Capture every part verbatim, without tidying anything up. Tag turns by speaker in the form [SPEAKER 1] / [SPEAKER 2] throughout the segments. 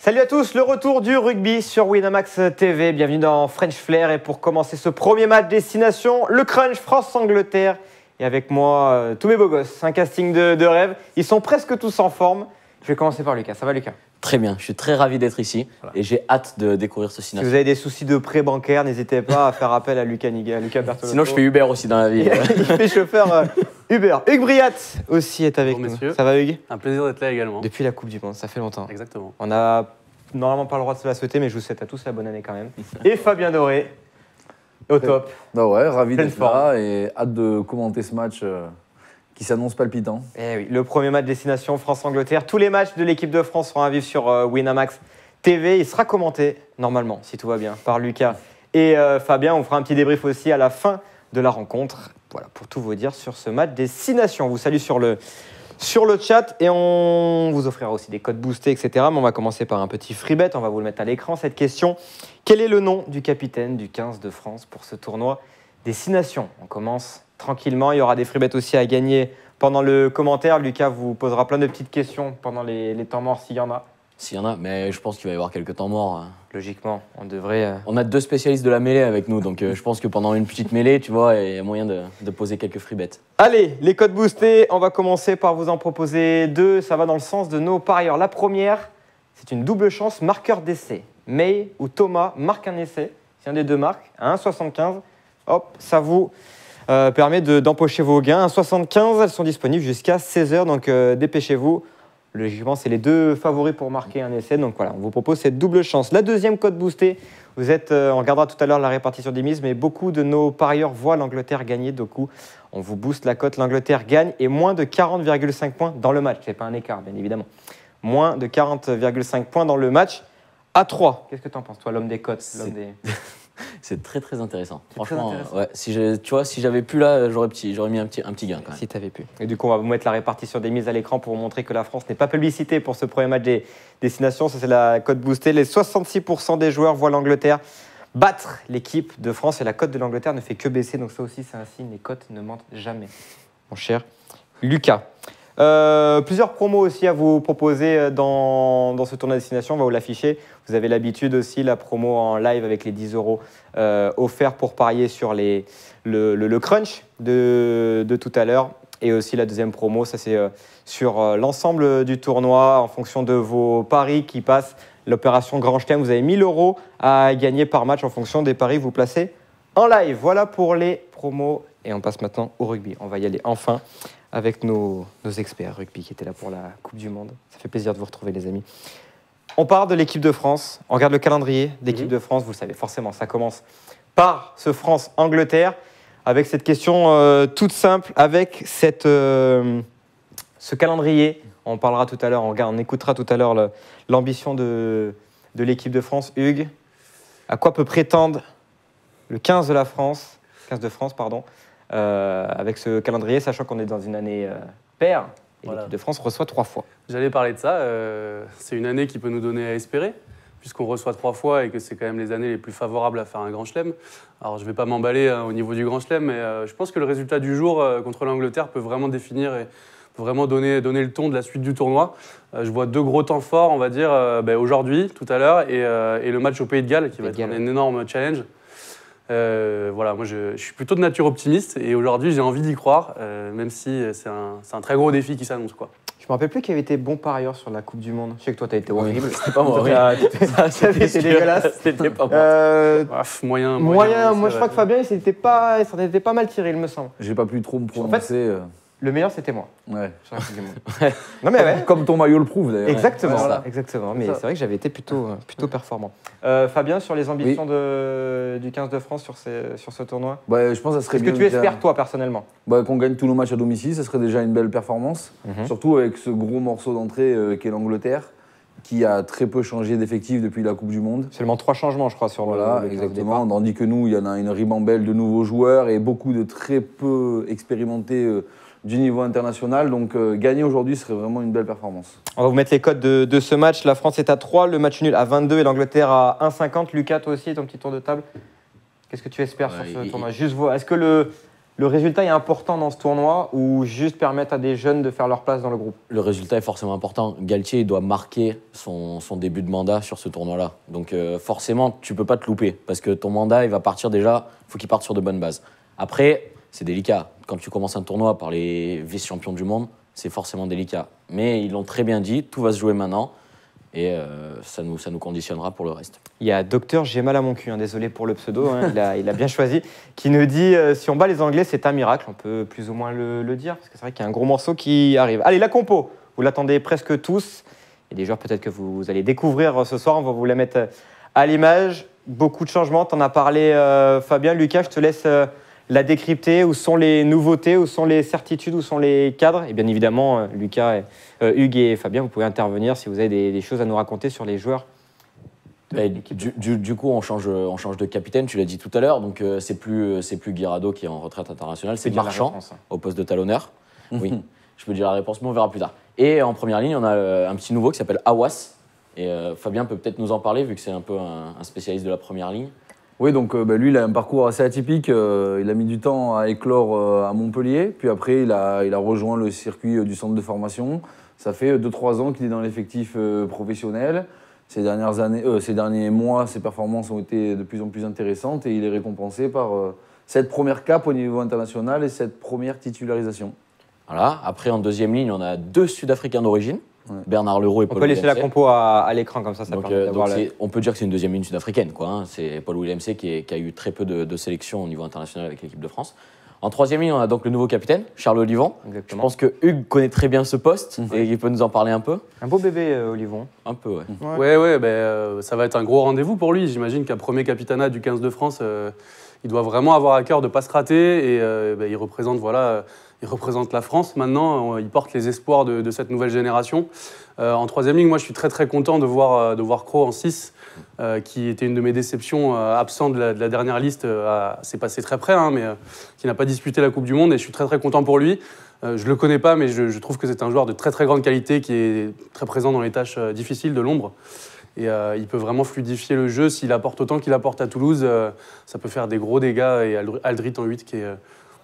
[SPEAKER 1] Salut à tous, le retour du rugby sur Winamax T V. Bienvenue dans French Flair. Et pour commencer ce premier match destination, le crunch France-Angleterre. Et avec moi, euh, tous mes beaux gosses, un casting de, de rêve. Ils sont presque tous en forme. Je vais commencer par Lucas. Ça va, Lucas?
[SPEAKER 2] Très bien, je suis très ravi d'être ici voilà. Et j'ai hâte de découvrir ce
[SPEAKER 1] Si
[SPEAKER 2] cinéma.
[SPEAKER 1] vous avez des soucis de prêt bancaire, n'hésitez pas à faire appel à Lucas Niga, Lucas Bertolotto.
[SPEAKER 2] Sinon, je fais Uber aussi dans la vie.
[SPEAKER 1] Il fait chauffeur euh, Uber. Hugues Briat aussi est avec
[SPEAKER 3] Bonjour,
[SPEAKER 1] nous.
[SPEAKER 3] messieurs.
[SPEAKER 1] Ça va, Hugues?
[SPEAKER 3] Un plaisir d'être là également.
[SPEAKER 1] Depuis la Coupe du Monde, ça fait longtemps.
[SPEAKER 3] Exactement.
[SPEAKER 1] On n'a normalement pas le droit de se la souhaiter, mais je vous souhaite à tous la bonne année quand même. Et Fabien Doré, au top.
[SPEAKER 4] Bah ouais, ravi
[SPEAKER 1] Pleine
[SPEAKER 4] d'être
[SPEAKER 1] forme.
[SPEAKER 4] là et hâte de commenter ce match euh, qui s'annonce palpitant.
[SPEAKER 1] Eh oui, le premier match destination France-Angleterre. Tous les matchs de l'équipe de France seront à vivre sur euh, Winamax T V. Il sera commenté, normalement, si tout va bien, par Lucas et euh, Fabien. On fera un petit débrief aussi à la fin de la rencontre. Voilà, pour tout vous dire sur ce match destination. On vous salue sur le, sur le chat et on vous offrira aussi des codes boostés, et cetera. Mais on va commencer par un petit free bet. On va vous le mettre à l'écran, cette question. Quel est le nom du capitaine du quinze de France pour ce tournoi destination? On commence tranquillement. Il y aura des free bets aussi à gagner pendant le commentaire. Lucas vous posera plein de petites questions pendant les, les temps morts s'il y en a.
[SPEAKER 2] S'il y en a, mais je pense qu'il va y avoir quelques temps morts.
[SPEAKER 1] Logiquement, on devrait... euh,
[SPEAKER 2] On a deux spécialistes de la mêlée avec nous, donc euh, je pense que pendant une petite mêlée, tu vois, il y a moyen de, de poser quelques free bets.
[SPEAKER 1] Allez, les codes boostés, on va commencer par vous en proposer deux. Ça va dans le sens de nos parieurs. La première, c'est une double chance marqueur d'essai. May ou Thomas marquent un essai. Si un des deux marque, à un virgule soixante-quinze, hop, ça vous euh, permet de- d'empocher vos gains. un virgule soixante-quinze, elles sont disponibles jusqu'à seize heures, donc euh, dépêchez-vous. Logiquement, c'est les deux favoris pour marquer un essai. Donc voilà, on vous propose cette double chance. La deuxième code boosté, vous êtes, euh, on regardera tout à l'heure la répartition des mises, mais beaucoup de nos parieurs voient l'Angleterre gagner. Du coup, on vous booste la cote. L'Angleterre gagne et moins de quarante virgule cinq points dans le match. Ce n'est pas un écart, bien évidemment. Moins de quarante virgule cinq points dans le match à trois. Qu'est-ce que tu en penses, toi, l'homme des cotes, l'homme
[SPEAKER 2] C'est-
[SPEAKER 1] des...
[SPEAKER 2] C'est très très intéressant.
[SPEAKER 1] C'est très
[SPEAKER 2] Franchement,
[SPEAKER 1] intéressant.
[SPEAKER 2] ouais, si je, tu vois, si j'avais pu là, j'aurais petit, j'aurais mis un petit, un petit gain quand même.
[SPEAKER 1] Si tu avais pu. Et du coup, on va vous mettre la répartition des mises à l'écran pour vous montrer que la France n'est pas publicité pour ce premier match des destinations. Ça, c'est la cote boostée. Les soixante-six pour cent des joueurs voient l'Angleterre battre l'équipe de France et la cote de l'Angleterre ne fait que baisser. Donc ça aussi, c'est un signe. Les cotes ne mentent jamais. Mon cher Lucas. Euh, plusieurs promos aussi à vous proposer dans, dans ce tournoi destination. On va vous l'afficher. Vous avez l'habitude aussi, la promo en live avec les dix euros euh, offerts pour parier sur les, le, le- le crunch de, de tout à l'heure. Et aussi la deuxième promo, ça c'est euh, sur euh, l'ensemble du tournoi en fonction de vos paris qui passent. L'opération Grand Chelem, vous avez mille euros à gagner par match en fonction des paris que vous placez en live. Voilà pour les promos. Et on passe maintenant au rugby. On va y aller enfin avec nos, nos experts rugby qui étaient là pour la Coupe du Monde. Ça fait plaisir de vous retrouver, les amis. On part de l'équipe de France. On regarde le calendrier d'équipe
[SPEAKER 3] Mhm.
[SPEAKER 1] de France. Vous le savez forcément, ça commence par ce France-Angleterre avec cette question euh, toute simple, avec cette, euh, ce calendrier. On parlera tout à l'heure, on, regarde- on écoutera tout à l'heure le- l'ambition de, de l'équipe de France. Hugues, à quoi peut prétendre le quinze de la France, quinze de France, pardon, euh, avec ce calendrier, sachant qu'on est dans une année euh, paire et
[SPEAKER 3] Voilà.
[SPEAKER 1] l'équipe de France reçoit trois fois.
[SPEAKER 3] J'allais parler de ça. euh, c'est une année qui peut nous donner à espérer, puisqu'on reçoit trois fois et que c'est quand même les années les plus favorables à faire un grand chelem. Alors je ne vais pas m'emballer hein, au niveau du grand chelem, mais euh, je pense que le résultat du jour euh, contre l'Angleterre peut vraiment définir et peut vraiment donner, donner le ton de la suite du tournoi. Euh, je vois deux gros temps forts, on va dire, euh, ben, aujourd'hui, tout à l'heure, et, euh, et le match au Pays de Galles, qui va
[SPEAKER 1] Pays de
[SPEAKER 3] être
[SPEAKER 1] Galles.
[SPEAKER 3] un énorme challenge. Euh, voilà, moi je, je suis plutôt de nature optimiste et aujourd'hui j'ai envie d'y croire, euh, même si c'est un, c'est un très gros défi qui s'annonce, quoi.
[SPEAKER 1] Je me rappelle plus qui avait été bon parieur sur la Coupe du Monde. Je sais que toi, tu as été
[SPEAKER 2] Oui.
[SPEAKER 1] horrible.
[SPEAKER 2] C'était pas moi,
[SPEAKER 1] Toi,
[SPEAKER 2] oui.
[SPEAKER 1] t'as- t'as-
[SPEAKER 2] Ça,
[SPEAKER 1] t'avais été dégueulasse.
[SPEAKER 2] C'était pas moi.
[SPEAKER 1] Euh,
[SPEAKER 3] Bref, moyen,
[SPEAKER 1] moyen,
[SPEAKER 3] c'est
[SPEAKER 1] moi je
[SPEAKER 3] vrai.
[SPEAKER 1] crois que Fabien, il s'était pas, il s'en était pas mal tiré, il me semble.
[SPEAKER 4] J'ai pas pu trop me prononcer. euh,
[SPEAKER 1] Le meilleur, c'était moi.
[SPEAKER 4] ouais.
[SPEAKER 1] sur la Coupe du Monde. Non mais ouais.
[SPEAKER 4] Comme ton maillot le prouve d'ailleurs.
[SPEAKER 1] Exactement,
[SPEAKER 4] Ouais, voilà.
[SPEAKER 1] exactement. Mais
[SPEAKER 4] Ça.
[SPEAKER 1] c'est vrai que j'avais été plutôt, euh, plutôt performant. Euh, Fabien, sur les ambitions de, du quinze de France sur, ces- sur ce tournoi,
[SPEAKER 4] Ouais, je pense que ça serait
[SPEAKER 1] qu'est-ce que
[SPEAKER 4] bien
[SPEAKER 1] tu
[SPEAKER 4] déjà-
[SPEAKER 1] espères toi personnellement?
[SPEAKER 4] bah, qu'on gagne tous nos matchs à domicile, ça serait déjà une belle performance.
[SPEAKER 1] Mhm.
[SPEAKER 4] Surtout avec ce gros morceau d'entrée euh, qu'est l'Angleterre, qui a très peu changé d'effectif depuis la Coupe du Monde.
[SPEAKER 1] Seulement trois changements, je crois, sur le-
[SPEAKER 4] Voilà,
[SPEAKER 1] le, quinze de
[SPEAKER 4] exactement.
[SPEAKER 1] départ.
[SPEAKER 4] Tandis que nous, il y en a une ribambelle de nouveaux joueurs et beaucoup de très peu expérimentés euh, du niveau international. Donc euh, gagner aujourd'hui serait vraiment une belle performance.
[SPEAKER 1] On va vous mettre les codes de, de ce match. La France est à trois, le match nul à vingt-deux et l'Angleterre à un virgule cinquante. Lucas, toi aussi, ton petit tour de table. Qu'est-ce que tu espères
[SPEAKER 2] Ouais,
[SPEAKER 1] sur ce
[SPEAKER 2] il-
[SPEAKER 1] tournoi? Juste voir. Est-ce que le, le résultat est important dans ce tournoi ou juste permettre à des jeunes de faire leur place dans le groupe?
[SPEAKER 2] Le résultat est forcément important. Galtier il doit marquer son, son début de mandat sur ce tournoi-là. Donc euh, forcément, tu ne peux pas te louper parce que ton mandat, il va partir déjà, il faut qu'il parte sur de bonnes bases. Après, c'est délicat. Quand tu commences un tournoi par les vice-champions du monde, c'est forcément délicat. Mais ils l'ont très bien dit, tout va se jouer maintenant et euh, ça, nous, ça nous conditionnera pour le reste.
[SPEAKER 1] Il y a Docteur J'ai mal à mon cul, hein, désolé pour le pseudo, hein, il, a, il a bien choisi, qui nous dit euh, si on bat les Anglais, c'est un miracle. On peut plus ou moins le, le dire, parce que c'est vrai qu'il y a un gros morceau qui arrive. Allez, la compo, vous l'attendez presque tous. Il y a des joueurs peut-être que vous, vous allez découvrir ce soir, on va vous la mettre à l'image. Beaucoup de changements, tu en as parlé euh, Fabien. Lucas, je te laisse euh, la décrypter. Où sont les nouveautés, où sont les certitudes, où sont les cadres? Et bien évidemment, euh, Lucas, et, euh, Hugues et Fabien, vous pouvez intervenir si vous avez des, des choses à nous raconter sur les joueurs.
[SPEAKER 2] Bah, du, du, du coup, on change, on change de capitaine, tu l'as dit tout à l'heure, donc euh, c'est plus, c'est plus Guirado qui est en retraite internationale, c'est Marchand réponse, hein. Au poste de talonneur. Oui, je peux dire la réponse, mais on verra plus tard. Et en première ligne, on a euh, un petit nouveau qui s'appelle Awas. Et euh, Fabien peut peut-être nous en parler, vu que c'est un peu un, un spécialiste de la première ligne.
[SPEAKER 4] Oui, donc euh, bah, lui, il a un parcours assez atypique. Euh, il a mis du temps à éclore euh, à Montpellier, puis après, il a, il a rejoint le circuit euh, du centre de formation. Ça fait deux trois ans qu'il est dans l'effectif euh, professionnel. Ces, dernières années, euh, ces derniers mois, ses performances ont été de plus en plus intéressantes et il est récompensé par euh, cette première cape au niveau international et cette première titularisation.
[SPEAKER 2] Voilà. Après, en deuxième ligne, on a deux Sud-Africains d'origine, ouais. Bernard Leroux et Paul
[SPEAKER 1] On peut laisser
[SPEAKER 2] Willemse.
[SPEAKER 1] la compo à, à l'écran comme ça, ça
[SPEAKER 2] donc,
[SPEAKER 1] permet
[SPEAKER 2] euh,
[SPEAKER 1] d'avoir
[SPEAKER 2] donc
[SPEAKER 1] la...
[SPEAKER 2] On peut dire que c'est une deuxième ligne sud-africaine, quoi, hein. C'est Paul Willemse qui, est, qui a eu très peu de, de sélections au niveau international avec l'équipe de France. En troisième ligne, on a donc le nouveau capitaine, Charles Olivon.
[SPEAKER 1] Exactement.
[SPEAKER 2] Je pense que Hugues connaît très bien ce poste
[SPEAKER 1] mmh.
[SPEAKER 2] et il peut nous en parler un peu.
[SPEAKER 1] Un beau bébé, euh, Olivon.
[SPEAKER 2] Un peu, ouais.
[SPEAKER 3] Ouais, ouais, ouais ben, euh, ça va être un gros rendez-vous pour lui. J'imagine qu'un premier capitanat du quinze de France, euh, il doit vraiment avoir à cœur de ne pas se rater. Et euh, ben, il, représente, voilà, il représente la France maintenant. Il porte les espoirs de, de cette nouvelle génération. Euh, en troisième ligne, moi, je suis très, très content de voir, de voir Cros en six. Euh, qui était une de mes déceptions, euh, absent de la, de la dernière liste, euh, c'est passé très près, hein, mais euh, qui n'a pas disputé la Coupe du Monde, et je suis très très content pour lui. Euh, je ne le connais pas, mais je, je trouve que c'est un joueur de très très grande qualité, qui est très présent dans les tâches euh, difficiles de l'ombre, et euh, il peut vraiment fluidifier le jeu. S'il apporte autant qu'il apporte à Toulouse, euh, ça peut faire des gros dégâts, et Aldrit en huit, qui est euh,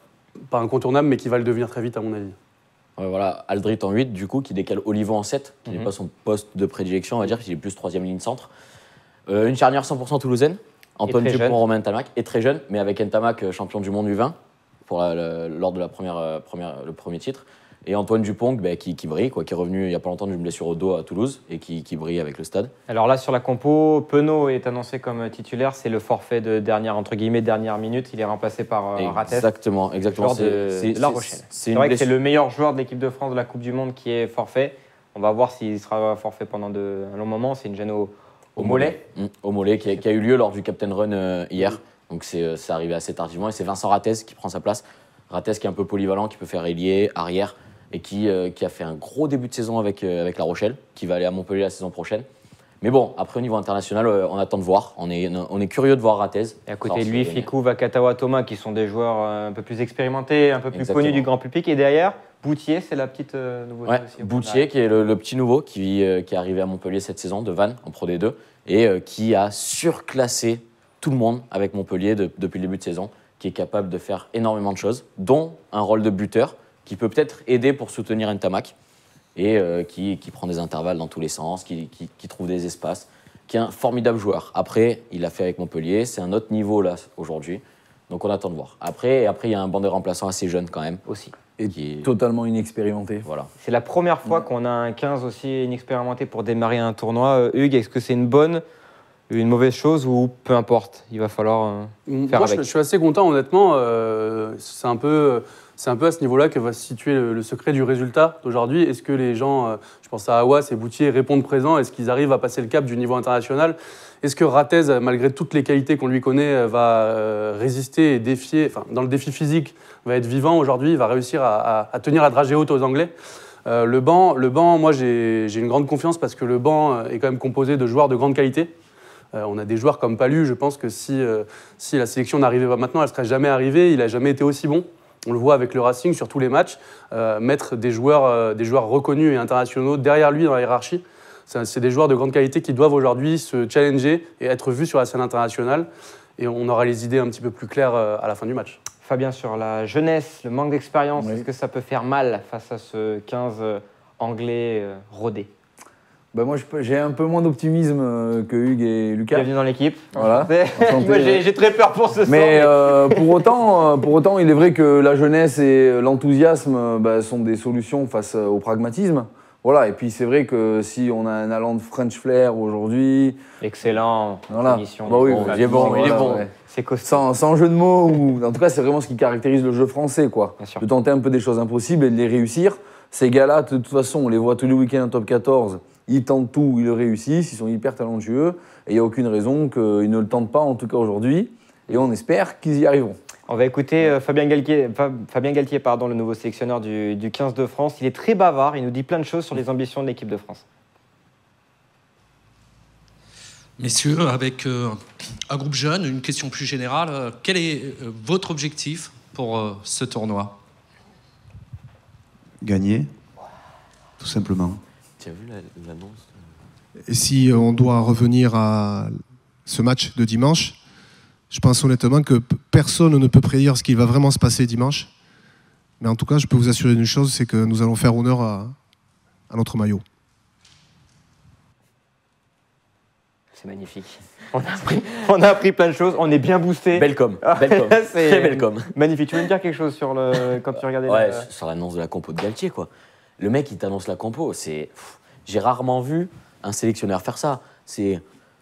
[SPEAKER 3] pas incontournable, mais qui va le devenir très vite à mon avis.
[SPEAKER 2] Ouais, voilà, Aldrit en huit, du coup, qui décale Olivon en sept, qui n'est
[SPEAKER 1] Mm-hmm.
[SPEAKER 2] pas son poste de prédilection, on va dire, qu'il est plus troisième ligne centre. Euh, une charnière cent pour cent toulousaine, Antoine Dupont, Romain Ntamak, et très jeune, mais avec Ntamak champion du monde U vingt pour la, la, lors de la première, euh, première, le premier titre. Et Antoine Dupont bah, qui, qui brille, quoi, qui est revenu il n'y a pas longtemps d'une blessure au dos à Toulouse et qui, qui brille avec le stade.
[SPEAKER 1] Alors là, sur la compo, Penaud est annoncé comme titulaire. C'est le forfait de dernière, entre guillemets, dernière minute. Il est remplacé par euh, Rates.
[SPEAKER 2] Exactement, exactement.
[SPEAKER 1] Joueur de,
[SPEAKER 2] c'est,
[SPEAKER 1] de La Rochelle.
[SPEAKER 2] C'est,
[SPEAKER 1] c'est vrai que c'est le meilleur joueur de l'équipe de France de la Coupe du Monde qui est forfait. On va voir s'il sera forfait pendant de, un long moment. C'est une gêne au, au mollet.
[SPEAKER 2] Mmh, au mollet, qui a, qui a eu lieu lors du Captain Run euh, hier. Mmh. Donc c'est, c'est arrivé assez tardivement. Et c'est Vincent Rates qui prend sa place. Rates qui est un peu polyvalent, qui peut faire ailier, arrière, et qui, euh, qui a fait un gros début de saison avec, euh, avec La Rochelle, qui va aller à Montpellier la saison prochaine. Mais bon, après au niveau international, euh, on attend de voir. On est, on est curieux de voir Rates.
[SPEAKER 1] Et à côté de lui, Ficou, Vakatawa, Thomas, qui sont des joueurs un peu plus expérimentés, un peu plus
[SPEAKER 2] Exactement.
[SPEAKER 1] connus du grand public. Et derrière, Boutier, c'est la petite euh, nouveauté
[SPEAKER 2] ouais,
[SPEAKER 1] aussi.
[SPEAKER 2] Boutier, qui est le, le petit nouveau, qui, euh, qui est arrivé à Montpellier cette saison, de Vannes, en Pro D deux, et euh, qui a surclassé tout le monde avec Montpellier de, depuis le début de saison, qui est capable de faire énormément de choses, dont un rôle de buteur, qui peut peut-être aider pour soutenir Ntamak, et euh, qui, qui prend des intervalles dans tous les sens, qui, qui, qui trouve des espaces, qui est un formidable joueur. Après, il l'a fait avec Montpellier, c'est un autre niveau là aujourd'hui, donc on attend de voir. Après, après il y a un banc de remplaçants assez jeune quand même.
[SPEAKER 1] Aussi.
[SPEAKER 4] Et
[SPEAKER 2] qui est
[SPEAKER 4] totalement inexpérimenté.
[SPEAKER 2] Voilà.
[SPEAKER 1] C'est la première fois ouais. qu'on a un quinze aussi inexpérimenté pour démarrer un tournoi. Euh, Hugues, est-ce que c'est une bonne, une mauvaise chose ou peu importe? Il va falloir euh, faire
[SPEAKER 3] Moi,
[SPEAKER 1] avec.
[SPEAKER 3] Je, je suis assez content, honnêtement. Euh, c'est un peu... C'est un peu à ce niveau-là que va se situer le, le secret du résultat d'aujourd'hui. Est-ce que les gens, euh, je pense à Awas et Boutier, répondent présents? Est-ce qu'ils arrivent à passer le cap du niveau international? Est-ce que Rates, malgré toutes les qualités qu'on lui connaît, va euh, résister et défier, enfin, dans le défi physique, va être vivant aujourd'hui, va réussir à, à, à tenir la dragée haute aux Anglais? euh, le, banc, le banc, moi, j'ai, j'ai une grande confiance parce que le banc est quand même composé de joueurs de grande qualité. Euh, on a des joueurs comme Palu, je pense que si, euh, si la sélection n'arrivait pas maintenant, elle ne serait jamais arrivée. Il n'a jamais été aussi bon. On le voit avec le Racing sur tous les matchs, euh, mettre des joueurs, euh, des joueurs reconnus et internationaux derrière lui dans la hiérarchie. C'est, c'est des joueurs de grande qualité qui doivent aujourd'hui se challenger et être vus sur la scène internationale. Et on aura les idées un petit peu plus claires euh, à la fin du match.
[SPEAKER 1] Fabien, sur la jeunesse, le manque d'expérience,
[SPEAKER 4] Oui.
[SPEAKER 1] est-ce que ça peut faire mal face à ce quinze euh, anglais euh, rodé?
[SPEAKER 4] Bah, moi, je peux- j'ai un peu moins d'optimisme euh, que Hugues et Lucas.
[SPEAKER 1] Bienvenue dans l'équipe.
[SPEAKER 4] Voilà.
[SPEAKER 1] Enchanté.
[SPEAKER 4] Enchanté.
[SPEAKER 1] Moi, j'ai j'ai très peur pour ce soir.
[SPEAKER 4] Mais euh, pour, autant, euh, pour autant, il est vrai que la jeunesse et l'enthousiasme euh, bah, sont des solutions face euh, au pragmatisme. Voilà. Et puis c'est vrai que si on a un allant de French Flair aujourd'hui,
[SPEAKER 1] Excellent.
[SPEAKER 4] voilà.
[SPEAKER 1] Émission.
[SPEAKER 4] Bah oui,
[SPEAKER 1] Bon,
[SPEAKER 2] il est bon, il est
[SPEAKER 4] voilà,
[SPEAKER 2] bon.
[SPEAKER 4] ouais.
[SPEAKER 1] C'est costaud.
[SPEAKER 4] Sans, sans jeu de mots, ou en tout cas, c'est vraiment ce qui caractérise le jeu français, quoi.
[SPEAKER 1] Bien sûr.
[SPEAKER 4] De tenter un peu des choses impossibles et de les réussir. Ces gars-là, de toute façon, on les voit tous les week-ends en top quatorze. Ils tentent tout, ils le réussissent, ils sont hyper talentueux. Et il n'y a aucune raison qu'ils ne le tentent pas, en tout cas aujourd'hui. Et on espère qu'ils y arriveront.
[SPEAKER 1] On va écouter euh, Fabien Galtier, Fa- Fabien Galtier pardon, le nouveau sélectionneur du, du quinze de France. Il est très bavard, il nous dit plein de choses sur les ambitions de l'équipe de France.
[SPEAKER 5] Messieurs, avec euh, un groupe jeune, une question plus générale, euh, quel est euh, votre objectif pour euh, ce tournoi?
[SPEAKER 6] Gagner, tout simplement.
[SPEAKER 2] Tu as vu la- l'annonce de-
[SPEAKER 7] Et si on doit revenir à ce match de dimanche, je pense honnêtement que p- personne ne peut prédire ce qui va vraiment se passer dimanche. Mais en tout cas, je peux vous assurer d'une chose, c'est que nous allons faire honneur à, à notre maillot.
[SPEAKER 1] C'est magnifique. On a, appris, on a appris plein de choses, on est bien boosté.
[SPEAKER 2] Belle com, belle com.
[SPEAKER 1] C'est
[SPEAKER 2] Très belle com.
[SPEAKER 1] magnifique. Tu veux me dire quelque chose sur le quand tu regardais
[SPEAKER 2] Ouais,
[SPEAKER 1] la-
[SPEAKER 2] sur l'annonce de la compo de Galtier, quoi. Le mec, il t'annonce la compo. C'est, pff, j'ai rarement vu un sélectionneur faire ça. C'est,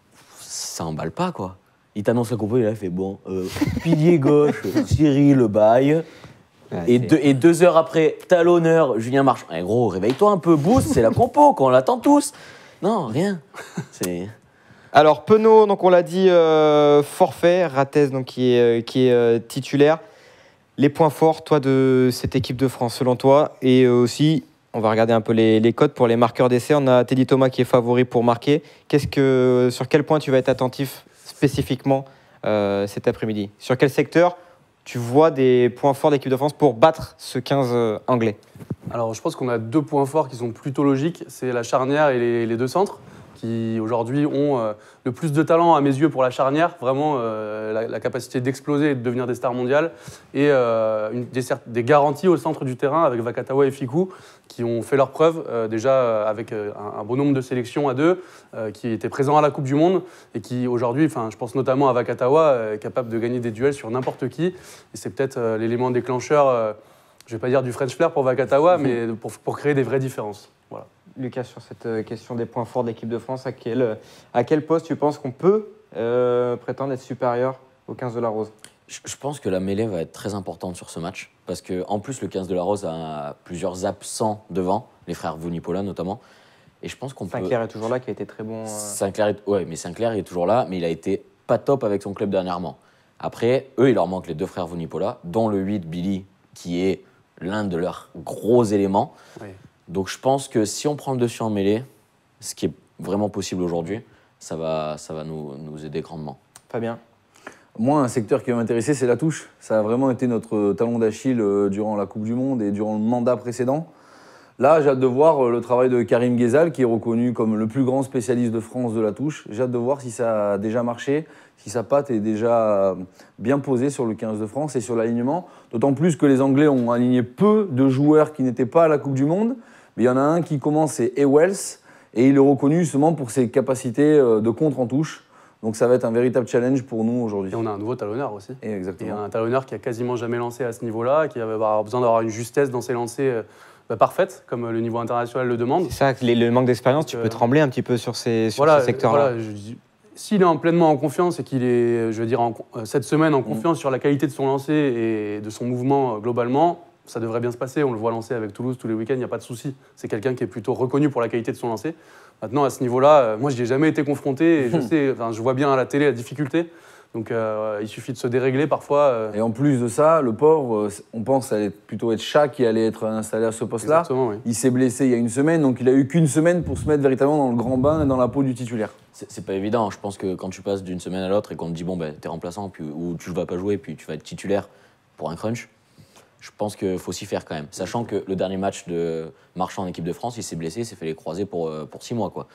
[SPEAKER 2] ça emballe pas, quoi. Il t'annonce la compo, il a fait bon, euh, pilier gauche, Cyril Baye.
[SPEAKER 1] Ouais,
[SPEAKER 2] Et
[SPEAKER 1] c'est-
[SPEAKER 2] deux, et deux heures après, talonneur, Julien Marchand. Eh gros, réveille-toi un peu, boost, c'est la compo, qu'on l'attend tous. Non, rien. C'est.
[SPEAKER 1] Alors, Penaud, donc on l'a dit, euh, forfait. Rattez, donc, qui est, euh, qui est euh, titulaire. Les points forts, toi, de cette équipe de France, selon toi. Et euh, aussi, on va regarder un peu les, les codes pour les marqueurs d'essai. On a Teddy Thomas qui est favori pour marquer. Qu'est-ce que, sur quel point tu vas être attentif spécifiquement euh, cet après-midi? Sur quel secteur tu vois des points forts de l'équipe de France pour battre ce quinze euh, anglais?
[SPEAKER 3] Alors, je pense qu'on a deux points forts qui sont plutôt logiques. C'est la charnière et les, les deux centres, qui aujourd'hui ont euh, le plus de talent à mes yeux pour la charnière, vraiment euh, la, la capacité d'exploser et de devenir des stars mondiales, et euh, une- des, cer- des garanties au centre du terrain avec Vakatawa et Fickou, qui ont fait leurs preuves euh, déjà euh, avec euh, un, un bon nombre de sélections à deux, euh, qui étaient présents à la Coupe du Monde, et qui aujourd'hui, enfin, je pense notamment à Vakatawa, euh, est capable de gagner des duels sur n'importe qui, et c'est peut-être euh, l'élément déclencheur, euh, je ne vais pas dire du French flair pour Vakatawa, mais pour, pour créer des vraies différences. Voilà.
[SPEAKER 1] Lucas, sur cette euh, question des points forts de l'équipe de France, à quel, euh, à quel poste tu penses qu'on peut euh, prétendre être supérieur au quinze de la Rose?
[SPEAKER 2] Je je pense que la mêlée va être très importante sur ce match, parce qu'en plus, le quinze de la Rose a plusieurs absents devant, les frères Vunipola notamment. Et je pense qu'on peut.
[SPEAKER 1] Sinclair est toujours là, qui a été très bon. euh,
[SPEAKER 2] Sinclair est... Ouais, mais Sinclair il est toujours là, mais il a été pas top avec son club dernièrement. Après, eux, il leur manque les deux frères Vunipola, dont le huit, Billy, qui est l'un de leurs gros éléments.
[SPEAKER 3] Oui.
[SPEAKER 2] Donc je pense que si on prend le dessus en mêlée, ce qui est vraiment possible aujourd'hui, ça va, ça va nous, nous aider grandement.
[SPEAKER 1] Fabien?
[SPEAKER 4] Moi, un secteur qui va m'intéresser, c'est la touche. Ça a vraiment été notre talon d'Achille euh, durant la Coupe du Monde et durant le mandat précédent. Là, j'ai hâte de voir euh, le travail de Karim Ghezal, qui est reconnu comme le plus grand spécialiste de France de la touche. J'ai hâte de voir si ça a déjà marché, si sa patte est déjà euh, bien posée sur le quinze de France et sur l'alignement. D'autant plus que les Anglais ont aligné peu de joueurs qui n'étaient pas à la Coupe du Monde. Mais il y en a un qui commence, c'est Ewells, et il est reconnu justement pour ses capacités euh, de contre en touche. Donc ça va être un véritable challenge pour nous aujourd'hui.
[SPEAKER 3] Et on a un nouveau talonneur aussi.
[SPEAKER 4] Et
[SPEAKER 3] Et
[SPEAKER 4] exactement.
[SPEAKER 3] un talonneur qui a quasiment jamais lancé à ce niveau-là, qui va avoir besoin d'avoir une justesse dans ses lancers euh, bah, parfaite, comme le niveau international le demande.
[SPEAKER 1] C'est ça, les- le manque d'expérience, tu
[SPEAKER 3] Donc,
[SPEAKER 1] peux
[SPEAKER 3] euh,
[SPEAKER 1] trembler un petit peu sur ces, sur
[SPEAKER 3] Voilà,
[SPEAKER 1] ce secteur-là.
[SPEAKER 3] voilà, je dis- s'il est en pleinement en confiance et qu'il est, je veux dire, en- euh, cette semaine en confiance sur la qualité de son lancer et de son mouvement euh, globalement, ça devrait bien se passer. On le voit lancer avec Toulouse tous les week-ends, il n'y a pas de souci. C'est quelqu'un qui est plutôt reconnu pour la qualité de son lancer. Maintenant, à ce niveau-là, euh, moi, je n'y ai jamais été confronté et je sais, enfin, je vois bien à la télé la difficulté. Donc, euh, il suffit de se dérégler parfois. euh,
[SPEAKER 4] Et en plus de ça, le pauvre, euh, on pense que ça allait plutôt être Chat qui allait être installé à ce poste-là.
[SPEAKER 3] Exactement, oui.
[SPEAKER 4] Il s'est blessé il y a une semaine, donc il a eu qu'une semaine pour se mettre véritablement dans le grand bain et dans la peau du titulaire.
[SPEAKER 2] C'est c'est pas évident. Je pense que quand tu passes d'une semaine à l'autre et qu'on te dit bon ben t'es remplaçant puis, ou tu ne vas pas jouer puis tu vas être titulaire pour un crunch, je pense qu'il faut s'y faire quand même. Sachant que le dernier match de Marchand en équipe de France, il s'est blessé, il s'est fait les croisés pour, euh, pour six mois quoi.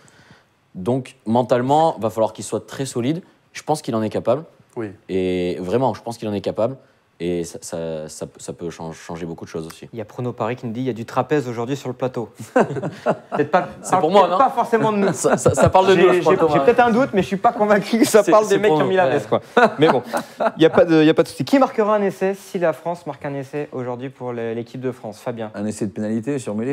[SPEAKER 2] Donc mentalement, va falloir qu'il soit très solide. Je pense qu'il en est capable.
[SPEAKER 3] Oui.
[SPEAKER 2] Et vraiment, je pense qu'il en est capable. Et ça, ça, ça, ça peut changer, changer beaucoup de choses aussi.
[SPEAKER 1] Il y a Prono Paris qui nous dit il y a du trapèze aujourd'hui sur le plateau. Peut-être pas,
[SPEAKER 2] C'est pour moi, non
[SPEAKER 1] pas forcément de nous.
[SPEAKER 2] Ça, ça, ça parle de nous,
[SPEAKER 1] J'ai
[SPEAKER 2] je
[SPEAKER 1] j'ai-
[SPEAKER 2] crois, Thomas.
[SPEAKER 1] j'ai peut-être un doute, mais je suis pas convaincu que ça
[SPEAKER 2] C'est-
[SPEAKER 1] parle
[SPEAKER 2] c'est
[SPEAKER 1] des mecs
[SPEAKER 2] pour
[SPEAKER 1] qui ont
[SPEAKER 2] nous,
[SPEAKER 1] mis la
[SPEAKER 2] ouais.
[SPEAKER 1] veste, quoi. Mais bon, il n'y a pas de, il y a pas de souci. Qui marquera un essai si la France marque un essai aujourd'hui pour le- l'équipe de France? Fabien.
[SPEAKER 4] Un essai de pénalité sur mêlée.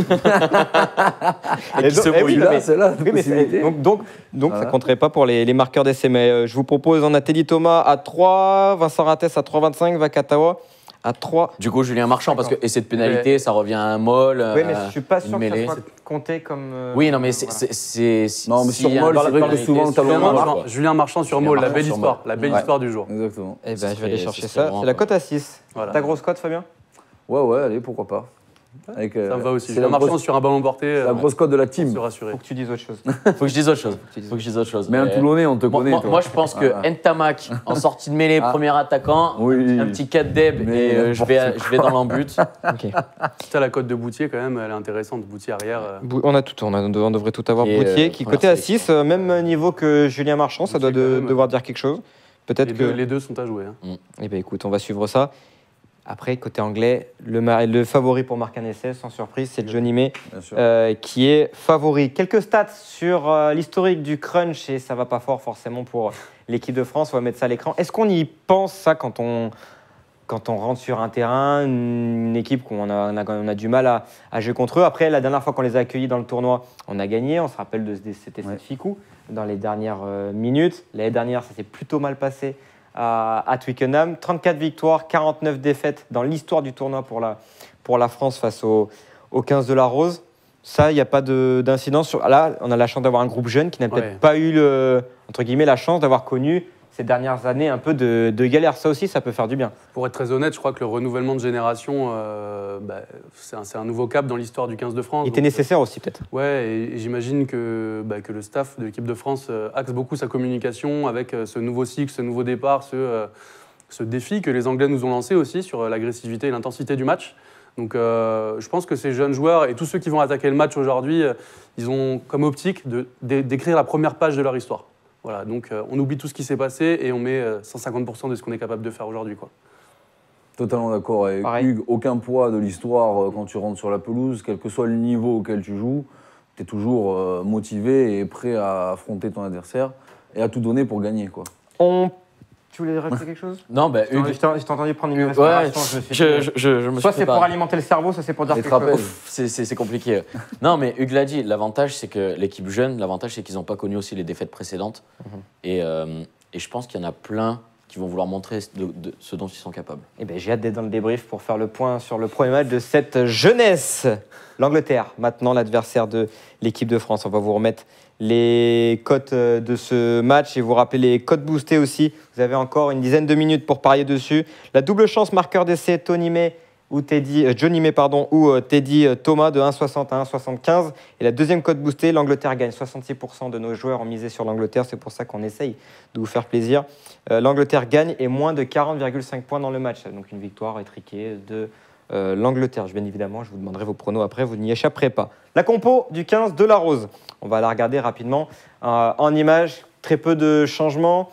[SPEAKER 1] Et
[SPEAKER 2] qui se
[SPEAKER 1] donc- eh
[SPEAKER 2] mouille
[SPEAKER 1] oui,
[SPEAKER 4] là,
[SPEAKER 1] mais-
[SPEAKER 4] c'est là,
[SPEAKER 1] oui, mais c'est-
[SPEAKER 4] possibilité.
[SPEAKER 1] donc, donc, donc ça
[SPEAKER 4] Voilà.
[SPEAKER 1] compterait pas pour les, les marqueurs d'essai. Mais euh, je vous propose, on a Teddy Thomas à trois, Vincent Rattès à trois virgule vingt-cinq, Vakatawa à trois.
[SPEAKER 2] Du coup, Julien Marchand, parce que essai de pénalité, ça revient à un moll.
[SPEAKER 1] Oui, mais
[SPEAKER 2] euh,
[SPEAKER 1] je suis pas
[SPEAKER 2] une
[SPEAKER 1] sûr que
[SPEAKER 2] mêlée.
[SPEAKER 1] ça soit compté comme. euh,
[SPEAKER 2] Oui, non, mais c'est.
[SPEAKER 1] voilà.
[SPEAKER 2] c'est- c'est- si-
[SPEAKER 4] Non, mais
[SPEAKER 2] si
[SPEAKER 4] sur
[SPEAKER 2] il y a
[SPEAKER 4] moll,
[SPEAKER 2] un
[SPEAKER 4] c'est
[SPEAKER 2] dans
[SPEAKER 4] vrai
[SPEAKER 2] la
[SPEAKER 4] que souvent, le
[SPEAKER 2] pénalité,
[SPEAKER 4] talon
[SPEAKER 2] Julien
[SPEAKER 4] d'arche,
[SPEAKER 2] Marchand,
[SPEAKER 3] Marchand- Julien Marchand sur
[SPEAKER 2] Julien
[SPEAKER 3] Maul, la
[SPEAKER 2] Marchand
[SPEAKER 3] belle
[SPEAKER 2] sur
[SPEAKER 3] histoire,
[SPEAKER 2] Maul.
[SPEAKER 3] la belle
[SPEAKER 2] Ouais.
[SPEAKER 3] histoire du jour.
[SPEAKER 4] Exactement.
[SPEAKER 1] Eh ben,
[SPEAKER 2] Ça
[SPEAKER 1] je vais aller
[SPEAKER 2] serait-
[SPEAKER 1] chercher
[SPEAKER 2] ça serait
[SPEAKER 1] ça.
[SPEAKER 2] vraiment
[SPEAKER 1] C'est la
[SPEAKER 2] pas
[SPEAKER 1] cote à six.
[SPEAKER 3] Voilà.
[SPEAKER 1] Ta grosse cote, Fabien?
[SPEAKER 4] Ouais, ouais, allez, pourquoi pas. Avec, euh,
[SPEAKER 3] Ça me va aussi.
[SPEAKER 4] c'est
[SPEAKER 3] Julien
[SPEAKER 4] la
[SPEAKER 3] Marchand
[SPEAKER 4] grosse,
[SPEAKER 3] sur un ballon porté,
[SPEAKER 4] la
[SPEAKER 3] euh,
[SPEAKER 4] grosse cote de la
[SPEAKER 3] se
[SPEAKER 4] team.
[SPEAKER 3] rassurer.
[SPEAKER 1] Faut que tu dises autre chose.
[SPEAKER 2] Faut que je dise autre chose. Faut que je dise autre chose.
[SPEAKER 4] Mais un
[SPEAKER 2] Euh,
[SPEAKER 4] Toulonnais, on te
[SPEAKER 2] Moi,
[SPEAKER 4] connaît.
[SPEAKER 2] moi-
[SPEAKER 4] toi.
[SPEAKER 2] moi, je pense que
[SPEAKER 4] Ah.
[SPEAKER 2] Ntamak, en sortie de mêlée,
[SPEAKER 4] Ah.
[SPEAKER 2] premier attaquant,
[SPEAKER 4] Oui.
[SPEAKER 2] un petit quatre deb
[SPEAKER 4] Mais
[SPEAKER 2] et euh, je, vais, je vais dans l'embut.
[SPEAKER 1] Ok.
[SPEAKER 3] Quitte à la cote de Boutier, quand même, elle est intéressante. Boutier arrière. euh,
[SPEAKER 1] Bou- On a tout, on, a- on devrait tout avoir.
[SPEAKER 2] Et,
[SPEAKER 1] Boutier
[SPEAKER 2] euh,
[SPEAKER 1] qui
[SPEAKER 2] première
[SPEAKER 1] coté à
[SPEAKER 2] sélection.
[SPEAKER 1] six, euh, même niveau que Julien Marchand, ça doit
[SPEAKER 3] Boutier,
[SPEAKER 1] de-
[SPEAKER 3] quand même.
[SPEAKER 1] devoir dire quelque chose. Peut-être
[SPEAKER 3] les,
[SPEAKER 1] que.
[SPEAKER 3] deux, les deux sont à jouer. hein.
[SPEAKER 1] Eh ben écoute, on va suivre ça. Après, côté anglais, le, ma- le favori pour marquer un essai, sans surprise, c'est Johnny May,
[SPEAKER 4] Bien sûr.
[SPEAKER 1] euh, qui est favori. Quelques stats sur euh, l'historique du crunch, et ça va pas fort forcément pour l'équipe de France. On va mettre ça à l'écran. Est-ce qu'on y pense ça quand on, quand on rentre sur un terrain, une équipe qu'on a, on a, on a du mal à, à jouer contre eux? Après, la dernière fois qu'on les a accueillis dans le tournoi, on a gagné. On se rappelle de, de cet essai
[SPEAKER 4] Ouais.
[SPEAKER 1] de Ficou dans les dernières euh, minutes. L'année dernière, ça s'est plutôt mal passé à, à Twickenham. trente-quatre victoires, quarante-neuf défaites dans l'histoire du tournoi pour la, pour la France face au, au quinze de la Rose. Ça, il n'y a pas de- d'incidence. Sur- Là, on a la chance d'avoir un groupe jeune qui n'a peut-être
[SPEAKER 3] Ouais.
[SPEAKER 1] pas eu, le, entre guillemets, la chance d'avoir connu ces dernières années un peu de, de galère. Ça aussi, ça peut faire du bien.
[SPEAKER 3] Pour être très honnête, je crois que le renouvellement de génération, euh, bah, c'est un, c'est un nouveau cap dans l'histoire du quinze de France.
[SPEAKER 1] Il était
[SPEAKER 3] Donc,
[SPEAKER 1] nécessaire aussi, peut-être.
[SPEAKER 3] Ouais, et, et j'imagine que, bah, que le staff de l'équipe de France euh, axe beaucoup sa communication avec euh, ce nouveau cycle, ce nouveau départ, ce, euh, ce défi que les Anglais nous ont lancé aussi sur euh, l'agressivité et l'intensité du match. Donc euh, je pense que ces jeunes joueurs et tous ceux qui vont attaquer le match aujourd'hui, euh, ils ont comme optique de- de- d'écrire la première page de leur histoire. Voilà, donc euh, on oublie tout ce qui s'est passé et on met euh, cent cinquante pour cent de ce qu'on est capable de faire aujourd'hui, quoi.
[SPEAKER 4] Totalement d'accord avec
[SPEAKER 1] Pareil.
[SPEAKER 4] Hugues. Aucun poids de l'histoire euh, quand tu rentres sur la pelouse, quel que soit le niveau auquel tu joues, tu es toujours euh, motivé et prêt à affronter ton adversaire et à tout donner pour gagner, quoi.
[SPEAKER 1] On... Tu voulais rajouter quelque chose?
[SPEAKER 2] Non, bah,
[SPEAKER 1] Je
[SPEAKER 2] Hugues.
[SPEAKER 1] t'ai je t'ai entendu prendre une
[SPEAKER 2] Ouais,
[SPEAKER 1] respiration. je me suis
[SPEAKER 2] je,
[SPEAKER 1] dit,
[SPEAKER 2] je, je, je me suis
[SPEAKER 1] soit c'est pour
[SPEAKER 2] préparé.
[SPEAKER 1] alimenter le cerveau, soit c'est pour dire
[SPEAKER 4] Les
[SPEAKER 1] quelque chose.
[SPEAKER 4] trapèzes.
[SPEAKER 2] Ouf, c'est- c'est c'est compliqué. Non, mais Hugues l'a dit, l'avantage, c'est que l'équipe jeune, l'avantage, c'est qu'ils n'ont pas connu aussi les défaites précédentes. et, euh, et je pense qu'il y en a plein qui vont vouloir montrer de, de ce dont ils sont capables.
[SPEAKER 1] Eh ben, j'ai hâte d'être dans le débrief pour faire le point sur le premier match de cette jeunesse. L'Angleterre, maintenant l'adversaire de l'équipe de France. On va vous remettre les cotes euh, de ce match et vous rappeler les cotes boostés aussi. Vous avez encore une dizaine de minutes pour parier dessus. La double chance marqueur d'essai, Tony May ou Teddy, euh, Johnny May pardon, ou euh, Teddy euh, Thomas de un virgule soixante à un virgule soixante-quinze. Et la deuxième cote boostée, l'Angleterre gagne. soixante-six pour cent de nos joueurs ont misé sur l'Angleterre. C'est pour ça qu'on essaye de vous faire plaisir. Euh, L'Angleterre gagne et moins de quarante virgule cinq points dans le match. Donc une victoire étriquée de euh, l'Angleterre. Bien évidemment, je vous demanderai vos pronos après, vous n'y échapperez pas. La compo du quinze de la Rose. On va la regarder rapidement euh, en images. Très peu de changements.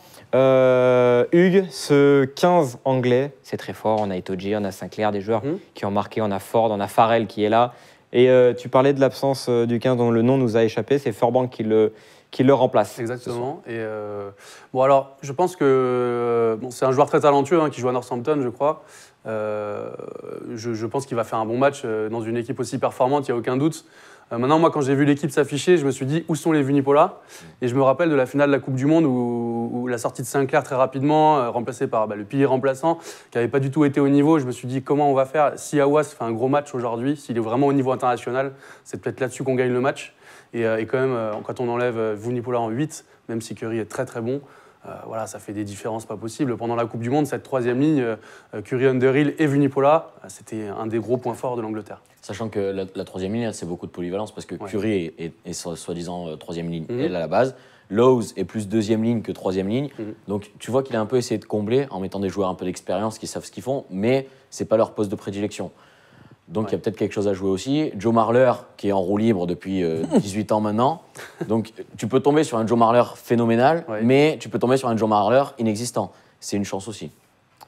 [SPEAKER 1] Euh, Hugues, ce quinze anglais, c'est très fort. On a Itoje, on a Sinclair, des joueurs
[SPEAKER 3] Mhm.
[SPEAKER 1] qui ont marqué. On a Ford, on a Farrell qui est là. Et euh, tu parlais de l'absence euh, du quinze dont le nom nous a échappé. C'est Furbank qui le, qui le remplace.
[SPEAKER 3] Exactement. Et euh, bon, alors, je pense que euh, bon, c'est un joueur très talentueux hein, qui joue à Northampton, je crois. Euh, je, je pense qu'il va faire un bon match euh, dans une équipe aussi performante, il n'y a aucun doute. Euh, maintenant, moi, quand j'ai vu l'équipe s'afficher, je me suis dit où sont les Vunipola? Et je me rappelle de la finale de la Coupe du Monde où, où la sortie de Sinclair très rapidement, euh, remplacé par bah, le pilier remplaçant, qui n'avait pas du tout été au niveau. Je me suis dit comment on va faire si Aouas fait un gros match aujourd'hui, s'il est vraiment au niveau international, c'est peut-être là-dessus qu'on gagne le match. Et, euh, et quand même, euh, quand on enlève euh, Vunipola en huit, même si Curry est très très bon, euh, voilà, ça fait des différences pas possibles. Pendant la Coupe du Monde, cette troisième ligne, euh, Curry, Underhill et Vunipola, euh, c'était un des gros points forts de l'Angleterre.
[SPEAKER 2] Sachant que la, la troisième ligne, c'est beaucoup de polyvalence parce que
[SPEAKER 3] Ouais.
[SPEAKER 2] Curry est, est- est so- soi-disant euh, troisième ligne,
[SPEAKER 3] Mhm.
[SPEAKER 2] elle à la base. Lowe's est plus deuxième ligne que troisième ligne.
[SPEAKER 3] Mhm.
[SPEAKER 2] Donc tu vois qu'il a un peu essayé de combler en mettant des joueurs un peu d'expérience qui savent ce qu'ils font, mais c'est pas leur poste de prédilection. Donc il y a
[SPEAKER 3] Ouais.
[SPEAKER 2] peut-être quelque chose à jouer aussi. Joe Marler, qui est en roue libre depuis euh, dix-huit ans maintenant. Donc tu peux tomber sur un Joe Marler phénoménal,
[SPEAKER 3] Ouais.
[SPEAKER 2] mais tu peux tomber sur un Joe Marler inexistant. C'est une chance aussi.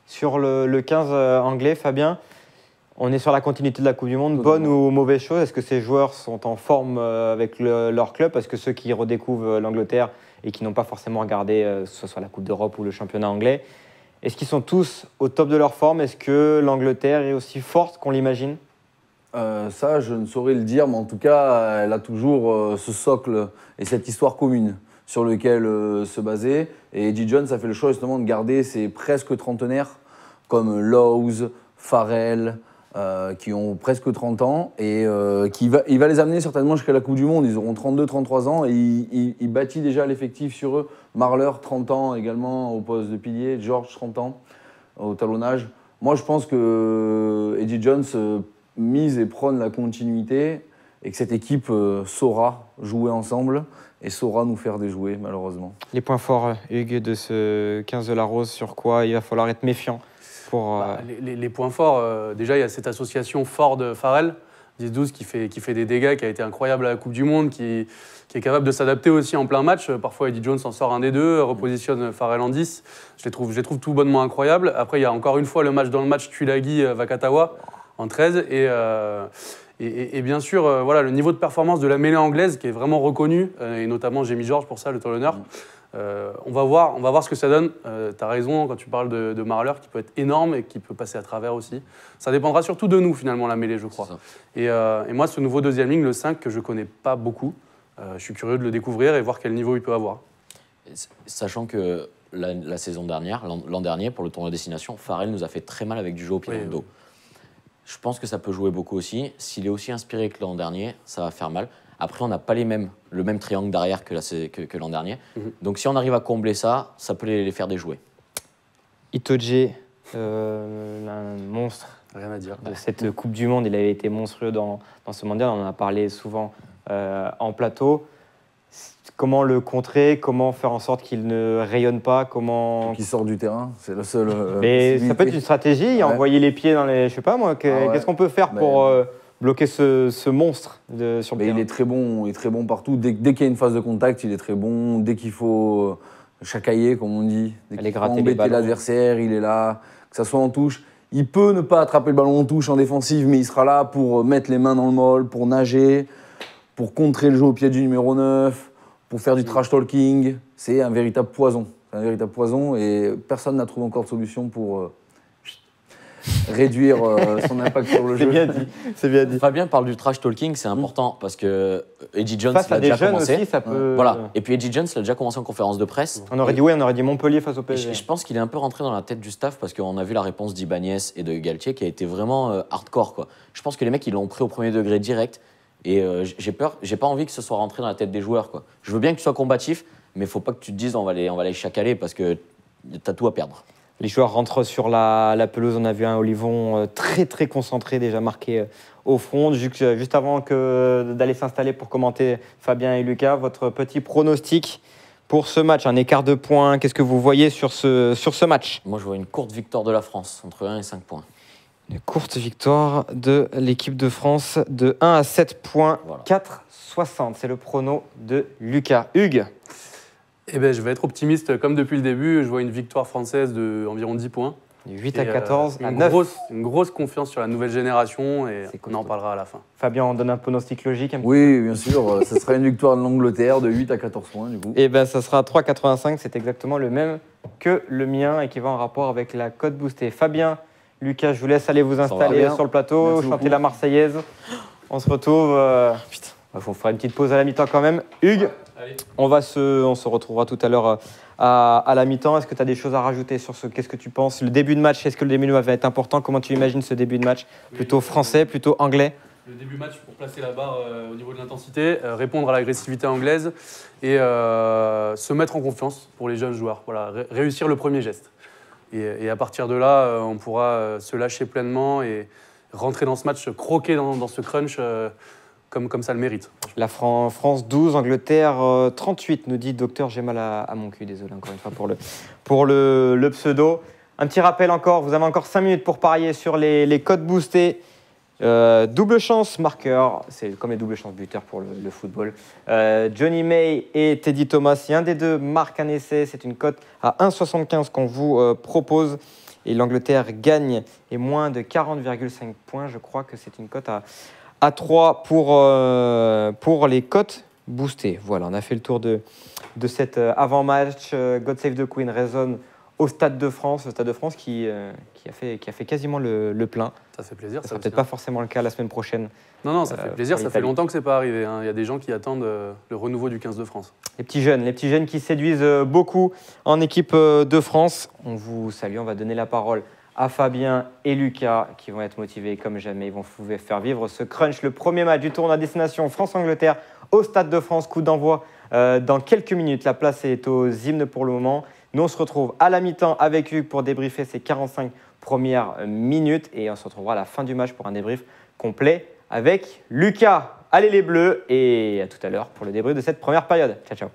[SPEAKER 1] Sur le, le quinze euh, anglais, Fabien, on est sur la continuité de la Coupe du Monde. Bonne ou mauvaise chose? Est-ce que ces joueurs sont en forme euh, avec le, leur club? Parce que ceux qui redécouvrent l'Angleterre et qui n'ont pas forcément regardé, euh, que ce soit la Coupe d'Europe ou le championnat anglais, est-ce qu'ils sont tous au top de leur forme? Est-ce que l'Angleterre est aussi forte qu'on l'imagine?
[SPEAKER 4] Euh, ça, je ne saurais le dire, mais en tout cas, elle a toujours euh, ce socle et cette histoire commune sur lequel euh, se baser. Et Eddie Jones a fait le choix justement de garder ses presque trentenaires comme Lowes, Farrell, euh, qui ont presque trente ans et euh, qui va, il va les amener certainement jusqu'à la Coupe du Monde. Ils auront trente-deux trente-trois ans et il, il, il bâtit déjà l'effectif sur eux. Marler, trente ans également au poste de pilier. George, trente ans au talonnage. Moi, je pense que Eddie Jones euh, mise et prône la continuité et que cette équipe euh, saura jouer ensemble et saura nous faire déjouer, malheureusement.
[SPEAKER 1] Les points forts, Hugues, de ce quinze de la Rose, sur quoi il va falloir être méfiant pour, euh...
[SPEAKER 3] bah, les, les, les points forts, euh, déjà, il y a cette association Ford-Farrell, dix douze, qui fait, qui fait des dégâts, qui a été incroyable à la Coupe du Monde, qui, qui est capable de s'adapter aussi en plein match. Parfois, Eddie Jones en sort un des deux, repositionne Farrell en dix. Je les trouve, je les trouve tout bonnement incroyables. Après, il y a encore une fois le match dans le match Tuilagi-Vakatawa en treize. Et, euh, et, et, et bien sûr, euh, voilà, le niveau de performance de la mêlée anglaise qui est vraiment reconnu, euh, et notamment Jamie George pour ça, le talonneur. Euh, on, va voir, on va voir ce que ça donne. Euh, tu as raison quand tu parles de, de Marler, qui peut être énorme et qui peut passer à travers aussi. Ça dépendra surtout de nous, finalement, la mêlée, je crois. Et, euh, et moi, ce nouveau deuxième ligne, le cinq, que je ne connais pas beaucoup, euh, je suis curieux de le découvrir et voir quel niveau il peut avoir.
[SPEAKER 2] Sachant que la, la saison dernière, l'an dernier, pour le tournoi destination, Farrell nous a fait très mal avec du jeu au pied
[SPEAKER 3] Oui,
[SPEAKER 2] dans le dos.
[SPEAKER 3] oui.
[SPEAKER 2] Je pense que ça peut jouer beaucoup aussi. S'il est aussi inspiré que l'an dernier, ça va faire mal. Après, on n'a pas les mêmes, le même triangle derrière que, la, que, que l'an dernier. Mm-hmm. Donc, si on arrive à combler ça, ça peut les, les faire déjouer.
[SPEAKER 1] Itoje, euh, un monstre.
[SPEAKER 3] Rien à dire.
[SPEAKER 1] De cette Coupe du Monde, il avait été monstrueux dans, dans ce mondial. On en a parlé souvent euh, en plateau. Comment le contrer? Comment faire en sorte qu'il ne rayonne pas? Comment...
[SPEAKER 4] Qu'il sort du terrain, c'est le seul. Euh,
[SPEAKER 1] Mais ça peut être une stratégie, ouais. Envoyer les pieds dans les. Je sais pas moi, que, ah ouais. Qu'est-ce qu'on peut faire Mais... pour euh, bloquer ce, ce monstre de, sur le
[SPEAKER 4] Mais
[SPEAKER 1] terrain?
[SPEAKER 4] Il est très bon, il est très bon partout. Dès, dès qu'il y a une phase de contact, il est très bon. Dès qu'il faut euh, chacailler, comme on dit, dès qu'il faut embêter l'adversaire, il est là. Que ça soit en touche. Il peut ne pas attraper le ballon en touche en défensive, mais il sera là pour mettre les mains dans le molle, pour nager, pour contrer le jeu au pied du numéro neuf. Pour faire du trash talking, c'est un véritable poison. C'est un véritable poison et personne n'a trouvé encore de solution pour euh, réduire euh, son impact sur le jeu.
[SPEAKER 1] C'est bien dit. C'est bien dit.
[SPEAKER 2] Fabien parle du trash talking, c'est important parce que Eddie Jones
[SPEAKER 1] face
[SPEAKER 2] l'a
[SPEAKER 1] à des
[SPEAKER 2] déjà
[SPEAKER 1] jeunes
[SPEAKER 2] commencé.
[SPEAKER 1] Aussi, ça peut...
[SPEAKER 2] Voilà. Et puis Eddie Jones l'a déjà commencé en conférence de presse.
[SPEAKER 1] On aurait dit oui, on aurait dit Montpellier face au P S G.
[SPEAKER 2] Et je pense qu'il est un peu rentré dans la tête du staff parce qu'on a vu la réponse d'Ibanez et de Galtier qui a été vraiment euh, hardcore, quoi. Je pense que les mecs ils l'ont pris au premier degré direct. Et euh, j'ai peur, j'ai pas envie que ce soit rentré dans la tête des joueurs, quoi. Je veux bien que tu sois combatif, mais faut pas que tu te dises on va les, on va les chacaler parce que t'as tout à perdre.
[SPEAKER 1] Les joueurs rentrent sur la, la pelouse. On a vu un Olivon euh, très très concentré, déjà marqué euh, au front. Juste, juste avant que d'aller s'installer pour commenter, Fabien et Lucas, votre petit pronostic pour ce match, un écart de points. Qu'est-ce que vous voyez sur ce, sur ce match?
[SPEAKER 2] Moi, je vois une courte victoire de la France, entre un et cinq points.
[SPEAKER 1] Une courte victoire de l'équipe de France de un à sept points, voilà. quatre soixante. C'est le prono de Lucas. Hugues?
[SPEAKER 3] Eh ben, je vais être optimiste comme depuis le début. Je vois une victoire française d'environ dix points.
[SPEAKER 1] huit à quatorze
[SPEAKER 3] euh,
[SPEAKER 1] à
[SPEAKER 3] une
[SPEAKER 1] neuf.
[SPEAKER 3] Grosse, une grosse confiance sur la nouvelle génération et on en parlera à la fin.
[SPEAKER 1] Fabien, on donne un pronostic logique un
[SPEAKER 4] Oui, bien sûr. Ce sera une victoire de l'Angleterre de huit à quatorze points du coup.
[SPEAKER 1] Eh bien, ça sera trois quatre-vingt-cinq. C'est exactement le même que le mien et qui va en rapport avec la cote boostée. Fabien, Lucas, je vous laisse aller vous installer sur le plateau,
[SPEAKER 4] Merci
[SPEAKER 1] chanter
[SPEAKER 4] beaucoup.
[SPEAKER 1] la Marseillaise. On se retrouve. Euh... Putain, il faut faire une petite pause à la mi-temps quand même. Hugues,
[SPEAKER 3] Allez.
[SPEAKER 1] On, va se, on se retrouvera tout à l'heure à, à la mi-temps. Est-ce que tu as des choses à rajouter sur ce? Qu'est-ce que tu penses? Le début de match, est-ce que le début de match va être important? Comment tu imagines ce début de match? Plutôt français, plutôt anglais?
[SPEAKER 3] Le début de match pour placer la barre euh, au niveau de l'intensité, euh, répondre à l'agressivité anglaise et euh, se mettre en confiance pour les jeunes joueurs. Voilà, ré- réussir le premier geste. Et, et à partir de là, euh, on pourra euh, se lâcher pleinement et rentrer dans ce match, croquer dans, dans ce crunch euh, comme, comme ça le mérite.
[SPEAKER 1] La Fran- France douze, Angleterre euh, trente-huit, nous dit docteur, j'ai mal à, à mon cul, désolé encore une fois pour le, pour le, le pseudo. Un petit rappel encore, vous avez encore cinq minutes pour parier sur les, les codes boostés. Euh, double chance marqueur, c'est comme les doubles chances buteurs pour le, le football. Euh, Johnny May et Teddy Thomas, si un des deux marque un essai, c'est une cote à un virgule soixante-quinze qu'on vous euh, propose. et l'Angleterre gagne et moins de quarante virgule cinq points. Je crois que c'est une cote à, à trois pour, euh, pour les cotes boostées. Voilà, on a fait le tour de, de cet euh, avant-match. Euh, God Save the Queen résonne au Stade de France, le Stade de France qui, euh, qui, a, fait, qui a fait quasiment le, le plein.
[SPEAKER 3] Ça fait plaisir.
[SPEAKER 1] Ça
[SPEAKER 3] Ça
[SPEAKER 1] sera
[SPEAKER 3] aussi,
[SPEAKER 1] peut-être
[SPEAKER 3] hein.
[SPEAKER 1] pas forcément le cas la semaine prochaine.
[SPEAKER 3] Non, non, ça
[SPEAKER 1] euh,
[SPEAKER 3] fait plaisir.
[SPEAKER 1] pour
[SPEAKER 3] Ça fait
[SPEAKER 1] l'Italie.
[SPEAKER 3] longtemps que c'est pas arrivé, hein. Il y a des gens qui attendent euh, le renouveau du quinze de France.
[SPEAKER 1] Les petits jeunes, les petits jeunes qui séduisent euh, beaucoup en équipe euh, de France. On vous salue, on va donner la parole à Fabien et Lucas qui vont être motivés comme jamais. Ils vont pouvoir faire vivre ce crunch, le premier match du tournoi destination France-Angleterre au Stade de France. Coup d'envoi euh, dans quelques minutes. La place est aux hymnes pour le moment. Nous, on se retrouve à la mi-temps avec Hugues pour débriefer ces quarante-cinq premières minutes. Et on se retrouvera à la fin du match pour un débrief complet avec Lucas. Allez les Bleus et à tout à l'heure pour le débrief de cette première période. Ciao, ciao.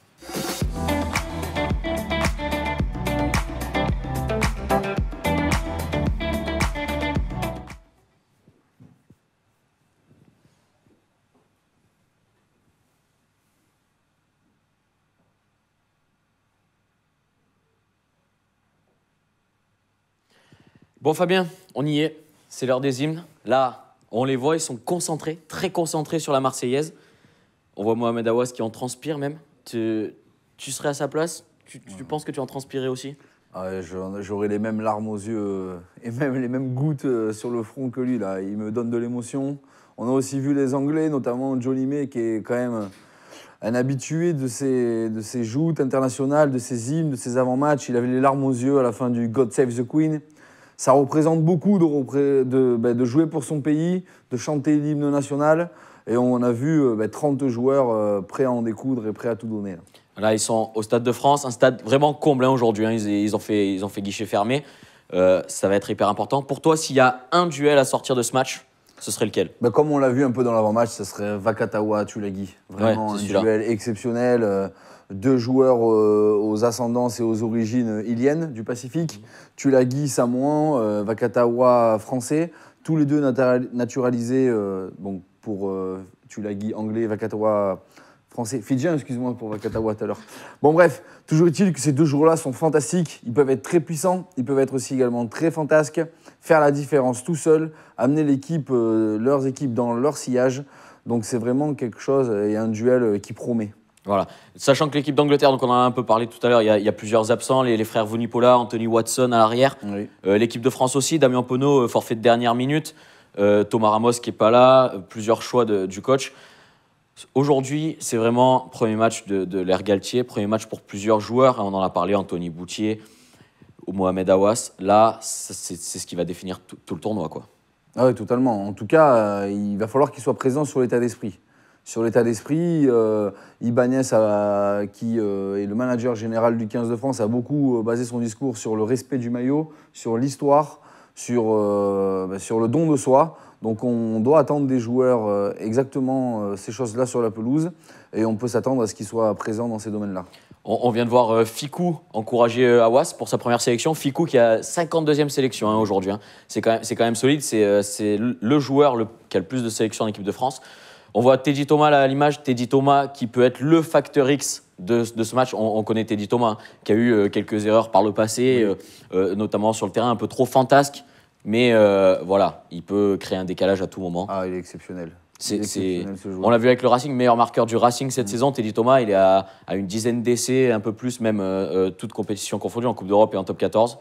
[SPEAKER 2] Bon Fabien, on y est, c'est l'heure des hymnes. Là, on les voit, ils sont concentrés, très concentrés sur la Marseillaise. On voit Mohamed Aouas qui en transpire même. Tu, tu serais à sa place? Tu, tu ouais. penses que tu en transpirais aussi?
[SPEAKER 4] Ah ouais, j'aurais les mêmes larmes aux yeux euh, et même les mêmes gouttes euh, sur le front que lui. Là. Il me donne de l'émotion. On a aussi vu les Anglais, notamment Johnny May, qui est quand même un habitué de ces, de ces joutes internationales, de ces hymnes, de ces avant-matchs. Il avait les larmes aux yeux à la fin du God Save the Queen. Ça représente beaucoup de, de, bah, de jouer pour son pays, de chanter l'hymne national. Et on a vu bah, trente joueurs euh, prêts à en découdre et prêts à tout donner. Là.
[SPEAKER 2] Là, ils sont au Stade de France, un stade vraiment comble hein, aujourd'hui. Hein. Ils, ils, ont fait, ils ont fait guichet fermé. Euh, ça va être hyper important. Pour toi, s'il y a un duel à sortir de ce match, ce serait lequel?
[SPEAKER 4] Bah, comme on l'a vu un peu dans l'avant-match, ce serait Vakatawa-Tulagi. Vraiment
[SPEAKER 2] ouais,
[SPEAKER 4] un
[SPEAKER 2] celui-là.
[SPEAKER 4] duel exceptionnel. Euh, deux joueurs euh, aux ascendances et aux origines iliennes du Pacifique. Mmh. Tulagi, samoan, euh, Vakatawa, français. Tous les deux naturalisés, euh, bon, pour euh, Tulagi, anglais, Vakatawa, français. Fidjien, excuse-moi, pour Vakatawa tout à l'heure. Bon, bref, toujours est-il que ces deux joueurs-là sont fantastiques. Ils peuvent être très puissants, ils peuvent être aussi également très fantasques, faire la différence tout seuls, amener l'équipe, euh, leurs équipes dans leur sillage. Donc, c'est vraiment quelque chose et un duel qui promet.
[SPEAKER 2] Voilà. Sachant que l'équipe d'Angleterre, donc on en a un peu parlé tout à l'heure, il, il y a plusieurs absents, les, les frères Vunipola, Anthony Watson à l'arrière. Oui. Euh, l'équipe de France aussi, Damien Penaud, forfait de dernière minute. Euh, Thomas Ramos qui n'est pas là, euh, plusieurs choix de, du coach. Aujourd'hui, c'est vraiment premier match de, de l'ère Galtier, premier match pour plusieurs joueurs. On en a parlé, Anthony Boutier, Mohamed Aouas. Là, c'est, c'est ce qui va définir tout, tout le tournoi, quoi.
[SPEAKER 4] Ah oui, totalement. En tout cas, euh, il va falloir qu'il soit présent sur l'état d'esprit. Sur l'état d'esprit, euh, Ibanez, a, qui euh, est le manager général du quinze de France, a beaucoup basé son discours sur le respect du maillot, sur l'histoire, sur, euh, bah, sur le don de soi. Donc on doit attendre des joueurs euh, exactement euh, ces choses-là sur la pelouse et on peut s'attendre à ce qu'ils soient présents dans ces domaines-là.
[SPEAKER 2] On, on vient de voir euh, Ficou encourager euh, Aouas pour sa première sélection. Ficou qui a cinquante-deuxième sélection hein, aujourd'hui. Hein. C'est quand même, c'est quand même solide, c'est, euh, c'est le joueur le, qui a le plus de sélections en équipe de France. On voit Teddy Thomas là, à l'image, Teddy Thomas qui peut être le facteur X de, de ce match. On, on connaît Teddy Thomas hein, qui a eu euh, quelques erreurs par le passé, oui. euh, euh, notamment sur le terrain un peu trop fantasque. Mais euh, voilà, il peut créer un décalage à tout moment.
[SPEAKER 4] Ah, il est exceptionnel.
[SPEAKER 2] C'est,
[SPEAKER 4] il est exceptionnel
[SPEAKER 2] c'est... On l'a vu avec le Racing, meilleur marqueur du Racing cette mmh. saison. Teddy Thomas, il est à, à une dizaine d'essais, un peu plus même, euh, toutes compétitions confondues, en Coupe d'Europe et en Top quatorze.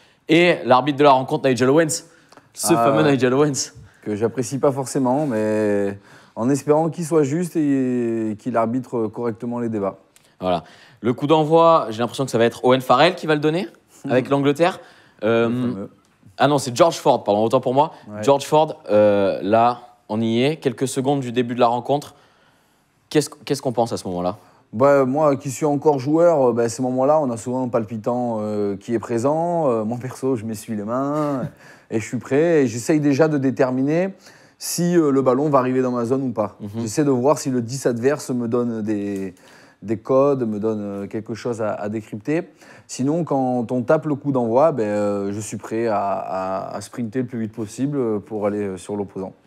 [SPEAKER 2] Et l'arbitre de la rencontre, Nigel Owens, ce ah, fameux Nigel Owens.
[SPEAKER 4] Que j'apprécie pas forcément, mais en espérant qu'il soit juste et qu'il arbitre correctement les débats.
[SPEAKER 2] Voilà. Le coup d'envoi, j'ai l'impression que ça va être Owen Farrell qui va le donner, mmh. avec l'Angleterre. Euh, ah non, c'est George Ford, pardon, autant pour moi. Ouais. George Ford, euh, là, on y est, quelques secondes du début de la rencontre. Qu'est-ce, qu'est-ce qu'on pense à ce moment-là?
[SPEAKER 4] Bah, moi, qui suis encore joueur, bah, à ces moments-là, on a souvent un palpitant euh, qui est présent. Euh, moi, perso, je m'essuie les mains et je suis prêt. Et j'essaye déjà de déterminer si euh, le ballon va arriver dans ma zone ou pas. Mm-hmm. J'essaie de voir si le dix adverse me donne des, des codes, me donne quelque chose à, à décrypter. Sinon, quand on tape le coup d'envoi, ben, euh, je suis prêt à, à, à sprinter le plus vite possible pour aller sur l'opposant.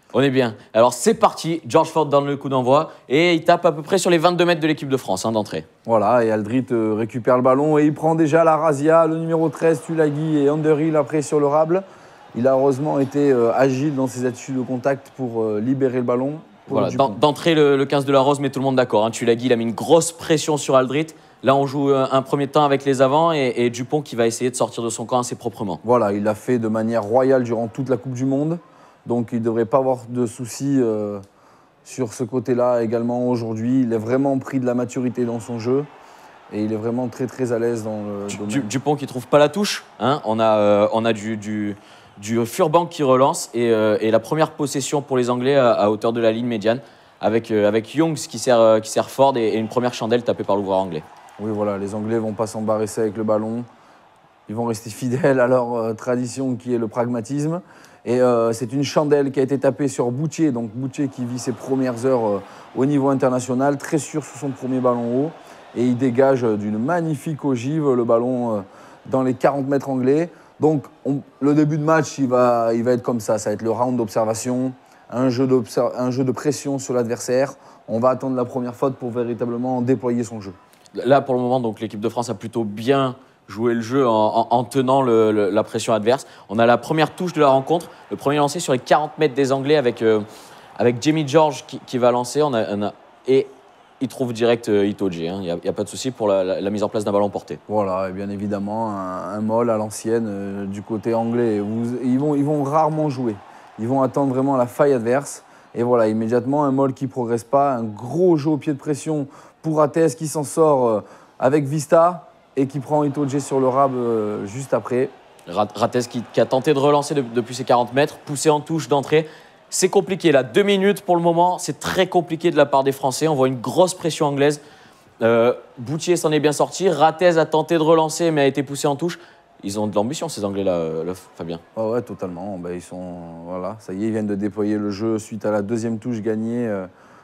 [SPEAKER 2] On est bien. Alors c'est parti, George Ford donne le coup d'envoi et il tape à peu près sur les vingt-deux mètres de l'équipe de France hein, d'entrée.
[SPEAKER 4] Voilà, et Aldrit euh, récupère le ballon et il prend déjà la razzia, le numéro treize, Tulagi et Underhill après sur le rable. Il a heureusement été euh, agile dans ses attitudes de contact pour euh, libérer le ballon.
[SPEAKER 2] Voilà, d'entrée, le, le quinze de la Rose met tout le monde d'accord. Hein. Tulagi, il a mis une grosse pression sur Aldrit. Là, on joue un, un premier temps avec les avants et, et Dupont qui va essayer de sortir de son camp assez proprement.
[SPEAKER 4] Voilà, il l'a fait de manière royale durant toute la Coupe du Monde. Donc, il ne devrait pas avoir de soucis euh, sur ce côté-là également aujourd'hui. Il est vraiment pris de la maturité dans son jeu et il est vraiment très, très à l'aise dans le
[SPEAKER 2] du,
[SPEAKER 4] domaine.
[SPEAKER 2] Dupont qui ne trouve pas la touche. Hein. On a, euh, on a du, du, du Furbank qui relance et, euh, et la première possession pour les Anglais à, à hauteur de la ligne médiane avec, euh, avec Youngs qui sert, euh, qui sert Ford et, et une première chandelle tapée par l'ouvreur anglais.
[SPEAKER 4] Oui, voilà, les Anglais ne vont pas s'embarrasser avec le ballon. Ils vont rester fidèles à leur euh, tradition qui est le pragmatisme. Et euh, c'est une chandelle qui a été tapée sur Boutier. Donc Boutier qui vit ses premières heures euh, au niveau international, très sûr sur son premier ballon haut. Et il dégage euh, d'une magnifique ogive le ballon euh, dans les quarante mètres anglais. Donc on, le début de match, il va, il va être comme ça. Ça va être le round d'observation, un jeu, un jeu de pression sur l'adversaire. On va attendre la première faute pour véritablement déployer son jeu.
[SPEAKER 2] Là, pour le moment, donc l'équipe de France a plutôt bien joué le jeu en, en, en tenant le, le, la pression adverse. On a la première touche de la rencontre, le premier lancé sur les quarante mètres des Anglais avec, euh, avec Jamie George qui, qui va lancer. On a, on a, et il trouve direct euh, Itoje. Il n'y a, a pas de souci pour la, la, la mise en place d'un ballon porté.
[SPEAKER 4] Voilà, et bien évidemment, un, un molle à l'ancienne euh, du côté anglais. Vous, ils, vont, ils vont rarement jouer. Ils vont attendre vraiment la faille adverse. Et voilà, immédiatement, un molle qui ne progresse pas, un gros jeu au pied de pression pour Rates qui s'en sort euh, avec Vista et qui prend Itoje sur le rab euh, juste après.
[SPEAKER 2] Rates qui, qui a tenté de relancer de, depuis ses quarante mètres, poussé en touche d'entrée. C'est compliqué là, deux minutes pour le moment, c'est très compliqué de la part des Français. On voit une grosse pression anglaise. Euh, Boutier s'en est bien sorti. Rates a tenté de relancer mais a été poussé en touche. Ils ont de l'ambition ces Anglais-là, euh, Fabien.
[SPEAKER 4] Oh ouais, totalement. Ben, ils sont, voilà, ça y est, ils viennent de déployer le jeu suite à la deuxième touche gagnée. Euh,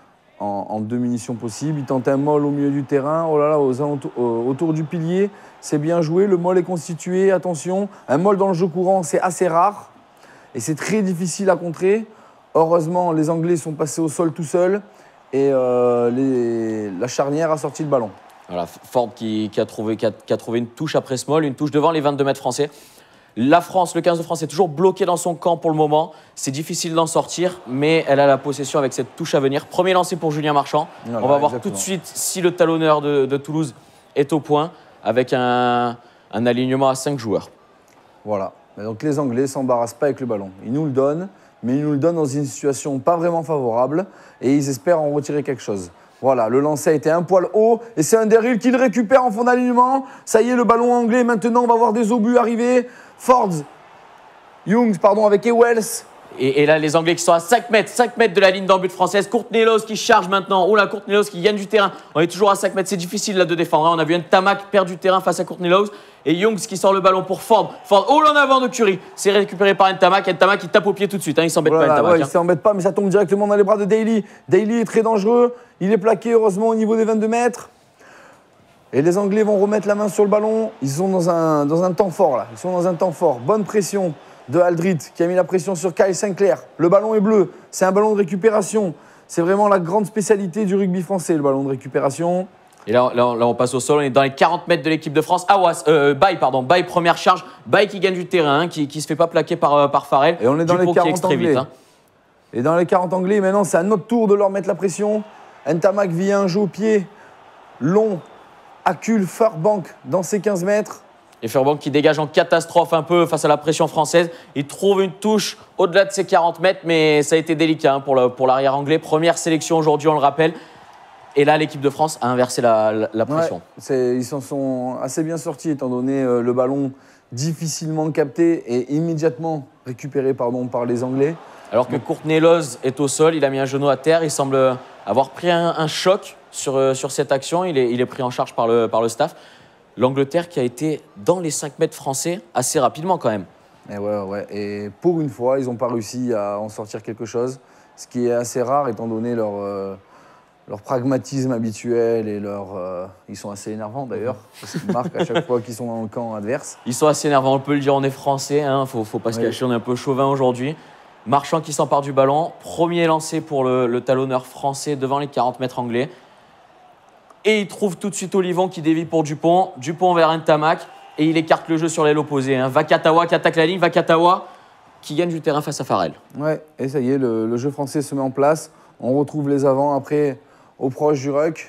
[SPEAKER 4] En, en deux munitions possibles. Il tente un molle au milieu du terrain. Oh là là, aux alentours, euh, autour du pilier. C'est bien joué. Le molle est constitué. Attention, un molle dans le jeu courant, c'est assez rare. Et c'est très difficile à contrer. Heureusement, les Anglais sont passés au sol tout seuls. Et euh, les, la charnière a sorti le ballon.
[SPEAKER 2] Voilà, Ford qui, qui, a trouvé, qui, a, qui a trouvé une touche après ce molle, une touche devant les vingt-deux mètres français. La France, le quinze de France, est toujours bloqué dans son camp pour le moment. C'est difficile d'en sortir, mais elle a la possession avec cette touche à venir. Premier lancé pour Julien Marchand. Voilà, on va voir exactement tout de suite si le talonneur de, de Toulouse est au point avec un, un alignement à cinq joueurs.
[SPEAKER 4] Voilà. Donc les Anglais ne s'embarrassent pas avec le ballon. Ils nous le donnent, mais ils nous le donnent dans une situation pas vraiment favorable et ils espèrent en retirer quelque chose. Voilà, le lancer a été un poil haut et c'est Underhill qui le récupère en fond d'alignement. Ça y est, le ballon anglais, maintenant on va voir des obus arriver. Ford, Youngs, pardon, avec Ewells.
[SPEAKER 2] Et, et là, les Anglais qui sont à cinq mètres, cinq mètres de la ligne d'en-but française. Courtney-Lawes qui charge maintenant. Oh là, Courtney-Lawes qui gagne du terrain. On est toujours à cinq mètres, c'est difficile là de défendre. On a vu un Tamac perdre du terrain face à Courtney-Lawes. Et Youngs qui sort le ballon pour Ford. Ford, oh là en avant de Curry. C'est récupéré par Ntamak. Ntamak qui tape au pied tout de suite. Hein. Il s'embête
[SPEAKER 4] voilà,
[SPEAKER 2] pas, Ntamak.
[SPEAKER 4] Ouais,
[SPEAKER 2] hein.
[SPEAKER 4] Il s'embête pas, mais ça tombe directement dans les bras de Daly. Daly est très dangereux. Il est plaqué, heureusement, au niveau des vingt-deux mètres. Et les Anglais vont remettre la main sur le ballon. Ils sont dans un, dans un temps fort, là. Ils sont dans un temps fort. Bonne pression de Aldrit, qui a mis la pression sur Kyle Sinclair. Le ballon est bleu. C'est un ballon de récupération. C'est vraiment la grande spécialité du rugby français, le ballon de récupération.
[SPEAKER 2] Et là, là, là, on passe au sol. On est dans les quarante mètres de l'équipe de France. Awas, euh, Baye, pardon. Baye, première charge. Baye qui gagne du terrain, hein, qui ne se fait pas plaquer par, euh, par Farrell.
[SPEAKER 4] Et on est dans
[SPEAKER 2] Dupont
[SPEAKER 4] les quarante Anglais. Vite, hein. Et dans les quarante Anglais, maintenant, c'est à notre tour de leur mettre la pression. Ntamak vient un jeu au pied long. Accule Furbank dans ses quinze mètres.
[SPEAKER 2] Et Furbank qui dégage en catastrophe un peu face à la pression française. Il trouve une touche au-delà de ses quarante mètres, mais ça a été délicat hein, pour, le, pour l'arrière anglais. Première sélection aujourd'hui, on le rappelle. Et là, l'équipe de France a inversé la, la, la pression.
[SPEAKER 4] Ouais, ils s'en sont assez bien sortis, étant donné euh, le ballon difficilement capté et immédiatement récupéré pardon, par les Anglais.
[SPEAKER 2] Alors que Courtney-Lawes est au sol, il a mis un genou à terre. Il semble avoir pris un, un choc sur, euh, sur cette action. Il est, il est pris en charge par le, par le staff. L'Angleterre qui a été dans les cinq mètres français assez rapidement quand même.
[SPEAKER 4] Et ouais, ouais. Et pour une fois, ils n'ont pas réussi à en sortir quelque chose. Ce qui est assez rare étant donné leur, euh, leur pragmatisme habituel et leur... Euh, ils sont assez énervants d'ailleurs. Parce qu'ils marquent à chaque fois qu'ils sont dans le camp adverse.
[SPEAKER 2] Ils sont assez énervants, on peut le dire, on est français. Il hein, ne faut, faut pas se oui. cacher, on est un peu chauvin aujourd'hui. Marchand qui s'empare du ballon. Premier lancé pour le, le talonneur français devant les quarante mètres anglais. Et il trouve tout de suite Olivon qui dévie pour Dupont. Dupont vers Ntamak. Et il écarte le jeu sur l'aile opposée. Hein. Vakatawa qui attaque la ligne. Vakatawa qui gagne du terrain face à Farrell.
[SPEAKER 4] Ouais, et ça y est, le, le jeu français se met en place. On retrouve les avants après au proche du ruck.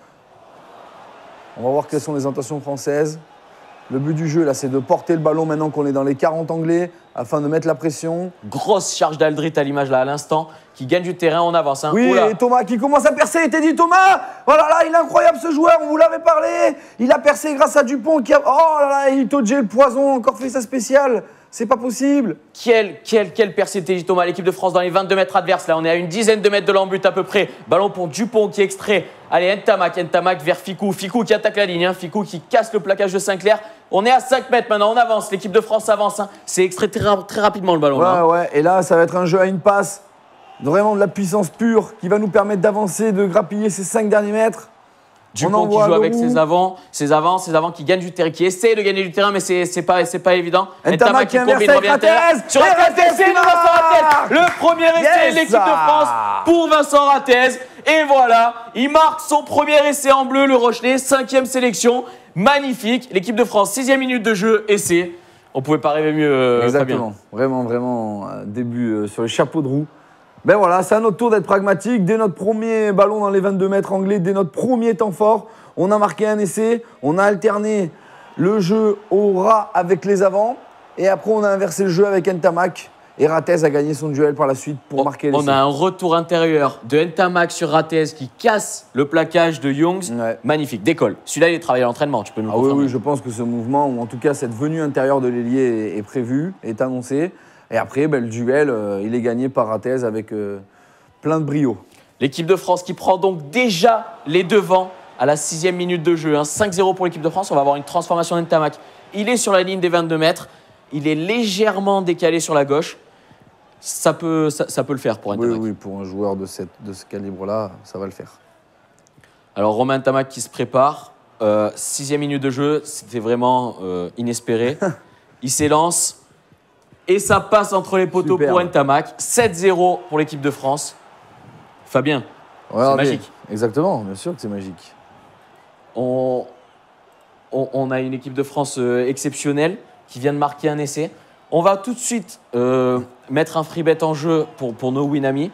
[SPEAKER 4] On va voir quelles sont les intentions françaises. Le but du jeu, là, c'est de porter le ballon maintenant qu'on est dans les quarante anglais afin de mettre la pression.
[SPEAKER 2] Grosse charge d'Aldrit à l'image là à l'instant qui gagne du terrain, on avance. Hein.
[SPEAKER 4] Oui,
[SPEAKER 2] Oula.
[SPEAKER 4] et Thomas qui commence à percer. Teddy Thomas, oh là là, il est incroyable ce joueur, on vous l'avait parlé. Il a percé grâce à Dupont qui a... Oh là là, Itoje le poison, encore fait sa spéciale. C'est pas possible.
[SPEAKER 2] Quel, quel, quel percé de Teddy Thomas, l'équipe de France dans les vingt-deux mètres adverses. Là, on est à une dizaine de mètres de l'embut à peu près. Ballon pour Dupont qui extrait. Allez, Ntamak, Ntamak vers Ficou. Ficou qui attaque la ligne. Hein. Ficou qui casse le plaquage de Sinclair. On est à cinq mètres maintenant, on avance. L'équipe de France avance. Hein. C'est extrait très, très rapidement le ballon.
[SPEAKER 4] Ouais,
[SPEAKER 2] là.
[SPEAKER 4] ouais. Et là, ça va être un jeu à une passe. Vraiment de la puissance pure qui va nous permettre d'avancer, de grappiller ces cinq derniers mètres.
[SPEAKER 2] Dupont qui joue avec ses avants, ses avants, ses avants qui gagnent du terrain, qui essaie de gagner du terrain, mais c'est, c'est, pas, c'est pas évident.
[SPEAKER 4] Ntamak qui combine,
[SPEAKER 2] revient à terre. Sur Ratez, c'est Vincent Ratez. Le premier essai
[SPEAKER 4] Yes.
[SPEAKER 2] de l'équipe de France pour Vincent Ratez. Et voilà, il marque son premier essai en bleu, le Rochelet, cinquième sélection. Magnifique. L'équipe de France, sixième minute de jeu, essai. On pouvait pas rêver mieux, euh,
[SPEAKER 4] Exactement.
[SPEAKER 2] Fabien.
[SPEAKER 4] Vraiment, vraiment, euh, début euh, sur les chapeaux de roue. Ben voilà, c'est à notre tour d'être pragmatique. Dès notre premier ballon dans les vingt-deux mètres anglais, dès notre premier temps fort, on a marqué un essai. On a alterné le jeu au ras avec les avants. Et après, on a inversé le jeu avec Ntamak. Et Ratez a gagné son duel par la suite pour
[SPEAKER 2] On,
[SPEAKER 4] marquer l'essai.
[SPEAKER 2] on a un retour intérieur de Ntamak sur Ratez qui casse le plaquage de Youngs.
[SPEAKER 4] Ouais.
[SPEAKER 2] Magnifique, décolle. Celui-là, il est travaillé à l'entraînement, tu peux nous le
[SPEAKER 4] Ah oui,
[SPEAKER 2] confirmer.
[SPEAKER 4] oui, je pense que ce mouvement, ou en tout cas cette venue intérieure de l'ailier est, est prévue, est annoncée. Et après, ben, le duel, euh, il est gagné par Ratez avec euh, plein de brio.
[SPEAKER 2] L'équipe de France qui prend donc déjà les devants à la sixième minute de jeu. Hein. cinq zéro pour l'équipe de France. On va avoir une transformation d'Ntamak. Il est sur la ligne des vingt-deux mètres. Il est légèrement décalé sur la gauche. Ça peut, ça, ça peut le faire pour
[SPEAKER 4] Oui,
[SPEAKER 2] Ntamak.
[SPEAKER 4] oui, pour un joueur de, cette, de ce calibre-là, ça va le faire.
[SPEAKER 2] Alors Romain Ntamak qui se prépare. Euh, sixième minute de jeu. C'était vraiment euh, inespéré. Il s'élance. Et ça passe entre les poteaux
[SPEAKER 4] Superbe.
[SPEAKER 2] pour Ntamak. sept zéro pour l'équipe de France. Fabien,
[SPEAKER 4] Regardez.
[SPEAKER 2] magique.
[SPEAKER 4] Exactement, bien sûr que c'est magique.
[SPEAKER 2] on, on, on a une équipe de France euh, exceptionnelle qui vient de marquer un essai. On va tout de suite euh, mettre un free bet en jeu pour, pour nos Winami.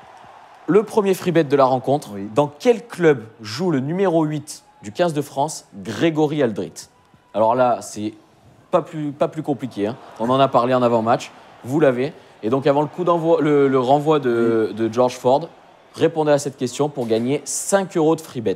[SPEAKER 2] Le premier free bet de la rencontre.
[SPEAKER 4] Oui.
[SPEAKER 2] Dans quel club joue le numéro huit du quinze de France, Grégory Aldrit? Alors là, c'est pas plus, pas plus compliqué. Hein. On en a parlé en avant-match. Vous l'avez. Et donc, avant le coup d'envoi, le, le renvoi de, oui. de George Ford, répondez à cette question pour gagner cinq euros de free bet.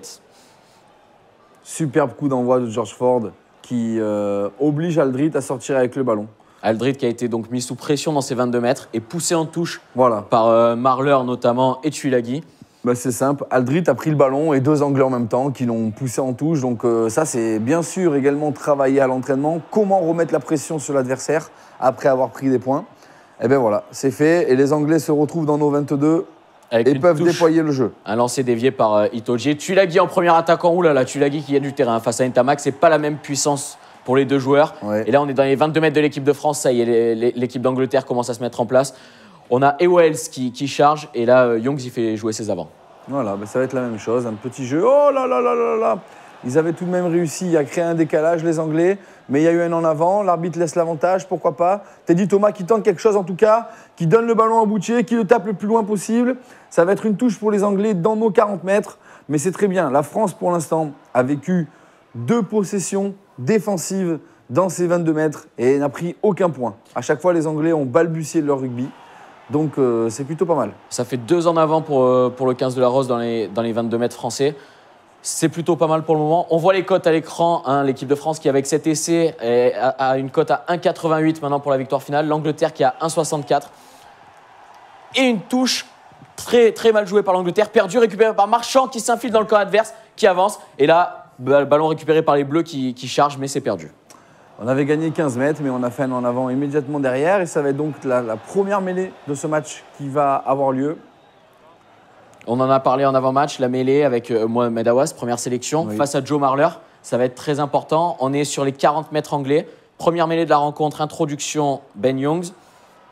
[SPEAKER 4] Superbe coup d'envoi de George Ford qui euh, oblige Aldrit à sortir avec le ballon.
[SPEAKER 2] Aldrit qui a été donc mis sous pression dans ses vingt-deux mètres et poussé en touche
[SPEAKER 4] Voilà.
[SPEAKER 2] par euh, Marler notamment et Tuilagi.
[SPEAKER 4] Bah, c'est simple, Aldrit a pris le ballon et deux Anglais en même temps qui l'ont poussé en touche. Donc euh, ça, c'est bien sûr également travailler à l'entraînement. Comment remettre la pression sur l'adversaire après avoir pris des points. Et bien voilà, c'est fait. Et les Anglais se retrouvent dans nos vingt-deux
[SPEAKER 2] Avec
[SPEAKER 4] et
[SPEAKER 2] une
[SPEAKER 4] peuvent
[SPEAKER 2] touche.
[SPEAKER 4] déployer le jeu.
[SPEAKER 2] Un lancer dévié par euh, Itoje. Tuilagi en premier attaquant. Ouh là là, Tuilagi qui gagne du terrain face à Ntamak. C'est pas la même puissance pour les deux joueurs.
[SPEAKER 4] Ouais.
[SPEAKER 2] Et là, on est dans les vingt-deux mètres de l'équipe de France. Ça y est, les- les- l'équipe d'Angleterre commence à se mettre en place. On a Ewells qui, qui charge et là, euh, Youngs, il fait jouer ses avants.
[SPEAKER 4] Voilà, ben ça va être la même chose, un petit jeu. Oh là là là là là. Ils avaient tout de même réussi à créer un décalage, les Anglais, mais il y a eu un en avant, l'arbitre laisse l'avantage, pourquoi pas. Teddy Thomas qui tente quelque chose en tout cas, qui donne le ballon à Boutier, qui le tape le plus loin possible. Ça va être une touche pour les Anglais dans nos quarante mètres, mais c'est très bien. La France, pour l'instant, a vécu deux possessions défensives dans ces vingt-deux mètres et n'a pris aucun point. À chaque fois, les Anglais ont balbutié leur rugby, donc euh, c'est plutôt pas mal.
[SPEAKER 2] Ça fait deux en avant pour, euh, pour le quinze de la Rose dans les, dans les vingt-deux mètres français. C'est plutôt pas mal pour le moment. On voit les cotes à l'écran. Hein, l'équipe de France qui, avec cet essai, est- a, a une cote à un virgule quatre-vingt-huit maintenant pour la victoire finale. L'Angleterre qui a un virgule soixante-quatre. Et une touche très, très mal jouée par l'Angleterre. Perdue, récupérée par Marchand qui s'infile dans le camp adverse, qui avance. Et là, bah, ballon récupéré par les Bleus qui, qui chargent, mais c'est perdu.
[SPEAKER 4] On avait gagné quinze mètres, mais on a fait un en avant immédiatement derrière. Et ça va être donc la, la première mêlée de ce match qui va avoir lieu.
[SPEAKER 2] On en a parlé en avant-match, la mêlée avec euh, Mohamed Awas, première sélection,
[SPEAKER 4] Oui.
[SPEAKER 2] face à Joe Marler. Ça va être très important. On est sur les quarante mètres anglais. Première mêlée de la rencontre, introduction Ben Youngs.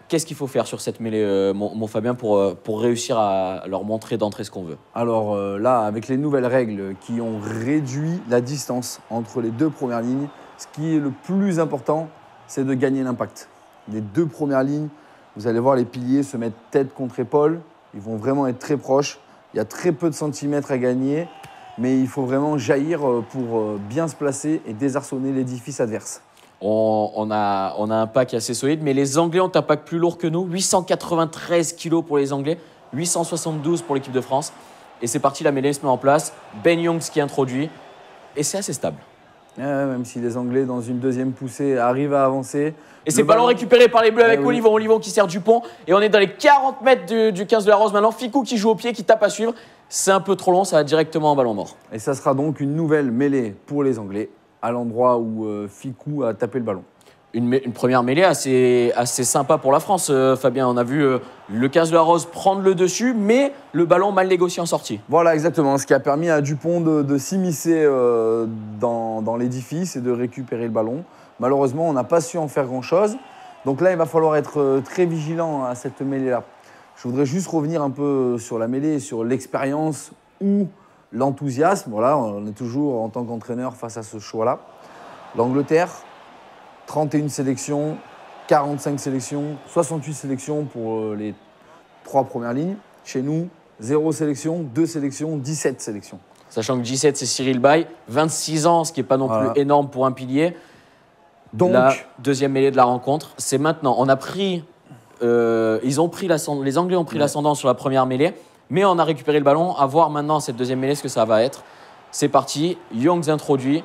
[SPEAKER 2] Qu'est-ce qu'il faut faire sur cette mêlée, euh, mon, mon Fabien, pour, euh, pour réussir à leur montrer d'entrer ce qu'on veut?
[SPEAKER 4] Alors euh, là, avec les nouvelles règles qui ont réduit la distance entre les deux premières lignes, ce qui est le plus important, c'est de gagner l'impact. Les deux premières lignes, vous allez voir les piliers se mettre tête contre épaule. Ils vont vraiment être très proches. Il y a très peu de centimètres à gagner, mais il faut vraiment jaillir pour bien se placer et désarçonner l'édifice adverse.
[SPEAKER 2] On, on, a, on a un pack assez solide, mais les Anglais ont un pack plus lourd que nous. huit cent quatre-vingt-treize kilos pour les Anglais, huit cent soixante-douze pour l'équipe de France. Et c'est parti, la mêlée se met en place. Ben Youngs qui introduit. Et c'est assez stable.
[SPEAKER 4] Ouais, même si les Anglais, dans une deuxième poussée, arrivent à avancer.
[SPEAKER 2] Et c'est ballon, ballon récupéré par les Bleus avec eh oui. Olivon. Olivon qui sert Dupont. Et on est dans les quarante mètres du, du quinze de la Rose maintenant. Ficou qui joue au pied, qui tape à suivre. C'est un peu trop long, ça va directement en ballon mort.
[SPEAKER 4] Et ça sera donc une nouvelle mêlée pour les Anglais, à l'endroit où euh, Ficou a tapé le ballon.
[SPEAKER 2] Une, une première mêlée assez, assez sympa pour la France, euh, Fabien. On a vu euh, le quinze de la Rose prendre le dessus, mais le ballon mal négocié en sortie.
[SPEAKER 4] Voilà, exactement. Ce qui a permis à Dupont de, de s'immiscer euh, dans, dans l'édifice et de récupérer le ballon. Malheureusement, on n'a pas su en faire grand-chose. Donc là, il va falloir être très vigilant à cette mêlée-là. Je voudrais juste revenir un peu sur la mêlée, sur l'expérience ou l'enthousiasme. Voilà, on est toujours en tant qu'entraîneur face à ce choix-là. L'Angleterre, trente et une sélections, quarante-cinq sélections, soixante-huit sélections pour les trois premières lignes. Chez nous, zéro sélection, deux sélections, dix-sept sélections.
[SPEAKER 2] Sachant que dix-sept, c'est Cyril Bay, vingt-six ans, ce qui n'est pas non voilà. plus énorme pour un pilier. Donc, la deuxième mêlée de la rencontre, c'est maintenant. On a pris, euh, ils ont pris les Anglais ont pris ouais. l'ascendant sur la première mêlée, mais on a récupéré le ballon. À voir maintenant cette deuxième mêlée ce que ça va être. C'est parti, Youngs introduit,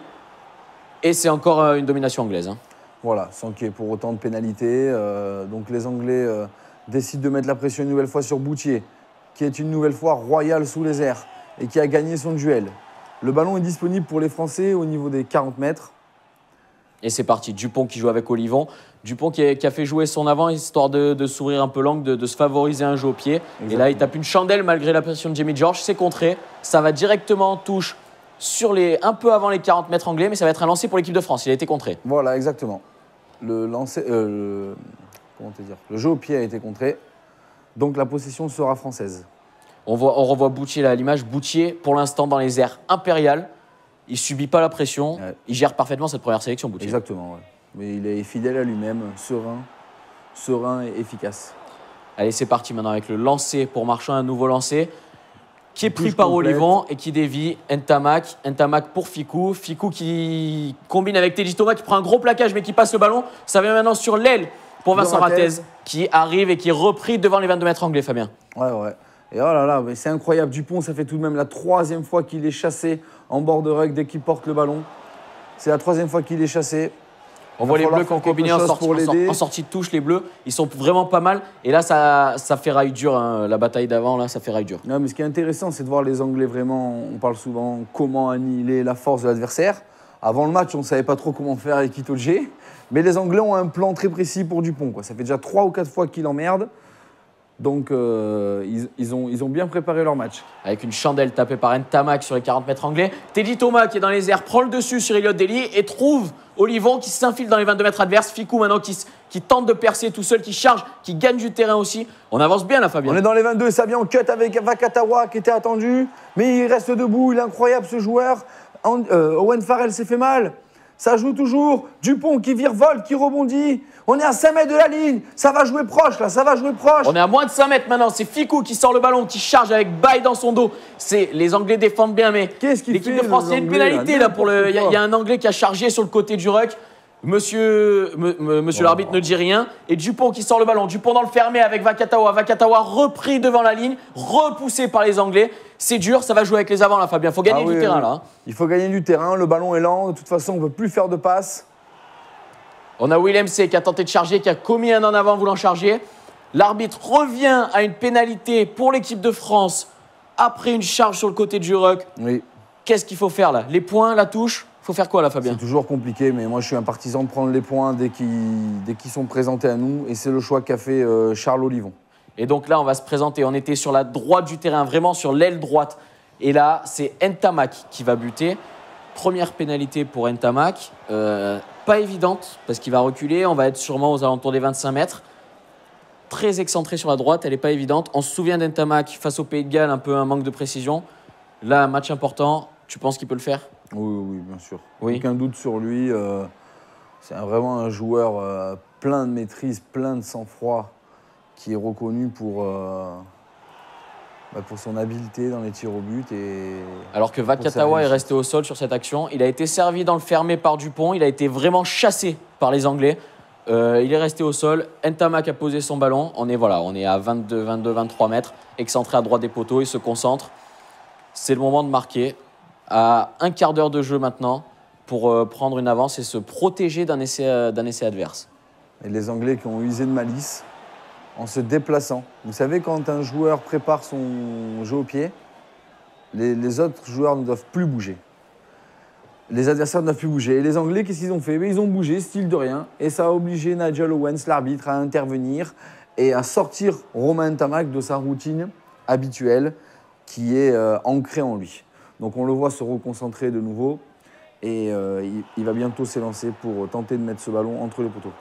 [SPEAKER 2] et c'est encore euh, une domination anglaise. Hein.
[SPEAKER 4] Voilà, sans qu'il y ait pour autant de pénalités. Euh, donc les Anglais euh, décident de mettre la pression une nouvelle fois sur Boutier, qui est une nouvelle fois royal sous les airs et qui a gagné son duel. Le ballon est disponible pour les Français au niveau des quarante mètres.
[SPEAKER 2] Et c'est parti, Dupont qui joue avec Olivon. Dupont qui a, qui a fait jouer son avant, histoire de, de s'ouvrir un peu l'angle, de, de se favoriser un jeu au pied. Exactement. Et là, il tape une chandelle malgré la pression de Jamie George. C'est contré, ça va directement en touche sur les, un peu avant les quarante mètres anglais, mais ça va être un lancer pour l'équipe de France. Il a été contré.
[SPEAKER 4] Voilà, exactement. Le, lancer, euh, le, comment te dire, le jeu au pied a été contré, donc la possession sera française.
[SPEAKER 2] On, voit, on revoit Boutier là à l'image. Boutier, pour l'instant, dans les airs impériales. Il ne subit pas la pression, ouais. Il gère parfaitement cette première sélection, Boutier.
[SPEAKER 4] Exactement, ouais. Mais il est fidèle à lui-même, serein, serein et efficace.
[SPEAKER 2] Allez, c'est parti maintenant avec le lancer pour Marchand, un nouveau lancer qui est pris par complète. Olivon et qui dévie Ntamak. Ntamak pour Ficou. Ficou qui combine avec Teddy Thomas, qui prend un gros plaquage mais qui passe le ballon. Ça vient maintenant sur l'aile pour Vincent Rattez, qui arrive et qui est repris devant les vingt-deux mètres anglais, Fabien.
[SPEAKER 4] Ouais, ouais. Et oh là là, mais c'est incroyable. Dupont, ça fait tout de même la troisième fois qu'il est chassé en bord de ruck dès qu'il porte le ballon. C'est la troisième fois qu'il est chassé.
[SPEAKER 2] On voit les Bleus qui ont combiné en sortie, en, en sortie de touche. Les Bleus, ils sont vraiment pas mal. Et là, ça, ça fait rail dur. Hein. La bataille d'avant, là, ça fait rail dur.
[SPEAKER 4] Non, mais ce qui est intéressant, c'est de voir les Anglais vraiment. On parle souvent comment annihiler la force de l'adversaire. Avant le match, on ne savait pas trop comment faire avec Itoje. Mais les Anglais ont un plan très précis pour Dupont, quoi. Ça fait déjà trois ou quatre fois qu'il emmerde. Donc, euh, ils, ils, ont, ils ont bien préparé leur match.
[SPEAKER 2] Avec une chandelle tapée par Ntamak sur les quarante mètres anglais. Teddy Thomas qui est dans les airs prend le dessus sur Elliott Daly et trouve Olivon qui s'infile dans les vingt-deux mètres adverses. Ficou maintenant qui, qui tente de percer tout seul, qui charge, qui gagne du terrain aussi. On avance bien là, Fabien.
[SPEAKER 4] On est dans les vingt-deux, ça vient en cut avec Vakatawa qui était attendu. Mais il reste debout, il est incroyable ce joueur. Euh, Owen Farrell s'est fait mal. Ça joue toujours. Dupont qui virevolte, qui rebondit. On est à cinq mètres de la ligne. Ça va jouer proche, là. Ça va jouer proche.
[SPEAKER 2] On est à moins de cinq mètres maintenant. C'est Ficou qui sort le ballon, qui charge avec Bay dans son dos. C'est, les Anglais défendent bien, mais
[SPEAKER 4] qu'est-ce qu'il
[SPEAKER 2] l'équipe de France, il y a une pénalité là, là pour le. Il y, y a un Anglais qui a chargé sur le côté du ruck. Monsieur, me, me, monsieur oh. l'arbitre ne dit rien. Et Dupont qui sort le ballon. Dupont dans le fermé avec Vakatawa. Vakatawa repris devant la ligne, repoussé par les Anglais. C'est dur, ça va jouer avec les avants là, Fabien. Il faut gagner ah, du oui, terrain
[SPEAKER 4] oui.
[SPEAKER 2] là. Hein.
[SPEAKER 4] Il faut gagner du terrain. Le ballon est lent. De toute façon, on ne peut plus faire de passe.
[SPEAKER 2] On a Willem C qui a tenté de charger, qui a commis un en avant voulant charger. L'arbitre revient à une pénalité pour l'équipe de France après une charge sur le côté du ruck.
[SPEAKER 4] Oui.
[SPEAKER 2] Qu'est-ce qu'il faut faire là? Les points, la touche? Il faut faire quoi là, Fabien?
[SPEAKER 4] C'est toujours compliqué, mais moi je suis un partisan de prendre les points dès qu'ils, dès qu'ils sont présentés à nous. Et c'est le choix qu'a fait euh, Charles Olivon.
[SPEAKER 2] Et donc là, on va se présenter. On était sur la droite du terrain, vraiment sur l'aile droite. Et là, c'est Ntamak qui va buter. Première pénalité pour Ntamak. Euh, pas évidente, parce qu'il va reculer. On va être sûrement aux alentours des vingt-cinq mètres. très excentrée sur la droite, elle n'est pas évidente. On se souvient d'Ntamak face au Pays de Galles, un peu un manque de précision. Là, un match important, tu penses qu'il peut le faire?
[SPEAKER 4] Oui, oui, bien sûr.
[SPEAKER 2] Oui.
[SPEAKER 4] Aucun doute sur lui. Euh, c'est un- vraiment un joueur euh, plein de maîtrise, plein de sang-froid, qui est reconnu pour, euh, bah, pour son habileté dans les tirs au but. Et
[SPEAKER 2] Alors que
[SPEAKER 4] pour sa
[SPEAKER 2] Vakatawa est
[SPEAKER 4] réussite.
[SPEAKER 2] resté au sol sur cette action. Il a été servi dans le fermé par Dupont. Il a été vraiment chassé par les Anglais. Euh, il est resté au sol. Ntamak a posé son ballon. On est, voilà, on est à vingt-deux, vingt-deux, vingt-trois mètres, excentré à droite des poteaux. Il se concentre. C'est le moment de marquer. À un quart d'heure de jeu maintenant pour euh, prendre une avance et se protéger d'un essai, euh, d'un essai adverse.
[SPEAKER 4] Et les Anglais qui ont usé de malice en se déplaçant. Vous savez, quand un joueur prépare son jeu au pied, les, les autres joueurs ne doivent plus bouger. Les adversaires ne doivent plus bouger. Et les Anglais, qu'est-ce qu'ils ont fait? Ils ont bougé, style de rien. Et ça a obligé Nigel Owens, l'arbitre, à intervenir et à sortir Romain Ntamak de sa routine habituelle qui est euh, ancrée en lui. Donc on le voit se reconcentrer de nouveau et euh, il, il va bientôt s'élancer pour tenter de mettre ce ballon entre les poteaux.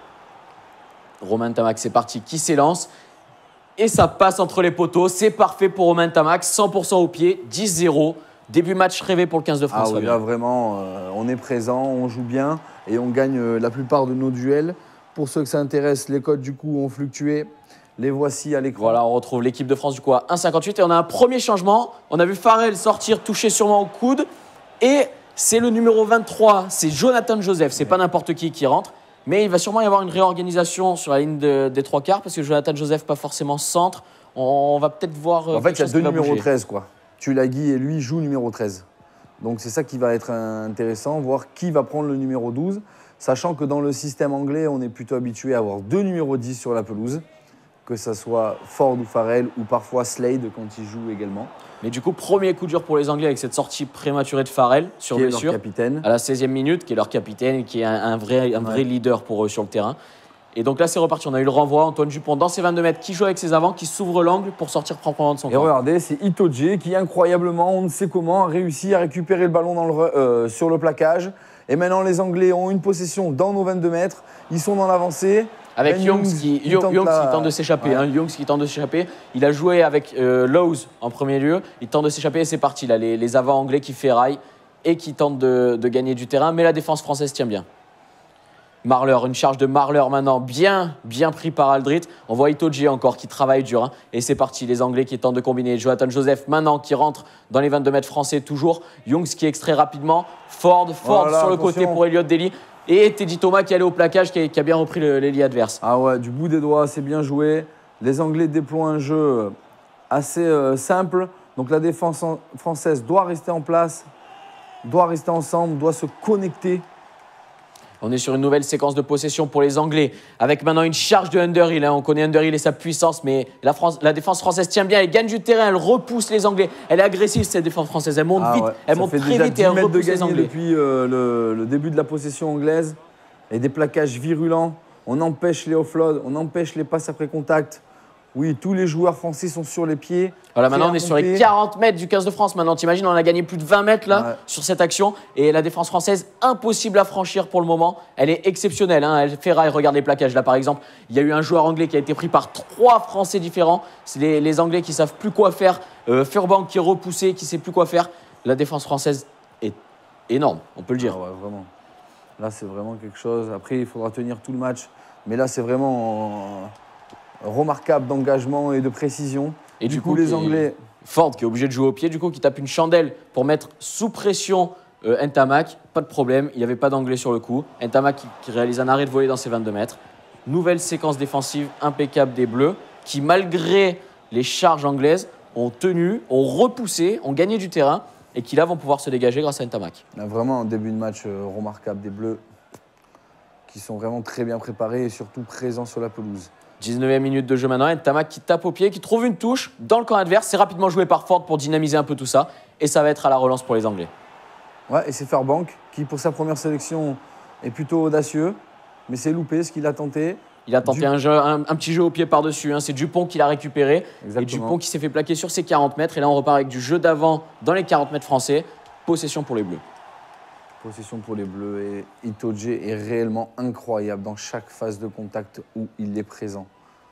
[SPEAKER 2] Romain Ntamak, c'est parti, qui s'élance. Et ça passe entre les poteaux. C'est parfait pour Romain Ntamak, cent pour cent au pied, dix zéro. Début match rêvé pour le quinze de France.
[SPEAKER 4] Ah oui, là vraiment, euh, on est présent, on joue bien et on gagne euh, la plupart de nos duels. Pour ceux que ça intéresse, les codes du coup ont fluctué. Les voici à l'écran.
[SPEAKER 2] Voilà, on retrouve l'équipe de France du coup à un cinquante-huit et on a un premier changement. On a vu Farrell sortir, toucher sûrement au coude. Et c'est le numéro vingt-trois, c'est Jonathan Joseph. C'est pas n'importe qui qui rentre. Mais il va sûrement y avoir une réorganisation sur la ligne de- des trois quarts parce que Jonathan Joseph, pas forcément centre. On va peut-être voir. euh,
[SPEAKER 4] En fait,
[SPEAKER 2] quelque
[SPEAKER 4] il y a
[SPEAKER 2] chose
[SPEAKER 4] deux
[SPEAKER 2] qui va
[SPEAKER 4] numéros
[SPEAKER 2] bouger.
[SPEAKER 4] treize, quoi. Tulagi et lui jouent numéro treize. Donc c'est ça qui va être euh, intéressant, voir qui va prendre le numéro douze, sachant que dans le système anglais, on est plutôt habitué à avoir deux numéros dix sur la pelouse, que ce soit Ford ou Farrell, ou parfois Slade quand il joue également,
[SPEAKER 2] Mais du coup, premier coup dur pour les Anglais avec cette sortie prématurée de Farrell sur
[SPEAKER 4] qui est leur
[SPEAKER 2] blessure.
[SPEAKER 4] capitaine.
[SPEAKER 2] À la seizième minute, qui est leur capitaine et qui est un, un vrai, un vrai
[SPEAKER 4] Ouais.
[SPEAKER 2] leader pour eux sur le terrain. Et donc là, c'est reparti. On a eu le renvoi. Antoine Dupont dans ses vingt-deux mètres qui joue avec ses avants, qui s'ouvre l'angle pour sortir proprement de son
[SPEAKER 4] Et
[SPEAKER 2] camp.
[SPEAKER 4] regardez, c'est Itoje qui, incroyablement, on ne sait comment, a réussi à récupérer le ballon dans le, re- euh, sur le plaquage. Et maintenant, les Anglais ont une possession dans nos vingt-deux mètres. Ils sont dans l'avancée.
[SPEAKER 2] Avec
[SPEAKER 4] Ben
[SPEAKER 2] Youngs
[SPEAKER 4] Youngs,
[SPEAKER 2] qui,
[SPEAKER 4] il
[SPEAKER 2] Youngs
[SPEAKER 4] tente
[SPEAKER 2] Youngs
[SPEAKER 4] la-
[SPEAKER 2] qui tente de s'échapper.
[SPEAKER 4] Ouais.
[SPEAKER 2] Hein, Youngs qui tente de s'échapper. Il a joué avec euh, Lowe's en premier lieu. Il tente de s'échapper et c'est parti. Là, les, les avants anglais qui ferraillent et qui tentent de, de gagner du terrain. Mais la défense française tient bien. Marler, une charge de Marler maintenant, bien, bien pris par Aldrit. On voit Itoje encore qui travaille dur. Hein. Et c'est parti, les Anglais qui tentent de combiner. Jonathan Joseph maintenant qui rentre dans les vingt-deux mètres français toujours. Youngs qui extrait rapidement. Ford, Ford
[SPEAKER 4] Voilà,
[SPEAKER 2] sur le
[SPEAKER 4] attention.
[SPEAKER 2] côté pour Elliott Daly. Et Teddy Thomas qui allait au plaquage, qui a, qui a bien repris le- l'ailier adverse.
[SPEAKER 4] Ah ouais, du bout des doigts, c'est bien joué. Les Anglais déploient un jeu assez euh, simple. Donc la défense en- française doit rester en place, doit rester ensemble, doit se connecter.
[SPEAKER 2] On est sur une nouvelle séquence de possession pour les Anglais, avec maintenant une charge de Underhill. Hein. On connaît Underhill et sa puissance, mais la, France, la défense française tient bien. Elle gagne du terrain, elle repousse les Anglais. Elle est agressive, cette défense française. Elle monte
[SPEAKER 4] Ah
[SPEAKER 2] vite,
[SPEAKER 4] ouais,
[SPEAKER 2] elle
[SPEAKER 4] ça
[SPEAKER 2] monte
[SPEAKER 4] fait
[SPEAKER 2] très
[SPEAKER 4] déjà
[SPEAKER 2] vite et
[SPEAKER 4] dix
[SPEAKER 2] elle
[SPEAKER 4] mètres de
[SPEAKER 2] repousse les
[SPEAKER 4] gagné
[SPEAKER 2] Anglais.
[SPEAKER 4] depuis euh, le, le début de la possession anglaise. Et des plaquages virulents. On empêche les offloads, on empêche les passes après contact. Oui, tous les joueurs français sont sur les pieds.
[SPEAKER 2] Voilà,
[SPEAKER 4] prêts
[SPEAKER 2] maintenant
[SPEAKER 4] à
[SPEAKER 2] on est sur les
[SPEAKER 4] monter.
[SPEAKER 2] quarante mètres du quinze de France. Maintenant, t'imagines, on a gagné plus de vingt mètres là
[SPEAKER 4] Ouais.
[SPEAKER 2] sur cette action. Et la défense française, impossible à franchir pour le moment. Elle est exceptionnelle. Hein. Elle ferraille, regarde les plaquages. Là, par exemple, il y a eu un joueur anglais qui a été pris par trois Français différents. C'est les, les Anglais qui savent plus quoi faire. Euh, Furbank qui est repoussé, qui sait plus quoi faire. La défense française est énorme, on peut le dire.
[SPEAKER 4] Ah ouais, vraiment. Là, c'est vraiment quelque chose. Après, il faudra tenir tout le match. Mais là, c'est vraiment euh, remarquable d'engagement et de précision.
[SPEAKER 2] Et
[SPEAKER 4] du,
[SPEAKER 2] du
[SPEAKER 4] coup,
[SPEAKER 2] coup,
[SPEAKER 4] les
[SPEAKER 2] qui-
[SPEAKER 4] Anglais,
[SPEAKER 2] Ford qui est obligé de jouer au pied, du coup, qui tape une chandelle pour mettre sous pression euh, Ntamak. Pas de problème, il n'y avait pas d'anglais sur le coup. Ntamak qui, qui réalise un arrêt de volée dans ses vingt-deux mètres. Nouvelle séquence défensive impeccable des Bleus qui, malgré les charges anglaises, ont tenu, ont repoussé, ont gagné du terrain et qui là vont pouvoir se dégager grâce à Ntamak.
[SPEAKER 4] on a vraiment un début de match euh, remarquable des Bleus qui sont vraiment très bien préparés et surtout présents sur la pelouse.
[SPEAKER 2] dix-neuvième minute de jeu maintenant, Ntamak qui tape au pied, qui trouve une touche dans le camp adverse. C'est rapidement joué par Ford pour dynamiser un peu tout ça et ça va être à la relance pour les Anglais.
[SPEAKER 4] Ouais, et c'est Fairbank qui, pour sa première sélection, est plutôt audacieux, mais c'est loupé ce qu'il a tenté.
[SPEAKER 2] Il a tenté
[SPEAKER 4] Du-
[SPEAKER 2] un, jeu, un, un petit jeu au pied par-dessus. Hein. C'est Dupont qui l'a récupéré.
[SPEAKER 4] Exactement.
[SPEAKER 2] Et Dupont qui s'est fait plaquer sur ses quarante mètres. Et là, on repart avec du jeu d'avant dans les quarante mètres français. Possession pour les Bleus.
[SPEAKER 4] Possession pour les Bleus et Itoje est réellement incroyable dans chaque phase de contact où il est présent.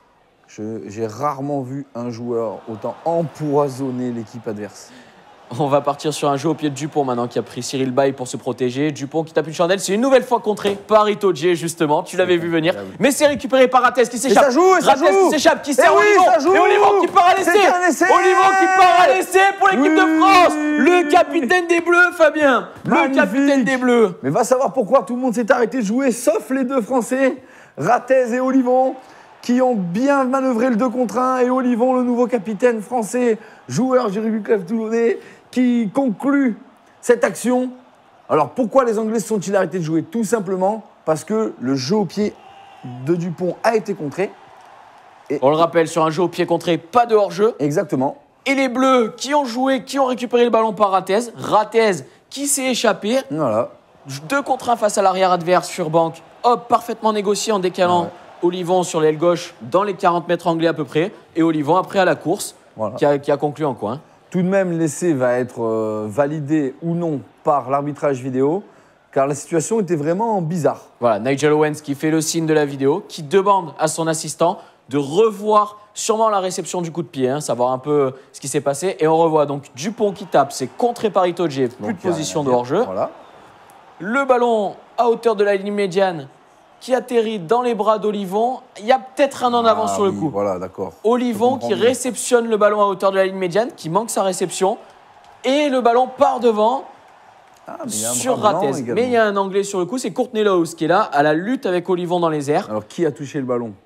[SPEAKER 4] J'ai rarement vu un joueur autant empoisonner l'équipe adverse.
[SPEAKER 2] On va partir sur un jeu au pied de Dupont maintenant qui a pris Cyril Bay pour se protéger. Dupont qui tape une chandelle, c'est une nouvelle fois contré par Itoje justement, tu l'avais vu venir. Mais c'est récupéré par Rates qui s'échappe.
[SPEAKER 4] Ça joue, et ça
[SPEAKER 2] Rates
[SPEAKER 4] joue.
[SPEAKER 2] qui s'échappe, qui
[SPEAKER 4] Et
[SPEAKER 2] sert
[SPEAKER 4] oui,
[SPEAKER 2] Olivon.
[SPEAKER 4] ça joue.
[SPEAKER 2] Et Olivon qui part à l'essai.
[SPEAKER 4] C'est un essai.
[SPEAKER 2] Olivon qui part à l'essai pour l'équipe
[SPEAKER 4] Oui.
[SPEAKER 2] de France. Le capitaine des Bleus, Fabien. Le
[SPEAKER 4] Magnifique.
[SPEAKER 2] capitaine des Bleus.
[SPEAKER 4] Mais va savoir pourquoi tout le monde s'est arrêté de jouer, sauf les deux Français, Rates et Olivon, qui ont bien manœuvré le deux contre un. Et Olivon, le nouveau capitaine français, joueur du rugby club toulonnais, qui conclut cette action. Alors pourquoi les Anglais se sont-ils arrêtés de jouer? Tout simplement parce que le jeu au pied de Dupont a été contré. Et
[SPEAKER 2] On le rappelle, sur un jeu au pied contré, pas de hors-jeu.
[SPEAKER 4] exactement.
[SPEAKER 2] Et les Bleus qui ont joué, qui ont récupéré le ballon par Rates. Rates qui s'est échappé.
[SPEAKER 4] Voilà.
[SPEAKER 2] Deux contre un face à l'arrière adverse sur banque. Hop, parfaitement négocié en décalant
[SPEAKER 4] Ouais.
[SPEAKER 2] Olivon sur l'aile gauche dans les quarante mètres anglais à peu près. Et Olivon après à la course
[SPEAKER 4] Voilà.
[SPEAKER 2] qui, a, qui a conclu en coin.
[SPEAKER 4] Tout de même, l'essai va être euh, validé ou non par l'arbitrage vidéo, car la situation était vraiment bizarre.
[SPEAKER 2] Voilà, Nigel Owens qui fait le signe de la vidéo, qui demande à son assistant de revoir sûrement la réception du coup de pied, hein, savoir un peu ce qui s'est passé. Et on revoit donc Dupont qui tape, c'est contré par Itoje, plus
[SPEAKER 4] Donc,
[SPEAKER 2] de
[SPEAKER 4] il y a
[SPEAKER 2] position
[SPEAKER 4] rien
[SPEAKER 2] de
[SPEAKER 4] à dire.
[SPEAKER 2] hors-jeu.
[SPEAKER 4] Voilà.
[SPEAKER 2] Le ballon à hauteur de la ligne médiane qui atterrit dans les bras d'Olivon. Il y a peut-être un en avant
[SPEAKER 4] Ah
[SPEAKER 2] sur le
[SPEAKER 4] oui,
[SPEAKER 2] coup.
[SPEAKER 4] Voilà, d'accord.
[SPEAKER 2] Olivon
[SPEAKER 4] Je comprends
[SPEAKER 2] qui
[SPEAKER 4] bien.
[SPEAKER 2] réceptionne le ballon à hauteur de la ligne médiane, qui manque sa réception. Et le ballon part devant
[SPEAKER 4] Ah, mais il y a un
[SPEAKER 2] sur
[SPEAKER 4] bras blanc
[SPEAKER 2] Rates.
[SPEAKER 4] également.
[SPEAKER 2] Mais il y a un Anglais sur le coup, c'est Courtney Lawes qui est là, à la lutte avec Olivon dans les airs.
[SPEAKER 4] Alors, qui a touché le ballon?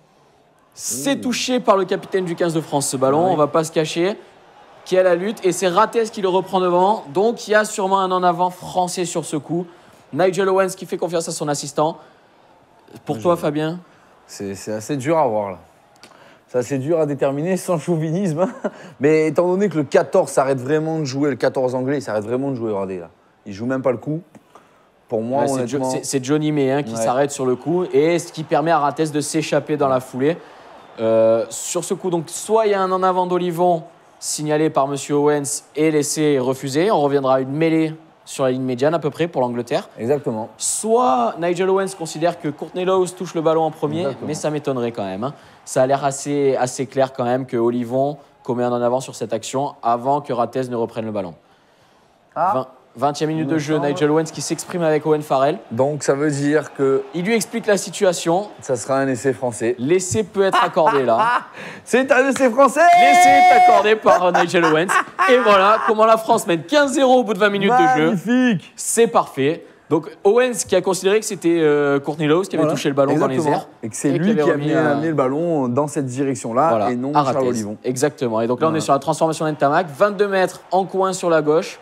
[SPEAKER 2] C'est touché par le capitaine du quinze de France ce ballon,
[SPEAKER 4] Oui.
[SPEAKER 2] on va pas se cacher. Qui est à la lutte et c'est Rates qui le reprend devant. Donc il y a sûrement un en avant français sur ce coup. Nigel Owens qui fait confiance à son assistant. Pour toi, Fabien?
[SPEAKER 4] C'est c'est assez dur à voir, là. C'est assez dur à déterminer, sans chauvinisme. hein. Mais étant donné que le quatorze s'arrête vraiment de jouer, le quatorze anglais, il s'arrête vraiment de jouer, regardez, là. Il joue même pas le coup. Pour moi,
[SPEAKER 2] Ouais, c'est Jo-
[SPEAKER 4] honnêtement...
[SPEAKER 2] c'est c'est Johnny May hein, qui
[SPEAKER 4] Ouais.
[SPEAKER 2] s'arrête sur le coup et ce qui permet à Rates de s'échapper dans la foulée. Euh, sur ce coup, donc, soit il y a un en avant d'Olivon signalé par M. Owens et l'essai refusé. On reviendra à une mêlée sur la ligne médiane à peu près pour l'Angleterre.
[SPEAKER 4] Exactement.
[SPEAKER 2] Soit Nigel Owens considère que Courtney Lawes touche le ballon en premier,
[SPEAKER 4] Exactement.
[SPEAKER 2] mais ça m'étonnerait quand même. hein. Ça a l'air assez, assez clair quand même que Olivon commet un en avant sur cette action avant que Rates ne reprenne le ballon.
[SPEAKER 4] Ah.
[SPEAKER 2] Vingt- vingtième minute
[SPEAKER 4] Il
[SPEAKER 2] de
[SPEAKER 4] me
[SPEAKER 2] jeu,
[SPEAKER 4] semble.
[SPEAKER 2] Nigel Owens qui s'exprime avec Owen Farrell.
[SPEAKER 4] Donc, ça veut dire que
[SPEAKER 2] Il lui explique la situation.
[SPEAKER 4] ça sera un essai français.
[SPEAKER 2] L'essai peut être accordé là.
[SPEAKER 4] C'est un essai français.
[SPEAKER 2] L'essai est accordé par euh, Nigel Owens. Et voilà comment la France mène quinze zéro au bout de vingt minutes de jeu.
[SPEAKER 4] Magnifique.
[SPEAKER 2] C'est parfait. Donc Owens qui a considéré que c'était euh, Courtney Lawes qui avait
[SPEAKER 4] Voilà.
[SPEAKER 2] touché le ballon dans les
[SPEAKER 4] Exactement.
[SPEAKER 2] airs.
[SPEAKER 4] Et que c'est
[SPEAKER 2] Et
[SPEAKER 4] lui
[SPEAKER 2] qui avait
[SPEAKER 4] qui a
[SPEAKER 2] remis
[SPEAKER 4] amené,
[SPEAKER 2] un-
[SPEAKER 4] amené le ballon dans cette direction-là
[SPEAKER 2] Voilà,
[SPEAKER 4] et non
[SPEAKER 2] à
[SPEAKER 4] Charles
[SPEAKER 2] Rates.
[SPEAKER 4] Olivon.
[SPEAKER 2] Exactement. Et donc là, on
[SPEAKER 4] Voilà.
[SPEAKER 2] est sur la transformation d'Entamac. vingt-deux mètres en coin sur la gauche.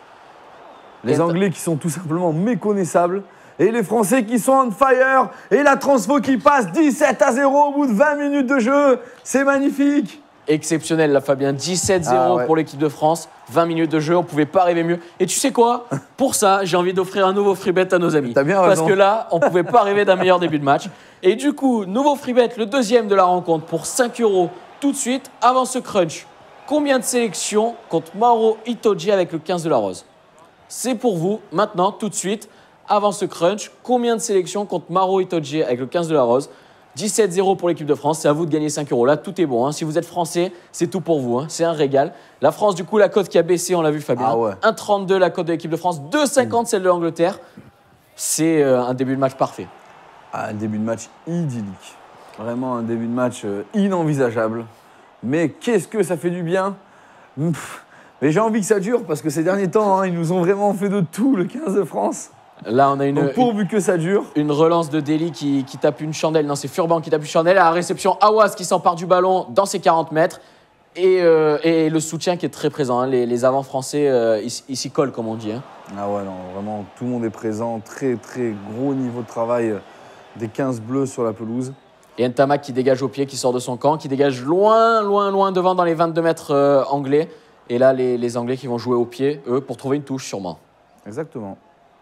[SPEAKER 4] Les
[SPEAKER 2] Et-
[SPEAKER 4] Anglais qui sont tout simplement méconnaissables. Et les Français qui sont on fire. Et la transfo qui passe dix-sept à zéro au bout de vingt minutes de jeu. C'est magnifique.
[SPEAKER 2] Exceptionnel, là, Fabien. dix-sept zéro
[SPEAKER 4] Ah ouais.
[SPEAKER 2] pour l'équipe de France. vingt minutes de jeu, on pouvait pas rêver mieux. Et tu sais quoi? Pour ça, j'ai envie d'offrir un nouveau free bet à nos amis.
[SPEAKER 4] T'as bien
[SPEAKER 2] Parce
[SPEAKER 4] raison.
[SPEAKER 2] que là, on pouvait pas rêver d'un meilleur début de match. Et du coup, nouveau free bet, le deuxième de la rencontre pour cinq euros tout de suite avant ce crunch. Combien de sélections contre Mauro Itoje avec le quinze de la Rose? C'est pour vous, maintenant, tout de suite, avant ce crunch. Combien de sélections contre Mauro Itoje avec le quinze de la Rose? dix-sept zéro pour l'équipe de France, c'est à vous de gagner cinq euros. Là, tout est bon. hein. Si vous êtes français, c'est tout pour vous. hein. C'est un régal. La France, du coup, la cote qui a baissé, on l'a vu, Fabien.
[SPEAKER 4] Ah ouais.
[SPEAKER 2] un virgule trente-deux la cote de l'équipe de France, deux virgule cinquante celle de l'Angleterre. C'est euh, un début de match parfait.
[SPEAKER 4] Ah, un début de match idyllique. Vraiment un début de match euh, inenvisageable. Mais qu'est-ce que ça fait du bien. Pff, Mais j'ai envie que ça dure parce que ces derniers temps, hein, ils nous ont vraiment fait de tout, le quinze de France.
[SPEAKER 2] Là, on a une,
[SPEAKER 4] Donc pourvu que ça dure.
[SPEAKER 2] une relance de Dely qui, qui tape une chandelle. Non, c'est Furban qui tape une chandelle. À la réception, Awas qui s'empare du ballon dans ses quarante mètres. Et, euh, et le soutien qui est très présent. hein. Les, les avants français, euh, ils, ils s'y collent, comme on dit. hein.
[SPEAKER 4] Ah ouais, non, vraiment, tout le monde est présent. Très, très gros niveau de travail euh, des quinze bleus sur la pelouse.
[SPEAKER 2] Et Ntamak qui dégage au pied, qui sort de son camp, qui dégage loin, loin, loin devant dans les vingt-deux mètres euh, anglais. Et là, les, les Anglais qui vont jouer au pied, eux, pour trouver une touche sûrement.
[SPEAKER 4] Exactement.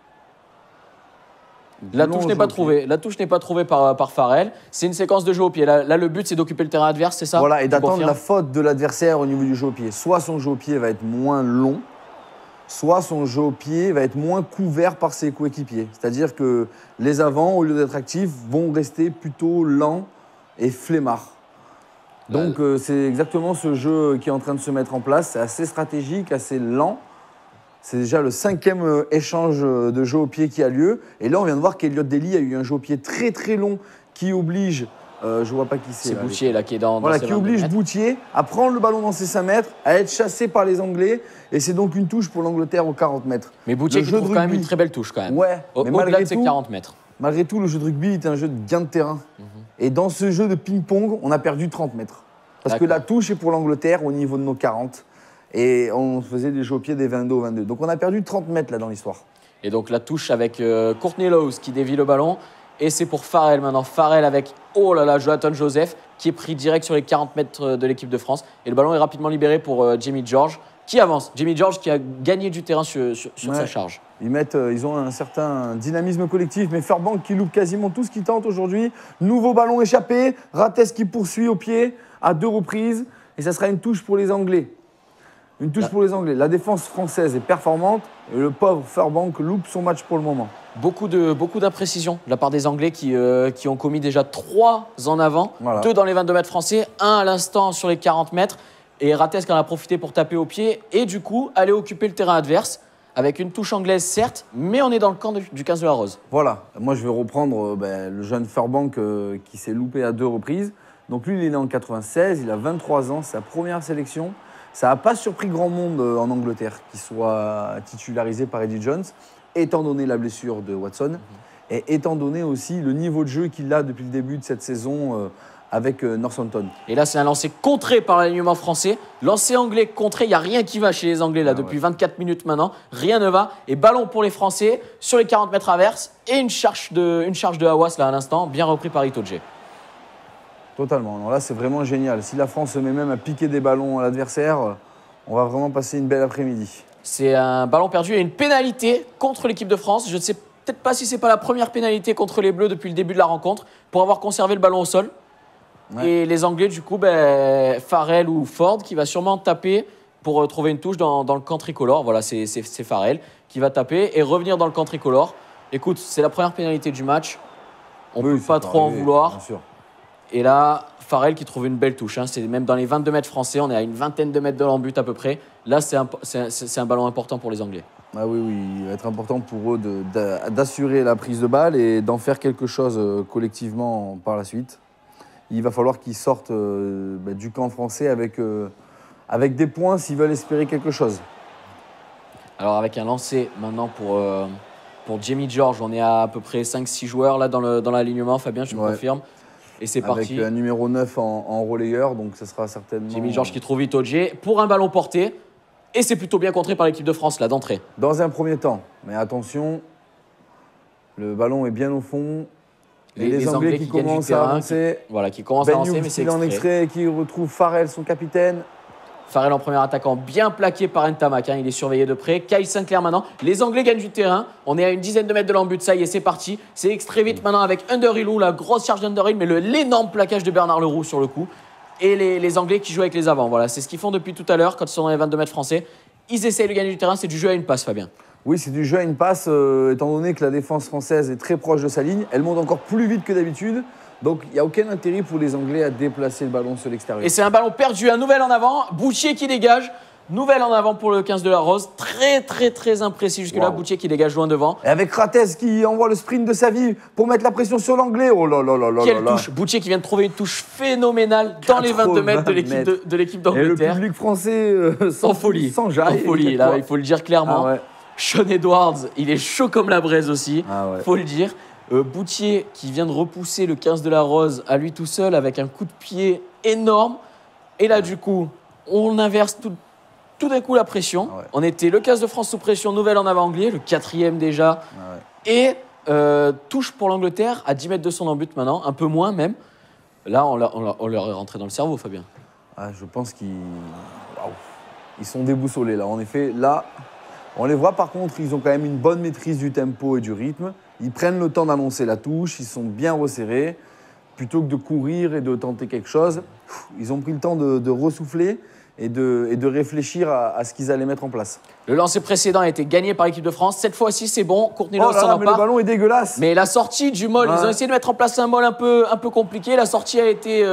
[SPEAKER 2] La
[SPEAKER 4] Long
[SPEAKER 2] touche
[SPEAKER 4] jeu
[SPEAKER 2] n'est pas
[SPEAKER 4] au pied.
[SPEAKER 2] trouvée. La touche n'est pas trouvée par, par Farrell. C'est une séquence de jeu au pied. Là, là, le but, c'est d'occuper le terrain adverse, c'est ça?
[SPEAKER 4] Voilà, et
[SPEAKER 2] Tu
[SPEAKER 4] d'attendre
[SPEAKER 2] confirmes
[SPEAKER 4] la faute de l'adversaire au niveau du jeu au pied. Soit son jeu au pied va être moins long, soit son jeu au pied va être moins couvert par ses coéquipiers. C'est-à-dire que les avants, au lieu d'être actifs, vont rester plutôt lents et flemmards. Donc euh, c'est exactement ce jeu qui est en train de se mettre en place. C'est assez stratégique, assez lent. C'est déjà le cinquième euh, échange de jeu au pied qui a lieu. Et là, on vient de voir qu'Eliott Daly a eu un jeu au pied très très long qui oblige, euh, je ne vois pas qui c'est.
[SPEAKER 2] C'est Boutier là qui est dans,
[SPEAKER 4] voilà,
[SPEAKER 2] dans ses
[SPEAKER 4] qui oblige
[SPEAKER 2] mètres.
[SPEAKER 4] Boutier à prendre le ballon dans ses cinq mètres, à être chassé par les Anglais. Et c'est donc une touche pour l'Angleterre aux quarante mètres.
[SPEAKER 2] Mais Boutier
[SPEAKER 4] Le
[SPEAKER 2] qui
[SPEAKER 4] jeu
[SPEAKER 2] trouve
[SPEAKER 4] de
[SPEAKER 2] quand même
[SPEAKER 4] rugby-
[SPEAKER 2] une très belle touche quand même.
[SPEAKER 4] Ouais,
[SPEAKER 2] Au-
[SPEAKER 4] mais
[SPEAKER 2] Au-delà
[SPEAKER 4] malgré
[SPEAKER 2] de ses
[SPEAKER 4] tout,
[SPEAKER 2] quarante mètres.
[SPEAKER 4] malgré tout, le jeu de rugby est un jeu de gain de terrain.
[SPEAKER 2] Mhm.
[SPEAKER 4] Et dans ce jeu de ping-pong, on a perdu trente mètres. Parce que
[SPEAKER 2] D'accord.
[SPEAKER 4] la touche est pour l'Angleterre au niveau de nos quarante. Et on faisait des jeux au pied des vingt-deux au vingt-deux. Donc on a perdu trente mètres là dans l'histoire.
[SPEAKER 2] Et donc la touche avec euh, Courtney Lawes qui dévie le ballon. Et c'est pour Farrell maintenant. Farrell avec, oh là là, Jonathan Joseph qui est pris direct sur les quarante mètres de l'équipe de France. Et le ballon est rapidement libéré pour euh, Jamie George qui avance. Jamie George qui a gagné du terrain sur, sur, sur
[SPEAKER 4] Ouais.
[SPEAKER 2] sa charge.
[SPEAKER 4] Ils, mettent, euh, ils ont un certain dynamisme collectif, mais Fairbank qui loupe quasiment tout ce qu'il tente aujourd'hui. Nouveau ballon échappé, Rates qui poursuit au pied à deux reprises. Et ça sera une touche pour les Anglais. Une touche
[SPEAKER 2] Là.
[SPEAKER 4] pour les Anglais. La défense française est performante et le pauvre Fairbank loupe son match pour le moment.
[SPEAKER 2] Beaucoup de beaucoup d'imprécisions de la part des Anglais qui, euh, qui ont commis déjà trois en avant,
[SPEAKER 4] Voilà.
[SPEAKER 2] deux dans les vingt-deux mètres français, un à l'instant sur les quarante mètres. Et Rates qui en a profité pour taper au pied et du coup aller occuper le terrain adverse avec une touche anglaise certes, mais on est dans le camp de- du quinze de la Rose.
[SPEAKER 4] Voilà, moi je vais reprendre euh, ben, le jeune Fairbank euh, qui s'est loupé à deux reprises. Donc lui, il est né en quatre-vingt-seize, il a vingt-trois ans, c'est sa première sélection. Ça n'a pas surpris grand monde euh, en Angleterre qu'il soit titularisé par Eddie Jones, étant donné la blessure de Watson et étant donné aussi le niveau de jeu qu'il a depuis le début de cette saison euh, avec euh, Northampton.
[SPEAKER 2] Et là, c'est un lancer contré par l'alignement français. Lancer anglais contré, il n'y a rien qui va chez les Anglais là
[SPEAKER 4] Ah
[SPEAKER 2] depuis
[SPEAKER 4] ouais.
[SPEAKER 2] vingt-quatre minutes maintenant. Rien ne va. Et ballon pour les Français sur les quarante mètres averses. Et une charge de, une charge de Hawass là à l'instant, bien repris par Itoje.
[SPEAKER 4] Totalement. Alors là, c'est vraiment génial. Si la France se met même à piquer des ballons à l'adversaire, euh, on va vraiment passer une belle après-midi.
[SPEAKER 2] C'est un ballon perdu et une pénalité contre l'équipe de France. Je ne sais peut-être pas si c'est pas la première pénalité contre les Bleus depuis le début de la rencontre pour avoir conservé le ballon au sol.
[SPEAKER 4] Ouais.
[SPEAKER 2] Et les Anglais, du coup, ben, Farrell ou Ford qui va sûrement taper pour euh, trouver une touche dans, dans le camp tricolore. Voilà, c'est, c'est, c'est Farrell qui va taper et revenir dans le camp tricolore. Écoute, c'est la première pénalité du match. On ne
[SPEAKER 4] Oui,
[SPEAKER 2] peut
[SPEAKER 4] ça
[SPEAKER 2] pas
[SPEAKER 4] peut
[SPEAKER 2] trop en
[SPEAKER 4] arriver,
[SPEAKER 2] vouloir.
[SPEAKER 4] Bien sûr.
[SPEAKER 2] Et là, Farrell qui trouve une belle touche. Hein. C'est même dans les vingt-deux mètres français. On est à une vingtaine de mètres de l'embut à peu près. Là, c'est un, c'est, un, c'est un ballon important pour les Anglais.
[SPEAKER 4] Ah oui, oui, il va être important pour eux de- d'a- d'assurer la prise de balle et d'en faire quelque chose euh, collectivement par la suite. Il va falloir qu'ils sortent euh, bah, du camp français avec, euh, avec des points s'ils veulent espérer quelque chose.
[SPEAKER 2] Alors avec un lancer maintenant pour, euh, pour Jamie George, on est à à peu près cinq six joueurs là dans, le, dans l'alignement. Fabien, tu me
[SPEAKER 4] Ouais.
[SPEAKER 2] confirmes. Et c'est
[SPEAKER 4] Avec
[SPEAKER 2] parti.
[SPEAKER 4] un numéro neuf en, en relayeur, donc ce sera certainement...
[SPEAKER 2] Jamie George qui trouve Itoje pour un ballon porté. Et c'est plutôt bien contré par l'équipe de France là d'entrée.
[SPEAKER 4] Dans un premier temps. Mais attention, le ballon est bien au fond. Et les, Anglais, qui,
[SPEAKER 2] gagnent du
[SPEAKER 4] commencent à
[SPEAKER 2] terrain,
[SPEAKER 4] avancer.
[SPEAKER 2] Voilà, qui commencent à
[SPEAKER 4] Ben
[SPEAKER 2] avancer,
[SPEAKER 4] Hughes
[SPEAKER 2] mais c'est
[SPEAKER 4] qui est en
[SPEAKER 2] extrait.
[SPEAKER 4] extrait, qui retrouve Farrell, son capitaine.
[SPEAKER 2] Farrell en premier attaquant, bien plaqué par Ntamak, hein, il est surveillé de près. Kyle Sinclair maintenant. Les Anglais gagnent du terrain. On est à une dizaine de mètres de l'embut, ça y est, c'est parti. C'est extrait vite maintenant avec Underhill, ou la grosse charge d'Underhill, mais le- l'énorme plaquage de Bernard Leroux sur le coup. Et les, les Anglais qui jouent avec les avants. Voilà, c'est ce qu'ils font depuis tout à l'heure quand ils sont dans les vingt-deux mètres français. Ils essayent de gagner du terrain, c'est du jeu à une passe, Fabien.
[SPEAKER 4] Oui, c'est du jeu à une passe, euh, étant donné que la défense française est très proche de sa ligne. Elle monte encore plus vite que d'habitude. Donc, il n'y a aucun intérêt pour les Anglais à déplacer le ballon sur l'extérieur.
[SPEAKER 2] Et c'est un ballon perdu, un nouvel en avant. Boutier qui dégage. Nouvelle en avant pour le quinze de la Rose. Très, très, très imprécis jusque-là.
[SPEAKER 4] Wow.
[SPEAKER 2] Boutier qui dégage loin devant.
[SPEAKER 4] Et avec Rates qui envoie le sprint de sa vie pour mettre la pression sur l'Anglais. Oh là là là là
[SPEAKER 2] Quelle
[SPEAKER 4] là là.
[SPEAKER 2] touche. Boutier qui vient de trouver une touche phénoménale dans les vingt-deux mètres de l'équipe de, de l'équipe
[SPEAKER 4] Et le
[SPEAKER 2] d'Angleterre.
[SPEAKER 4] public français euh, sans,
[SPEAKER 2] En folie.
[SPEAKER 4] sans
[SPEAKER 2] En
[SPEAKER 4] jaille.
[SPEAKER 2] folie, là, il faut le dire clairement.
[SPEAKER 4] Ah ouais.
[SPEAKER 2] Sean Edwards, il est chaud comme la braise aussi.
[SPEAKER 4] Ah ouais.
[SPEAKER 2] Faut le dire. Euh, Boutier qui vient de repousser le quinze de la Rose à lui tout seul avec un coup de pied énorme. Et là, du coup, on inverse tout, tout d'un coup la pression.
[SPEAKER 4] Ah ouais.
[SPEAKER 2] On était le quinze de France sous pression, nouvelle en avant anglais, le quatrième déjà.
[SPEAKER 4] Ah ouais.
[SPEAKER 2] Et euh, touche pour l'Angleterre à dix mètres de son embut maintenant, un peu moins même. Là, on, l'a- on l'a- on leur est rentré dans le cerveau, Fabien.
[SPEAKER 4] Ah, je pense qu'ils Waouh. Ils sont déboussolés là. En effet, là, on les voit par contre, ils ont quand même une bonne maîtrise du tempo et du rythme. Ils prennent le temps d'annoncer la touche, ils sont bien resserrés. Plutôt que de courir et de tenter quelque chose, ils ont pris le temps de, de ressouffler et de, et de réfléchir à, à ce qu'ils allaient mettre en place.
[SPEAKER 2] Le lancer précédent a été gagné par l'équipe de France. Cette fois-ci, c'est bon. Courtney
[SPEAKER 4] Oh
[SPEAKER 2] Lawes
[SPEAKER 4] là
[SPEAKER 2] s'en
[SPEAKER 4] là, mais le
[SPEAKER 2] empare.
[SPEAKER 4] ballon est dégueulasse.
[SPEAKER 2] Mais la sortie du molle,
[SPEAKER 4] Ouais.
[SPEAKER 2] ils ont essayé de mettre en place un molle un peu, un peu compliqué. La sortie a été euh,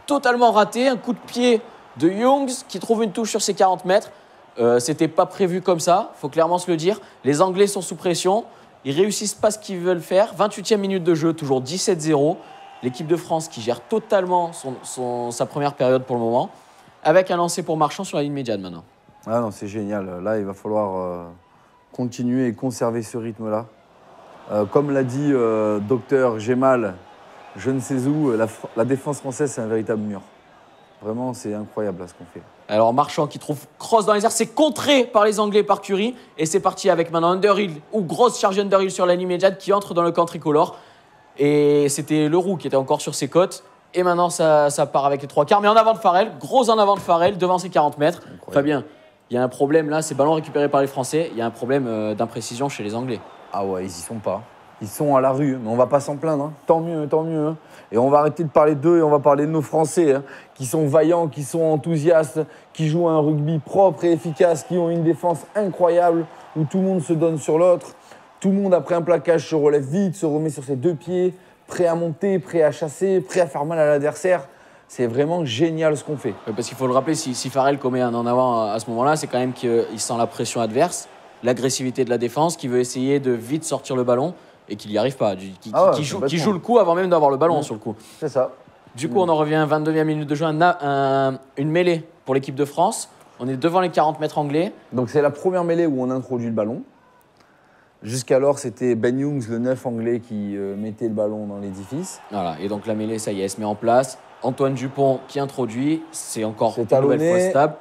[SPEAKER 2] totalement raté. Un coup de pied de Youngs qui trouve une touche sur ses quarante mètres. Euh, C'était pas prévu comme ça, il faut clairement se le dire. Les Anglais sont sous pression. Ils réussissent pas ce qu'ils veulent faire. vingt-huitième minute de jeu, toujours dix-sept zéro. L'équipe de France qui gère totalement son, son, sa première période pour le moment. Avec un lancer pour Marchand sur la ligne médiane maintenant.
[SPEAKER 4] Ah non, c'est génial. Là, il va falloir euh, continuer et conserver ce rythme-là. Euh, comme l'a dit euh, docteur Gemal, je ne sais où, la, la défense française, c'est un véritable mur. Vraiment, c'est incroyable là, ce qu'on fait.
[SPEAKER 2] Alors Marchand qui trouve cross dans les airs, c'est contré par les Anglais, par Curie. Et c'est parti avec maintenant Underhill, ou grosse charge Underhill sur la ligne médiane qui entre dans le camp tricolore. Et c'était Leroux qui était encore sur ses côtes. Et maintenant, ça, ça part avec les trois quarts. Mais en avant de Farrell, gros en avant de Farrell, devant ses quarante mètres. Incroyable. Fabien, il y a un problème là, ces ballons récupérés par les Français, il y a un problème euh, d'imprécision chez les Anglais.
[SPEAKER 4] Ah ouais, ils y sont pas. Ils sont à la rue, mais on va pas s'en plaindre. Hein. Tant mieux, tant mieux. Hein. Et on va arrêter de parler d'eux et on va parler de nos Français, hein, qui sont vaillants, qui sont enthousiastes, qui jouent un rugby propre et efficace, qui ont une défense incroyable, où tout le monde se donne sur l'autre. Tout le monde, après un plaquage, se relève vite, se remet sur ses deux pieds, prêt à monter, prêt à chasser, prêt à faire mal à l'adversaire. C'est vraiment génial ce qu'on fait.
[SPEAKER 2] Parce qu'il faut le rappeler, si, si Farrell commet un en avant à ce moment-là, c'est quand même qu'il sent la pression adverse, l'agressivité de la défense, qui veut essayer de vite sortir le ballon et qu'il n'y arrive pas. Qui,
[SPEAKER 4] ah ouais,
[SPEAKER 2] qui, joue, qui joue le coup avant même d'avoir le ballon
[SPEAKER 4] mmh.
[SPEAKER 2] sur le coup.
[SPEAKER 4] C'est ça.
[SPEAKER 2] Du coup, mmh. on en revient à vingt-deuxième minute de jeu, un, un, une mêlée pour l'équipe de France. On est devant les quarante mètres anglais.
[SPEAKER 4] Donc c'est la première mêlée où on introduit le ballon. Jusqu'alors, c'était Ben Youngs, le neuf anglais, qui euh, mettait le ballon dans l'édifice.
[SPEAKER 2] Voilà, et donc la mêlée, ça y est, elle se met en place. Antoine Dupont qui introduit, c'est encore
[SPEAKER 4] une
[SPEAKER 2] nouvelle fois stable.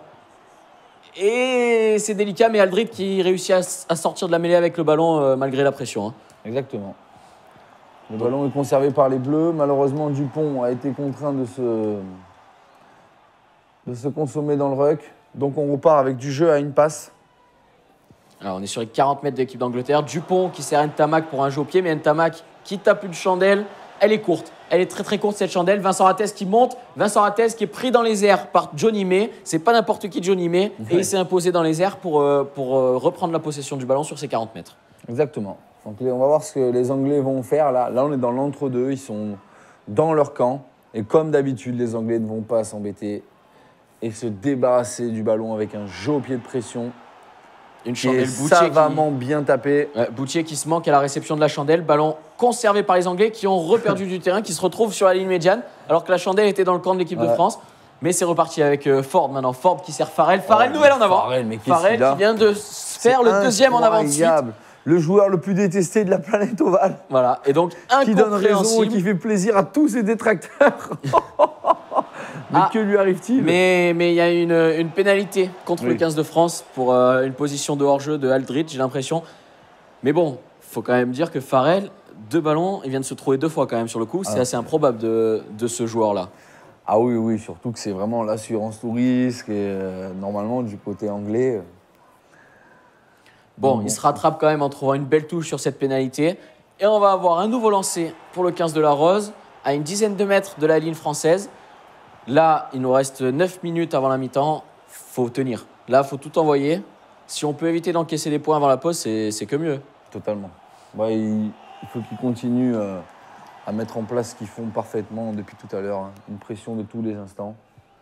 [SPEAKER 2] Et c'est délicat, mais Aldrit qui réussit à, à sortir de la mêlée avec le ballon euh, malgré la pression. Hein.
[SPEAKER 4] Exactement. Le donc. ballon est conservé par les Bleus. Malheureusement, Dupont a été contraint de se, de se consommer dans le ruck. Donc on repart avec du jeu à une passe.
[SPEAKER 2] Alors on est sur les quarante mètres de l'équipe d'Angleterre. Dupont qui sert Ntamak pour un jeu au pied, mais Ntamak qui tape une chandelle. Elle est courte. Elle est très très courte cette chandelle. Vincent Rattès qui monte. Vincent Rattès qui est pris dans les airs par Johnny May. C'est pas n'importe qui Johnny May. Ouais. Et il s'est imposé dans les airs pour, euh, pour euh, reprendre la possession du ballon sur ses quarante mètres.
[SPEAKER 4] Exactement. Donc on va voir ce que les Anglais vont faire. Là, là on est dans l'entre-deux. Ils sont dans leur camp. Et comme d'habitude, les Anglais ne vont pas s'embêter et se débarrasser du ballon avec un jeu au pied de pression. Une chandelle savamment qui... bien tapée.
[SPEAKER 2] Ouais, Boutier qui se manque à la réception de la chandelle. Ballon conservé par les Anglais qui ont reperdu du terrain, qui se retrouvent sur la ligne médiane, alors que la chandelle était dans le camp de l'équipe ouais. de France. Mais c'est reparti avec euh, Ford maintenant. Ford qui sert Farrell. Farrell, oh, nouvelle en avant.
[SPEAKER 4] Farrell, mais
[SPEAKER 2] Farrell qui vient de faire le deuxième en avant de suite.
[SPEAKER 4] Le joueur le plus détesté de la planète ovale.
[SPEAKER 2] Voilà, et donc
[SPEAKER 4] qui donne raison et qui fait plaisir à tous ses détracteurs. Mais ah, que lui arrive-t-il?
[SPEAKER 2] Mais il y a une, une pénalité contre oui. le quinze de France pour euh, une position de hors-jeu de Aldrit, j'ai l'impression. Mais bon, il faut quand même dire que Farrell, deux ballons, il vient de se trouver deux fois quand même sur le coup. C'est ah, assez improbable de, de ce joueur-là.
[SPEAKER 4] Ah oui, oui, surtout que c'est vraiment l'assurance tout risque et euh, normalement du côté anglais. Euh...
[SPEAKER 2] Bon, bon, il se rattrape quand même en trouvant une belle touche sur cette pénalité. Et on va avoir un nouveau lancer pour le quinze de la Rose, à une dizaine de mètres de la ligne française. Là, il nous reste neuf minutes avant la mi-temps. Il faut tenir. Là, il faut tout envoyer. Si on peut éviter d'encaisser des points avant la pause, c'est que mieux.
[SPEAKER 4] Totalement. Bah, il, il faut qu'ils continuent euh, à mettre en place ce qu'ils font parfaitement depuis tout à l'heure. Hein. Une pression de tous les instants.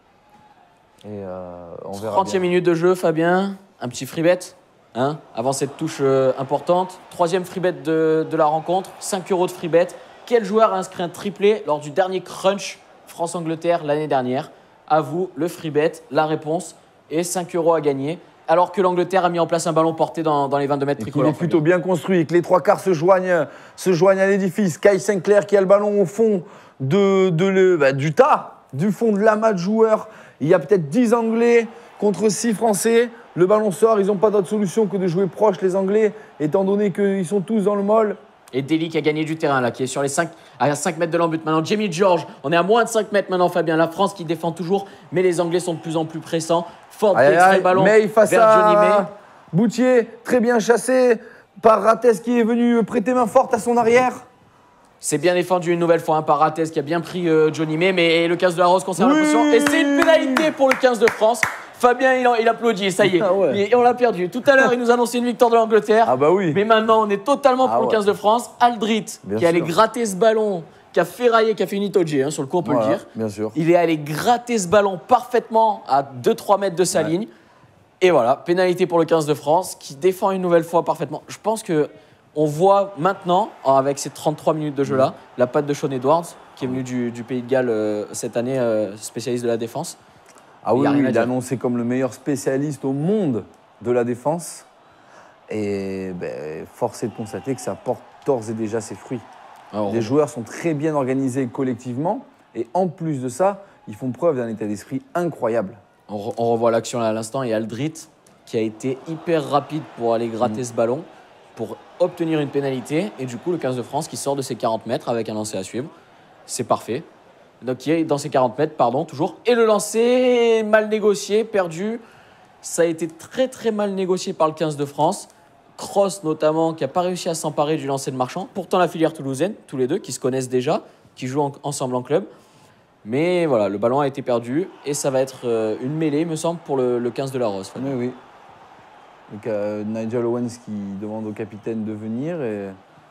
[SPEAKER 4] Et euh, on verra
[SPEAKER 2] trentième minute de jeu, Fabien. Un petit free bet hein, avant cette touche euh, importante. Troisième free bet de, de la rencontre. cinq euros de free bet. Quel joueur a inscrit un triplé lors du dernier crunch France-Angleterre l'année dernière? À vous, le free bet, la réponse et cinq euros à gagner. Alors que l'Angleterre a mis en place un ballon porté dans, dans les vingt-deux mètres tricolores.
[SPEAKER 4] Il est plutôt bien construit, que les trois quarts se joignent, se joignent à l'édifice. Kyle Sinclair qui a le ballon au fond de, de le, bah, du tas, du fond de l'amas de joueurs. Il y a peut-être dix Anglais contre six Français. Le ballon sort, ils n'ont pas d'autre solution que de jouer proche les Anglais, étant donné qu'ils sont tous dans le molle.
[SPEAKER 2] Et Daly qui a gagné du terrain, là, qui est sur les cinq, à cinq mètres de l'embut. Maintenant, Jamie George, on est à moins de cinq mètres maintenant, Fabien. La France qui défend toujours, mais les Anglais sont de plus en plus pressants. Ford qui extrait le ballon
[SPEAKER 4] May face
[SPEAKER 2] vers
[SPEAKER 4] à
[SPEAKER 2] Johnny May.
[SPEAKER 4] Boutier, très bien chassé par Rattès qui est venu prêter main forte à son arrière.
[SPEAKER 2] C'est bien défendu une nouvelle fois hein, par Rattès qui a bien pris euh, Johnny May, mais le quinze de la Rose conserve oui. la position. Et c'est une pénalité pour le quinze de France. Fabien, il, il applaudit, ça y est. Ah ouais. Et on l'a perdu. Tout à l'heure, il nous annonçait une victoire de l'Angleterre.
[SPEAKER 4] Ah bah oui.
[SPEAKER 2] Mais maintenant, on est totalement pour ah ouais. le quinze de France. Aldrit,
[SPEAKER 4] bien
[SPEAKER 2] qui
[SPEAKER 4] sûr.
[SPEAKER 2] allait gratter ce ballon, qui a ferraillé, qui a fait une Itoje, hein, sur le coup, on peut
[SPEAKER 4] Voilà,
[SPEAKER 2] le dire.
[SPEAKER 4] bien sûr.
[SPEAKER 2] Il est allé gratter ce ballon parfaitement à deux trois mètres de sa
[SPEAKER 4] Ouais.
[SPEAKER 2] ligne. Et voilà, pénalité pour le quinze de France qui défend une nouvelle fois parfaitement. Je pense que on voit maintenant, avec ces trente-trois minutes de jeu-là, la patte de Sean Edwards, qui est venu du, du Pays de Galles euh, cette année, euh, spécialiste de la défense.
[SPEAKER 4] Ah oui,
[SPEAKER 2] Il y a
[SPEAKER 4] oui,
[SPEAKER 2] rien à
[SPEAKER 4] il est
[SPEAKER 2] dire.
[SPEAKER 4] annoncé comme le meilleur spécialiste au monde de la défense. Et ben, force est de constater que ça porte d'ores et déjà ses fruits.
[SPEAKER 2] Alors,
[SPEAKER 4] Les joueurs sont très bien organisés collectivement. Et en plus de ça, ils font preuve d'un état d'esprit incroyable.
[SPEAKER 2] on, re- on revoit l'action là à l'instant et Aldrit qui a été hyper rapide pour aller gratter
[SPEAKER 4] Mm.
[SPEAKER 2] ce ballon, pour obtenir une pénalité. Et du coup, le quinze de France qui sort de ses quarante mètres avec un lancer à suivre. C'est parfait. Donc, qui est dans ses quarante mètres, pardon, toujours. Et le lancer, mal négocié, perdu. Ça a été très très mal négocié par le quinze de France. Cross notamment, qui n'a pas réussi à s'emparer du lancer de Marchand. Pourtant, la filière toulousaine, tous les deux, qui se connaissent déjà, qui jouent en- ensemble en club. Mais voilà, le ballon a été perdu et ça va être euh, une mêlée, il me semble, pour le, le quinze de la Rose.
[SPEAKER 4] Oui, oui. Donc, euh, Nigel Owens qui demande au capitaine de venir et,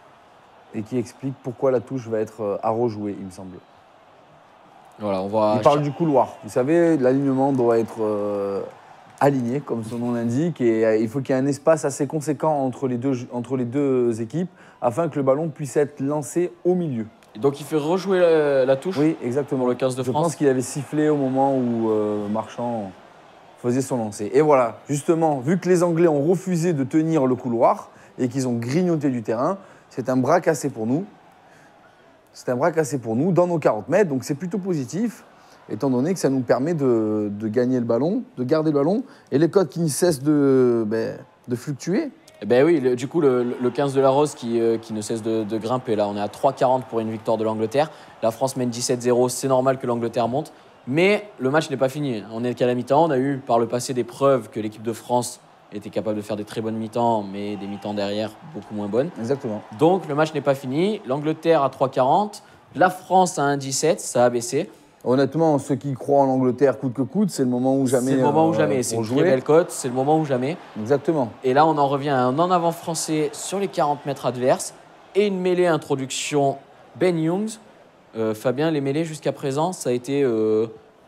[SPEAKER 4] et qui explique pourquoi la touche va être euh, à rejouer, il me semble.
[SPEAKER 2] Voilà, on voit.
[SPEAKER 4] Il parle du couloir. Vous savez, l'alignement doit être euh, aligné, comme son nom l'indique, et euh, il faut qu'il y ait un espace assez conséquent entre les deux, entre les deux équipes afin que le ballon puisse être lancé au milieu.
[SPEAKER 2] Donc il fait rejouer la, la touche.
[SPEAKER 4] Oui, exactement.
[SPEAKER 2] Pour le quinze de
[SPEAKER 4] Je
[SPEAKER 2] France.
[SPEAKER 4] pense qu'il avait sifflé au moment où euh, Marchand faisait son lancer. Et voilà, justement, vu que les Anglais ont refusé de tenir le couloir et qu'ils ont grignoté du terrain, c'est un bras cassé pour nous. C'est un bras cassé pour nous dans nos quarante mètres, donc c'est plutôt positif, étant donné que ça nous permet de, de gagner le ballon, de garder le ballon, et les codes qui ne cessent de, ben, de fluctuer.
[SPEAKER 2] Eh ben oui, le- du coup, le, le quinze de la Rose qui, euh, qui ne cesse de, de grimper. Là, on est à trois quarante pour une victoire de l'Angleterre. La France mène dix-sept zéro, c'est normal que l'Angleterre monte. Mais le match n'est pas fini. On est qu'à la mi-temps. On a eu par le passé des preuves que l'équipe de France était capable de faire des très bonnes mi-temps, mais des mi-temps derrière beaucoup moins bonnes.
[SPEAKER 4] Exactement.
[SPEAKER 2] Donc le match n'est pas fini. L'Angleterre à trois quarante. La France à un dix-sept, ça a baissé.
[SPEAKER 4] Honnêtement, ceux qui croient en l'Angleterre coûte que coûte, c'est le moment ou jamais.
[SPEAKER 2] C'est le moment
[SPEAKER 4] euh,
[SPEAKER 2] ou jamais. C'est
[SPEAKER 4] pour
[SPEAKER 2] une très
[SPEAKER 4] jouer.
[SPEAKER 2] belle cote. C'est le moment ou jamais.
[SPEAKER 4] Exactement.
[SPEAKER 2] Et là, on en revient à un en avant français sur les quarante mètres adverses et une mêlée introduction Ben Youngs. Euh, Fabien, les mêlées jusqu'à présent, ça a été euh,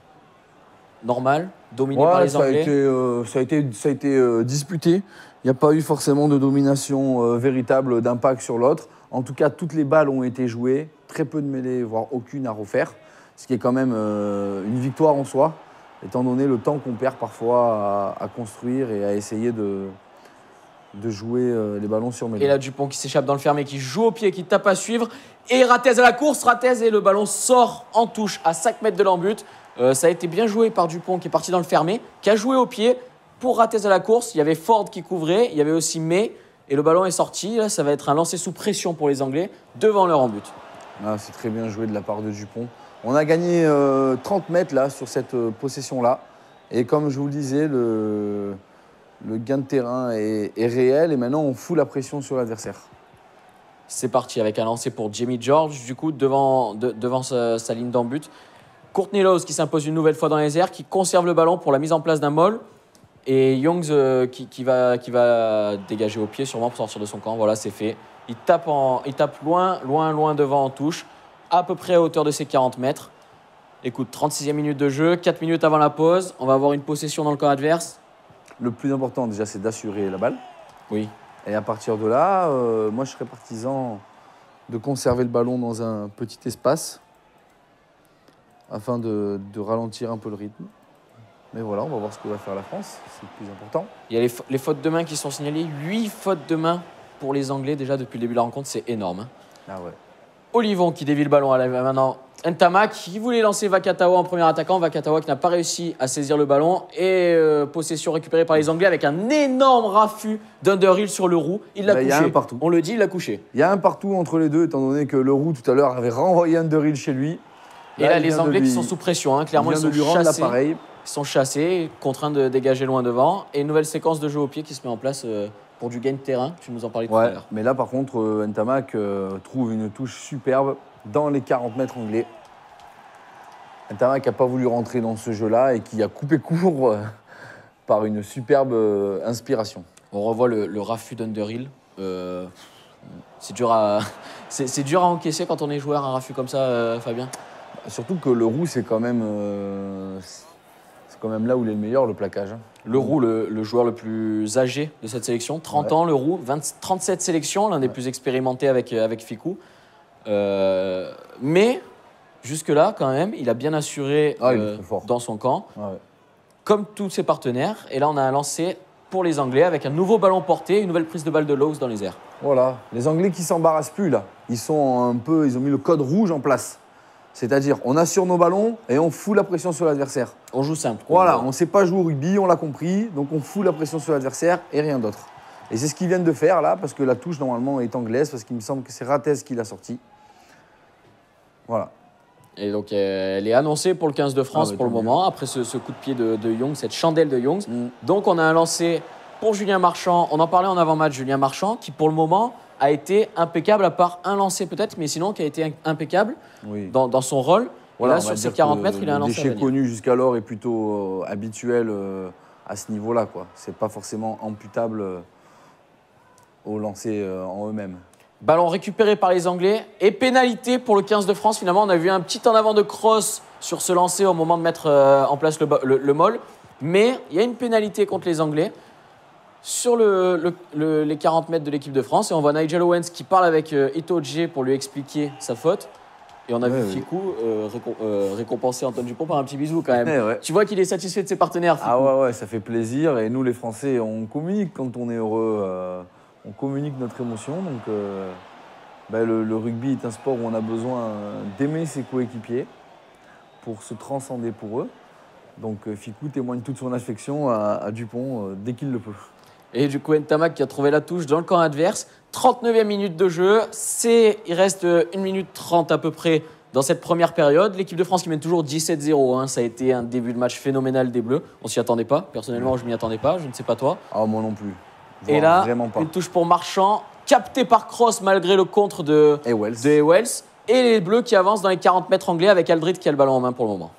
[SPEAKER 2] normal, dominé par
[SPEAKER 4] Ouais,
[SPEAKER 2] les
[SPEAKER 4] ça a
[SPEAKER 2] Anglais.
[SPEAKER 4] été, euh, ça a été, ça a été euh, disputé. Il n'y a pas eu forcément de domination euh, véritable d'impact sur l'autre. En tout cas, toutes les balles ont été jouées. Très peu de mêlées, voire aucune à refaire. Ce qui est quand même euh, une victoire en soi, étant donné le temps qu'on perd parfois à, à construire et à essayer de, de jouer euh, les ballons sur mêlée.
[SPEAKER 2] Et là, Dupont qui s'échappe dans le fermé, qui joue au pied, qui tape à suivre. Et Ratez à la course, Ratez et le ballon sort en touche à cinq mètres de l'embut. Euh, ça a été bien joué par Dupont qui est parti dans le fermé, qui a joué au pied pour Ratez à la course. Il y avait Ford qui couvrait, il y avait aussi May. Et le ballon est sorti. Là, ça va être un lancer sous pression pour les Anglais devant leur embut.
[SPEAKER 4] Ah, c'est très bien joué de la part de Dupont. On a gagné euh, trente mètres là, sur cette euh, possession-là. Et comme je vous le disais, le, le gain de terrain est, est réel. Et maintenant, on fout la pression sur l'adversaire.
[SPEAKER 2] C'est parti avec un lancer pour Jamie George, du coup, devant, de- devant sa, sa ligne d'embut. Courtney Lawes qui s'impose une nouvelle fois dans les airs, qui conserve le ballon pour la mise en place d'un maul. Et Youngs euh, qui, qui, va, qui va dégager au pied sûrement pour sortir de son camp. Voilà, c'est fait. Il tape, en, il tape loin, loin, loin devant en touche, à peu près à hauteur de ses quarante mètres. Écoute, trente-sixième minute de jeu, quatre minutes avant la pause. On va avoir une possession dans le camp adverse.
[SPEAKER 4] Le plus important, déjà, c'est d'assurer la balle.
[SPEAKER 2] Oui.
[SPEAKER 4] Et à partir de là, euh, moi, je serais partisan de conserver le ballon dans un petit espace afin de, de ralentir un peu le rythme. Mais voilà, on va voir ce que va faire la France. C'est le plus important.
[SPEAKER 2] Il y a les, fa- les fautes de main qui sont signalées. huit fautes de main pour les Anglais déjà depuis le début de la rencontre. C'est énorme. hein.
[SPEAKER 4] Ah ouais.
[SPEAKER 2] Olivon qui dévie le ballon à la maintenant. Ntamak qui voulait lancer Vakatawa en premier attaquant. Vakatawa qui n'a pas réussi à saisir le ballon. Et euh, possession récupérée par les Anglais avec un énorme raffut d'Underhill sur le roux. Il l'a
[SPEAKER 4] Là, il y
[SPEAKER 2] couché.
[SPEAKER 4] a un partout.
[SPEAKER 2] On le dit, il l'a couché.
[SPEAKER 4] Il y a un partout entre les deux, étant donné que Leroux, tout à l'heure, avait renvoyé Underhill chez lui.
[SPEAKER 2] Et là,
[SPEAKER 4] il
[SPEAKER 2] les
[SPEAKER 4] vient de
[SPEAKER 2] Anglais
[SPEAKER 4] lui-
[SPEAKER 2] qui sont sous pression. hein. Clairement,
[SPEAKER 4] il
[SPEAKER 2] ils
[SPEAKER 4] vient
[SPEAKER 2] sont
[SPEAKER 4] de lui rendre
[SPEAKER 2] chassés.
[SPEAKER 4] l'appareil.
[SPEAKER 2] Ils sont chassés, contraints de dégager loin devant. Et une nouvelle séquence de jeu au pied qui se met en place euh, pour du gain de terrain. Tu nous en parlais tout à
[SPEAKER 4] Ouais,
[SPEAKER 2] l'heure.
[SPEAKER 4] mais là, par contre, euh, Ntamak euh, trouve une touche superbe dans les quarante mètres anglais. Ntamak n'a pas voulu rentrer dans ce jeu-là et qui a coupé court euh, par une superbe euh, inspiration.
[SPEAKER 2] On revoit le, le raffut d'Underhill. Euh, C'est dur à, c'est, c'est dur à encaisser quand on est joueur, un raffut comme ça, euh, Fabien.
[SPEAKER 4] Surtout que le roux, c'est quand même, euh, c'est quand même là où il est le meilleur, le plaquage. Hein.
[SPEAKER 2] Le Roux, le, le joueur le plus âgé de cette sélection, trente
[SPEAKER 4] Ouais.
[SPEAKER 2] ans, le Roux, vingt, trente-sept sélections, l'un des
[SPEAKER 4] Ouais.
[SPEAKER 2] plus expérimentés avec, avec Ficou. Euh, mais jusque-là, quand même, il a bien assuré
[SPEAKER 4] Ah, il est
[SPEAKER 2] euh,
[SPEAKER 4] très fort.
[SPEAKER 2] dans son camp,
[SPEAKER 4] Ouais.
[SPEAKER 2] comme tous ses partenaires. Et là, on a un lancé pour les Anglais avec un nouveau ballon porté, une nouvelle prise de balle de Lowes dans les airs.
[SPEAKER 4] Voilà, les Anglais qui s'embarrassent plus là, ils sont un peu, ils ont mis le code rouge en place. C'est-à-dire, on assure nos ballons et on fout la pression sur l'adversaire.
[SPEAKER 2] On joue simple. quoi.
[SPEAKER 4] Voilà, on ne sait pas jouer au rugby, on l'a compris, donc on fout la pression sur l'adversaire et rien d'autre. Et c'est ce qu'ils viennent de faire là, parce que la touche normalement est anglaise, parce qu'il me semble que c'est Rattez qui l'a sortie. Voilà.
[SPEAKER 2] Et donc, euh, elle est annoncée pour le quinze de France
[SPEAKER 4] Ah, bah,
[SPEAKER 2] pour le
[SPEAKER 4] tant mieux.
[SPEAKER 2] moment, après ce, ce coup de pied de, de Young, cette chandelle de Young.
[SPEAKER 4] Mm.
[SPEAKER 2] Donc, on a un lancé pour Julien Marchand. On en parlait en avant-match, Julien Marchand, qui pour le moment a été impeccable, à part un lancé peut-être, mais sinon qui a été impeccable
[SPEAKER 4] Oui.
[SPEAKER 2] dans, dans son rôle.
[SPEAKER 4] Voilà,
[SPEAKER 2] et là,
[SPEAKER 4] on va
[SPEAKER 2] sur ces
[SPEAKER 4] dire
[SPEAKER 2] quarante
[SPEAKER 4] que
[SPEAKER 2] mètres, il a un
[SPEAKER 4] le
[SPEAKER 2] lancé à
[SPEAKER 4] déchet
[SPEAKER 2] venir.
[SPEAKER 4] connu jusqu'alors est plutôt euh, habituel euh, à ce niveau-là, quoi. C'est pas forcément amputable euh, au lancer euh, en eux-mêmes.
[SPEAKER 2] Ballon récupéré par les Anglais et pénalité pour le quinze de France. Finalement, on a vu un petit en avant de cross sur ce lancer au moment de mettre euh, en place le, ba- le, le maul. Mais il y a une pénalité contre les Anglais sur le, le- le- les quarante mètres de l'équipe de France. Et on voit Nigel Owens qui parle avec euh, Itoje pour lui expliquer sa faute. Et on a
[SPEAKER 4] Ouais,
[SPEAKER 2] vu
[SPEAKER 4] oui.
[SPEAKER 2] Ficou euh, récom- euh, récompenser Antoine Dupont par un petit bisou quand même.
[SPEAKER 4] Eh ouais.
[SPEAKER 2] Tu vois qu'il est satisfait de ses partenaires, Ficou.
[SPEAKER 4] Ah ouais, ouais, ça fait plaisir. Et nous, les Français, on communique quand on est heureux. euh, on communique notre émotion. Donc, euh, ben, le, le rugby est un sport où on a besoin euh, d'aimer ses coéquipiers pour se transcender pour eux. Donc, euh, Ficou témoigne toute son affection à, à Dupont euh, dès qu'il le peut.
[SPEAKER 2] Et du coup, Ntamak qui a trouvé la touche dans le camp adverse. trente-neuvième minute de jeu. C'est, il reste une minute trente à peu près dans cette première période. L'équipe de France qui mène toujours dix-sept zéro. Hein. Ça a été un début de match phénoménal des Bleus. On s'y attendait pas. Personnellement, je m'y attendais pas. Je ne sais pas toi.
[SPEAKER 4] Ah, moi non plus.
[SPEAKER 2] Et
[SPEAKER 4] Voire
[SPEAKER 2] là,
[SPEAKER 4] vraiment pas.
[SPEAKER 2] une touche pour Marchand, capté par Cross malgré le contre de,
[SPEAKER 4] Et Wells.
[SPEAKER 2] de Wells. Et les Bleus qui avancent dans les quarante mètres anglais avec Aldrit qui a le ballon en main pour le moment.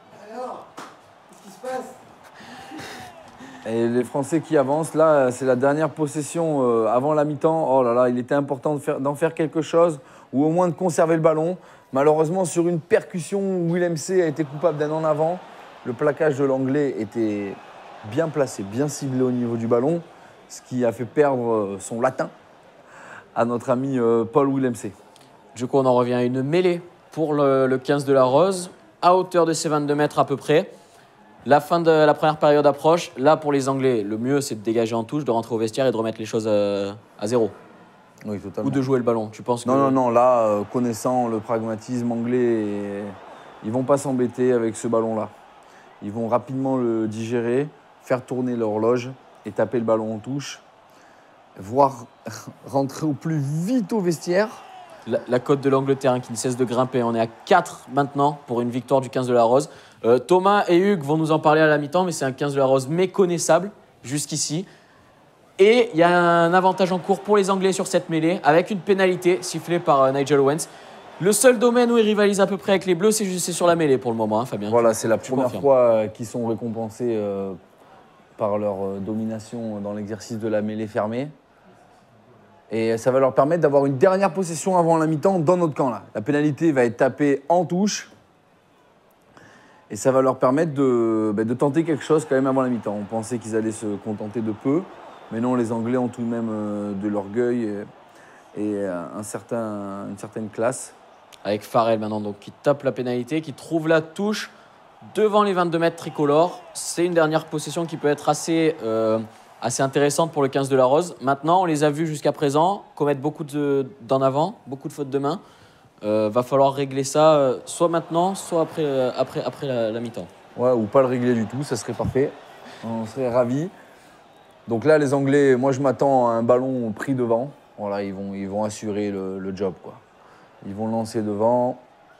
[SPEAKER 4] Et les Français qui avancent, là, c'est la dernière possession euh, avant la mi-temps. Oh là là, il était important de faire- d'en faire quelque chose, ou au moins de conserver le ballon. Malheureusement, sur une percussion où Willem C a été coupable d'un en avant, le plaquage de l'Anglais était bien placé, bien ciblé au niveau du ballon, ce qui a fait perdre euh, son latin à notre ami euh, Paul Willem C.
[SPEAKER 2] Du coup, on en revient à une mêlée pour le, le quinze de la Rose, à hauteur de ses vingt-deux mètres à peu près. La fin de la première période approche. Là, pour les Anglais, le mieux, c'est de dégager en touche, de rentrer au vestiaire et de remettre les choses à, à zéro.
[SPEAKER 4] Oui, totalement.
[SPEAKER 2] Ou de jouer le ballon. Tu penses que...
[SPEAKER 4] Non, non, non, là, euh, connaissant le pragmatisme anglais, et- ils vont pas s'embêter avec ce ballon-là. Ils vont rapidement le digérer, faire tourner l'horloge et taper le ballon en touche, voire rentrer au plus vite au vestiaire.
[SPEAKER 2] La, la cote de l'Angleterre hein, qui ne cesse de grimper. On est à quatre maintenant pour une victoire du quinze de la Rose. Euh, Thomas et Hugues vont nous en parler à la mi-temps, mais c'est un quinze de la Rose méconnaissable jusqu'ici. Et il y a un avantage en cours pour les Anglais sur cette mêlée, avec une pénalité sifflée par euh, Nigel Owens. Le seul domaine où ils rivalisent à peu près avec les Bleus, c'est juste- c'est sur la mêlée pour le moment, hein, Fabien.
[SPEAKER 4] Voilà, c'est la
[SPEAKER 2] Tu
[SPEAKER 4] première
[SPEAKER 2] confirmes.
[SPEAKER 4] fois euh, qu'ils sont récompensés euh, par leur euh, domination dans l'exercice de la mêlée fermée. Et ça va leur permettre d'avoir une dernière possession avant la mi-temps dans notre camp. Là. La pénalité va être tapée en touche. Et ça va leur permettre de, bah, de tenter quelque chose quand même avant la mi-temps. On pensait qu'ils allaient se contenter de peu. Mais non, les Anglais ont tout de même euh, de l'orgueil et, et euh, un certain, une certaine classe.
[SPEAKER 2] Avec Farrell maintenant, donc, qui tape la pénalité, qui trouve la touche devant les vingt-deux mètres tricolores. C'est une dernière possession qui peut être assez, euh, assez intéressante pour le quinze de la Rose. Maintenant, on les a vus jusqu'à présent commettre beaucoup de- d'en avant, beaucoup de fautes de main. Euh, va falloir régler ça euh, soit maintenant, soit après, euh, après, après la, la mi-temps.
[SPEAKER 4] Ouais, ou pas le régler du tout, ça serait parfait. On serait ravis. Donc là, les Anglais, moi je m'attends à un ballon pris devant. Voilà, ils vont, ils vont assurer le, le job, quoi. Ils vont lancer devant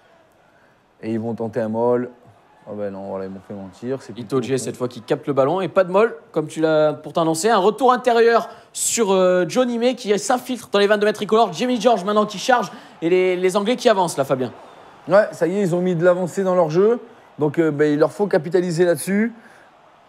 [SPEAKER 4] et ils vont tenter un maul. Ah ben non, voilà, ils m'ont fait mentir. C'est plutôt
[SPEAKER 2] Itoje
[SPEAKER 4] con.
[SPEAKER 2] cette fois qui capte le ballon et pas de molle, comme tu l'as pourtant annoncé. Un retour intérieur sur euh, Johnny May qui s'infiltre dans les vingt-deux mètres tricolores. Jimmy George maintenant qui charge et les, les Anglais qui avancent là, Fabien.
[SPEAKER 4] Ouais, ça y est, ils ont mis de l'avancée dans leur jeu. Donc euh, ben, il leur faut capitaliser là-dessus.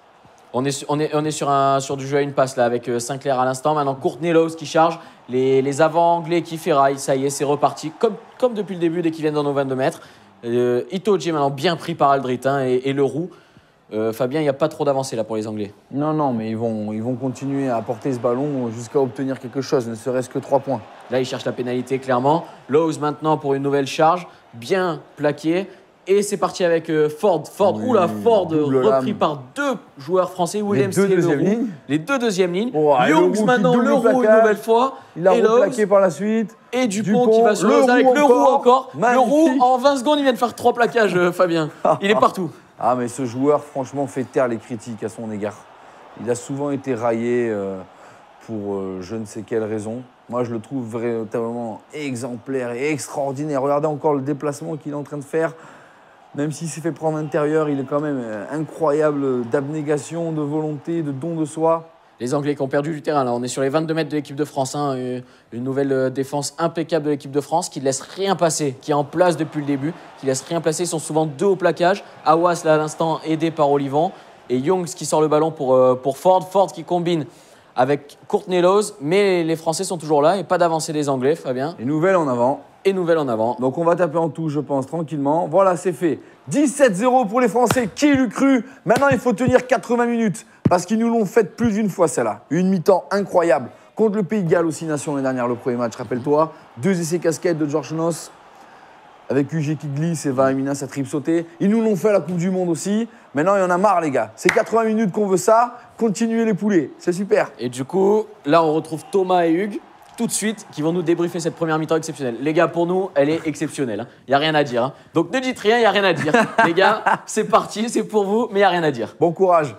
[SPEAKER 2] On est, su- on est, on est sur, un, sur du jeu à une passe là avec euh, Sinclair à l'instant. Maintenant, Courtney Lowes qui charge. Les, les avants anglais qui ferraillent. Ça y est, c'est reparti. Comme, comme depuis le début, dès qu'ils viennent dans nos vingt-deux mètres. Euh, Itoji maintenant bien pris par Aldrit hein, et, et Leroux. Euh, Fabien, il n'y a pas trop d'avancée là pour les Anglais.
[SPEAKER 4] Non, non, mais ils vont, ils vont continuer à porter ce ballon jusqu'à obtenir quelque chose, ne serait-ce que trois points.
[SPEAKER 2] Là, ils cherchent la pénalité clairement. Lowes maintenant pour une nouvelle charge. Bien plaqué. Et c'est parti avec euh, Ford. Ford,
[SPEAKER 4] Oui,
[SPEAKER 2] oula, Ford
[SPEAKER 4] double
[SPEAKER 2] repris
[SPEAKER 4] lame.
[SPEAKER 2] par deux joueurs français, Williams
[SPEAKER 4] deux
[SPEAKER 2] et
[SPEAKER 4] deuxième
[SPEAKER 2] Leroux.
[SPEAKER 4] lignes.
[SPEAKER 2] Les deux deuxièmes lignes.
[SPEAKER 4] Oh, et
[SPEAKER 2] Youngs
[SPEAKER 4] Leroux qui
[SPEAKER 2] maintenant,
[SPEAKER 4] double
[SPEAKER 2] Leroux une
[SPEAKER 4] plaquage.
[SPEAKER 2] nouvelle fois.
[SPEAKER 4] Il a
[SPEAKER 2] et Lowes.
[SPEAKER 4] replaqué par la suite.
[SPEAKER 2] Et Dupont,
[SPEAKER 4] Dupont,
[SPEAKER 2] qui va se
[SPEAKER 4] Leroux
[SPEAKER 2] lancer avec Leroux
[SPEAKER 4] encore.
[SPEAKER 2] encore.
[SPEAKER 4] Magnifique.
[SPEAKER 2] Leroux, en vingt secondes, il vient de faire trois plaquages, euh, Fabien. Il est partout.
[SPEAKER 4] Ah, mais ce joueur, franchement, fait taire les critiques à son égard. Il a souvent été raillé euh, pour euh, je ne sais quelle raison. Moi, je le trouve véritablement exemplaire et extraordinaire. Regardez encore le déplacement qu'il est en train de faire. Même s'il s'est fait prendre à l'intérieur, il est quand même euh, incroyable d'abnégation, de volonté, de don de soi.
[SPEAKER 2] Les Anglais qui ont perdu du terrain, là, on est sur les vingt-deux mètres de l'équipe de France. Hein, euh, une nouvelle euh, défense impeccable de l'équipe de France qui ne laisse rien passer, qui est en place depuis le début, qui laisse rien passer. Ils sont souvent deux au plaquage. Awas, là, à l'instant, aidé par Olivon. Et Youngs qui sort le ballon pour, euh, pour Ford. Ford qui combine avec Courtney Lowes. Mais les Français sont toujours là et pas d'avancée des Anglais, Fabien.
[SPEAKER 4] Et nouvelle en avant.
[SPEAKER 2] Et nouvelle en avant.
[SPEAKER 4] Donc on va taper en touche, je pense, tranquillement. Voilà, c'est fait. dix-sept zéro pour les Français. Qui l'eût cru? Maintenant, il faut tenir quatre-vingts minutes. Parce qu'ils nous l'ont fait plus d'une fois, celle-là. Une mi-temps incroyable. Contre le Pays de Galles aussi, Nation, l'année dernière, le premier match, rappelle-toi. Deux essais casquettes de George Noss. Avec U G qui glisse et Vahemina, sa triple sautée. Ils nous l'ont fait à la Coupe du Monde aussi. Maintenant, il y en a marre, les gars. C'est quatre-vingts minutes qu'on veut ça. Continuez les poulets. C'est super.
[SPEAKER 2] Et du coup, là, on retrouve Thomas et Hugues, tout de suite, qui vont nous débriefer cette première mi-temps exceptionnelle. Les gars, pour nous, elle est exceptionnelle. Il n'y a rien à dire. Hein. Donc, ne dites rien, il n'y a rien à dire. Les gars, c'est parti, c'est pour vous, mais il n'y a rien à dire.
[SPEAKER 4] Bon courage.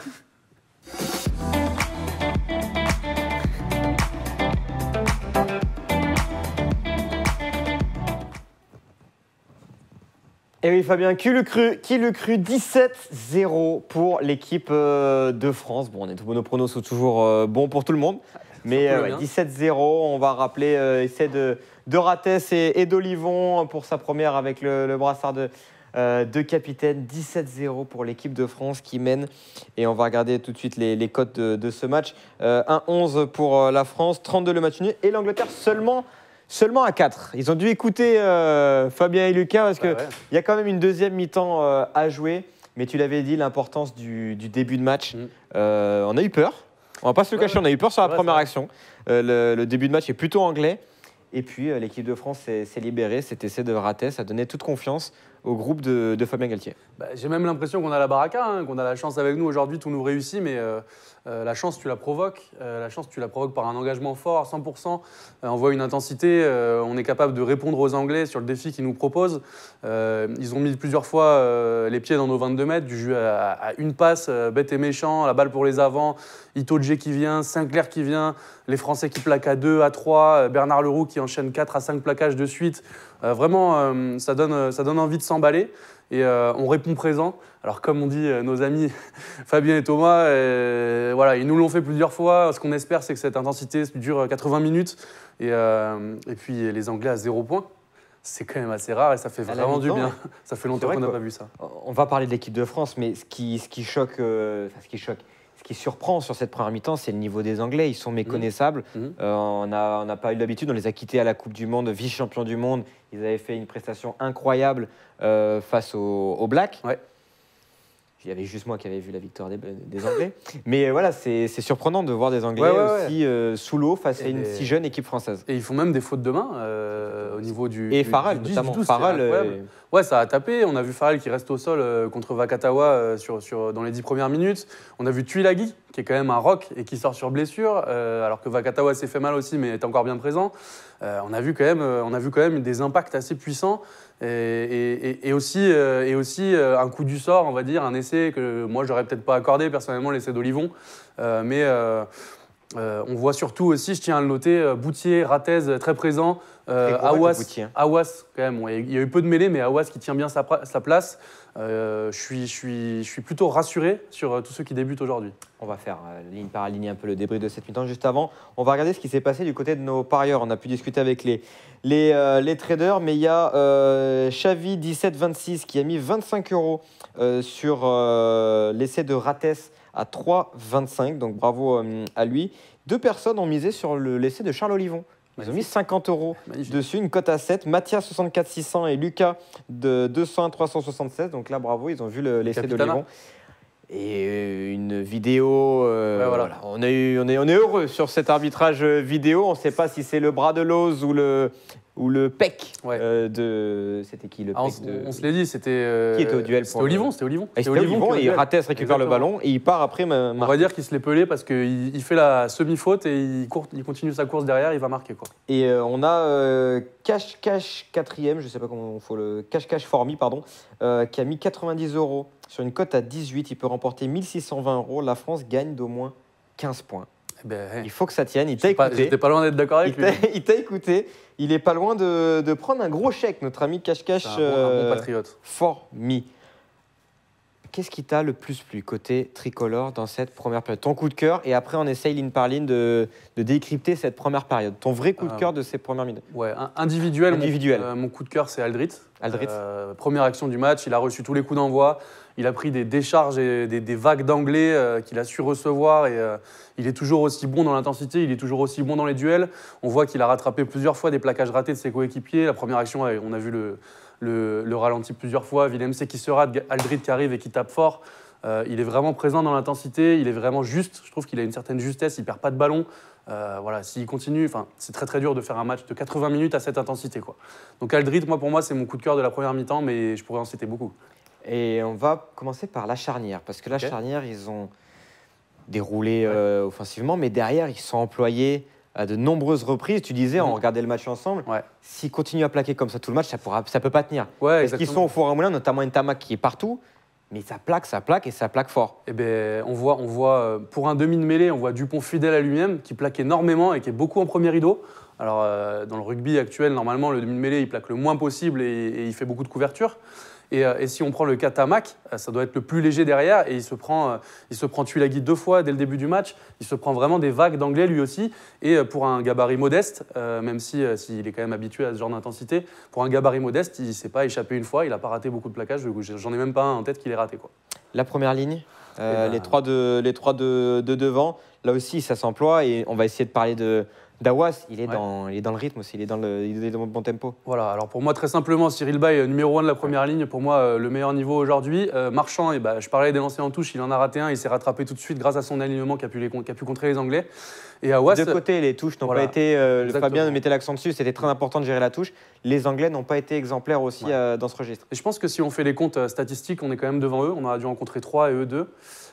[SPEAKER 1] Et oui, Fabien, qui l'eût cru, qui l'eût cru dix-sept zéro pour l'équipe euh, de France. Bon, on est, nos pronos sont toujours euh, bons pour tout le monde. Mais euh, ouais, dix-sept zéro, on va rappeler euh, essai de, de Rattès et, et d'Olivon pour sa première avec le, le brassard de, euh, de capitaine. dix-sept zéro pour l'équipe de France qui mène. Et on va regarder tout de suite les, les cotes de, de ce match. Euh, un onze pour euh, la France, trente-deux le match nul. Et l'Angleterre seulement... Seulement à quatre. Ils ont dû écouter euh, Fabien et Lucas parce qu'il bah ouais. y a quand même une deuxième mi-temps euh, à jouer. Mais tu l'avais dit, l'importance du, du début de match. Mmh. Euh, on a eu peur. On va pas se le cacher, ouais, on a eu peur sur la ouais, première action. Euh, le, le début de match est plutôt anglais. Et puis euh, l'équipe de France s'est libérée. Cet essai de Rattès a donné toute confiance au groupe de, de Fabien Galtier.
[SPEAKER 3] Bah, j'ai même l'impression qu'on a la baraka, hein, qu'on a la chance avec nous aujourd'hui, tout nous réussit. Mais euh, euh, la chance, tu la provoques. Euh, la chance, tu la provoques par un engagement fort à cent pour cent. Euh, on voit une intensité. Euh, on est capable de répondre aux Anglais sur le défi qu'ils nous proposent. Euh, ils ont mis plusieurs fois euh, les pieds dans nos vingt-deux mètres, du jeu à, à une passe, euh, bête et méchant, la balle pour les avants, Itoje qui vient, Sinclair qui vient, les Français qui plaquent à deux, à trois, Bernard Leroux qui enchaîne quatre à cinq plaquages de suite. Euh, vraiment, euh, ça, donne, ça donne envie de s'emballer. Et euh, on répond présent. Alors comme on dit euh, nos amis Fabien et Thomas, euh, voilà, ils nous l'ont fait plusieurs fois. Ce qu'on espère, c'est que cette intensité dure quatre-vingts minutes. Et, euh, et puis les Anglais à zéro point. C'est quand même assez rare et ça fait vraiment du bien. Ouais. Ça fait longtemps qu'on n'a pas vu ça.
[SPEAKER 1] On va parler de l'équipe de France, mais ce qui, ce qui choque, euh, enfin, ce qui choque, ce qui surprend sur cette première mi-temps, c'est le niveau des Anglais. Ils sont méconnaissables. Mmh. Euh, on n'a on n'a pas eu l'habitude, on les a quittés à la Coupe du Monde, vice-champion du monde. Ils avaient fait une prestation incroyable euh, face aux, aux Blacks.
[SPEAKER 3] Ouais.
[SPEAKER 1] Il y avait juste moi qui avais vu la victoire des, des Anglais. Mais voilà, c'est surprenant de voir des Anglais
[SPEAKER 3] ouais, ouais,
[SPEAKER 1] aussi euh, sous l'eau face et à une des... si jeune équipe française.
[SPEAKER 3] Et ils font même des fautes de main euh, au niveau du...
[SPEAKER 1] Et
[SPEAKER 3] du,
[SPEAKER 1] Farrell,
[SPEAKER 3] du,
[SPEAKER 1] notamment.
[SPEAKER 3] Du douze,
[SPEAKER 1] Farrell, euh...
[SPEAKER 3] ouais, ça a tapé. On a vu Farrell qui reste au sol euh, contre Vakatawa euh, sur, sur, dans les dix premières minutes. On a vu Tuilagi, qui est quand même un rock et qui sort sur blessure, euh, alors que Vakatawa s'est fait mal aussi, mais est encore bien présent. Euh, on a vu quand même, euh, on a vu quand même des impacts assez puissants. Et, et, et aussi, euh, et aussi euh, un coup du sort, on va dire, un essai que moi, j'aurais peut-être pas accordé, personnellement, l'essai d'Olivon. Euh, mais euh, euh, on voit surtout aussi, je tiens à le noter, euh, Boutier, Rattès, très présent. Euh, Awas, Awas, quand même, ouais, il y a eu peu de mêlées, mais Awas qui tient bien sa, sa place. Euh, je, suis, je, suis, je suis plutôt rassuré sur euh, tous ceux qui débutent aujourd'hui.
[SPEAKER 1] On va faire euh, ligne par ligne un peu le débrief de cette mi-temps. Juste avant, on va regarder ce qui s'est passé du côté de nos parieurs. On a pu discuter avec les, les, euh, les traders, mais il y a euh, Xavi dix-sept vingt-six qui a mis vingt-cinq euros euh, sur euh, l'essai de Rattès à trois vingt-cinq. Donc bravo euh, à lui. Deux personnes ont misé sur le- l'essai de Charles Olivon. Ils ont mis cinquante euros
[SPEAKER 3] Magnifique.
[SPEAKER 1] dessus, une cote à sept. Mathias soixante-quatre six cents et Lucas de deux cent un trois cent soixante-seize. Donc là, bravo, ils ont vu le- l'essai
[SPEAKER 3] Capitana.
[SPEAKER 1] d'Olivon. Et euh, une vidéo. euh,
[SPEAKER 3] Ouais, voilà.
[SPEAKER 1] voilà. On, est, eu- on, est, on est heureux sur cet arbitrage vidéo. On ne sait pas si c'est le bras de l'ose ou le, ou le pec
[SPEAKER 3] Ouais.
[SPEAKER 1] euh, de. C'était qui le
[SPEAKER 3] Ah, on,
[SPEAKER 1] pec
[SPEAKER 3] s-
[SPEAKER 1] de...
[SPEAKER 3] on se l'est dit, c'était. euh,
[SPEAKER 1] Qui était au duel
[SPEAKER 3] C'était
[SPEAKER 1] pour le-
[SPEAKER 3] Olivon, c'était Olivon.
[SPEAKER 1] Et c'était Olivon,
[SPEAKER 3] qui est au
[SPEAKER 1] et
[SPEAKER 3] duel.
[SPEAKER 1] Rates récupère le
[SPEAKER 3] Exactement.
[SPEAKER 1] ballon et il part après. ma-
[SPEAKER 3] On
[SPEAKER 1] marquer.
[SPEAKER 3] va dire qu'il se l'est pelé parce qu'il il fait la semi-faute et il, court, il continue sa course derrière, il va marquer. Quoi.
[SPEAKER 1] Et euh, on a euh, Cash Cash quatrième, je sais pas comment il faut le. Cash Cash Formi, pardon, euh, qui a mis quatre-vingt-dix euros sur une cote à dix-huit. Il peut remporter mille six cent vingt euros. La France gagne d'au moins quinze points.
[SPEAKER 3] Eh ben,
[SPEAKER 1] Il faut que ça tienne. Il t'a
[SPEAKER 3] j'étais pas-
[SPEAKER 1] écouté.
[SPEAKER 3] J'étais pas loin d'être d'accord
[SPEAKER 1] Il
[SPEAKER 3] avec lui.
[SPEAKER 1] t'a il t'a écouté. Il est pas loin de, de prendre un gros chèque, notre ami Cash Cash
[SPEAKER 3] C'est un, bon, un bon
[SPEAKER 1] euh,
[SPEAKER 3] patriote.
[SPEAKER 1] Formi. Qu'est-ce qui t'a le plus plu côté tricolore dans cette première période? Ton coup de cœur, et après on essaye ligne par ligne de, de décrypter cette première période. Ton vrai coup de
[SPEAKER 3] Ah.
[SPEAKER 1] cœur de ces premières minutes.
[SPEAKER 3] Ouais, un- individuel. mon-
[SPEAKER 1] Individuel.
[SPEAKER 3] euh, Mon, coup de cœur, c'est Aldrit.
[SPEAKER 1] Aldrit.
[SPEAKER 3] Euh, première action du match, il a reçu tous les coups d'envoi. Il a pris des décharges et des, des vagues d'anglais euh, qu'il a su recevoir. Et, euh, il est toujours aussi bon dans l'intensité, il est toujours aussi bon dans les duels. On voit qu'il a rattrapé plusieurs fois des plaquages ratés de ses coéquipiers. La première action, on a vu le, le, le ralenti plusieurs fois. Willem C qui se rate, Aldrit qui arrive et qui tape fort. Euh, il est vraiment présent dans l'intensité, il est vraiment juste. Je trouve qu'il a une certaine justesse, il perd pas de ballon. Euh, voilà, s'il continue, enfin, c'est très très dur de faire un match de quatre-vingts minutes à cette intensité, quoi. Donc Aldrit, moi pour moi, c'est mon coup de cœur de la première mi-temps, mais je pourrais en citer beaucoup.
[SPEAKER 1] Et on va commencer par la charnière, parce que la
[SPEAKER 3] Ok.
[SPEAKER 1] charnière, ils ont déroulé euh, offensivement, mais derrière, ils sont employés à de nombreuses reprises. Tu disais, on
[SPEAKER 3] Mhm.
[SPEAKER 1] regardait le match ensemble,
[SPEAKER 3] Ouais.
[SPEAKER 1] s'ils continuent à plaquer comme ça tout le match, ça pourra, ça peut pas tenir.
[SPEAKER 3] Ouais,
[SPEAKER 1] Parce qu'ils sont au four à moulin, notamment Ntamak qui est partout, mais ça plaque, ça plaque et ça plaque fort.
[SPEAKER 3] Eh ben, on voit, on voit euh, pour un demi de mêlée, on voit Dupont fidèle à lui-même, qui plaque énormément et qui est beaucoup en premier rideau. Alors, euh, dans le rugby actuel, normalement, le demi de mêlée, il plaque le moins possible et, et il fait beaucoup de couverture. Et, euh, et si on prend le cas Tamac, euh, ça doit être le plus léger derrière et il se prend, euh, il se prend Tuilagi deux fois dès le début du match. Il se prend vraiment des vagues d'anglais lui aussi. Et euh, pour un gabarit modeste, euh, même si euh, s'il est quand même habitué à ce genre d'intensité, pour un gabarit modeste, il ne s'est pas échappé une fois. Il n'a pas raté beaucoup de plaquages. J'en ai même pas un en tête qu'il ait raté, quoi.
[SPEAKER 1] La première ligne, euh,
[SPEAKER 3] Eh ben-
[SPEAKER 1] les trois, de, les trois de, de devant, là aussi, ça s'emploie et on va essayer de parler de d'Awas. Il, est
[SPEAKER 3] Ouais.
[SPEAKER 1] dans- il est dans le rythme aussi, il est dans le, il est dans le bon tempo.
[SPEAKER 3] Voilà, alors pour moi, très simplement, Cyril Bay, euh, numéro un de la première ligne, pour moi, euh, le meilleur niveau aujourd'hui. Euh, Marchand, eh ben, je parlais des lancers en touche, il en a raté un, il s'est rattrapé tout de suite grâce à son alignement qui a pu, les, qui a pu contrer les Anglais. Et Awas,
[SPEAKER 1] De côté, les touches n'ont
[SPEAKER 3] voilà.
[SPEAKER 1] pas été. euh,
[SPEAKER 3] Exactement.
[SPEAKER 1] Fabien mettait l'accent dessus, c'était très important de gérer la touche. Les Anglais n'ont pas été exemplaires aussi
[SPEAKER 3] Ouais.
[SPEAKER 1] euh, dans ce registre.
[SPEAKER 3] et je pense que si on fait les comptes euh, statistiques, on est quand même devant eux. On a dû rencontrer trois et eux deux.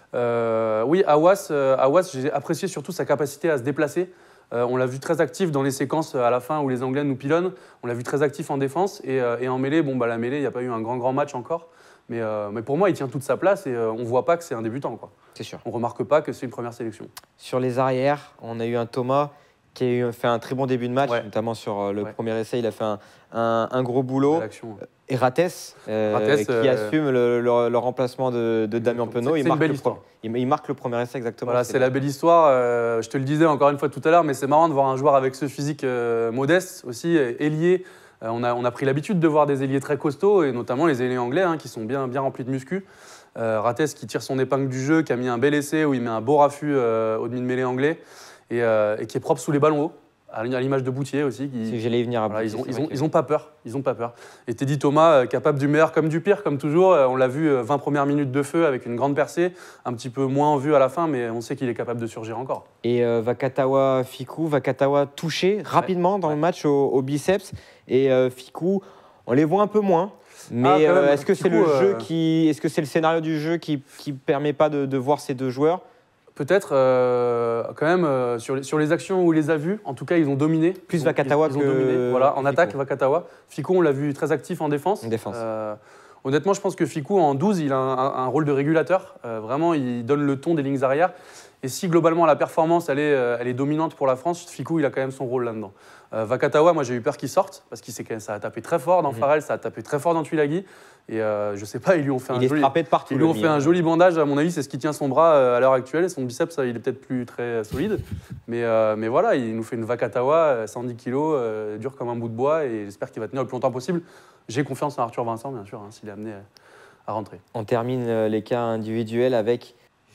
[SPEAKER 3] Euh, oui, Awas, euh, Awas, j'ai apprécié surtout sa capacité à se déplacer. Euh, on l'a vu très actif dans les séquences à la fin où les Anglais nous pilonnent. On l'a vu très actif en défense et, euh, et en mêlée. Bon, bah, la mêlée, il n'y a pas eu un grand grand match encore. Mais, euh, mais pour moi, il tient toute sa place et euh, on ne voit pas que c'est un débutant, quoi.
[SPEAKER 1] C'est sûr.
[SPEAKER 3] On ne remarque pas que c'est une première sélection.
[SPEAKER 1] Sur les arrières, on a eu un Thomas qui a eu- fait un très bon début de match,
[SPEAKER 3] Ouais.
[SPEAKER 1] notamment sur euh, le
[SPEAKER 3] Ouais.
[SPEAKER 1] premier essai. Il a fait un, un- un gros boulot.
[SPEAKER 3] Belle action.
[SPEAKER 1] Et Rates, euh,
[SPEAKER 3] Rates,
[SPEAKER 1] qui
[SPEAKER 3] euh,
[SPEAKER 1] assume le, le- le remplacement de, de Damien
[SPEAKER 3] C'est-
[SPEAKER 1] Penaud.
[SPEAKER 3] c'est
[SPEAKER 1] Il
[SPEAKER 3] une
[SPEAKER 1] marque,
[SPEAKER 3] belle
[SPEAKER 1] le
[SPEAKER 3] histoire.
[SPEAKER 1] pro- il, il marque le premier essai exactement.
[SPEAKER 3] Voilà, c'est la belle histoire. Euh, je te le disais encore une fois tout à l'heure, mais c'est marrant de voir un joueur avec ce physique euh, modeste aussi, euh, ailier. Euh, on, a, on a pris l'habitude de voir des ailiers très costauds, et notamment les ailiers anglais, hein, qui sont bien, bien remplis de muscu. Euh, Rates qui tire son épingle du jeu, qui a mis un bel essai où il met un beau raffut euh, au demi de mêlée anglais, et, euh, et qui est propre sous les ballons hauts, à l'image de Boutier aussi. Qui,
[SPEAKER 1] C'est que j'allais y venir à
[SPEAKER 3] Voilà,
[SPEAKER 1] Boutier,
[SPEAKER 3] ils ont,
[SPEAKER 1] c'est
[SPEAKER 3] ils
[SPEAKER 1] vrai
[SPEAKER 3] ont,
[SPEAKER 1] que-
[SPEAKER 3] ils ont pas peur, ils ont pas peur. Et Teddy Thomas, euh, capable du meilleur comme du pire, comme toujours. Euh, on l'a vu, euh, vingt premières minutes de feu avec une grande percée, un petit peu moins en vue à la fin, mais on sait qu'il est capable de surgir encore.
[SPEAKER 1] Et euh, Vakatawa Fikou, Vakatawa touché rapidement dans
[SPEAKER 3] ouais.
[SPEAKER 1] le match au, au biceps. Et euh, Fikou, on les voit un peu moins. Mais
[SPEAKER 3] Ah, quand
[SPEAKER 1] euh,
[SPEAKER 3] même,
[SPEAKER 1] est-ce que c'est
[SPEAKER 3] Fickou,
[SPEAKER 1] le
[SPEAKER 3] euh,
[SPEAKER 1] jeu qui, est-ce que c'est le scénario du jeu qui qui permet pas de, de voir ces deux joueurs?
[SPEAKER 3] Peut-être, euh, quand même, euh, sur, les, sur les actions où on les a vus, en tout cas, ils ont dominé.
[SPEAKER 1] Plus
[SPEAKER 3] Ils ont-
[SPEAKER 1] Vakatawa
[SPEAKER 3] ils, ils ont
[SPEAKER 1] que
[SPEAKER 3] dominé. Voilà, en
[SPEAKER 1] Fickou.
[SPEAKER 3] attaque, Vakatawa. Fikou, on l'a vu très actif en défense.
[SPEAKER 1] En défense.
[SPEAKER 3] Euh, honnêtement, je pense que Fikou, en douze, il a un, un- un rôle de régulateur. Euh, vraiment, il donne le ton des lignes arrière. Et si globalement la performance elle est, euh, elle est dominante pour la France, Fikou il a quand même son rôle là-dedans. Euh, Vakatawa, moi j'ai eu peur qu'il sorte parce qu'il s'est quand même- ça a tapé très fort dans
[SPEAKER 1] Mhm.
[SPEAKER 3] Farrell, ça a tapé très fort dans Tuilagi. Et euh, je sais pas, ils lui ont fait un
[SPEAKER 1] Il est
[SPEAKER 3] joli.
[SPEAKER 1] frappé de partout.
[SPEAKER 3] Ils lui
[SPEAKER 1] le
[SPEAKER 3] ont fait
[SPEAKER 1] Milan.
[SPEAKER 3] un joli bandage, à mon avis, c'est ce qui tient son bras euh, à l'heure actuelle. Et son biceps, ça, il est peut-être plus très euh, solide. Mais, euh, mais voilà, il nous fait une Vakatawa, euh, cent dix kilos, euh, dur comme un bout de bois, et j'espère qu'il va tenir le plus longtemps possible. J'ai confiance en Arthur Vincent, bien sûr, hein, s'il est amené euh, à rentrer.
[SPEAKER 1] On termine euh, les cas individuels avec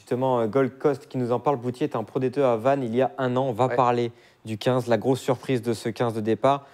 [SPEAKER 1] Justement, Gold Coast qui nous en parle. Boutier était un Pro D deux à Vannes il y a un an. On va
[SPEAKER 3] Ouais.
[SPEAKER 1] parler du quinze, la grosse surprise de ce quinze de départ.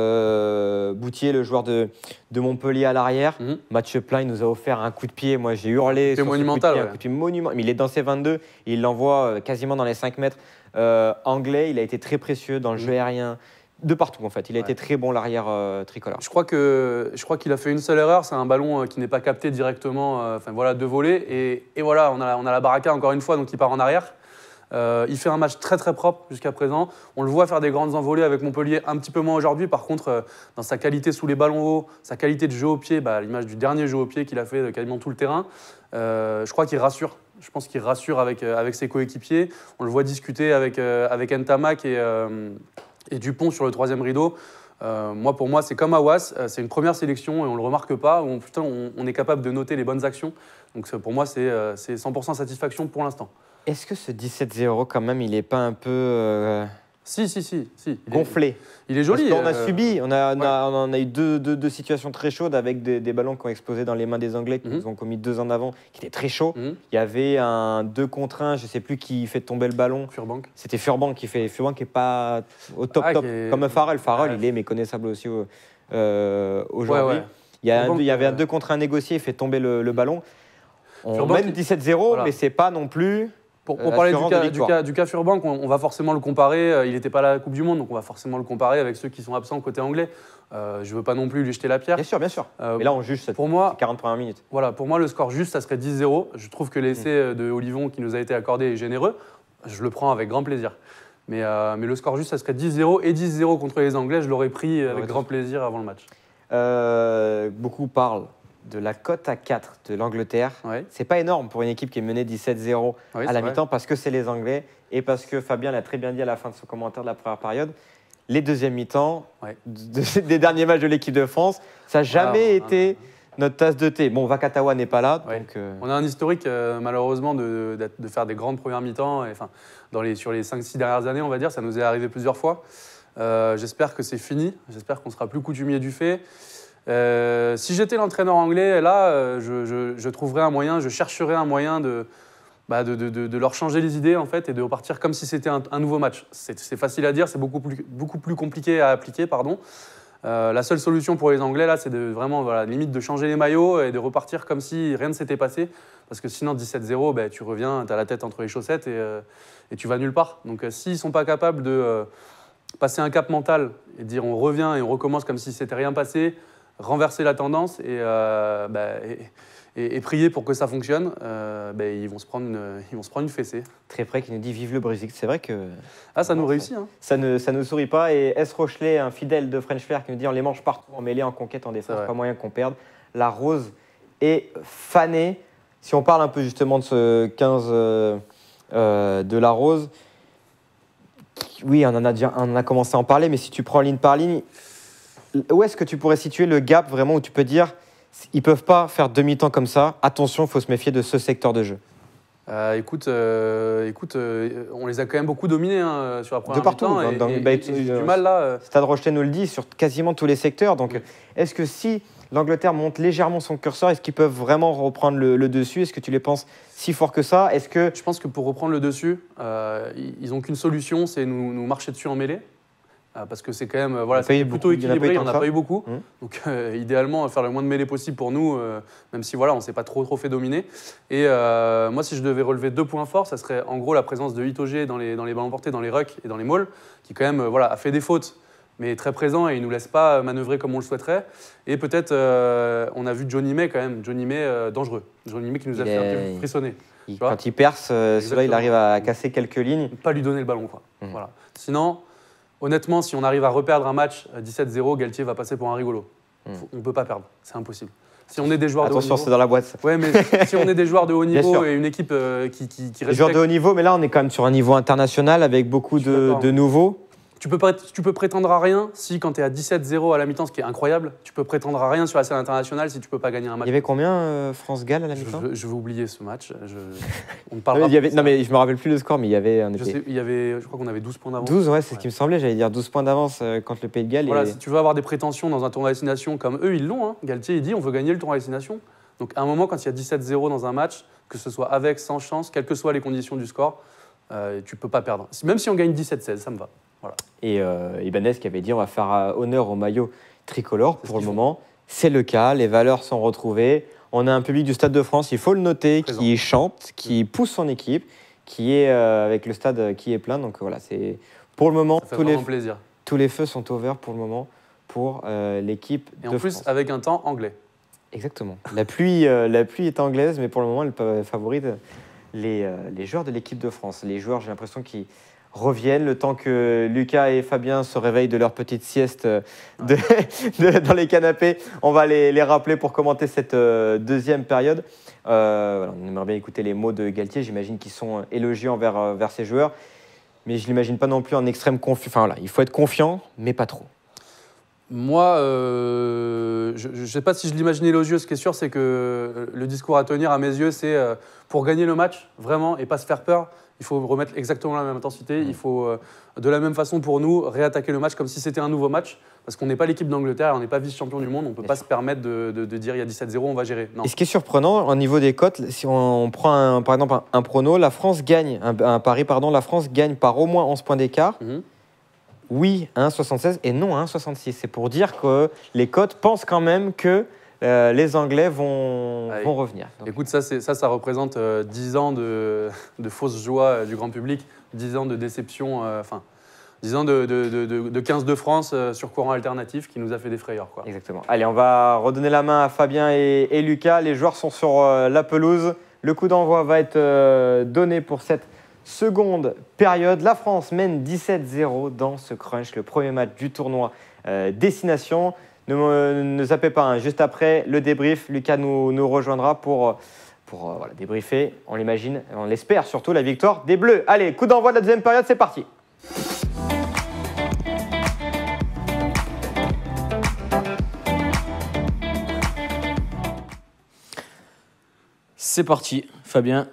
[SPEAKER 1] Euh, Boutier, le joueur de, de Montpellier à l'arrière.
[SPEAKER 3] Mhm.
[SPEAKER 1] Match plein, il nous a offert un coup de pied. Moi, j'ai hurlé.
[SPEAKER 3] C'est
[SPEAKER 1] sur ce coup de
[SPEAKER 3] monumental,
[SPEAKER 1] pied, un
[SPEAKER 3] ouais.
[SPEAKER 1] coup de pied monumental. Mais il est dans ses vingt-deux et il l'envoie euh, quasiment dans les cinq mètres. Euh, anglais, il a été très précieux dans le jeu aérien. De partout, en fait. Il a
[SPEAKER 3] Ouais.
[SPEAKER 1] été très bon, l'arrière euh, tricolore.
[SPEAKER 3] Je crois que je crois qu'il a fait une seule erreur, c'est un ballon euh, qui n'est pas capté directement, euh, enfin voilà, de voler. Et, et voilà, on a, on a la baraka encore une fois, donc il part en arrière. Euh, il fait un match très très propre jusqu'à présent. On le voit faire des grandes envolées avec Montpellier, un petit peu moins aujourd'hui. Par contre, euh, dans sa qualité sous les ballons hauts, sa qualité de jeu au pied, bah, à l'image du dernier jeu au pied qu'il a fait de quasiment tout le terrain, euh, je crois qu'il rassure. Je pense qu'il rassure avec, euh, avec ses coéquipiers. On le voit discuter avec, euh, avec Ntamak et, euh, et Dupont sur le troisième rideau. Euh, moi, pour moi, c'est comme Awas, euh, c'est une première sélection et on ne le remarque pas. Où on, putain, on, on est capable de noter les bonnes actions. Donc c'est- pour moi, c'est euh, c'est cent pour cent satisfaction pour l'instant.
[SPEAKER 1] Est-ce que ce dix-sept zéro, quand même, il n'est pas un peu euh,
[SPEAKER 3] Si, si, si. si. Il est-
[SPEAKER 1] gonflé?
[SPEAKER 3] Il est joli.
[SPEAKER 1] Parce qu'on a
[SPEAKER 3] euh,
[SPEAKER 1] subi, on a, on a, on a eu deux, deux, deux situations très chaudes avec des, des ballons qui ont explosé dans les mains des Anglais, qui
[SPEAKER 3] Mhm.
[SPEAKER 1] nous ont commis deux en avant, qui étaient très chauds.
[SPEAKER 3] Mhm.
[SPEAKER 1] Il y avait un deux contre un, je ne sais plus qui fait tomber le ballon.
[SPEAKER 3] Furbank.
[SPEAKER 1] C'était Furban qui fait. Furban qui n'est pas au top
[SPEAKER 3] Ah,
[SPEAKER 1] top,
[SPEAKER 3] qui est-
[SPEAKER 1] comme Farrell. Farrell,
[SPEAKER 3] Ouais.
[SPEAKER 1] il est méconnaissable aussi au- euh, aujourd'hui.
[SPEAKER 3] Ouais, ouais.
[SPEAKER 1] Il y, a un
[SPEAKER 3] Furban,
[SPEAKER 1] deux- il y avait un
[SPEAKER 3] euh,
[SPEAKER 1] deux contre un négocié, il fait tomber le, le ballon. On
[SPEAKER 3] Furban
[SPEAKER 1] mène
[SPEAKER 3] qui-
[SPEAKER 1] dix-sept zéro,
[SPEAKER 3] Voilà.
[SPEAKER 1] mais c'est pas non plus.
[SPEAKER 3] Pour,
[SPEAKER 1] Euh,
[SPEAKER 3] pour parler du
[SPEAKER 1] l'assurance de
[SPEAKER 3] cas, du,
[SPEAKER 1] victoire.
[SPEAKER 3] cas, du cas Furbank, on, on va forcément le comparer. euh, Il n'était pas là à la Coupe du Monde, donc on va forcément le comparer avec ceux qui sont absents côté anglais. Euh, je ne veux pas non plus lui jeter la pierre.
[SPEAKER 1] Bien sûr, bien sûr.
[SPEAKER 3] Euh,
[SPEAKER 1] mais là, on juge cette
[SPEAKER 3] pour moi,
[SPEAKER 1] quarante premières minutes.
[SPEAKER 3] Voilà, pour moi, le score juste, ça serait dix zéro. Je trouve que l'essai
[SPEAKER 1] Mm.
[SPEAKER 3] de Olivon qui nous a été accordé est généreux. Je le prends avec grand plaisir. Mais, euh, mais le score juste, ça serait dix zéro. Et dix zéro contre les Anglais, je l'aurais pris avec
[SPEAKER 1] Ouais,
[SPEAKER 3] grand plaisir avant le match.
[SPEAKER 1] Euh, beaucoup parlent de la cote à quatre de l'Angleterre.
[SPEAKER 3] Ouais.
[SPEAKER 1] C'est pas énorme pour une équipe qui est menée dix-sept zéro
[SPEAKER 3] Oui,
[SPEAKER 1] à
[SPEAKER 3] c'est
[SPEAKER 1] la
[SPEAKER 3] vrai.
[SPEAKER 1] mi-temps parce que c'est les Anglais et parce que Fabien l'a très bien dit à la fin de son commentaire de la première période. Les deuxièmes mi-temps
[SPEAKER 3] Ouais.
[SPEAKER 1] de- des derniers matchs de l'équipe de France, ça n'a jamais
[SPEAKER 3] Voilà, on a-
[SPEAKER 1] été notre tasse de thé. Bon, Vakatawa n'est pas là,
[SPEAKER 3] Ouais.
[SPEAKER 1] donc euh,
[SPEAKER 3] On a un historique, euh, malheureusement, de, d'être- de faire des grandes premières mi-temps. Et, Enfin, dans les, sur les cinq six dernières années, on va dire, ça nous est arrivé plusieurs fois. Euh, j'espère que c'est fini. J'espère qu'on sera plus coutumier du fait. Euh, si j'étais l'entraîneur anglais, là, euh, je, je- je trouverais un moyen, je chercherais un moyen de, bah, de, de- de- de leur changer les idées en fait, et de repartir comme si c'était un, un nouveau match. C'est c'est facile à dire, c'est beaucoup plus, beaucoup plus compliqué à appliquer. Pardon. Euh, la seule solution pour les Anglais, là, c'est de vraiment, voilà, limite de changer les maillots et de repartir comme si rien ne s'était passé. Parce que sinon, dix-sept zéro, ben, tu reviens, tu as la tête entre les chaussettes et, euh, et tu vas nulle part. Donc, euh, s'ils ne sont pas capables de euh, passer un cap mental et dire on revient et on recommence comme si c'était rien passé, renverser la tendance et, euh, ben, et, et- et prier pour que ça fonctionne, euh, ben, ils, vont se prendre une, ils vont se prendre une fessée.
[SPEAKER 1] très près qui nous dit vive le Brésil. C'est vrai que
[SPEAKER 3] Ah, ça nous réussit. Hein.
[SPEAKER 1] ça ne, ça ne sourit pas. Et S. Rochelet, un fidèle de French Flair, qui nous dit on les mange partout, en mêlée, en conquête, en
[SPEAKER 3] C'est
[SPEAKER 1] défense,
[SPEAKER 3] vrai.
[SPEAKER 1] pas moyen qu'on perde. La rose est fanée. Si on parle un peu justement de ce quinze euh, euh, de la rose, oui, on en, a déjà, on en a commencé à en parler, mais si tu prends ligne par ligne, où est-ce que tu pourrais situer le gap vraiment où tu peux dire ils peuvent pas faire demi-temps comme ça, attention, il faut se méfier de ce secteur de jeu.
[SPEAKER 3] Euh, écoute, euh, écoute euh, on les a quand même beaucoup dominés hein, sur la première
[SPEAKER 1] partout,
[SPEAKER 3] mi-temps,
[SPEAKER 1] dans-
[SPEAKER 3] et-
[SPEAKER 1] dans-
[SPEAKER 3] et-
[SPEAKER 1] bah,
[SPEAKER 3] et j'ai
[SPEAKER 1] euh,
[SPEAKER 3] du mal là. euh,
[SPEAKER 1] Stade Rochelet nous le dit sur quasiment tous les secteurs. Donc, est-ce que si l'Angleterre monte légèrement son curseur, est-ce qu'ils peuvent vraiment reprendre le, le dessus? Est-ce que tu les penses si fort que ça? Est-ce que
[SPEAKER 3] Je pense que pour reprendre le dessus, euh, ils n'ont qu'une solution, c'est nous, nous marcher dessus en mêlée. Euh, parce que c'est quand même, euh, voilà,
[SPEAKER 1] Il y en a pas eu
[SPEAKER 3] c'est plutôt
[SPEAKER 1] beaucoup, il y en a pas eu
[SPEAKER 3] équilibré, il n'y
[SPEAKER 1] tant
[SPEAKER 3] en a
[SPEAKER 1] que
[SPEAKER 3] pas
[SPEAKER 1] ça.
[SPEAKER 3] eu beaucoup.
[SPEAKER 1] Mmh.
[SPEAKER 3] Donc euh, idéalement, faire le moins de mêlées possible pour nous, euh, même si voilà, on ne s'est pas trop, trop fait dominer. Et euh, moi, si je devais relever deux points forts, ça serait en gros la présence de Itoge dans les, dans les ballons portés, dans les rucks et dans les mauls, qui quand même euh, voilà, a fait des fautes, mais très présent et il ne nous laisse pas manœuvrer comme on le souhaiterait. Et peut-être, euh, on a vu Johnny May quand même, Johnny May euh, dangereux. Johnny May qui nous a
[SPEAKER 1] Il
[SPEAKER 3] fait
[SPEAKER 1] est-
[SPEAKER 3] un peu frissonner.
[SPEAKER 1] il-
[SPEAKER 3] vois
[SPEAKER 1] quand il perce, euh, celui-là, il
[SPEAKER 3] Exactement.
[SPEAKER 1] arrive à casser quelques lignes?
[SPEAKER 3] Pas lui donner le ballon. Quoi.
[SPEAKER 1] Mhm.
[SPEAKER 3] Voilà. Sinon, honnêtement, si on arrive à reperdre un match à dix-sept zéro, Galtier va passer pour un rigolo.
[SPEAKER 1] Mhm.
[SPEAKER 3] Faut- On ne peut pas perdre, c'est impossible. Si on est des joueurs
[SPEAKER 1] Attention,
[SPEAKER 3] de haut
[SPEAKER 1] c'est
[SPEAKER 3] niveau,
[SPEAKER 1] dans la boîte.
[SPEAKER 3] ouais, mais si on est des joueurs de haut
[SPEAKER 1] Bien sûr.
[SPEAKER 3] niveau et une équipe euh, qui, qui, qui
[SPEAKER 1] Les joueurs
[SPEAKER 3] respecte,
[SPEAKER 1] de haut niveau, mais là, on est quand même sur un niveau international avec beaucoup
[SPEAKER 3] Je suis
[SPEAKER 1] de,
[SPEAKER 3] d'accord.
[SPEAKER 1] de nouveaux.
[SPEAKER 3] tu peux, pas- tu peux prétendre à rien si, quand tu es à dix-sept zéro à la mi-temps, ce qui est incroyable, tu peux prétendre à rien sur la scène internationale si tu peux pas gagner un
[SPEAKER 1] Il
[SPEAKER 3] match.
[SPEAKER 1] y avait combien euh, France-Galles à la
[SPEAKER 3] je,
[SPEAKER 1] mi-temps?
[SPEAKER 3] veux- je vais oublier ce match. Je, on ne
[SPEAKER 1] Non,
[SPEAKER 3] parlera
[SPEAKER 1] mais il y avait-
[SPEAKER 3] plus de
[SPEAKER 1] non,
[SPEAKER 3] ça.
[SPEAKER 1] mais je me rappelle plus le score, mais il y avait. On
[SPEAKER 3] Je,
[SPEAKER 1] était
[SPEAKER 3] sais, il y avait, je crois qu'on avait douze points d'avance.
[SPEAKER 1] douze, ouais, c'est ce
[SPEAKER 3] Ouais.
[SPEAKER 1] qui me semblait. J'allais dire douze points d'avance euh, contre le Pays de Galles.
[SPEAKER 3] Voilà,
[SPEAKER 1] et-
[SPEAKER 3] si tu veux avoir des prétentions dans un tournoi destination comme eux, ils l'ont. Hein. Galtier, il dit on veut gagner le tournoi destination. Donc à un moment, quand il y a dix-sept zéro dans un match, que ce soit avec, sans chance, quelles que soient les conditions du score, euh, tu ne peux pas perdre. Même si on gagne dix-sept seize, ça me va. Voilà.
[SPEAKER 1] Et euh, Ibanez qui avait dit on va faire euh, honneur au maillot tricolore pour le moment. C'est le cas, les valeurs sont retrouvées. On a un public du Stade de France, il faut le noter,
[SPEAKER 3] Présent.
[SPEAKER 1] qui chante, qui pousse son équipe, qui est euh, avec le stade qui est plein. Donc voilà, c'est pour le moment,
[SPEAKER 3] Ça fait
[SPEAKER 1] tous
[SPEAKER 3] vraiment
[SPEAKER 1] les,
[SPEAKER 3] plaisir.
[SPEAKER 1] tous les feux sont ouverts pour le moment pour euh, l'équipe
[SPEAKER 3] Et
[SPEAKER 1] de
[SPEAKER 3] en plus,
[SPEAKER 1] France.
[SPEAKER 3] avec un temps anglais.
[SPEAKER 1] Exactement. La pluie, euh, la pluie est anglaise, mais pour le moment, elle favorise les, euh, les joueurs de l'équipe de France. Les joueurs, j'ai l'impression qu'ils reviennent le temps que Lucas et Fabien se réveillent de leur petite sieste de, de, dans les canapés. On va les, les rappeler pour commenter cette euh, deuxième période. Euh, voilà, on aimerait bien écouter les mots de Galtier. J'imagine qu'ils sont élogieux envers, euh, vers ses joueurs, mais je ne l'imagine pas non plus en extrême confiance. Enfin voilà, il faut être confiant, mais pas trop.
[SPEAKER 3] Moi, euh, je ne sais pas si je l'imagine élogieux. Ce qui est sûr, c'est que le discours à tenir, à mes yeux, c'est euh, pour gagner le match, vraiment, et pas se faire peur, il faut remettre exactement la même intensité. Il faut, euh, de la même façon pour nous, réattaquer le match comme si c'était un nouveau match. Parce qu'on n'est pas l'équipe d'Angleterre, on n'est pas vice-champion du monde, on ne peut
[SPEAKER 1] Bien
[SPEAKER 3] pas
[SPEAKER 1] sûr.
[SPEAKER 3] se permettre de, de, de dire il y a dix-sept zéro, on va gérer. Non.
[SPEAKER 1] Et ce qui est surprenant, au niveau des cotes, si on prend un- par exemple un, un prono, la France gagne, un, un pari, pardon, la France gagne par au moins onze points d'écart.
[SPEAKER 3] Mhm.
[SPEAKER 1] Oui, à un virgule soixante-seize et non à un virgule soixante-six. C'est pour dire que les cotes pensent quand même que euh, les Anglais vont,
[SPEAKER 3] Allez.
[SPEAKER 1] vont revenir. Donc,
[SPEAKER 3] Écoute, ça, c'est- ça, ça représente euh, dix ans de, de fausse joie euh, du grand public, dix ans de déception, euh, enfin, dix ans de, de, de, de, de quinze de France euh, sur courant alternatif qui nous a fait des frayeurs. Quoi.
[SPEAKER 1] Exactement. Allez, on va redonner la main à Fabien et, et Lucas. Les joueurs sont sur euh, la pelouse. Le coup d'envoi va être euh, donné pour cette seconde période. La France mène dix-sept zéro dans ce crunch, le premier match du tournoi euh, Destination. Ne, me- ne zappez pas, hein. Juste après le débrief, Lucas nous, nous rejoindra pour, pour euh, voilà, débriefer, on l'imagine, on l'espère surtout, la victoire des Bleus. Allez, coup d'envoi de la deuxième période, c'est parti.
[SPEAKER 2] C'est parti, Fabien.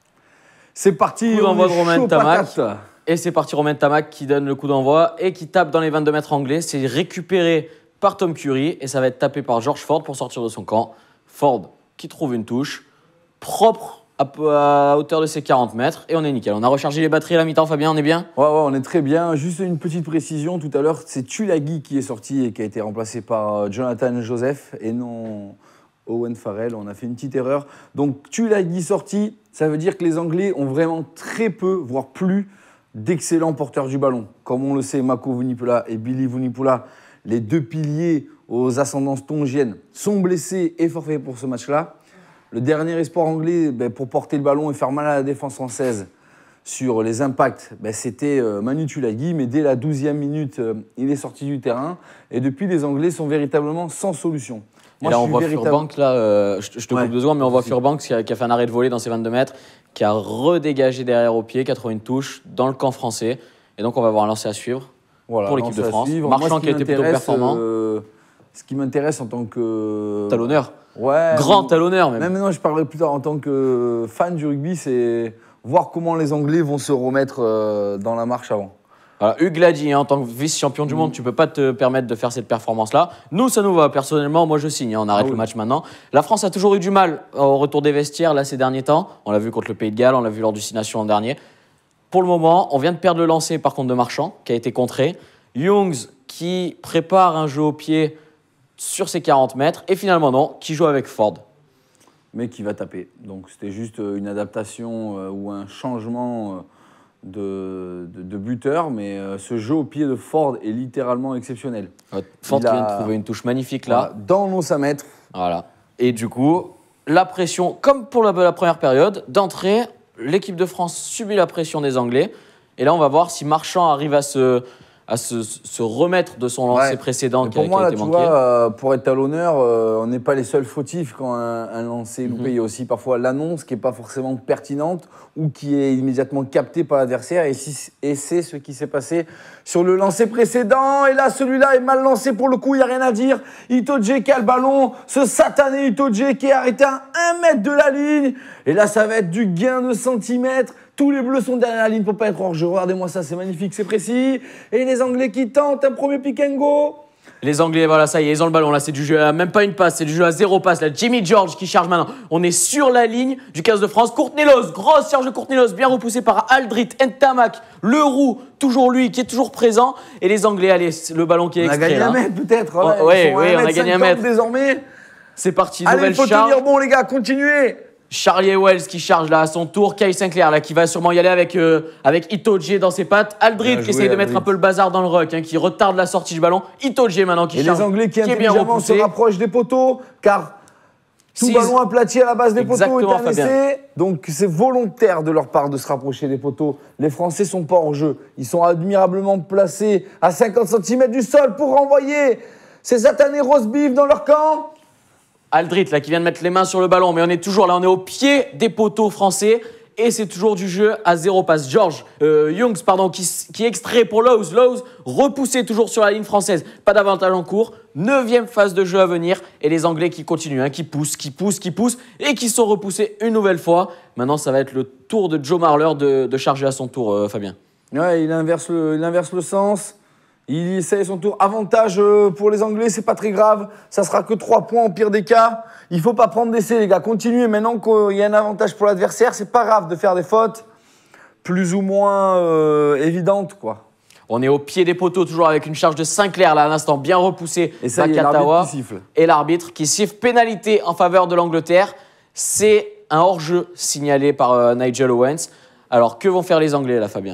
[SPEAKER 4] C'est parti,
[SPEAKER 2] Coup d'envoi
[SPEAKER 4] on
[SPEAKER 2] de
[SPEAKER 4] est
[SPEAKER 2] Romain
[SPEAKER 4] chaud
[SPEAKER 2] Tamac.
[SPEAKER 4] patate.
[SPEAKER 2] Et c'est parti, Romain Tamac qui donne le coup d'envoi et qui tape dans les vingt-deux mètres anglais. C'est récupéré par Tom Curry et ça va être tapé par George Ford pour sortir de son camp. Ford qui trouve une touche propre à, à hauteur de ses quarante mètres et on est nickel. On a rechargé les batteries à la mi-temps, Fabien, on est bien?
[SPEAKER 4] Ouais, ouais, on est très bien. Juste une petite précision, tout à l'heure, c'est Tulagi qui est sorti et qui a été remplacé par euh, Jonathan Joseph et non Owen Farrell. On a fait une petite erreur. Donc Tulagi sorti, ça veut dire que les Anglais ont vraiment très peu, voire plus, d'excellents porteurs du ballon. Comme on le sait, Mako Vunipola et Billy Vunipola, les deux piliers aux ascendances tongiennes, sont blessés et forfaits pour ce match-là. Le dernier espoir anglais ben, pour porter le ballon et faire mal à la défense française sur les impacts, ben, c'était euh, Manu Tulagi, mais dès la douzième minute, euh, il est sorti du terrain. Et depuis, les Anglais sont véritablement sans solution.
[SPEAKER 2] Et là, on voit Furbank, là, euh, je, je te
[SPEAKER 4] Ouais.
[SPEAKER 2] coupe deux secondes, mais on voit
[SPEAKER 4] Si.
[SPEAKER 2] Furbank qui a, qui a fait un arrêt de volée dans ses vingt-deux mètres, qui a redégagé derrière au pied, qui a trouvé une touche dans le camp français. Et donc, on va avoir un lancer à suivre.
[SPEAKER 4] Voilà,
[SPEAKER 2] pour l'équipe
[SPEAKER 4] lance
[SPEAKER 2] de
[SPEAKER 4] à
[SPEAKER 2] France.
[SPEAKER 4] suivre.
[SPEAKER 2] Marchand
[SPEAKER 4] Moi, ce
[SPEAKER 2] qui a été plutôt
[SPEAKER 4] m'intéresse,
[SPEAKER 2] performant.
[SPEAKER 4] euh, ce qui m'intéresse en tant que...
[SPEAKER 2] Talonneur.
[SPEAKER 4] Ouais.
[SPEAKER 2] Grand
[SPEAKER 4] mais-
[SPEAKER 2] talonneur, même.
[SPEAKER 4] Même maintenant, je parlerai plus tard en tant que fan du rugby, c'est voir comment les Anglais vont se remettre euh, dans la marche avant.
[SPEAKER 2] Voilà, Hugues l'a dit, hein, en tant que vice-champion du monde, tu peux pas te permettre de faire cette performance-là. Nous, ça nous va. Personnellement, moi, je signe. hein, on arrête
[SPEAKER 4] Ah oui.
[SPEAKER 2] le match maintenant. La France a toujours eu du mal au retour des vestiaires, là, ces derniers temps. On l'a vu contre le Pays de Galles, on l'a vu lors du Six Nations l'an dernier. Pour le moment, on vient de perdre le lancer, par contre, de Marchand, qui a été contré. Youngs, qui prépare un jeu au pied sur ses quarante mètres. Et finalement, non, qui joue avec Ford.
[SPEAKER 4] Mais qui va taper. Donc c'était juste euh, une adaptation euh, ou un changement euh, de, de, de buteur, mais euh, ce jeu au pied de Ford est littéralement exceptionnel.
[SPEAKER 2] Euh, Ford
[SPEAKER 4] Il
[SPEAKER 2] qui vient
[SPEAKER 4] a-
[SPEAKER 2] de trouver une touche magnifique, là.
[SPEAKER 4] Voilà, dans nos cent mètres.
[SPEAKER 2] Voilà. Et du coup, la pression, comme pour la, la première période, d'entrée, l'équipe de France subit la pression des Anglais. Et là, on va voir si Marchand arrive à se, à se, se remettre de son lancer
[SPEAKER 4] Ouais.
[SPEAKER 2] précédent
[SPEAKER 4] Et
[SPEAKER 2] qui a,
[SPEAKER 4] pour moi,
[SPEAKER 2] qui a
[SPEAKER 4] là,
[SPEAKER 2] été
[SPEAKER 4] tu
[SPEAKER 2] manqué.
[SPEAKER 4] vois, euh, pour être talonneur, euh, on n'est pas les seuls fautifs quand un, un lancer est loupé.
[SPEAKER 2] Mhm.
[SPEAKER 4] Il y a aussi parfois l'annonce qui n'est pas forcément pertinente ou qui est immédiatement captée par l'adversaire. Et, si- et c'est ce qui s'est passé sur le lancer précédent. Et là, celui-là est mal lancé pour le coup, il n'y a rien à dire. Itoje qui a le ballon, ce satané Itoje qui est arrêté à un mètre de la ligne. Et là, ça va être du gain de centimètres. Tous les bleus sont derrière la ligne pour pas être hors jeu. Regardez-moi ça, c'est magnifique, c'est précis. Et les Anglais qui tentent un premier pick and go.
[SPEAKER 2] Les Anglais, voilà, ça y est, ils ont le ballon. Là, c'est du jeu à même pas une passe, c'est du jeu à zéro passe. Là, Jimmy George qui charge maintenant. On est sur la ligne du quinze de France. Courtnelos, grosse charge de Courtnelos, bien repoussé par Aldrit, Ntamak, Leroux, toujours lui qui est toujours présent. Et les Anglais, allez, le ballon qui est
[SPEAKER 4] On a
[SPEAKER 2] extrait.
[SPEAKER 4] gagné
[SPEAKER 2] là.
[SPEAKER 4] un mètre peut-être.
[SPEAKER 2] Oh,
[SPEAKER 4] Ouais,
[SPEAKER 2] ouais,
[SPEAKER 4] Ils sont
[SPEAKER 2] ouais,
[SPEAKER 4] à
[SPEAKER 2] on a gagné un
[SPEAKER 4] cinquante
[SPEAKER 2] mètre.
[SPEAKER 4] désormais.
[SPEAKER 2] C'est parti,
[SPEAKER 4] Allez,
[SPEAKER 2] nouvelle
[SPEAKER 4] il faut
[SPEAKER 2] charge.
[SPEAKER 4] tenir bon, les gars, continuez.
[SPEAKER 2] Charlie Wells qui charge là à son tour. Kyle Sinclair là qui va sûrement y aller avec, euh, avec Itoje dans ses pattes. Aldrit
[SPEAKER 4] Bien
[SPEAKER 2] qui
[SPEAKER 4] joué,
[SPEAKER 2] essaye de mettre
[SPEAKER 4] Aldrit.
[SPEAKER 2] un peu le bazar dans le ruck, hein, qui retarde la sortie du ballon. Itoje maintenant qui
[SPEAKER 4] Et
[SPEAKER 2] charge.
[SPEAKER 4] les Anglais qui
[SPEAKER 2] est bien
[SPEAKER 4] intelligemment se
[SPEAKER 2] repoussé.
[SPEAKER 4] rapprochent des poteaux, car tout
[SPEAKER 2] Six.
[SPEAKER 4] ballon aplati à la base des poteaux
[SPEAKER 2] Exactement,
[SPEAKER 4] est un
[SPEAKER 2] Fabien.
[SPEAKER 4] essai. Donc c'est volontaire de leur part de se rapprocher des poteaux. Les Français sont pas hors jeu. Ils sont admirablement placés à cinquante centimètres du sol pour renvoyer ces satanés roast beef dans leur camp.
[SPEAKER 2] Aldrit là qui vient de mettre les mains sur le ballon, mais on est toujours là, on est au pied des poteaux français. Et c'est toujours du jeu à zéro passe. George euh, Youngs, pardon, qui, qui est extrait pour Lowe's. Lowe's repoussé toujours sur la ligne française. Pas d'avantage en cours. Neuvième phase de jeu à venir. Et les Anglais qui continuent, hein, qui poussent, qui poussent, qui poussent. Et qui sont repoussés une nouvelle fois. Maintenant, ça va être le tour de Joe Marler de, de charger à son tour, euh, Fabien.
[SPEAKER 4] Ouais, il inverse le, il inverse le sens. Il essaye son tour. Avantage euh, pour les Anglais, c'est pas très grave. Ça sera que trois points au pire des cas. Il faut pas prendre d'essai, les gars. Continuez. Maintenant qu'il y a un avantage pour l'adversaire, c'est pas grave de faire des fautes plus ou moins euh, évidentes, quoi.
[SPEAKER 2] On est au pied des poteaux, toujours avec une charge de Sinclair, là, à l'instant, bien repoussé.
[SPEAKER 4] Et ça y est,
[SPEAKER 2] Bakatawa.
[SPEAKER 4] l'arbitre qui siffle.
[SPEAKER 2] Et l'arbitre qui siffle pénalité en faveur de l'Angleterre. C'est un hors-jeu signalé par euh, Nigel Owens. Alors, que vont faire les Anglais, là, Fabien?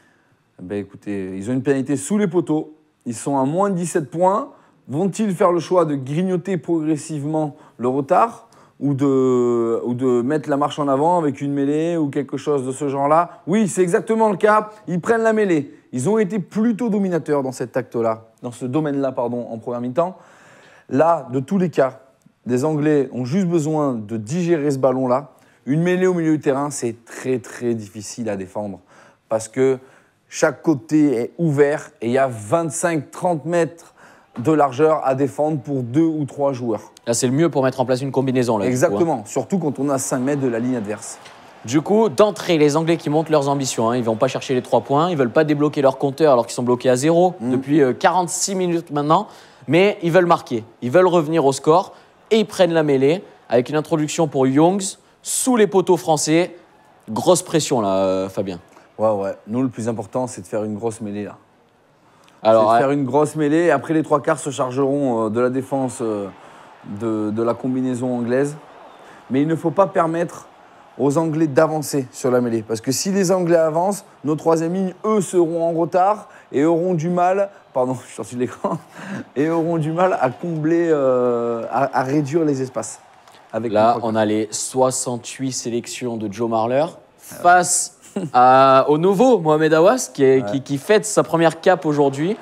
[SPEAKER 4] Ben écoutez, ils ont une pénalité sous les poteaux. Ils sont à moins de dix-sept points. Vont-ils faire le choix de grignoter progressivement le retard ou de, ou de mettre la marche en avant avec une mêlée ou quelque chose de ce genre-là? Oui, c'est exactement le cas. Ils prennent la mêlée. Ils ont été plutôt dominateurs dans cet acte-là, dans ce domaine-là, pardon, en première mi-temps. Là, de tous les cas, les Anglais ont juste besoin de digérer ce ballon-là. Une mêlée au milieu du terrain, c'est très, très difficile à défendre parce que chaque côté est ouvert et il y a vingt-cinq trente mètres de largeur à défendre pour deux ou trois joueurs.
[SPEAKER 2] Là, c'est le mieux pour mettre en place une combinaison. Là,
[SPEAKER 4] Exactement,
[SPEAKER 2] du coup, hein.
[SPEAKER 4] surtout quand on a cinq mètres de la ligne adverse.
[SPEAKER 2] Du coup, d'entrée, les Anglais qui montent leurs ambitions. Hein. Ils ne vont pas chercher les trois points. Ils ne veulent pas débloquer leur compteur alors qu'ils sont bloqués à zéro
[SPEAKER 4] Mm.
[SPEAKER 2] depuis euh, quarante-six minutes maintenant. Mais ils veulent marquer. Ils veulent revenir au score et ils prennent la mêlée avec une introduction pour Youngs sous les poteaux français. Grosse pression là, euh, Fabien.
[SPEAKER 4] Ouais, ouais. Nous, le plus important, c'est de faire une grosse mêlée, là.
[SPEAKER 2] Alors,
[SPEAKER 4] c'est de
[SPEAKER 2] euh,
[SPEAKER 4] faire une grosse mêlée. Et après, les trois quarts se chargeront euh, de la défense euh, de, de la combinaison anglaise. Mais il ne faut pas permettre aux Anglais d'avancer sur la mêlée. Parce que si les Anglais avancent, nos troisième lignes, eux, seront en retard et auront du mal, pardon, je suis sorti de l'écran, et auront du mal à combler, euh, à, à réduire les espaces. Avec
[SPEAKER 2] là,
[SPEAKER 4] les trois
[SPEAKER 2] on a les soixante-huit sélections de Joe Marler face à, au nouveau Mohamed Awas qui, est,
[SPEAKER 4] Ouais.
[SPEAKER 2] qui, qui fête sa première cape aujourd'hui.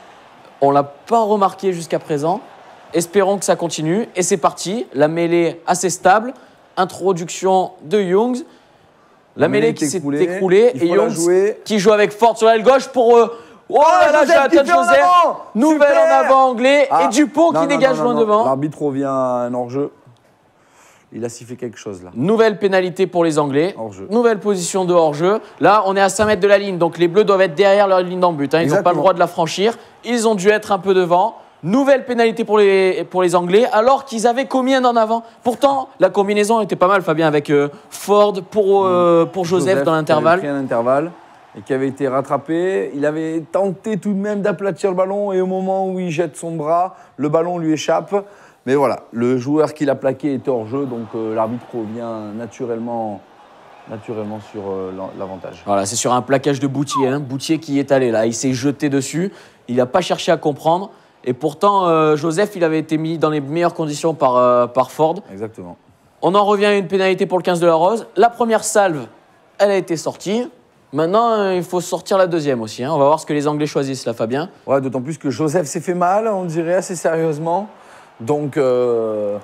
[SPEAKER 2] On ne l'a pas remarqué jusqu'à présent. Espérons que ça continue. Et c'est parti. La mêlée assez stable. Introduction de Youngs. La,
[SPEAKER 4] La
[SPEAKER 2] mêlée,
[SPEAKER 4] mêlée
[SPEAKER 2] qui
[SPEAKER 4] est
[SPEAKER 2] s'est
[SPEAKER 4] écoulée.
[SPEAKER 2] écroulée.
[SPEAKER 4] Il
[SPEAKER 2] Et
[SPEAKER 4] faut la
[SPEAKER 2] Youngs
[SPEAKER 4] jouer.
[SPEAKER 2] qui joue avec force sur l'aile gauche pour... Euh, oh là là,
[SPEAKER 4] Joseph qui
[SPEAKER 2] Jonathan
[SPEAKER 4] fait en
[SPEAKER 2] Joseph.
[SPEAKER 4] avant.
[SPEAKER 2] Nouvelle
[SPEAKER 4] Super.
[SPEAKER 2] en avant anglais.
[SPEAKER 4] Ah.
[SPEAKER 2] Et Dupont
[SPEAKER 4] Non,
[SPEAKER 2] qui
[SPEAKER 4] non,
[SPEAKER 2] dégage
[SPEAKER 4] non,
[SPEAKER 2] loin
[SPEAKER 4] non,
[SPEAKER 2] devant.
[SPEAKER 4] non. L'arbitre revient à un hors-jeu. Il a sifflé quelque chose, là.
[SPEAKER 2] Nouvelle pénalité pour les Anglais.
[SPEAKER 4] Hors-jeu.
[SPEAKER 2] Nouvelle position de hors-jeu. Là, on est à cinq mètres de la ligne. Donc les Bleus doivent être derrière leur ligne d'en but. Hein. Ils n'ont pas le
[SPEAKER 4] Exactement.
[SPEAKER 2] droit de la franchir. Ils ont dû être un peu devant. Nouvelle pénalité pour les, pour les Anglais, alors qu'ils avaient commis un en avant. Pourtant, la combinaison était pas mal, Fabien, avec euh, Ford pour, euh, pour Joseph, dans
[SPEAKER 4] Qui
[SPEAKER 2] l'intervalle.
[SPEAKER 4] avait pris un intervalle et qui avait été rattrapé. Il avait tenté tout de même d'aplatir le ballon et au moment où il jette son bras, le ballon lui échappe. Mais voilà, le joueur qui l'a plaqué était hors jeu, donc euh, l'arbitre revient naturellement, naturellement sur euh, l'avantage.
[SPEAKER 2] Voilà, c'est sur un plaquage de Boutier. Hein. Boutier qui est allé là. Il s'est jeté dessus. Il n'a pas cherché à comprendre. Et pourtant, euh, Joseph, il avait été mis dans les meilleures conditions par, euh, par Ford.
[SPEAKER 4] Exactement.
[SPEAKER 2] On en revient à une pénalité pour le quinze de la Rose. La première salve, elle a été sortie. Maintenant, euh, il faut sortir la deuxième aussi. Hein. On va voir ce que les Anglais choisissent là, Fabien.
[SPEAKER 4] Ouais, d'autant plus que Joseph s'est fait mal, on dirait assez sérieusement. Donc, euh,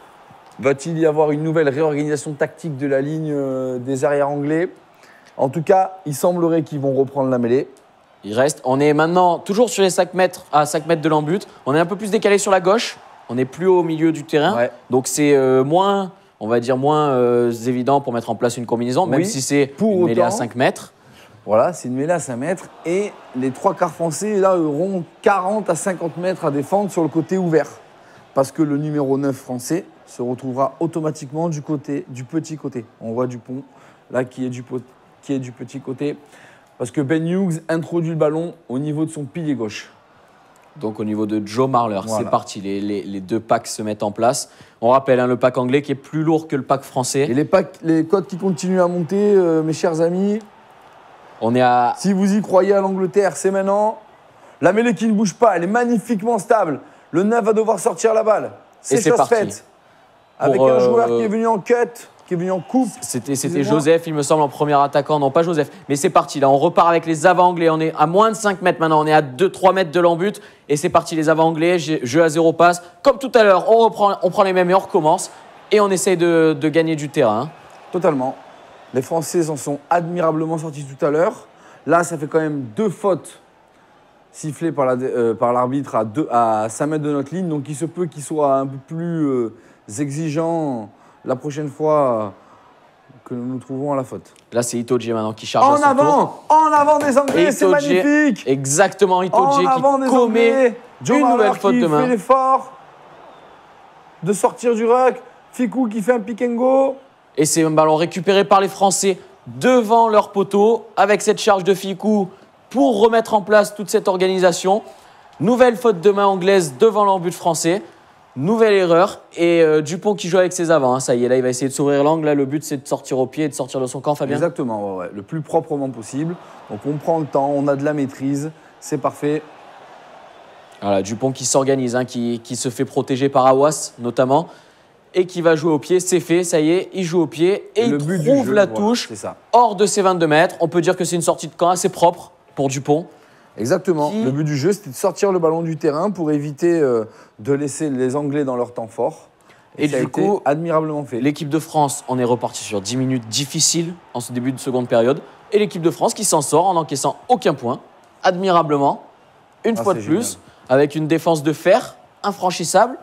[SPEAKER 4] va-t-il y avoir une nouvelle réorganisation tactique de la ligne euh, des arrières anglais? En tout cas, il semblerait qu'ils vont reprendre la mêlée.
[SPEAKER 2] Il reste. On est maintenant toujours sur les cinq mètres, à cinq mètres de l'embut. On est un peu plus décalé sur la gauche. On est plus au milieu du terrain.
[SPEAKER 4] Ouais.
[SPEAKER 2] Donc c'est euh, moins, on va dire, moins euh, évident pour mettre en place une combinaison, même
[SPEAKER 4] Oui,
[SPEAKER 2] si c'est
[SPEAKER 4] pour
[SPEAKER 2] une mêlée à
[SPEAKER 4] autant-
[SPEAKER 2] cinq mètres.
[SPEAKER 4] Voilà, c'est une mêlée à cinq mètres. Et les trois quarts français, là, auront quarante à cinquante mètres à défendre sur le côté ouvert. Parce que le numéro neuf français se retrouvera automatiquement du, côté, du petit côté. On voit Dupont, là, qui est du, qui est du petit côté. Parce que Ben Hughes introduit le ballon au niveau de son pilier gauche.
[SPEAKER 2] Donc au niveau de Joe Marler,
[SPEAKER 4] Voilà.
[SPEAKER 2] c'est parti, les, les, les deux packs se mettent en place. On rappelle, hein, le pack anglais qui est plus lourd que le pack français.
[SPEAKER 4] Et les, packs, les cotes qui continuent à monter, euh, mes chers amis,
[SPEAKER 2] On est à...
[SPEAKER 4] si vous y croyez à l'Angleterre, c'est maintenant. La mêlée qui ne bouge pas, elle est magnifiquement stable. Le neuf va devoir sortir la balle. C'est
[SPEAKER 2] c'est
[SPEAKER 4] chose
[SPEAKER 2] parti.
[SPEAKER 4] faite. Avec
[SPEAKER 2] Pour,
[SPEAKER 4] un
[SPEAKER 2] euh,
[SPEAKER 4] joueur qui est venu en cut, qui est venu en coupe.
[SPEAKER 2] C'était, c'était
[SPEAKER 4] Excusez-moi.
[SPEAKER 2] Joseph, il me semble, en premier attaquant. Non, pas Joseph. Mais c'est parti. Là, on repart avec les avants anglais. On est à moins de cinq mètres maintenant. On est à deux trois mètres de l'embut. Et c'est parti, les avants anglais. Jeu à zéro passe. Comme tout à l'heure, on, reprend, on prend les mêmes et on recommence. Et on essaye de, de gagner du terrain.
[SPEAKER 4] Totalement. Les Français en sont admirablement sortis tout à l'heure. Là, ça fait quand même deux fautes sifflées par, la, euh, par l'arbitre à, deux, à cinq mètres de notre ligne. Donc, il se peut qu'il soit un peu plus euh, exigeant la prochaine fois que nous nous trouvons à la faute.
[SPEAKER 2] Là, c'est Itoje maintenant qui charge
[SPEAKER 4] En
[SPEAKER 2] à son
[SPEAKER 4] avant,
[SPEAKER 2] tour.
[SPEAKER 4] en avant des Anglais,
[SPEAKER 2] Et
[SPEAKER 4] c'est
[SPEAKER 2] Itoje,
[SPEAKER 4] magnifique.
[SPEAKER 2] Exactement,
[SPEAKER 4] En
[SPEAKER 2] Itoje
[SPEAKER 4] avant
[SPEAKER 2] qui
[SPEAKER 4] des
[SPEAKER 2] commet
[SPEAKER 4] Anglais. Joe
[SPEAKER 2] une
[SPEAKER 4] Marler
[SPEAKER 2] nouvelle faute
[SPEAKER 4] qui
[SPEAKER 2] de main.
[SPEAKER 4] fait l'effort de sortir du ruck. Ficou qui fait un pick and go.
[SPEAKER 2] Et c'est un ballon récupéré par les Français devant leur poteau avec cette charge de Ficou pour remettre en place toute cette organisation. Nouvelle faute de main anglaise devant l'embut français. Nouvelle erreur. Et euh, Dupont qui joue avec ses avants. Hein. Ça y est, là, il va essayer de s'ouvrir l'angle. Là, le but, c'est de sortir au pied et de sortir de son camp, Fabien.
[SPEAKER 4] Exactement, ouais, ouais, le plus proprement possible. Donc on prend le temps, on a de la maîtrise, c'est parfait.
[SPEAKER 2] Voilà, Dupont qui s'organise, hein, qui, qui se fait protéger par Awas, notamment. Et qui va jouer au pied. C'est fait, ça y est, il joue au pied. Et,
[SPEAKER 4] Et
[SPEAKER 2] il
[SPEAKER 4] le but du
[SPEAKER 2] trouve
[SPEAKER 4] jeu,
[SPEAKER 2] la
[SPEAKER 4] voilà,
[SPEAKER 2] touche
[SPEAKER 4] c'est ça.
[SPEAKER 2] hors de ses vingt-deux mètres. On peut dire que c'est une sortie de camp assez propre pour Dupont.
[SPEAKER 4] Exactement.
[SPEAKER 2] Qui-
[SPEAKER 4] Le but du jeu, c'était de sortir le ballon du terrain pour éviter euh, de laisser les Anglais dans leur temps fort.
[SPEAKER 2] Et
[SPEAKER 4] ça
[SPEAKER 2] du
[SPEAKER 4] a été
[SPEAKER 2] coup,
[SPEAKER 4] admirablement fait.
[SPEAKER 2] L'équipe de France, on est reparti sur dix minutes difficiles en ce début de seconde période. Et l'équipe de France qui s'en sort en n'encaissant aucun point, admirablement, une
[SPEAKER 4] Ah,
[SPEAKER 2] fois de
[SPEAKER 4] c'est
[SPEAKER 2] plus,
[SPEAKER 4] génial.
[SPEAKER 2] avec une défense de fer, infranchissable.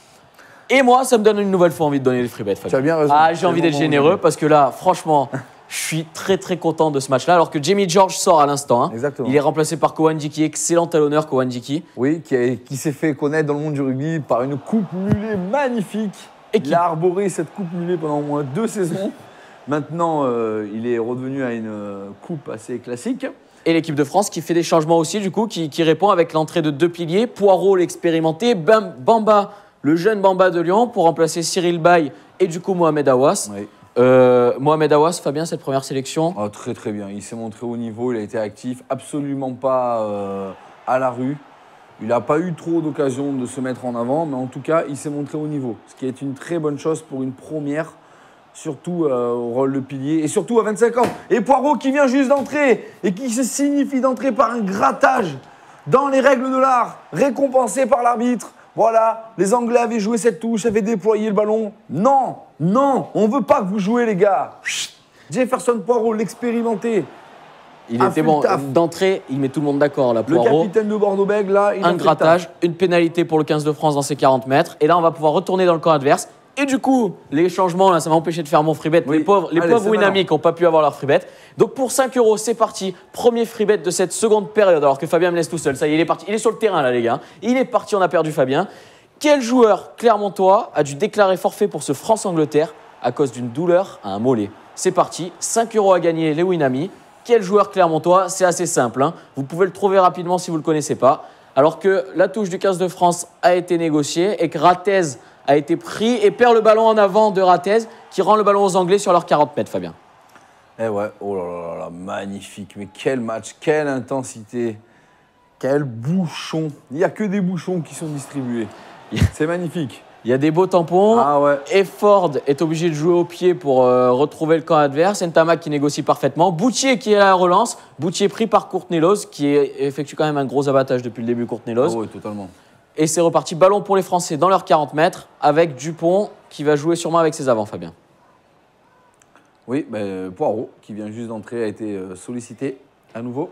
[SPEAKER 2] Et moi, ça me donne une nouvelle fois envie de donner les free bets, Fabien.
[SPEAKER 4] Tu as bien raison.
[SPEAKER 2] Ah,
[SPEAKER 4] C'est
[SPEAKER 2] j'ai envie
[SPEAKER 4] le
[SPEAKER 2] d'être
[SPEAKER 4] moment où
[SPEAKER 2] généreux
[SPEAKER 4] j'ai-
[SPEAKER 2] parce que là, franchement, je suis très très content de ce match-là. Alors que Jamie George sort à l'instant. hein.
[SPEAKER 4] Exactement.
[SPEAKER 2] Il est remplacé par Kowan Diki, excellent talonneur Kowan Diki.
[SPEAKER 4] Oui, qui, a- qui s'est fait connaître dans le monde du rugby par une coupe mulet magnifique.
[SPEAKER 2] Et
[SPEAKER 4] Il
[SPEAKER 2] qui-
[SPEAKER 4] a arboré cette coupe mulet pendant au moins deux saisons. Maintenant, euh, il est redevenu à une euh, coupe assez classique.
[SPEAKER 2] Et l'équipe de France qui fait des changements aussi, du coup, qui, qui répond avec l'entrée de deux piliers. Poirot, l'expérimenté, Bam- Bamba, le jeune Bamba de Lyon, pour remplacer Cyril Bay et du coup Mohamed Awas.
[SPEAKER 4] Oui.
[SPEAKER 2] Euh, Mohamed Awas, Fabien, cette première sélection.
[SPEAKER 4] Ah, très très bien. Il s'est montré au niveau, il a été actif, absolument pas euh, à la rue. Il n'a pas eu trop d'occasion de se mettre en avant, mais en tout cas, il s'est montré au niveau. Ce qui est une très bonne chose pour une première, surtout euh, au rôle de pilier, et surtout à vingt-cinq ans. Et Poirot qui vient juste d'entrer, et qui se signifie d'entrer par un grattage dans les règles de l'art, récompensé par l'arbitre. Voilà, les Anglais avaient joué cette touche, avaient déployé le ballon. Non, non, on veut pas que vous jouez, les gars. Chut. Jefferson Poirot, l'expérimenté,
[SPEAKER 2] Il
[SPEAKER 4] Un
[SPEAKER 2] était
[SPEAKER 4] full
[SPEAKER 2] bon.
[SPEAKER 4] taf.
[SPEAKER 2] D'entrée, il met tout le monde d'accord, là,
[SPEAKER 4] le
[SPEAKER 2] Poirot.
[SPEAKER 4] capitaine de Bordeaux-Bègles, là, il a
[SPEAKER 2] Un
[SPEAKER 4] fait le
[SPEAKER 2] grattage,
[SPEAKER 4] taf.
[SPEAKER 2] une pénalité pour le quinze de France dans ses quarante mètres. Et là, on va pouvoir retourner dans le camp adverse. Et du coup, les changements, là, ça m'a empêché de faire mon free bet.
[SPEAKER 4] Oui.
[SPEAKER 2] Les pauvres, les
[SPEAKER 4] Allez,
[SPEAKER 2] pauvres
[SPEAKER 4] c'est
[SPEAKER 2] Winami
[SPEAKER 4] maintenant.
[SPEAKER 2] qui n'ont pas pu avoir leur free bet. Donc pour cinq euros, c'est parti. Premier free bet de cette seconde période. Alors que Fabien me laisse tout seul. Ça y est, il est parti. Il est sur le terrain, là, les gars. Il est parti, on a perdu Fabien. Quel joueur clermontois a dû déclarer forfait pour ce France-Angleterre à cause d'une douleur à un mollet? C'est parti. cinq euros à gagner, les Winami. Quel joueur clermontois? C'est assez simple. hein. Vous pouvez le trouver rapidement si vous ne le connaissez pas. Alors que la touche du quinze de France a été négociée et que Ratez a été pris et perd le ballon en avant de Ratez qui rend le ballon aux Anglais sur leurs quarante mètres, Fabien.
[SPEAKER 4] Eh ouais, oh là là là là, magnifique. Mais quel match, quelle intensité, quel bouchon. Il n'y a que des bouchons qui sont distribués. C'est magnifique.
[SPEAKER 2] Il y a des beaux tampons.
[SPEAKER 4] Ah ouais.
[SPEAKER 2] Et Ford est obligé de jouer au pied pour euh, retrouver le camp adverse. Ntamak qui négocie parfaitement. Boutier qui est à la relance. Boutier pris par Courtney-Lose qui est- effectue quand même un gros abattage depuis le début,
[SPEAKER 4] Ah
[SPEAKER 2] Courtney-Lose.
[SPEAKER 4] ouais, totalement.
[SPEAKER 2] Et c'est reparti. Ballon pour les Français dans leurs quarante mètres avec Dupont qui va jouer sûrement avec ses avants, Fabien.
[SPEAKER 4] Oui, ben, Poirot, qui vient juste d'entrer, a été euh, sollicité à nouveau.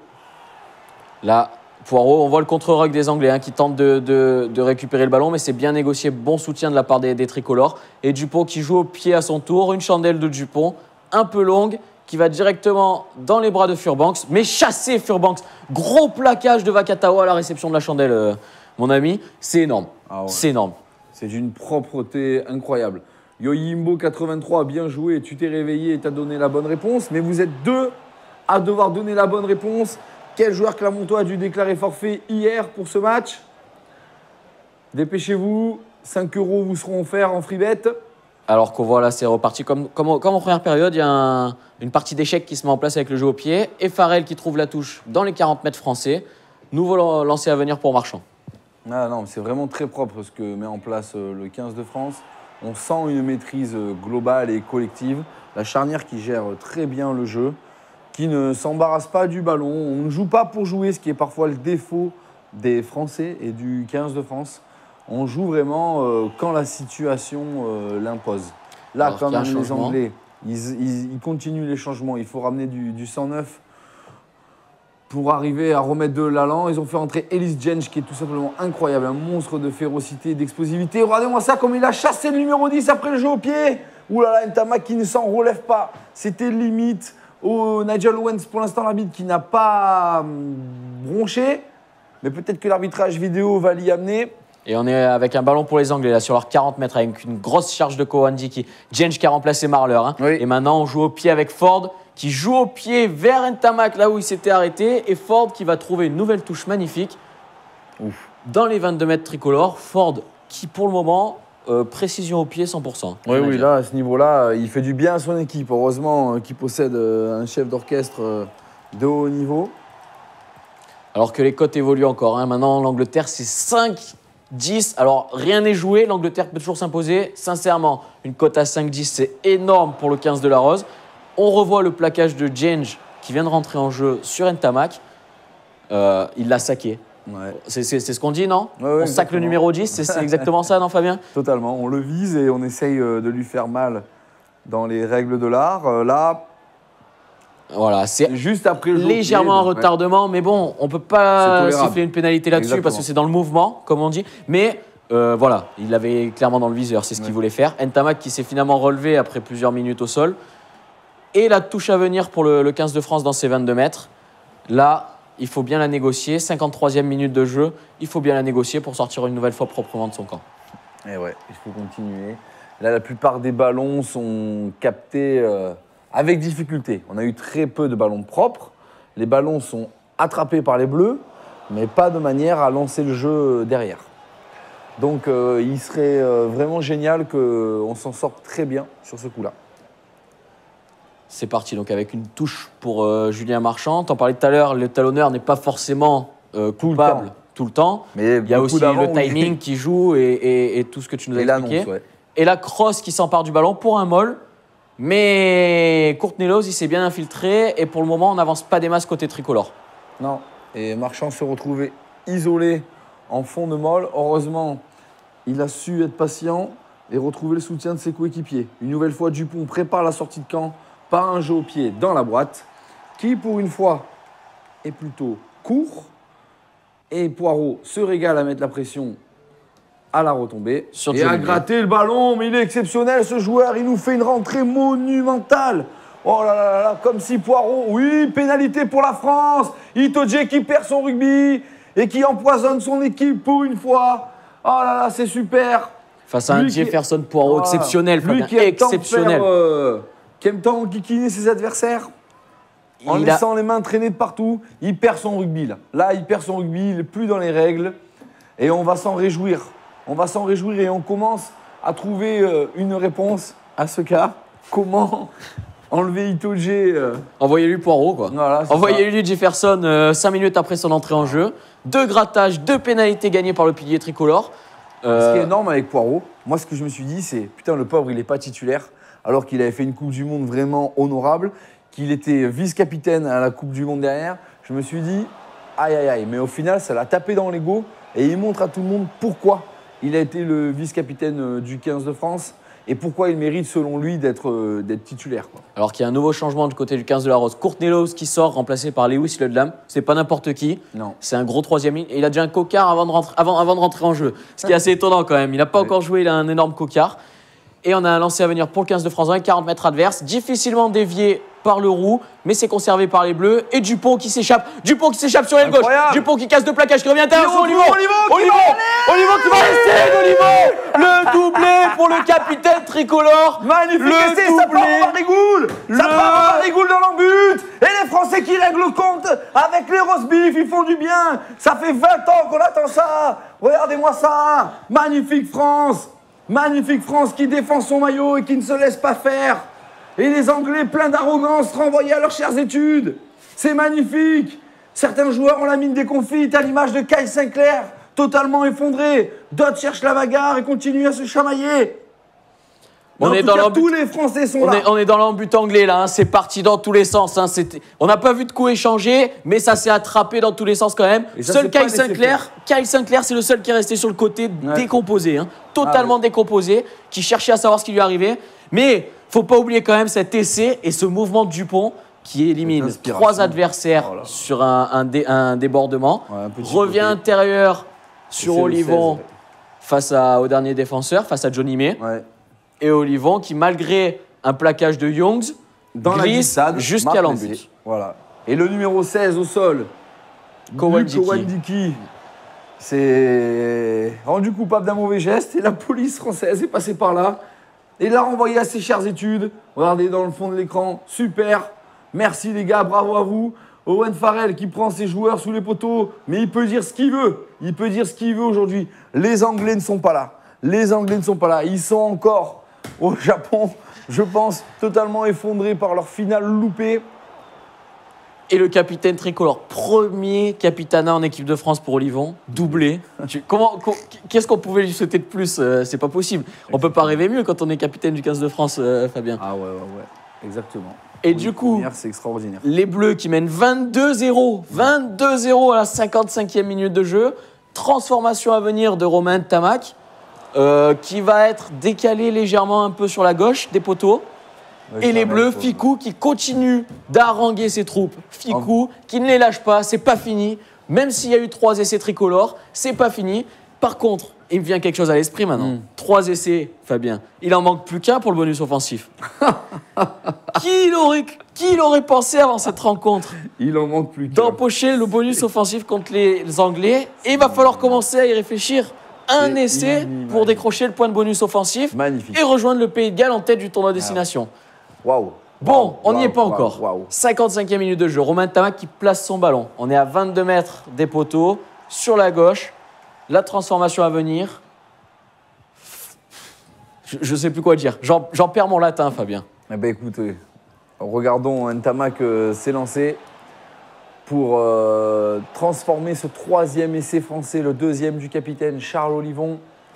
[SPEAKER 2] Là, Poirot, on voit le contre-rock des Anglais hein, qui tentent de, de- de récupérer le ballon, mais c'est bien négocié. Bon soutien de la part des, des tricolores. Et Dupont qui joue au pied à son tour. Une chandelle de Dupont, un peu longue, qui va directement dans les bras de Furbanks, mais chassé Furbanks. Gros plaquage de Vakatawa à la réception de la chandelle, euh, mon ami. C'est énorme.
[SPEAKER 4] Ah ouais.
[SPEAKER 2] C'est énorme.
[SPEAKER 4] C'est d'une propreté incroyable. Yoyimbo quatre-vingt-trois, bien joué, tu t'es réveillé et t'as donné la bonne réponse, mais vous êtes deux à devoir donner la bonne réponse. Quel joueur clermontois a dû déclarer forfait hier pour ce match? Dépêchez-vous, cinq euros vous seront offerts en free bet.
[SPEAKER 2] Alors qu'on voit là, c'est reparti comme, comme, comme en première période. Il y a un, une partie d'échecs qui se met en place avec le jeu au pied. Et Farrell qui trouve la touche dans les quarante mètres français. Nouveau lancer à venir pour Marchand.
[SPEAKER 4] Ah non, c'est vraiment très propre ce que met en place le quinze de France. On sent une maîtrise globale et collective. La charnière qui gère très bien le jeu, qui ne s'embarrasse pas du ballon. On ne joue pas pour jouer, ce qui est parfois le défaut des Français et du quinze de France. On joue vraiment euh, quand la situation euh, l'impose. Là,
[SPEAKER 2] Alors,
[SPEAKER 4] comme
[SPEAKER 2] il y a un
[SPEAKER 4] les
[SPEAKER 2] changement.
[SPEAKER 4] Anglais, ils, ils- ils continuent les changements. Il faut ramener du, du sang neuf pour arriver à remettre de l'allant. Ils ont fait entrer Ellis Jenge, qui est tout simplement incroyable, un monstre de férocité, d'explosivité. Regardez-moi ça, comme il a chassé le numéro dix après le jeu au pied. Ouh là là, Ntamak qui ne s'en relève pas. C'était limite. Oh, Nigel Owens, pour l'instant, l'arbitre qui n'a pas hum, bronché. Mais peut-être que l'arbitrage vidéo va l'y amener.
[SPEAKER 2] Et on est avec un ballon pour les Anglais, là, sur leurs quarante mètres, avec une grosse charge de Kowandiki. Jenge qui a remplacé Marler. Hein.
[SPEAKER 4] Oui.
[SPEAKER 2] Et maintenant, on joue au pied avec Ford, qui joue au pied vers Ntamak, là où il s'était arrêté. Et Ford qui va trouver une nouvelle touche magnifique.
[SPEAKER 4] Ouf.
[SPEAKER 2] Dans les vingt-deux mètres tricolores. Ford qui, pour le moment, euh, précision au pied cent pour cent.
[SPEAKER 4] Oui, oui, là, à ce niveau-là, il fait du bien à son équipe. Heureusement euh, qu'il possède euh, un chef d'orchestre euh, de haut niveau.
[SPEAKER 2] Alors que les cotes évoluent encore. Hein. Maintenant, l'Angleterre, c'est cinq dix. Alors, rien n'est joué. L'Angleterre peut toujours s'imposer. Sincèrement, une cote à cinq dix, c'est énorme pour le quinze de la Rose. On revoit le plaquage de Jenge qui vient de rentrer en jeu sur Ntamak. Euh, il l'a saqué.
[SPEAKER 4] Ouais.
[SPEAKER 2] C'est, c'est, c'est ce qu'on dit, non?
[SPEAKER 4] Ouais, ouais,
[SPEAKER 2] On sac le
[SPEAKER 4] exactement.
[SPEAKER 2] numéro dix, c'est, c'est exactement ça, non, Fabien?
[SPEAKER 4] Totalement. On le vise et on essaye euh, de lui faire mal dans les règles de l'art. Euh, là,
[SPEAKER 2] Voilà, c'est
[SPEAKER 4] juste après le jeu au pied,
[SPEAKER 2] légèrement en
[SPEAKER 4] donc, ouais.
[SPEAKER 2] retardement, mais bon, on ne peut
[SPEAKER 4] C'est
[SPEAKER 2] pas
[SPEAKER 4] tolérable.
[SPEAKER 2] siffler une pénalité là-dessus
[SPEAKER 4] Exactement.
[SPEAKER 2] parce que c'est dans le mouvement, comme on dit. Mais euh, voilà, il l'avait clairement dans le viseur, c'est ce qu'il
[SPEAKER 4] Ouais.
[SPEAKER 2] voulait faire. Ntamak qui s'est finalement relevé après plusieurs minutes au sol. Et la touche à venir pour le, le quinze de France dans ses vingt-deux mètres. Là, il faut bien la négocier. cinquante-troisième minute de jeu, il faut bien la négocier pour sortir une nouvelle fois proprement de son camp.
[SPEAKER 4] Et ouais, il faut continuer. Là, la plupart des ballons sont captés euh, avec difficulté. On a eu très peu de ballons propres. Les ballons sont attrapés par les Bleus, mais pas de manière à lancer le jeu derrière. Donc, euh, il serait euh, vraiment génial qu'on s'en sorte très bien sur ce coup-là.
[SPEAKER 2] C'est parti, donc avec une touche pour euh, Julien Marchand. T'en parlais tout à l'heure, le talonneur n'est pas forcément euh,
[SPEAKER 4] Tout le
[SPEAKER 2] coupable
[SPEAKER 4] temps.
[SPEAKER 2] tout le temps.
[SPEAKER 4] Mais
[SPEAKER 2] Il y a
[SPEAKER 4] beaucoup
[SPEAKER 2] aussi
[SPEAKER 4] d'avant,
[SPEAKER 2] le
[SPEAKER 4] oui.
[SPEAKER 2] timing qui joue et, et- et tout ce que tu nous as
[SPEAKER 4] Et l'annonce,
[SPEAKER 2] expliqué.
[SPEAKER 4] ouais.
[SPEAKER 2] Et la crosse qui s'empare du ballon pour un moll. Mais Courtney Lawes, il s'est bien infiltré. Et pour le moment, on n'avance pas des masses côté tricolore.
[SPEAKER 4] Non. Et Marchand se retrouvait isolé en fond de molle. Heureusement, il a su être patient et retrouver le soutien de ses coéquipiers. Une nouvelle fois, Dupont prépare la sortie de camp par un jeu au pied dans la boîte, qui pour une fois est plutôt court. Et Poirot se régale à mettre la pression à la retombée
[SPEAKER 2] Sur
[SPEAKER 4] et
[SPEAKER 2] Johnny
[SPEAKER 4] à
[SPEAKER 2] Blake.
[SPEAKER 4] gratter le ballon. Mais il est exceptionnel ce joueur, il nous fait une rentrée monumentale. Oh là là là là, comme si Poirot, oui, pénalité pour la France. Itoje qui perd son rugby et qui empoisonne son équipe pour une fois. Oh là là, c'est super.
[SPEAKER 2] Face à un
[SPEAKER 4] Lui qui-
[SPEAKER 2] Jefferson Poirot
[SPEAKER 4] Voilà.
[SPEAKER 2] exceptionnel,
[SPEAKER 4] Lui
[SPEAKER 2] Fabien,
[SPEAKER 4] qui aime tant
[SPEAKER 2] exceptionnel.
[SPEAKER 4] faire, euh, qui aime tant enquiquiner ses adversaires en
[SPEAKER 2] Il a-
[SPEAKER 4] laissant les mains traîner de partout, il perd son rugby là. Là, il perd son rugby, il n'est plus dans les règles et on va s'en réjouir. On va s'en réjouir et on commence à trouver euh, une réponse à ce cas. Comment enlever Itoje euh,
[SPEAKER 2] Envoyez-lui Poirot, quoi.
[SPEAKER 4] Voilà, c'est
[SPEAKER 2] Envoyez-lui Jefferson cinq minutes après son entrée en jeu. Deux grattages, deux pénalités gagnées par le pilier tricolore.
[SPEAKER 4] Ce qui
[SPEAKER 2] Euh,
[SPEAKER 4] est énorme avec Poirot, moi ce que je me suis dit, c'est putain, le pauvre, il n'est pas titulaire, alors qu'il avait fait une Coupe du Monde vraiment honorable, qu'il était vice-capitaine à la Coupe du Monde derrière. Je me suis dit, aïe aïe aïe, mais au final, ça l'a tapé dans l'ego et il montre à tout le monde pourquoi il a été le vice-capitaine euh, du quinze de France et pourquoi il mérite, selon lui, d'être euh, d'être titulaire, quoi.
[SPEAKER 2] Alors qu'il y a un nouveau changement du côté du quinze de la Rose. Courtney Lawes qui sort, remplacé par Lewis Ludlam. C'est pas n'importe qui.
[SPEAKER 4] Non.
[SPEAKER 2] C'est un gros troisième ligne. Et il a déjà un cocard avant de rentrer, avant, avant de rentrer en jeu. Ce qui est assez étonnant quand même. Il n'a pas
[SPEAKER 4] Oui.
[SPEAKER 2] encore joué, il a un énorme cocard. Et on a un lancer à venir pour le quinze de France dans les quarante mètres adverses. Difficilement dévié par le roux, mais c'est conservé par les bleus. Et Dupont qui s'échappe. Dupont qui s'échappe sur l'aile gauche.
[SPEAKER 4] Incroyable.
[SPEAKER 2] Dupont qui casse de plaquage, qui revient à l'intérieur.
[SPEAKER 4] Olivon,
[SPEAKER 2] Olivon,
[SPEAKER 4] Olivon qui
[SPEAKER 2] Olivon,
[SPEAKER 4] va
[SPEAKER 2] Olivon qui va rester. Olivon, le doublé pour le capitaine tricolore.
[SPEAKER 4] Magnifique
[SPEAKER 2] Le
[SPEAKER 4] essai, ça
[SPEAKER 2] doublé.
[SPEAKER 4] part en Barigoules. Ça
[SPEAKER 2] Le-
[SPEAKER 4] part en Barigoules dans l'embut. Et les Français qui règlent le compte avec les roast beef, ils font du bien. Ça fait vingt ans qu'on attend ça. Regardez-moi ça. Magnifique France. Magnifique France qui défend son maillot et qui ne se laisse pas faire. Et les Anglais pleins d'arrogance renvoyés à leurs chères études. C'est magnifique. Certains joueurs ont la mine déconfite à l'image de Kyle Sinclair, totalement effondré. D'autres cherchent la bagarre et continuent à se chamailler. Mais
[SPEAKER 2] On
[SPEAKER 4] en
[SPEAKER 2] est
[SPEAKER 4] tout
[SPEAKER 2] dans
[SPEAKER 4] cas,
[SPEAKER 2] l'embut-
[SPEAKER 4] tous les Français sont
[SPEAKER 2] On
[SPEAKER 4] là.
[SPEAKER 2] est, on est dans l'embut anglais là, hein. C'est parti dans tous les sens. Hein. C'était- On n'a pas vu de coup échangé, mais ça s'est attrapé dans tous les sens quand même.
[SPEAKER 4] Et ça,
[SPEAKER 2] Seul
[SPEAKER 4] c'est pas
[SPEAKER 2] Kyle
[SPEAKER 4] laissé
[SPEAKER 2] Sinclair, Kyle Sinclair, c'est le seul qui est resté sur le côté
[SPEAKER 4] Ouais.
[SPEAKER 2] décomposé, hein. totalement
[SPEAKER 4] Ah ouais.
[SPEAKER 2] décomposé, qui cherchait à savoir ce qui lui arrivait. Mais faut pas oublier quand même cet essai et ce mouvement de Dupont qui élimine
[SPEAKER 4] Cette inspiration.
[SPEAKER 2] trois adversaires
[SPEAKER 4] Oh là là.
[SPEAKER 2] sur un, un dé- un débordement.
[SPEAKER 4] Ouais, un petit
[SPEAKER 2] Revient
[SPEAKER 4] côté.
[SPEAKER 2] intérieur sur
[SPEAKER 4] C'est le
[SPEAKER 2] Olivon
[SPEAKER 4] seize,
[SPEAKER 2] face à, au dernier défenseur, face à Johnny May.
[SPEAKER 4] Ouais.
[SPEAKER 2] Et Olivon qui, malgré un plaquage de Youngs,
[SPEAKER 4] Dans la
[SPEAKER 2] glisse
[SPEAKER 4] glissade,
[SPEAKER 2] jusqu'à
[SPEAKER 4] marque
[SPEAKER 2] l'embut.
[SPEAKER 4] l'essai. Voilà. Et le numéro seize au sol,
[SPEAKER 2] Kowandiki.
[SPEAKER 4] Luc Kowandiki, c'est rendu coupable d'un mauvais geste et la police française est passée par là et l'a renvoyé à ses chères études. Regardez dans le fond de l'écran, super. Merci les gars, bravo à vous. Owen Farrell qui prend ses joueurs sous les poteaux, mais il peut dire ce qu'il veut. Il peut dire ce qu'il veut aujourd'hui. Les Anglais ne sont pas là. Les Anglais ne sont pas là. Ils sont encore au Japon, je pense, totalement effondrés par leur finale loupée.
[SPEAKER 2] Et le capitaine tricolore, premier capitana en équipe de France pour Olivon, doublé. Tu- comment, co- Qu'est-ce qu'on pouvait lui souhaiter de plus? Euh, C'est pas possible. On peut pas rêver mieux quand on est capitaine du quinze de France, euh, Fabien.
[SPEAKER 4] Ah ouais, ouais, ouais, exactement.
[SPEAKER 2] Et
[SPEAKER 4] Oui,
[SPEAKER 2] du coup,
[SPEAKER 4] première, c'est extraordinaire.
[SPEAKER 2] les Bleus qui mènent vingt-deux zéro. vingt-deux zéro à la cinquante-cinquième minute de jeu. Transformation à venir de Romain Tamac, euh, qui va être décalé légèrement un peu sur la gauche des poteaux.
[SPEAKER 4] Ouais,
[SPEAKER 2] Et
[SPEAKER 4] ça
[SPEAKER 2] les
[SPEAKER 4] va
[SPEAKER 2] Bleus,
[SPEAKER 4] être-
[SPEAKER 2] Ficou qui continue d'haranguer ses troupes. Ficou qui ne les lâche pas, c'est pas fini. Même s'il y a eu trois essais tricolores, c'est pas fini. Par contre, il me vient quelque chose à l'esprit maintenant.
[SPEAKER 4] Mm.
[SPEAKER 2] Trois essais, Fabien. Il en manque plus qu'un pour le bonus offensif. qui l'aurait qui l'aurait pensé avant cette rencontre
[SPEAKER 4] Il en manque plus qu'un.
[SPEAKER 2] d'empocher le bonus offensif contre les, les Anglais? Et il va falloir commencer à y réfléchir. Un
[SPEAKER 4] C'est
[SPEAKER 2] essai
[SPEAKER 4] inimaginable.
[SPEAKER 2] pour décrocher le point de bonus offensif
[SPEAKER 4] Magnifique.
[SPEAKER 2] et rejoindre le Pays de Galles en tête du tournoi destination.
[SPEAKER 4] Waouh.
[SPEAKER 2] Bon,
[SPEAKER 4] Waouh,
[SPEAKER 2] on n'y est
[SPEAKER 4] waouh,
[SPEAKER 2] pas
[SPEAKER 4] waouh,
[SPEAKER 2] encore.
[SPEAKER 4] Waouh.
[SPEAKER 2] cinquante-cinquième minute de jeu. Romain Tamac qui place son ballon. On est à vingt-deux mètres des poteaux, sur la gauche. La transformation à venir. Je ne sais plus quoi dire. J'en j'en perds mon latin, Fabien.
[SPEAKER 4] Eh ben écoutez, regardons Ntamak euh, s'élancer pour euh, transformer ce troisième essai français, le deuxième du capitaine Charles Olivon.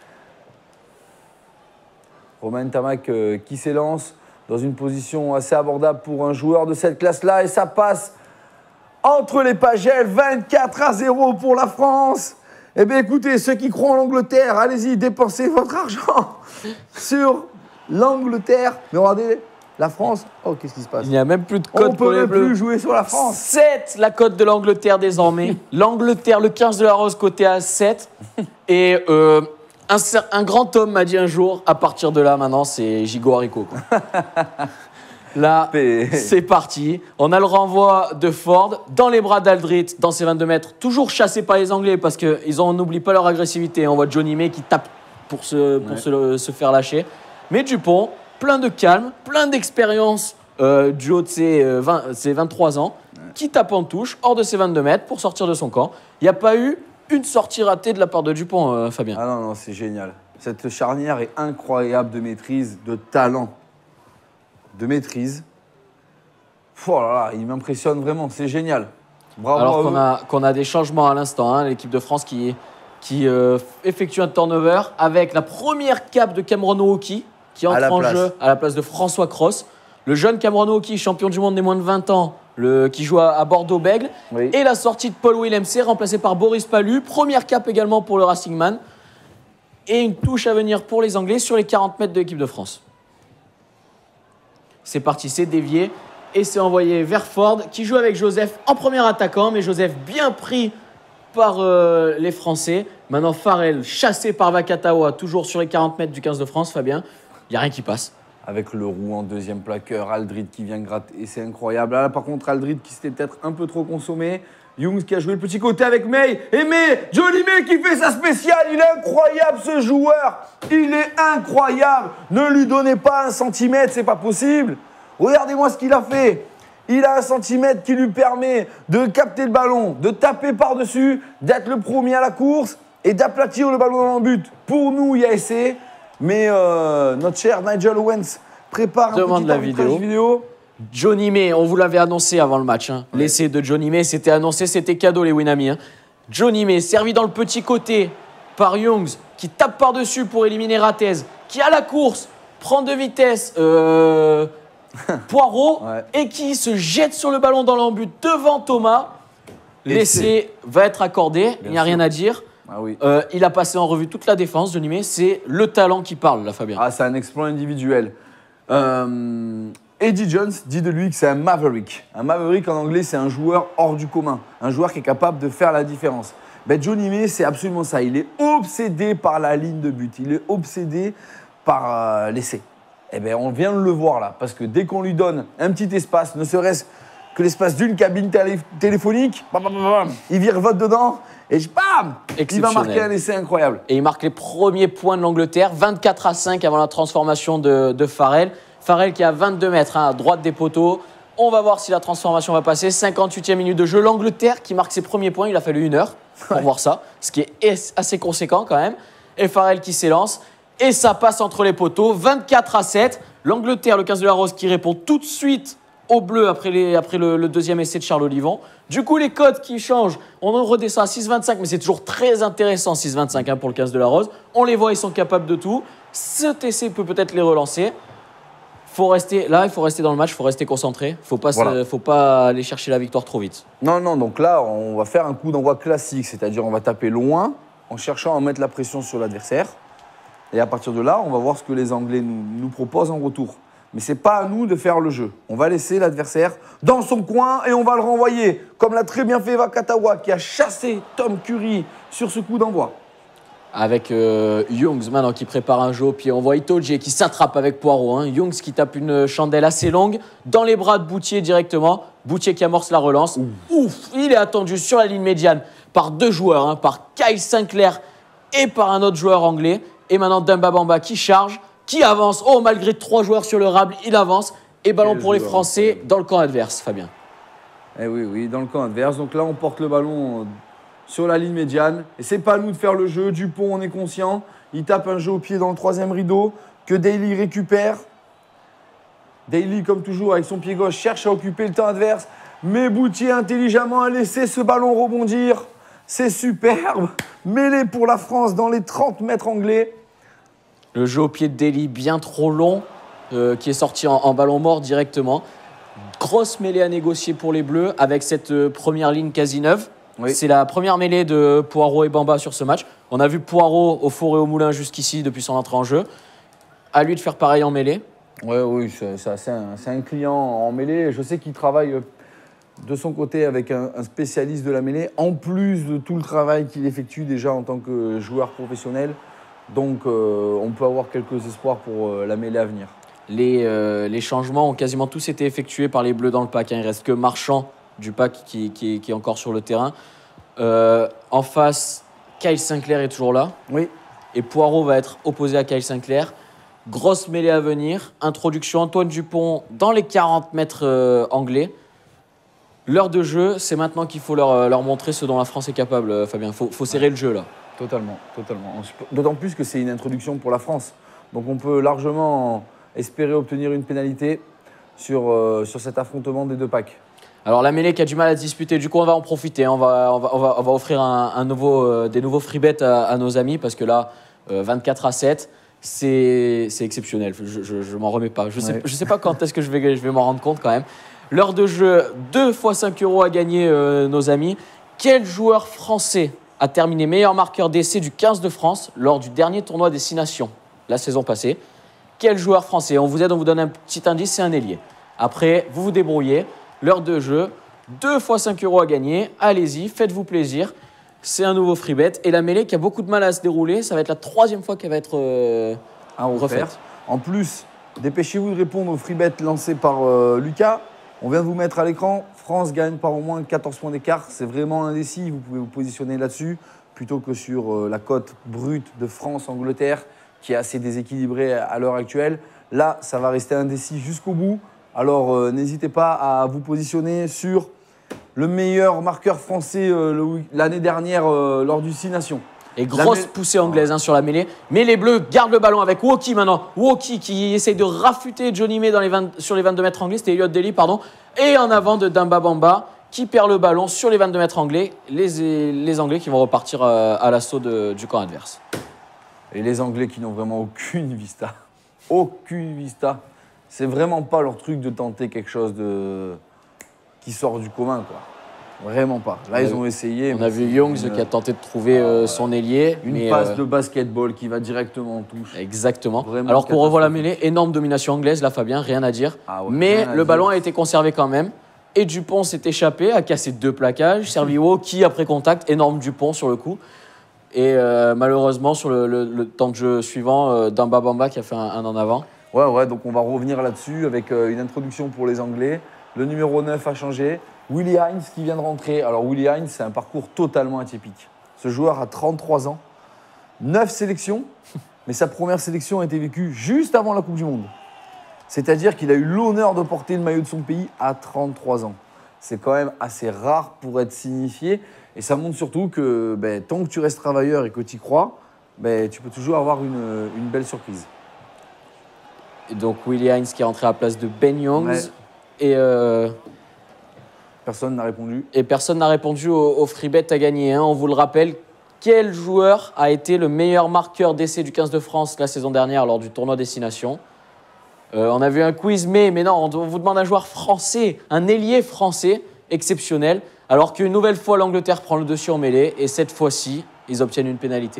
[SPEAKER 4] Romain Ntamak euh, qui s'élance dans une position assez abordable pour un joueur de cette classe-là et ça passe entre les pagelles, vingt-quatre à zéro pour la France. Eh bien écoutez, ceux qui croient en l'Angleterre, allez-y, dépensez votre argent sur l'Angleterre. Mais regardez, la France, oh qu'est-ce qui se passe?
[SPEAKER 2] Il n'y a même plus de
[SPEAKER 4] On
[SPEAKER 2] code
[SPEAKER 4] ne
[SPEAKER 2] pour
[SPEAKER 4] peut
[SPEAKER 2] les
[SPEAKER 4] même
[SPEAKER 2] Bleus.
[SPEAKER 4] plus jouer sur la France.
[SPEAKER 2] sept, la cote de l'Angleterre désormais. L'Angleterre, le quinze de la Rose, coté à sept. Et euh, un, cer- un grand homme m'a dit un jour, à partir de là, maintenant, c'est gigot haricot. quoi. Là,
[SPEAKER 4] Mais-
[SPEAKER 2] c'est parti. On a le renvoi de Ford dans les bras d'Aldrit, dans ses vingt-deux mètres. Toujours chassé par les Anglais parce qu'on n'oublie pas leur agressivité. On voit Johnny May qui tape pour, se, pour
[SPEAKER 4] Ouais.
[SPEAKER 2] se, se faire lâcher. Mais Dupont, plein de calme, plein d'expérience euh, du haut de ses, euh, vingt, ses vingt-trois ans, qui tape en touche, hors de ses vingt-deux mètres, pour sortir de son camp. Il n'y a pas eu une sortie ratée de la part de Dupont, euh, Fabien.
[SPEAKER 4] Ah non, non, c'est génial. Cette charnière est incroyable de maîtrise, de talent, de maîtrise. Oh là là, il m'impressionne vraiment, c'est génial. Bravo.
[SPEAKER 2] Alors
[SPEAKER 4] à
[SPEAKER 2] qu'on
[SPEAKER 4] eux.
[SPEAKER 2] a, qu'on a des changements à l'instant, hein, l'équipe de France qui, qui euh, effectue un turnover avec la première cape de Cameron Woki qui entre
[SPEAKER 4] la
[SPEAKER 2] en
[SPEAKER 4] place.
[SPEAKER 2] jeu à la place de François Cross. Le jeune Cameron Woki, champion du monde des moins de vingt ans, le, qui joue à, à Bordeaux-Bègles.
[SPEAKER 4] Oui.
[SPEAKER 2] Et la sortie de Paul Willemse, remplacé par Boris Palu. Première cape également pour le Racing Man. Et une touche à venir pour les Anglais sur les quarante mètres de l'équipe de France. C'est parti, c'est dévié. Et c'est envoyé vers Ford, qui joue avec Joseph en premier attaquant. Mais Joseph bien pris par euh, les Français. Maintenant, Farrell chassé par Vakatawa, toujours sur les quarante mètres du quinze de France, Fabien. Il n'y a rien qui passe.
[SPEAKER 4] avec le roux en deuxième plaqueur, Aldrid qui vient gratter, et c'est incroyable. Là, par contre, Aldrid qui s'était peut-être un peu trop consommé. Youngs qui a joué le petit côté avec May. Et May, Johnny May qui fait sa spéciale. Il est incroyable ce joueur. Il est incroyable. Ne lui donnez pas un centimètre, c'est pas possible. Regardez-moi ce qu'il a fait. Il a un centimètre qui lui permet de capter le ballon, de taper par-dessus, d'être le premier à la course et d'aplatir le ballon dans le but. Pour nous, il y a essai. Mais euh, notre cher Nigel Owens prépare
[SPEAKER 2] Demande
[SPEAKER 4] un petit
[SPEAKER 2] la
[SPEAKER 4] arbitrage
[SPEAKER 2] vidéo.
[SPEAKER 4] vidéo.
[SPEAKER 2] Johnny May, on vous l'avait annoncé avant le match. Hein.
[SPEAKER 4] Ouais.
[SPEAKER 2] L'essai de Johnny May, c'était annoncé, c'était cadeau les Winami. Hein. Johnny May, servi dans le petit côté par Youngs, qui tape par-dessus pour éliminer Ratez, qui a la course, prend de vitesse euh, Poirot,
[SPEAKER 4] Ouais.
[SPEAKER 2] et qui se jette sur le ballon dans l'embut devant Thomas. L'essai va être accordé, il n'y a
[SPEAKER 4] sûr.
[SPEAKER 2] rien à dire.
[SPEAKER 4] Ah oui.
[SPEAKER 2] Euh, il a passé en revue toute la défense, Johnny May. C'est le talent qui parle, là, Fabien.
[SPEAKER 4] Ah, c'est un exploit individuel. Euh, Eddie Jones dit de lui que c'est un maverick. Un maverick, en anglais, c'est un joueur hors du commun. Un joueur qui est capable de faire la différence. Ben, Johnny May, c'est absolument ça. Il est obsédé par la ligne de but. Il est obsédé par euh, l'essai. Eh bien, on vient de le voir là. Parce que dès qu'on lui donne un petit espace, ne serait-ce que l'espace d'une cabine télé- téléphonique, bam, bam, bam, bam, il virevolte dedans et bam, il va
[SPEAKER 2] Exceptionnel.
[SPEAKER 4] marquer un essai incroyable.
[SPEAKER 2] Et il marque les premiers points de l'Angleterre, vingt-quatre à cinq avant la transformation de, de Farrell. Farrell qui est à vingt-deux mètres, hein, à droite des poteaux. On va voir si la transformation va passer. cinquante-huitième minute de jeu. L'Angleterre qui marque ses premiers points. Il a fallu une heure pour voir ça, ce qui est assez conséquent quand même. Et Farrell qui s'élance. Et ça passe entre les poteaux, vingt-quatre à sept. L'Angleterre, le quinze de la Rose, qui répond tout de suite au bleu après, les, après le, le deuxième essai de Charles Olivon. Du coup, les codes qui changent. On en redescend à six vingt-cinq, mais c'est toujours très intéressant, six vingt-cinq hein, pour le quinze de la Rose. On les voit, ils sont capables de tout. Cet essai peut peut-être les relancer. Faut rester, là, il faut rester dans le match, il faut rester concentré. Il ne faut,
[SPEAKER 4] Voilà.
[SPEAKER 2] faut pas aller chercher la victoire trop vite.
[SPEAKER 4] Non, non, donc là, on va faire un coup d'envoi classique, c'est-à-dire on va taper loin en cherchant à mettre la pression sur l'adversaire. Et à partir de là, on va voir ce que les Anglais nous, nous proposent en retour. Mais ce n'est pas à nous de faire le jeu. On va laisser l'adversaire dans son coin et on va le renvoyer, comme l'a très bien fait Vakatawa, qui a chassé Tom Curry sur ce coup d'envoi.
[SPEAKER 2] Avec euh, Youngs maintenant qui prépare un jeu au pied. On voit Itoje qui s'attrape avec Poirot. Hein. Youngs qui tape une chandelle assez longue dans les bras de Boutier directement. Boutier qui amorce la relance. Ouf, Ouf il est attendu sur la ligne médiane par deux joueurs, hein, par Kyle Sinclair et par un autre joueur anglais. Et maintenant Demba Bamba qui charge, qui avance. Oh, malgré trois joueurs sur le rable, il avance. Et ballon
[SPEAKER 4] Quel
[SPEAKER 2] pour les
[SPEAKER 4] joueur,
[SPEAKER 2] Français
[SPEAKER 4] incroyable.
[SPEAKER 2] dans le camp adverse, Fabien.
[SPEAKER 4] Eh oui, oui, dans le camp adverse. Donc là, on porte le ballon euh, sur la ligne médiane. Et c'est pas à nous de faire le jeu. Dupont, on est conscient. Il tape un jeu au pied dans le troisième rideau que Daly récupère. Daly, comme toujours, avec son pied gauche, cherche à occuper le temps adverse. Mais Boutier, intelligemment, a laissé ce ballon rebondir. C'est superbe. Mêlée pour la France dans les trente mètres anglais.
[SPEAKER 2] Le jeu au pied de Daly, bien trop long, euh, qui est sorti en, en ballon mort directement. Grosse mêlée à négocier pour les Bleus avec cette euh, première ligne quasi neuve.
[SPEAKER 4] Oui.
[SPEAKER 2] C'est la première mêlée de Poirot et Bamba sur ce match. On a vu Poirot au four et au moulin jusqu'ici depuis son entrée en jeu. À lui de faire pareil en mêlée.
[SPEAKER 4] Ouais, oui, c'est c'est- c'est un, c'est un client en mêlée. Je sais qu'il travaille euh, de son côté avec un, un spécialiste de la mêlée, en plus de tout le travail qu'il effectue déjà en tant que joueur professionnel. Donc, euh, on peut avoir quelques espoirs pour euh, la mêlée à venir.
[SPEAKER 2] Les, euh, les changements ont quasiment tous été effectués par les Bleus dans le pack. Hein. Il ne reste que Marchand du pack qui, qui, qui est encore sur le terrain. Euh, en face, Kyle Sinclair est toujours là.
[SPEAKER 4] Oui.
[SPEAKER 2] Et Poirot va être opposé à Kyle Sinclair. Grosse mêlée à venir. Introduction Antoine Dupont dans les quarante mètres euh, anglais. L'heure de jeu, c'est maintenant qu'il faut leur, euh, leur montrer ce dont la France est capable, euh, Fabien. Il faut, faut serrer le jeu là.
[SPEAKER 4] Totalement, totalement. D'autant plus que c'est une introduction pour la France. Donc, on peut largement espérer obtenir une pénalité sur, euh, sur cet affrontement des deux packs.
[SPEAKER 2] Alors la mêlée qui a du mal à se disputer, du coup on va en profiter, on va, on va, on va, on va offrir un, un nouveau, euh, des nouveaux free bets à, à nos amis parce que là, euh, vingt-quatre à sept, c'est c'est exceptionnel, je, je, je m'en remets pas. Je sais,
[SPEAKER 4] Ouais.
[SPEAKER 2] je sais pas quand est-ce que je vais, je vais m'en rendre compte quand même. L'heure de jeu, deux fois cinq euros à gagner euh, nos amis. Quel joueur français a terminé meilleur marqueur d'essai du quinze de France lors du dernier tournoi des Six Nations, la saison passée? Quel joueur français? On vous aide, on vous donne un petit indice, c'est un ailier. Après, vous vous débrouillez. L'heure de jeu, deux fois cinq euros à gagner. Allez-y, faites-vous plaisir. C'est un nouveau free bet. Et la mêlée qui a beaucoup de mal à se dérouler, ça va être la troisième fois qu'elle va être euh,
[SPEAKER 4] À refaire.
[SPEAKER 2] refaite.
[SPEAKER 4] En plus, Dépêchez-vous de répondre au free bet lancé par euh, Lucas. On vient de vous mettre à l'écran. France gagne par au moins quatorze points d'écart. C'est vraiment indécis. Vous pouvez vous positionner là-dessus plutôt que sur euh, la cote brute de France-Angleterre qui est assez déséquilibrée à l'heure actuelle. Là, ça va rester indécis jusqu'au bout. Alors, euh, n'hésitez pas à vous positionner sur le meilleur marqueur français euh, l'année dernière euh, lors du Six Nations.
[SPEAKER 2] Et grosse
[SPEAKER 4] mêlée...
[SPEAKER 2] poussée anglaise hein, sur la mêlée. Mais les Bleus gardent le ballon avec Woki maintenant. Woki qui essaye de rafuter Johnny May dans les vingt, sur les vingt-deux mètres anglais. C'était Elliot Daly, pardon. Et en avant de Demba Bamba qui perd le ballon sur les vingt-deux mètres anglais. Les, les Anglais qui vont repartir à, à l'assaut de, du camp adverse.
[SPEAKER 4] Et les Anglais qui n'ont vraiment aucune vista. Aucune vista. C'est vraiment pas leur truc de tenter quelque chose de... qui sort du commun, quoi. Vraiment pas. Là, on ils a, ont essayé.
[SPEAKER 2] On a vu Youngs une... qui a tenté de trouver euh, son ailier.
[SPEAKER 4] Une
[SPEAKER 2] mais
[SPEAKER 4] passe
[SPEAKER 2] euh...
[SPEAKER 4] de basketball qui va directement en touche.
[SPEAKER 2] Exactement. Vraiment Alors qu'on revoit la mêlée, énorme domination anglaise, là, Fabien, rien à dire. Ah ouais, mais le dire. ballon a été conservé quand même. Et Dupont s'est échappé, a cassé deux plaquages. Servi Woki après contact, énorme Dupont sur le coup. Et euh, malheureusement, sur le, le, le temps de jeu suivant, euh, Demba Bamba qui a fait un, un en avant.
[SPEAKER 4] Ouais, ouais, donc on va revenir là-dessus avec euh, une introduction pour les Anglais. Le numéro neuf a changé. Willi Heinz qui vient de rentrer. Alors Willi Heinz, c'est un parcours totalement atypique. Ce joueur a trente-trois ans, neuf sélections, mais sa première sélection a été vécue juste avant la Coupe du Monde. C'est-à-dire qu'il a eu l'honneur de porter le maillot de son pays à trente-trois ans. C'est quand même assez rare pour être signifié. Et ça montre surtout que ben, tant que tu restes travailleur et que tu y crois, ben, tu peux toujours avoir une, une belle surprise.
[SPEAKER 2] Et donc Willi Heinz qui est rentré à la place de Ben Youngs.
[SPEAKER 4] Ouais.
[SPEAKER 2] Et... Euh...
[SPEAKER 4] Personne n'a répondu.
[SPEAKER 2] Et personne n'a répondu au, au free bet à gagner. Hein. On vous le rappelle, quel joueur a été le meilleur marqueur d'essai du quinze de France la saison dernière lors du tournoi Destination ? euh, On a vu un quiz, mais, mais non, on vous demande un joueur français, un ailier français exceptionnel, alors qu'une nouvelle fois l'Angleterre prend le dessus en mêlée, et cette fois-ci, ils obtiennent une pénalité.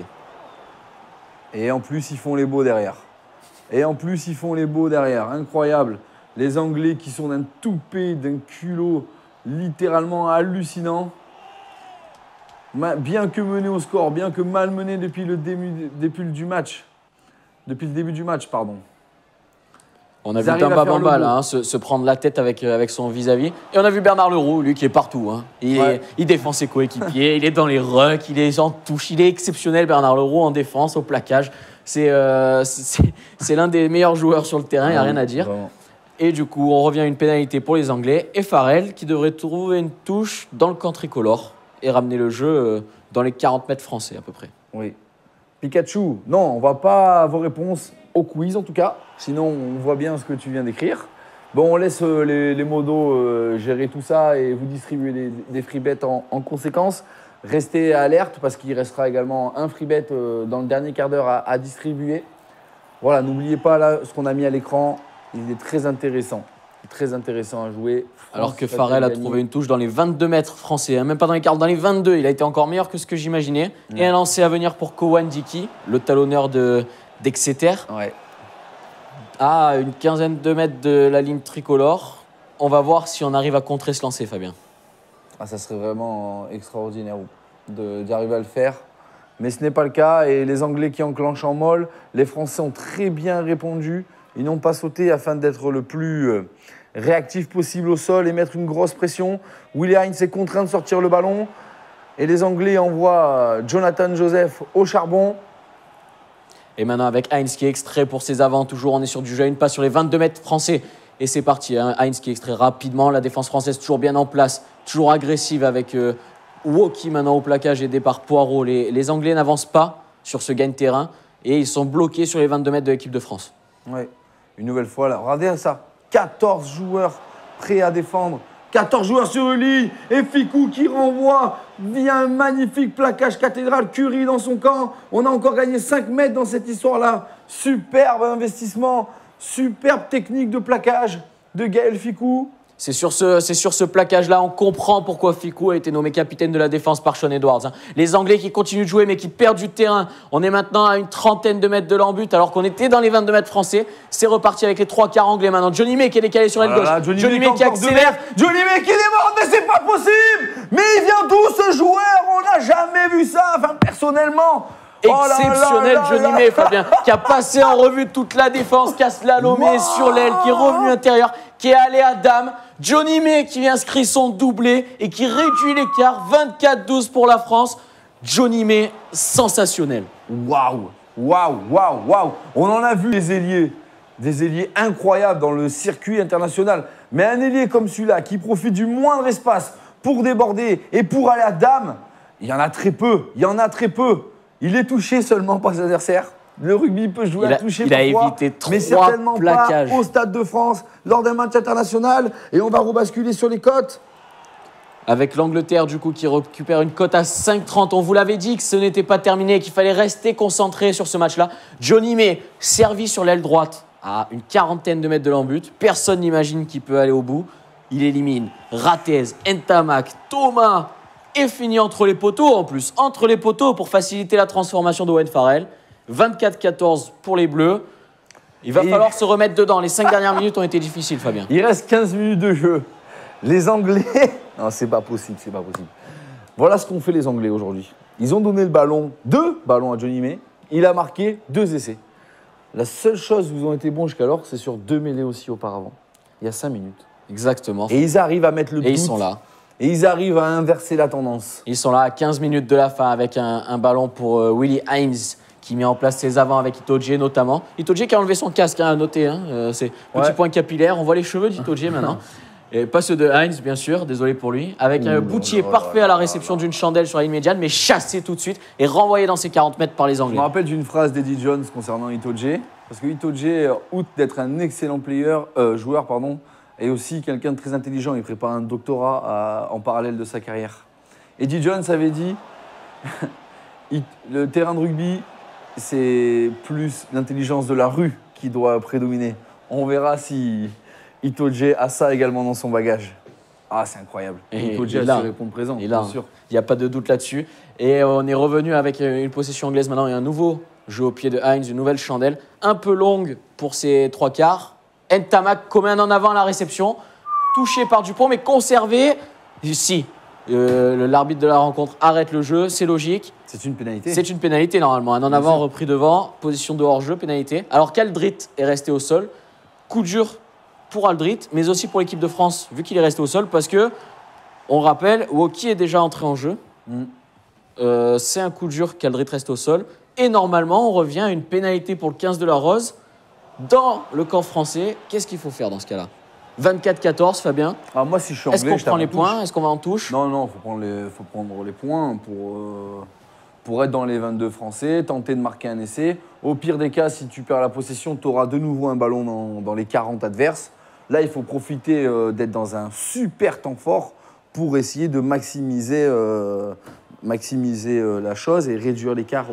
[SPEAKER 4] Et en plus, ils font les beaux derrière. Et en plus, ils font les beaux derrière. Incroyable. Les Anglais qui sont d'un toupet, d'un culot littéralement hallucinant. Bien que mené au score, bien que mal mené depuis le début, depuis du match. Depuis le début du match, pardon.
[SPEAKER 2] On a Ils vu Demba Bamba là, hein, se, se prendre la tête avec, avec son vis-à-vis. Et on a vu Bernard Leroux, lui qui est partout. Hein. Il, ouais. est, il défend ses coéquipiers, il est dans les rucks, il est en touche. Il est exceptionnel, Bernard Leroux, en défense, au plaquage. C'est euh, l'un des meilleurs joueurs sur le terrain, il n'y a rien à dire. Vraiment. Et du coup, on revient à une pénalité pour les Anglais. Et Farrell qui devrait trouver une touche dans le camp tricolore et ramener le jeu dans les quarante mètres français à peu près.
[SPEAKER 4] Oui. Pikachu, non, on ne va pas à vos réponses au quiz en tout cas. Sinon, on voit bien ce que tu viens d'écrire. Bon, on laisse les, les modos euh, gérer tout ça et vous distribuer des, des free bets en, en conséquence. Restez alerte parce qu'il restera également un free bet euh, dans le dernier quart d'heure à, à distribuer. Voilà, n'oubliez pas là ce qu'on a mis à l'écran. Il est très intéressant, très intéressant à jouer. France,
[SPEAKER 2] Alors que Farrell a trouvé une touche dans les vingt-deux mètres français, hein, même pas dans les quarts, dans les vingt-deux. Il a été encore meilleur que ce que j'imaginais. Mmh. Et un lancé à venir pour Cowan Dickey, le talonneur d'Exeter.
[SPEAKER 4] Ouais.
[SPEAKER 2] À une quinzaine de mètres de la ligne tricolore. On va voir si on arrive à contrer ce lancer, Fabien.
[SPEAKER 4] Ah, ça serait vraiment extraordinaire d'y arriver à le faire. Mais ce n'est pas le cas. Et les Anglais qui enclenchent en molle, les Français ont très bien répondu. Ils n'ont pas sauté afin d'être le plus réactif possible au sol et mettre une grosse pression. Willi Heinz est contraint de sortir le ballon. Et les Anglais envoient Jonathan Joseph au charbon.
[SPEAKER 2] Et maintenant avec Heinz qui est extrait pour ses avants. Toujours on est sur du jeu, une passe sur les vingt-deux mètres français. Et c'est parti. Hein. Heinz qui est extrait rapidement. La défense française toujours bien en place. Toujours agressive avec euh, Woki maintenant au plaquage aidé par Poirot. Les, les Anglais n'avancent pas sur ce gain de terrain. Et ils sont bloqués sur les vingt-deux mètres de l'équipe de France.
[SPEAKER 4] Oui. Une nouvelle fois, là, regardez ça, quatorze joueurs prêts à défendre, quatorze joueurs sur une ligne, et Fickou qui renvoie via un magnifique plaquage cathédral, Curie dans son camp. On a encore gagné cinq mètres dans cette histoire-là. Superbe investissement, superbe technique de plaquage de Gaël Fickou.
[SPEAKER 2] C'est sur ce, c'est sur ce plaquage-là, on comprend pourquoi Fickou a été nommé capitaine de la défense par Sean Edwards. Hein. Les Anglais qui continuent de jouer mais qui perdent du terrain. On est maintenant à une trentaine de mètres de l'embut alors qu'on était dans les vingt-deux mètres français. C'est reparti avec les trois quarts anglais maintenant. Johnny May qui est décalé sur l'aile
[SPEAKER 4] voilà,
[SPEAKER 2] gauche.
[SPEAKER 4] Johnny,
[SPEAKER 2] Johnny May qui accélère.
[SPEAKER 4] Johnny May qui déborde, mais c'est pas possible. Mais il vient d'où ce joueur? On n'a jamais vu ça. Enfin, personnellement...
[SPEAKER 2] exceptionnel,
[SPEAKER 4] là là
[SPEAKER 2] Johnny
[SPEAKER 4] là.
[SPEAKER 2] May, Fabien, qui a passé en revue toute la défense, qui a slalomé
[SPEAKER 4] Wow.
[SPEAKER 2] sur l'aile, qui est revenu intérieur, qui est allé à dame. Johnny May qui vient inscrire son doublé et qui réduit l'écart, vingt-quatre douze pour la France. Johnny May, sensationnel.
[SPEAKER 4] Waouh, waouh, waouh, waouh. On en a vu des ailiers, des ailiers incroyables dans le circuit international. Mais un ailier comme celui-là qui profite du moindre espace pour déborder et pour aller à dame, il y en a très peu. Il y en a très peu. Il est touché seulement par ses adversaires. Le rugby peut jouer
[SPEAKER 2] Il
[SPEAKER 4] à
[SPEAKER 2] a-
[SPEAKER 4] toucher
[SPEAKER 2] il a
[SPEAKER 4] parfois,
[SPEAKER 2] évité
[SPEAKER 4] mais
[SPEAKER 2] trois
[SPEAKER 4] certainement
[SPEAKER 2] plaquages.
[SPEAKER 4] pas au Stade de France lors d'un match international. Et on va rebasculer sur les côtes.
[SPEAKER 2] Avec l'Angleterre, du coup, qui récupère une cote à cinq trente. On vous l'avait dit que ce n'était pas terminé, qu'il fallait rester concentré sur ce match-là. Johnny May, servi sur l'aile droite à une quarantaine de mètres de l'embut. Personne n'imagine qu'il peut aller au bout. Il élimine Ratez, Ntamak, Thomas et finit entre les poteaux en plus. Entre les poteaux pour faciliter la transformation d'Owen Farrell. vingt-quatre quatorze pour les Bleus. Il va
[SPEAKER 4] Et-
[SPEAKER 2] falloir se remettre dedans. Les cinq dernières minutes ont été difficiles, Fabien.
[SPEAKER 4] Il reste quinze minutes de jeu. Les Anglais. Non, c'est pas possible, c'est pas possible. Voilà ce qu'ont fait les Anglais aujourd'hui. Ils ont donné le ballon, deux ballons à Johnny May. Il a marqué deux essais. La seule chose où ils ont été bons jusqu'alors, c'est sur deux mêlées aussi auparavant. Il y a cinq minutes.
[SPEAKER 2] Exactement.
[SPEAKER 4] Et ils arrivent à mettre le
[SPEAKER 2] Et ils
[SPEAKER 4] doute.
[SPEAKER 2] sont là.
[SPEAKER 4] Et ils arrivent à inverser la tendance.
[SPEAKER 2] Ils sont là à quinze minutes de la fin avec un, un ballon pour euh, Willie Hines qui met en place ses avants avec Itoje notamment. Itoje qui a enlevé son casque, hein, à noter. Hein, euh, c'est petit
[SPEAKER 4] Ouais.
[SPEAKER 2] point capillaire. On voit les cheveux d'Itoje maintenant. Et pas ceux de Hines, bien sûr, désolé pour lui. Avec un
[SPEAKER 4] Ouh
[SPEAKER 2] Boutier
[SPEAKER 4] là là
[SPEAKER 2] parfait
[SPEAKER 4] là
[SPEAKER 2] à la
[SPEAKER 4] là
[SPEAKER 2] réception d'une chandelle sur la ligne médiane, mais chassé tout de suite et renvoyé dans ses quarante mètres par les
[SPEAKER 4] Je
[SPEAKER 2] Anglais.
[SPEAKER 4] me rappelle d'une phrase d'Eddie Jones concernant Itoje. Parce que Itoje, euh, outre d'être un excellent player, euh, joueur, pardon, est aussi quelqu'un de très intelligent. Il prépare un doctorat à- en parallèle de sa carrière. Eddie Jones avait dit il- le terrain de rugby, c'est plus l'intelligence de la rue qui doit prédominer. On verra si Itoje a ça également dans son bagage. Ah, c'est incroyable.
[SPEAKER 2] Et
[SPEAKER 4] Itoje
[SPEAKER 2] il est
[SPEAKER 4] a
[SPEAKER 2] là.
[SPEAKER 4] su répondre présent,
[SPEAKER 2] Il est là.
[SPEAKER 4] bien sûr.
[SPEAKER 2] Il n'y a pas de doute là-dessus. Et on est revenu avec une possession anglaise maintenant et un nouveau jeu au pied de Hines, une nouvelle chandelle, un peu longue pour ses trois quarts. Ntamak commet un en avant à la réception, touché par Dupont, mais conservé. Si, euh, l'arbitre de la rencontre arrête le jeu, c'est logique.
[SPEAKER 4] C'est une pénalité.
[SPEAKER 2] C'est une pénalité normalement. Un en
[SPEAKER 4] Bien
[SPEAKER 2] avant
[SPEAKER 4] sûr.
[SPEAKER 2] repris devant, position de hors-jeu, pénalité. Alors qu'Aldrit est resté au sol, coup dur pour Aldrit, mais aussi pour l'équipe de France, vu qu'il est resté au sol, parce que, on rappelle, Woki est déjà entré en jeu.
[SPEAKER 4] Mm.
[SPEAKER 2] Euh, c'est un coup dur qu'Aldrit reste au sol. Et normalement, on revient à une pénalité pour le quinze de la Rose. Dans le camp français, qu'est-ce qu'il faut faire dans ce cas-là ? vingt-quatre quatorze, Fabien.
[SPEAKER 4] Ah, moi, si je suis
[SPEAKER 2] Est-ce
[SPEAKER 4] anglais,
[SPEAKER 2] qu'on
[SPEAKER 4] je
[SPEAKER 2] prend
[SPEAKER 4] tape
[SPEAKER 2] les
[SPEAKER 4] en touche.
[SPEAKER 2] points ? Est-ce qu'on va en touche ?
[SPEAKER 4] Non, non, il faut prendre les, faut prendre les points pour, euh, pour être dans les vingt-deux français, tenter de marquer un essai. Au pire des cas, si tu perds la possession, tu auras de nouveau un ballon dans, dans les quarante adverses. Là, il faut profiter euh, d'être dans un super temps fort pour essayer de maximiser, euh, maximiser euh, la chose et réduire l'écart.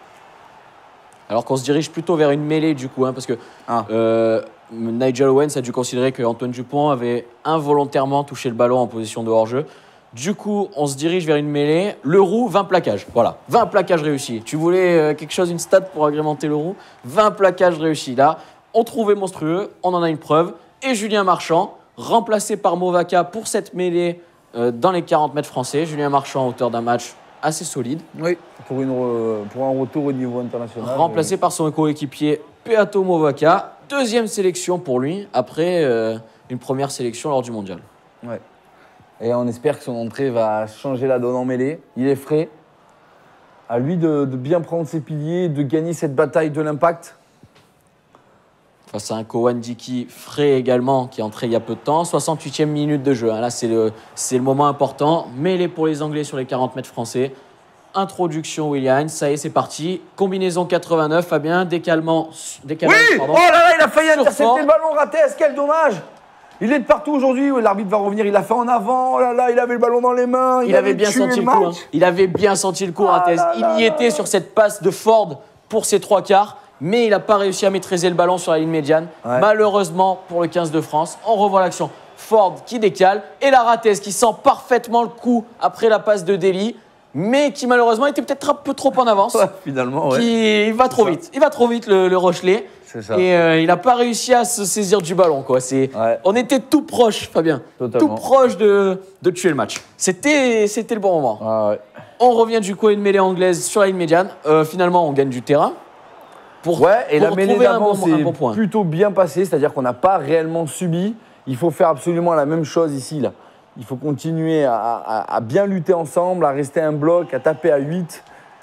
[SPEAKER 2] Alors qu'on se dirige plutôt vers une mêlée du coup, hein, parce que
[SPEAKER 4] Ah.
[SPEAKER 2] euh, Nigel Owens a dû considérer que Antoine Dupont avait involontairement touché le ballon en position de hors-jeu. Du coup, on se dirige vers une mêlée. Le roux, vingt plaquages. Voilà, vingt plaquages réussis. Tu voulais euh, quelque chose, une stat pour agrémenter le roux ? vingt plaquages réussis. Là, on trouvait monstrueux, on en a une preuve. Et Julien Marchand, remplacé par Movaka pour cette mêlée euh, dans les quarante mètres français. Julien Marchand, auteur d'un match assez solide.
[SPEAKER 4] Oui, pour, une, re- pour un retour au niveau international.
[SPEAKER 2] Remplacé par son coéquipier Peato Movaka. Deuxième sélection pour lui, après euh, une première sélection lors du mondial.
[SPEAKER 4] Euh, ouais. Et on espère que son entrée va changer la donne en mêlée. Il est frais. À lui de, de bien prendre ses piliers, de gagner cette bataille de l'impact.
[SPEAKER 2] Face à un Kowan Diki frais également, qui est entré il y a peu de temps. soixante-huitième minute de jeu. Hein. Là, c'est le, c'est le moment important. Mêlée pour les Anglais sur les quarante mètres français. Introduction Williams. Ça y est, c'est parti. Combinaison quatre-vingt-neuf, Fabien. Décalement. décalement
[SPEAKER 4] Oui.
[SPEAKER 2] pardon.
[SPEAKER 4] Oh là là, il a failli
[SPEAKER 2] Sur
[SPEAKER 4] intercepter
[SPEAKER 2] fond.
[SPEAKER 4] le ballon, Ratez, quel dommage. Il est de partout aujourd'hui. L'arbitre va revenir. Il l'a fait en avant. Oh là là, il avait le ballon dans les mains.
[SPEAKER 2] Il, avait bien
[SPEAKER 4] tué
[SPEAKER 2] senti le
[SPEAKER 4] match.
[SPEAKER 2] coup. hein. Il avait bien senti le coup,
[SPEAKER 4] Ah
[SPEAKER 2] Ratez.
[SPEAKER 4] là
[SPEAKER 2] Il
[SPEAKER 4] là
[SPEAKER 2] y
[SPEAKER 4] là
[SPEAKER 2] était
[SPEAKER 4] là.
[SPEAKER 2] sur cette passe de Ford pour ses trois quarts, mais il n'a pas réussi à maîtriser le ballon sur la ligne médiane.
[SPEAKER 4] Ouais.
[SPEAKER 2] Malheureusement pour le quinze de France, on revoit l'action. Ford qui décale et la Ratez qui sent parfaitement le coup après la passe de Dely, mais qui malheureusement était peut-être un peu trop en avance.
[SPEAKER 4] Ouais, finalement, ouais.
[SPEAKER 2] Qui il va trop
[SPEAKER 4] ça.
[SPEAKER 2] vite. Il va trop vite, le, le Rochelet.
[SPEAKER 4] C'est ça.
[SPEAKER 2] Et euh, il n'a pas réussi à se saisir du ballon. Quoi. C'est,
[SPEAKER 4] Ouais.
[SPEAKER 2] On était tout proche, Fabien.
[SPEAKER 4] Totalement.
[SPEAKER 2] Tout proche de, de tuer le match. C'était, c'était le bon moment.
[SPEAKER 4] Ah ouais.
[SPEAKER 2] On revient du coup à une mêlée anglaise sur la ligne médiane. Euh, finalement, on gagne du terrain. Pour,
[SPEAKER 4] Ouais, et
[SPEAKER 2] pour
[SPEAKER 4] la mêlée
[SPEAKER 2] trouver un
[SPEAKER 4] d'avant
[SPEAKER 2] bon, un
[SPEAKER 4] c'est
[SPEAKER 2] bon point.
[SPEAKER 4] plutôt bien passé, c'est-à-dire qu'on n'a pas réellement subi. Il faut faire absolument la même chose ici. Là. Il faut continuer à, à- à bien lutter ensemble, à rester un bloc, à taper à huit.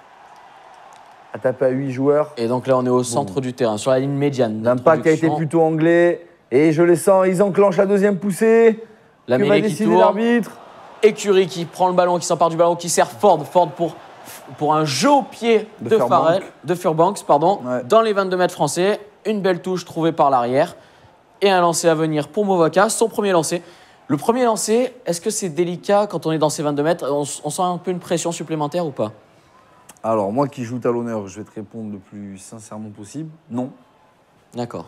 [SPEAKER 4] À taper à huit joueurs.
[SPEAKER 2] Et donc là, on est au centre du terrain, sur la ligne médiane.
[SPEAKER 4] L'impact a été
[SPEAKER 2] Introduction.
[SPEAKER 4] plutôt anglais. Et je les sens, ils enclenchent la deuxième poussée.
[SPEAKER 2] La
[SPEAKER 4] que va
[SPEAKER 2] mêlée qui
[SPEAKER 4] décider
[SPEAKER 2] tourne.
[SPEAKER 4] l'arbitre?
[SPEAKER 2] Écurie qui prend le ballon, qui s'empare du ballon, qui sert Ford. Ford pour, pour un jeu au pied
[SPEAKER 4] De
[SPEAKER 2] de,
[SPEAKER 4] Furbank.
[SPEAKER 2] Farrell, de Furbanks, pardon,
[SPEAKER 4] Ouais.
[SPEAKER 2] dans les vingt-deux mètres français. Une belle touche trouvée par l'arrière. Et un lancer à venir pour Movaka, son premier lancer. Le premier lancer, est-ce que c'est délicat quand on est dans ces vingt-deux mètres? On, on sent un peu une pression supplémentaire ou pas?
[SPEAKER 4] Alors, moi qui joue talonneur, je vais te répondre le plus sincèrement possible. Non,
[SPEAKER 2] D'accord.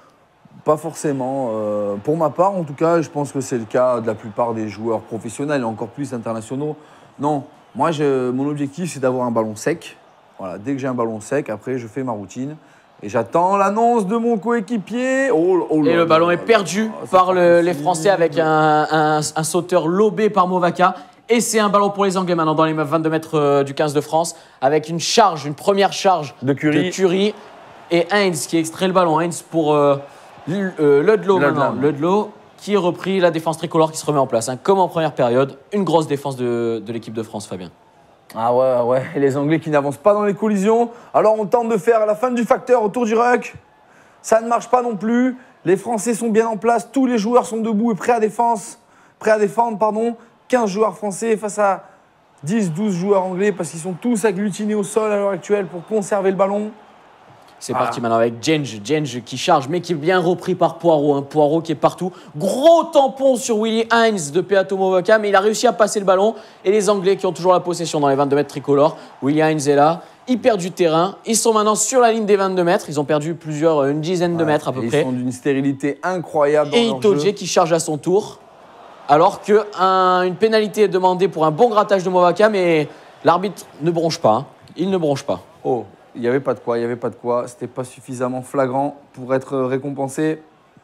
[SPEAKER 4] pas forcément. Euh, pour ma part, en tout cas, je pense que c'est le cas de la plupart des joueurs professionnels et encore plus internationaux. Non, moi, je- mon objectif, c'est d'avoir un ballon sec. Voilà, dès que j'ai un ballon sec, après, je fais ma routine. Et j'attends l'annonce de mon coéquipier. Oh, oh là
[SPEAKER 2] Et le
[SPEAKER 4] là
[SPEAKER 2] ballon
[SPEAKER 4] là
[SPEAKER 2] est
[SPEAKER 4] là
[SPEAKER 2] perdu
[SPEAKER 4] là, c'est
[SPEAKER 2] par
[SPEAKER 4] pas
[SPEAKER 2] le- les
[SPEAKER 4] possible.
[SPEAKER 2] Français avec un, un- un sauteur lobé par Movaka. Et c'est un ballon pour les Anglais maintenant dans les vingt-deux mètres euh, du quinze de France avec une charge, une première charge
[SPEAKER 4] De Curie.
[SPEAKER 2] de Curie et Heinz qui extrait le ballon. Heinz pour euh, L- euh, Ludlow maintenant.
[SPEAKER 4] Ludlow.
[SPEAKER 2] Ludlow qui est repris la défense tricolore qui se remet en place. hein. Comme en première période, une grosse défense de, de l'équipe de France, Fabien.
[SPEAKER 4] Ah ouais, ouais, et les Anglais qui n'avancent pas dans les collisions. Alors on tente de faire la fin du facteur autour du ruck. Ça ne marche pas non plus. Les Français sont bien en place. Tous les joueurs sont debout et prêts à, défense, prêts à défendre. Pardon. quinze joueurs français face à dix douze joueurs anglais parce qu'ils sont tous agglutinés au sol à l'heure actuelle pour conserver le ballon.
[SPEAKER 2] C'est
[SPEAKER 4] Ah.
[SPEAKER 2] parti maintenant avec Jenge. Jenge qui charge, mais qui est bien repris par Poirot. hein. Poirot qui est partout. Gros tampon sur Willy Heinz de Peato Movaka, mais il a réussi à passer le ballon. Et les Anglais qui ont toujours la possession dans les vingt-deux mètres tricolores. Willy Heinz est là. Ils perdent du terrain. Ils sont maintenant sur la ligne des vingt-deux mètres. Ils ont perdu plusieurs, une dizaine de mètres à peu
[SPEAKER 4] Et
[SPEAKER 2] près.
[SPEAKER 4] Ils sont d'une stérilité incroyable dans
[SPEAKER 2] Et
[SPEAKER 4] leur
[SPEAKER 2] Itoje
[SPEAKER 4] jeu.
[SPEAKER 2] qui charge à son tour. Alors qu'une pénalité est demandée pour un bon grattage de Movaka, mais l'arbitre ne bronche pas. hein. Il ne bronche pas.
[SPEAKER 4] Oh, il n'y avait pas de quoi, il n'y avait pas de quoi. C'était pas suffisamment flagrant pour être récompensé.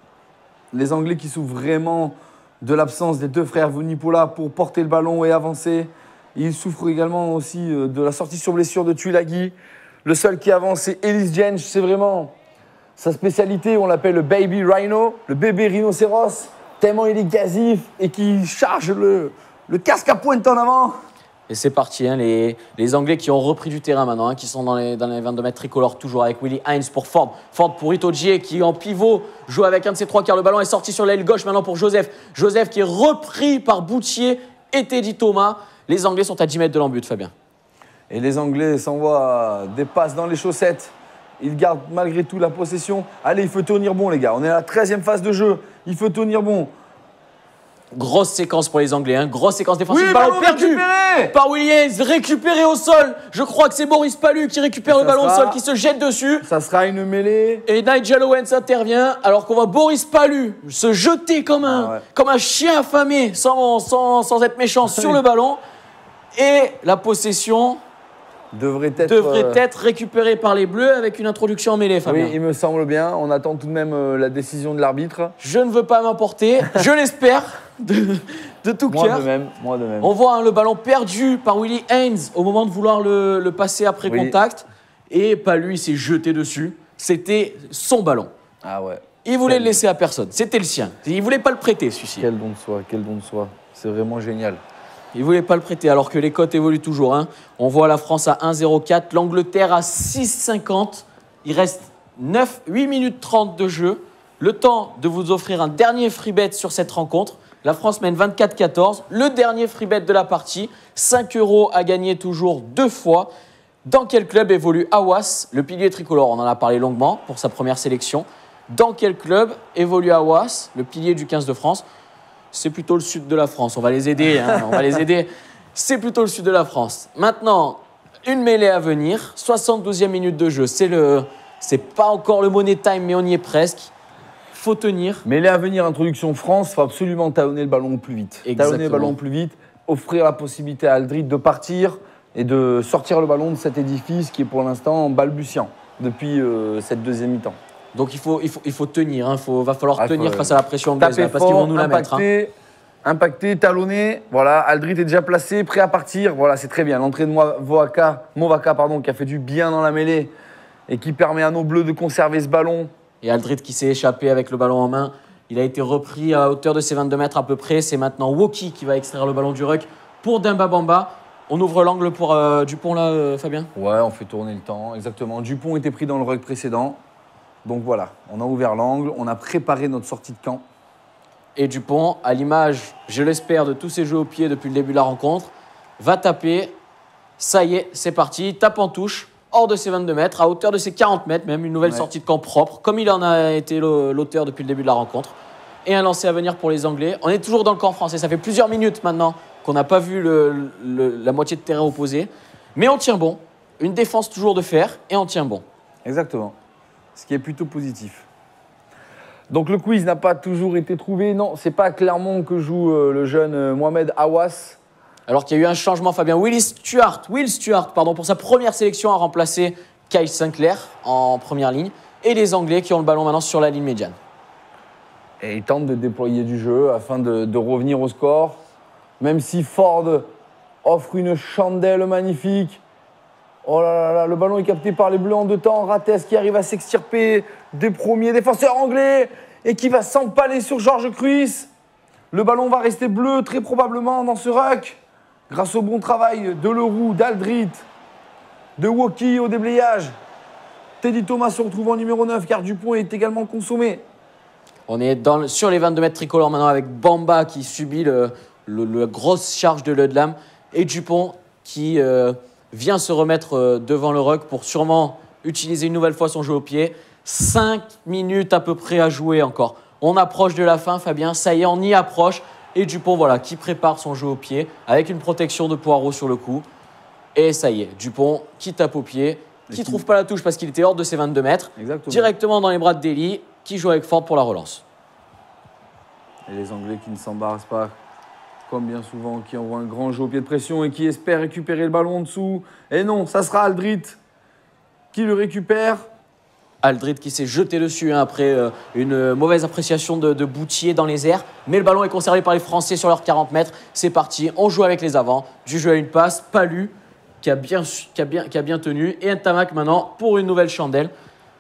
[SPEAKER 4] Les Anglais qui souffrent vraiment de l'absence des deux frères Vunipola pour porter le ballon et avancer. Ils souffrent également aussi euh, de la sortie sur blessure de Tuilagi. Le seul qui avance, c'est Ellis Jenge. C'est vraiment sa spécialité. On l'appelle le baby rhino, le bébé rhinocéros. Tellement il est gazif et qui charge le, le casque à pointe en avant.
[SPEAKER 2] Et c'est parti, hein, les, les Anglais qui ont repris du terrain maintenant, hein, qui sont dans les, dans les vingt-deux mètres tricolores, toujours avec Willy Heinz pour Ford. Ford pour Itoje qui, en pivot, joue avec un de ses trois quarts. Le ballon est sorti sur l'aile gauche maintenant pour Joseph. Joseph qui est repris par Boutier et Teddy Thomas. Les Anglais sont à dix mètres de l'embut, Fabien.
[SPEAKER 4] Et les Anglais s'envoient des passes dans les chaussettes. Ils gardent malgré tout la possession. Allez, il faut tenir bon, les gars. On est à la treizième phase de jeu. Il faut tenir bon.
[SPEAKER 2] Grosse séquence pour les Anglais, hein, grosse séquence défensive.
[SPEAKER 4] Oui,
[SPEAKER 2] ballon
[SPEAKER 4] ballon
[SPEAKER 2] perdu
[SPEAKER 4] récupéré
[SPEAKER 2] par Williams, récupéré au sol. Je crois que c'est Boris Palu qui récupère
[SPEAKER 4] Ça
[SPEAKER 2] le ballon
[SPEAKER 4] sera-
[SPEAKER 2] au sol, qui se jette dessus.
[SPEAKER 4] Ça sera une mêlée.
[SPEAKER 2] Et Nigel Owens intervient alors qu'on voit Boris Palu se jeter comme un,
[SPEAKER 4] Ah ouais.
[SPEAKER 2] comme un chien affamé, sans, sans, sans être méchant, sur le ballon. Et la possession
[SPEAKER 4] Devrait être.
[SPEAKER 2] devrait
[SPEAKER 4] euh,
[SPEAKER 2] être récupérée par les Bleus avec une introduction en mêlée, Fabien.
[SPEAKER 4] Oui, il me semble bien. On attend tout de même euh, la décision de l'arbitre.
[SPEAKER 2] Je ne veux pas m'emporter, je l'espère, de, de tout
[SPEAKER 4] Moi
[SPEAKER 2] cœur.
[SPEAKER 4] de même. Moi de même.
[SPEAKER 2] On voit hein, le ballon perdu par Willy Heinz au moment de vouloir le, le passer après
[SPEAKER 4] Oui.
[SPEAKER 2] contact. Et Palu, il s'est jeté dessus. C'était son ballon.
[SPEAKER 4] Ah ouais.
[SPEAKER 2] Il voulait
[SPEAKER 4] Quel-
[SPEAKER 2] le laisser à personne. C'était le sien. Il voulait pas le prêter, celui-ci.
[SPEAKER 4] Quel don de soi, quel don de soi. C'est vraiment génial.
[SPEAKER 2] Il voulait pas le prêter, alors que les cotes évoluent toujours. hein. On voit la France à un zéro quatre, l'Angleterre à six cinquante. Il reste neuf, huit minutes trente de jeu. Le temps de vous offrir un dernier free bet sur cette rencontre. La France mène vingt-quatre quatorze. Le dernier free bet de la partie. cinq euros à gagner toujours deux fois. Dans quel club évolue Awas, le pilier tricolore? On en a parlé longuement pour sa première sélection. Dans quel club évolue Awas, le pilier du quinze de France? C'est plutôt le sud de la France. On va les aider. hein, on va les aider. C'est plutôt le sud de la France. Maintenant, une mêlée à venir. soixante-douzième minute de jeu. C'est le, c'est pas encore le money time, mais on y est presque. Faut tenir.
[SPEAKER 4] Mais les à venir, introduction France, il faut absolument talonner le ballon au plus vite. Talonner le
[SPEAKER 2] Exactement.
[SPEAKER 4] ballon au plus vite, offrir la possibilité à Aldrid de partir et de sortir le ballon de cet édifice qui est pour l'instant balbutiant depuis euh, cette deuxième mi-temps.
[SPEAKER 2] Donc il faut, il faut, il faut tenir, il hein. va falloir
[SPEAKER 4] Ah,
[SPEAKER 2] tenir
[SPEAKER 4] faut,
[SPEAKER 2] face à la pression anglaise,
[SPEAKER 4] taper
[SPEAKER 2] là, parce qu'ils
[SPEAKER 4] fort,
[SPEAKER 2] vont nous la mettre. Hein.
[SPEAKER 4] impacter, impacter, talonner. Voilà, Aldrit est déjà placé, prêt à partir. Voilà, c'est très bien. L'entrée de Movaca, Movaca pardon, qui a fait du bien dans la mêlée et qui permet à nos Bleus de conserver ce ballon.
[SPEAKER 2] Et Aldrit qui s'est échappé avec le ballon en main. Il a été repris à hauteur de ses vingt-deux mètres à peu près. C'est maintenant Woki qui va extraire le ballon du ruck pour Demba Bamba. On ouvre l'angle pour euh, Dupont là, euh, Fabien?
[SPEAKER 4] Ouais, on fait tourner le temps, exactement. Dupont était pris dans le ruck précédent. Donc voilà, on a ouvert l'angle, on a préparé notre sortie de camp.
[SPEAKER 2] Et Dupont, à l'image, je l'espère, de tous ses jeux au pied depuis le début de la rencontre, va taper. Ça y est, c'est parti. Tape en touche, hors de ses vingt-deux mètres, à hauteur de ses quarante mètres, même une nouvelle
[SPEAKER 4] ouais. sortie
[SPEAKER 2] de camp propre, comme il en a été l'auteur depuis le début de la rencontre. Et un lancer à venir pour les Anglais. On est toujours dans le camp français. Ça fait plusieurs minutes maintenant qu'on n'a pas vu le, le, la moitié de terrain opposé. Mais on tient bon. Une défense toujours de fer et on tient bon.
[SPEAKER 4] Exactement. Ce qui est plutôt positif. Donc le quiz n'a pas toujours été trouvé. Non, c'est pas à Clermont que joue euh, le jeune euh, Mohamed Awas.
[SPEAKER 2] Alors qu'il y a eu un changement, Fabien. Will Stewart, Will Stewart pardon, pour sa première sélection, a remplacé Kyle Sinclair en première ligne. Et les Anglais qui ont le ballon maintenant sur la ligne médiane.
[SPEAKER 4] Et ils tentent de déployer du jeu afin de, de revenir au score. Même si Ford offre une chandelle magnifique. Oh là là là, le ballon est capté par les Bleus en deux temps. Rates qui arrive à s'extirper des premiers défenseurs anglais et qui va s'empaler sur Georges Cruijff. Le ballon va rester bleu très probablement dans ce ruck grâce au bon travail de Leroux, d'Aldrit, de Woki au déblayage. Teddy Thomas se retrouve en numéro neuf car Dupont est également consommé.
[SPEAKER 2] On est dans le, sur les vingt-deux mètres tricolores maintenant avec Bamba qui subit le, le, le grosse charge de Ludlam et Dupont qui euh, vient se remettre euh, devant le ruck pour sûrement utiliser une nouvelle fois son jeu au pied. Cinq minutes à peu près à jouer encore. On approche de la fin, Fabien. Ça y est, on y approche. Et Dupont, voilà, qui prépare son jeu au pied avec une protection de Poirot sur le coup. Et ça y est, Dupont qui tape au pied, qui ne trouve pas la touche parce qu'il était hors de ses vingt-deux mètres.
[SPEAKER 4] Exactement.
[SPEAKER 2] Directement dans les bras de Daly, qui joue avec Ford pour la relance.
[SPEAKER 4] Et les Anglais qui ne s'embarrassent pas, comme bien souvent, qui envoient un grand jeu au pied de pression et qui espèrent récupérer le ballon en dessous. Et non, ça sera Aldrit qui le récupère.
[SPEAKER 2] Aldrit qui s'est jeté dessus hein, après euh, une mauvaise appréciation de, de Boutier dans les airs. Mais le ballon est conservé par les Français sur leurs quarante mètres. C'est parti, on joue avec les avants. Du jeu à une passe, Palu qui a bien, qui a bien, qui a bien tenu. Et un Tamac maintenant pour une nouvelle chandelle.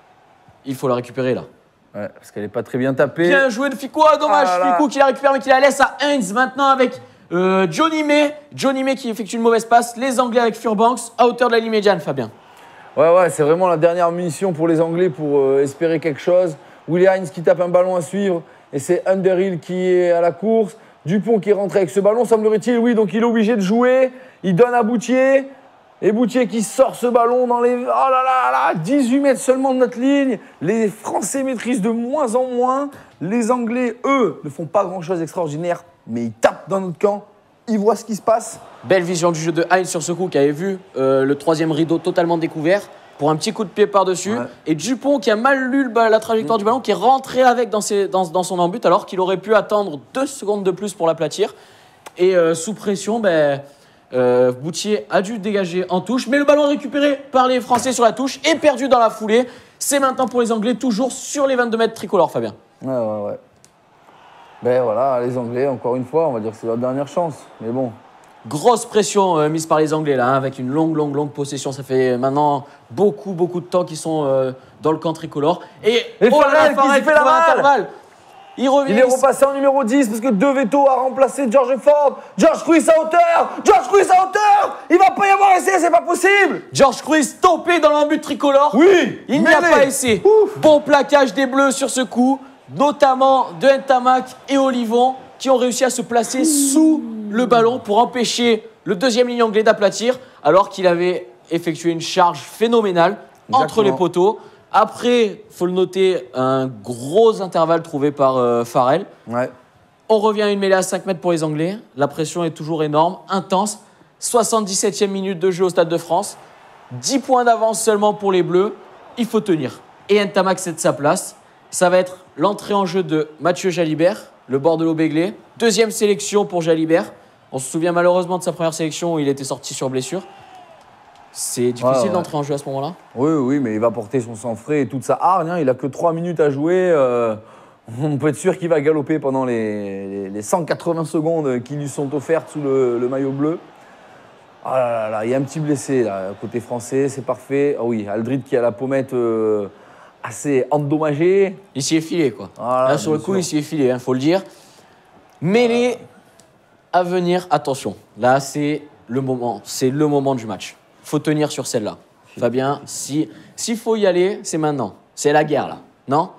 [SPEAKER 2] Il faut la récupérer là.
[SPEAKER 4] Ouais, parce qu'elle n'est pas très bien tapée.
[SPEAKER 2] Bien joué de Ficou, ah, dommage.
[SPEAKER 4] Ah là là.
[SPEAKER 2] Ficou qui la récupère mais qui la laisse à Heinz maintenant avec euh, Johnny May. Johnny May qui effectue une mauvaise passe. Les Anglais avec Furbanks à hauteur de la ligne médiane, Fabien.
[SPEAKER 4] Ouais, ouais, c'est vraiment la dernière munition pour les Anglais pour euh, espérer quelque chose. Willy Heinz qui tape un ballon à suivre et c'est Underhill qui est à la course. Dupont qui est rentré avec ce ballon, semblerait-il, oui, donc il est obligé de jouer. Il donne à Boutier. Et Boutier qui sort ce ballon dans les... Oh là là là, dix-huit mètres seulement de notre ligne. Les Français maîtrisent de moins en moins. Les Anglais, eux, ne font pas grand-chose d'extraordinaire, mais ils tapent dans notre camp. Ils voient ce qui se passe.
[SPEAKER 2] Belle vision du jeu de Heinz sur ce coup qui avait vu euh, le troisième rideau totalement découvert pour un petit coup de pied par-dessus. Ouais. Et Dupont qui a mal lu le, la trajectoire mmh. du ballon, qui est rentré avec dans, ses, dans, dans son embut alors qu'il aurait pu attendre deux secondes de plus pour l'aplatir. Et euh, sous pression, ben... Euh, Boutier a dû dégager en touche, mais le ballon récupéré par les Français sur la touche et perdu dans la foulée. C'est maintenant pour les Anglais, toujours sur les vingt-deux mètres tricolores, Fabien.
[SPEAKER 4] Ouais, ouais, ouais. Ben voilà, les Anglais, encore une fois, on va dire que c'est leur dernière chance, mais bon.
[SPEAKER 2] Grosse pression euh, mise par les Anglais, là, hein, avec une longue, longue, longue possession. Ça fait maintenant beaucoup, beaucoup de temps qu'ils sont euh, dans le camp tricolore. Et,
[SPEAKER 4] et
[SPEAKER 2] oh là là,
[SPEAKER 4] qui se fait la
[SPEAKER 2] malle. Il revient.
[SPEAKER 4] Il est repassé en numéro dix parce que De Veto a remplacé George Ford. George Cruijff à hauteur. George Cruijff à hauteur. Il va pas y avoir essai, c'est pas possible.
[SPEAKER 2] George Cruijff stoppé dans l'embut tricolore.
[SPEAKER 4] Oui.
[SPEAKER 2] Il n'y a pas essai. Ouf. Bon plaquage des Bleus sur ce coup, notamment de Ntamak et Olivon qui ont réussi à se placer sous le ballon pour empêcher le deuxième ligne anglais d'aplatir alors qu'il avait effectué une charge phénoménale Exactement. Entre les poteaux. Après, il faut le noter, un gros intervalle trouvé par euh, Farrell.
[SPEAKER 4] Ouais.
[SPEAKER 2] On revient à une mêlée à cinq mètres pour les Anglais. La pression est toujours énorme, intense. soixante-dix-septième minute de jeu au Stade de France. dix points d'avance seulement pour les Bleus. Il faut tenir. Et Ntamak cède sa place. Ça va être l'entrée en jeu de Mathieu Jalibert, le Bordelot-Béglé. Deuxième sélection pour Jalibert. On se souvient malheureusement de sa première sélection où il était sorti sur blessure. C'est difficile
[SPEAKER 4] Ouais, ouais.
[SPEAKER 2] d'entrer en jeu à ce moment-là.
[SPEAKER 4] Oui, oui, mais il va porter son sang frais et toute sa hargne. Hein. Il a que trois minutes à jouer. euh, on peut être sûr qu'il va galoper pendant les, les- les cent quatre-vingts secondes qui lui sont offertes sous le, le maillot bleu. Ah là là là, il y a un petit blessé là, côté français, c'est parfait. Ah oui, Aldrit qui a la pommette euh, assez endommagée.
[SPEAKER 2] Il s'y est filé, quoi.
[SPEAKER 4] Voilà,
[SPEAKER 2] Là, sur le
[SPEAKER 4] bien
[SPEAKER 2] coup,
[SPEAKER 4] sûr.
[SPEAKER 2] il s'y est filé, il faut le dire. Mêlée à venir, attention. Là, c'est le moment. C'est le moment du match. Faut tenir sur celle-là. Fabien, si s'il faut y aller, c'est maintenant. C'est la guerre, là. Non?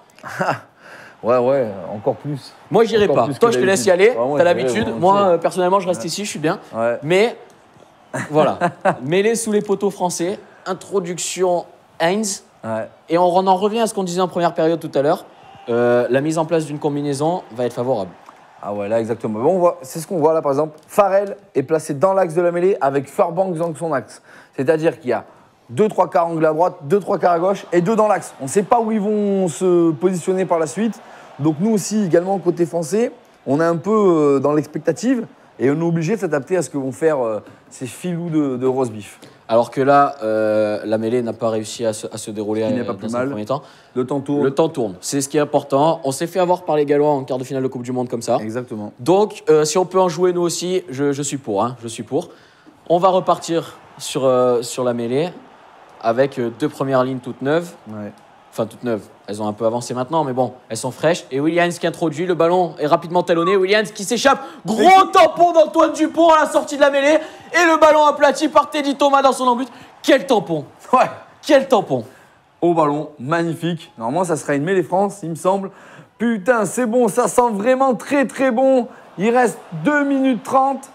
[SPEAKER 4] Ouais, ouais, encore plus.
[SPEAKER 2] Moi, j'irai
[SPEAKER 4] Encore
[SPEAKER 2] pas.
[SPEAKER 4] plus
[SPEAKER 2] Toi,
[SPEAKER 4] que
[SPEAKER 2] je te laisse y
[SPEAKER 4] d'habitude.
[SPEAKER 2] aller.
[SPEAKER 4] Ouais, moi,
[SPEAKER 2] T'as
[SPEAKER 4] j'irai
[SPEAKER 2] l'habitude.
[SPEAKER 4] volontiers.
[SPEAKER 2] Moi, euh, personnellement, je reste ici, je suis bien.
[SPEAKER 4] Ouais.
[SPEAKER 2] Mais, voilà. Mêlée sous les poteaux français. Introduction Heinz.
[SPEAKER 4] Ouais.
[SPEAKER 2] Et on en revient à ce qu'on disait en première période tout à l'heure. Euh, la mise en place d'une combinaison va être favorable.
[SPEAKER 4] Ah ouais, là, exactement. Bon, on voit, c'est ce qu'on voit là, par exemple. Farrell est placé dans l'axe de la mêlée avec Furbanks dans son axe. C'est-à-dire qu'il y a deux, trois quarts anglais à droite, deux, trois quarts à gauche et deux dans l'axe. On ne sait pas où ils vont se positionner par la suite. Donc nous aussi, également, côté français, on est un peu euh, dans l'expectative et on est obligé de s'adapter à ce que vont faire euh, ces filous de, de roast beef.
[SPEAKER 2] Alors que là, euh, la mêlée n'a pas réussi à se, à se dérouler
[SPEAKER 4] qui n'est
[SPEAKER 2] euh,
[SPEAKER 4] pas
[SPEAKER 2] dans
[SPEAKER 4] plus
[SPEAKER 2] un
[SPEAKER 4] mal.
[SPEAKER 2] premier temps.
[SPEAKER 4] Le temps tourne.
[SPEAKER 2] Le temps tourne, c'est ce qui est important. On s'est fait avoir par les Gallois en quart de finale de Coupe du Monde comme ça.
[SPEAKER 4] Exactement.
[SPEAKER 2] Donc, euh, si on peut en jouer nous aussi, je, je suis pour. Hein, je suis pour. On va repartir sur, euh, sur la mêlée avec euh, deux premières lignes toutes neuves.
[SPEAKER 4] Ouais.
[SPEAKER 2] Enfin, toutes neuves. Elles ont un peu avancé maintenant, mais bon, elles sont fraîches. Et Williams qui introduit, le ballon est rapidement talonné. Williams qui s'échappe. Gros tampon d'Antoine Dupont à la sortie de la mêlée. Et le ballon aplati par Teddy Thomas dans son embut. Quel tampon!
[SPEAKER 4] Ouais.
[SPEAKER 2] Quel tampon!
[SPEAKER 4] Au ballon, magnifique. Normalement, ça sera une mêlée France, il me semble. Putain, c'est bon, ça sent vraiment très très bon. Il reste deux minutes trente.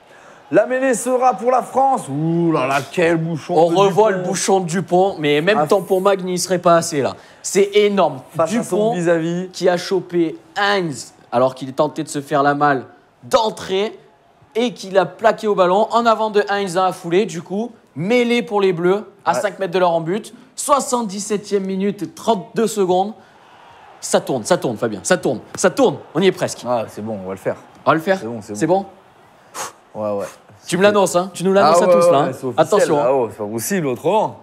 [SPEAKER 4] La mêlée sera pour la France. Ouh là là, quel bouchon.
[SPEAKER 2] On
[SPEAKER 4] de
[SPEAKER 2] revoit
[SPEAKER 4] Dupont.
[SPEAKER 2] le bouchon de Dupont, mais même
[SPEAKER 4] Ah,
[SPEAKER 2] tampon Mag n'y serait pas assez là. C'est énorme.
[SPEAKER 4] Face à son
[SPEAKER 2] Dupont
[SPEAKER 4] vis-à-vis.
[SPEAKER 2] qui a chopé Heinz alors qu'il tentait de se faire la malle d'entrée et qu'il a plaqué au ballon en avant de Heinz dans la foulée. Du coup, mêlée pour les Bleus à
[SPEAKER 4] Ouais.
[SPEAKER 2] cinq mètres de leur en but. soixante-dix-septième minute et trente-deux secondes. Ça tourne, ça tourne Fabien, ça tourne, ça tourne. On y est presque.
[SPEAKER 4] Ah, c'est bon, on va le faire.
[SPEAKER 2] On va le faire.
[SPEAKER 4] C'est bon, c'est
[SPEAKER 2] C'est bon.
[SPEAKER 4] Ouais, ouais.
[SPEAKER 2] Tu me l'annonces, hein. Tu nous l'annonces
[SPEAKER 4] Ah
[SPEAKER 2] à
[SPEAKER 4] ouais,
[SPEAKER 2] tous
[SPEAKER 4] ouais,
[SPEAKER 2] là.
[SPEAKER 4] ouais,
[SPEAKER 2] hein.
[SPEAKER 4] c'est officiel,
[SPEAKER 2] Attention.
[SPEAKER 4] là.
[SPEAKER 2] hein.
[SPEAKER 4] Oh, c'est pas possible autrement.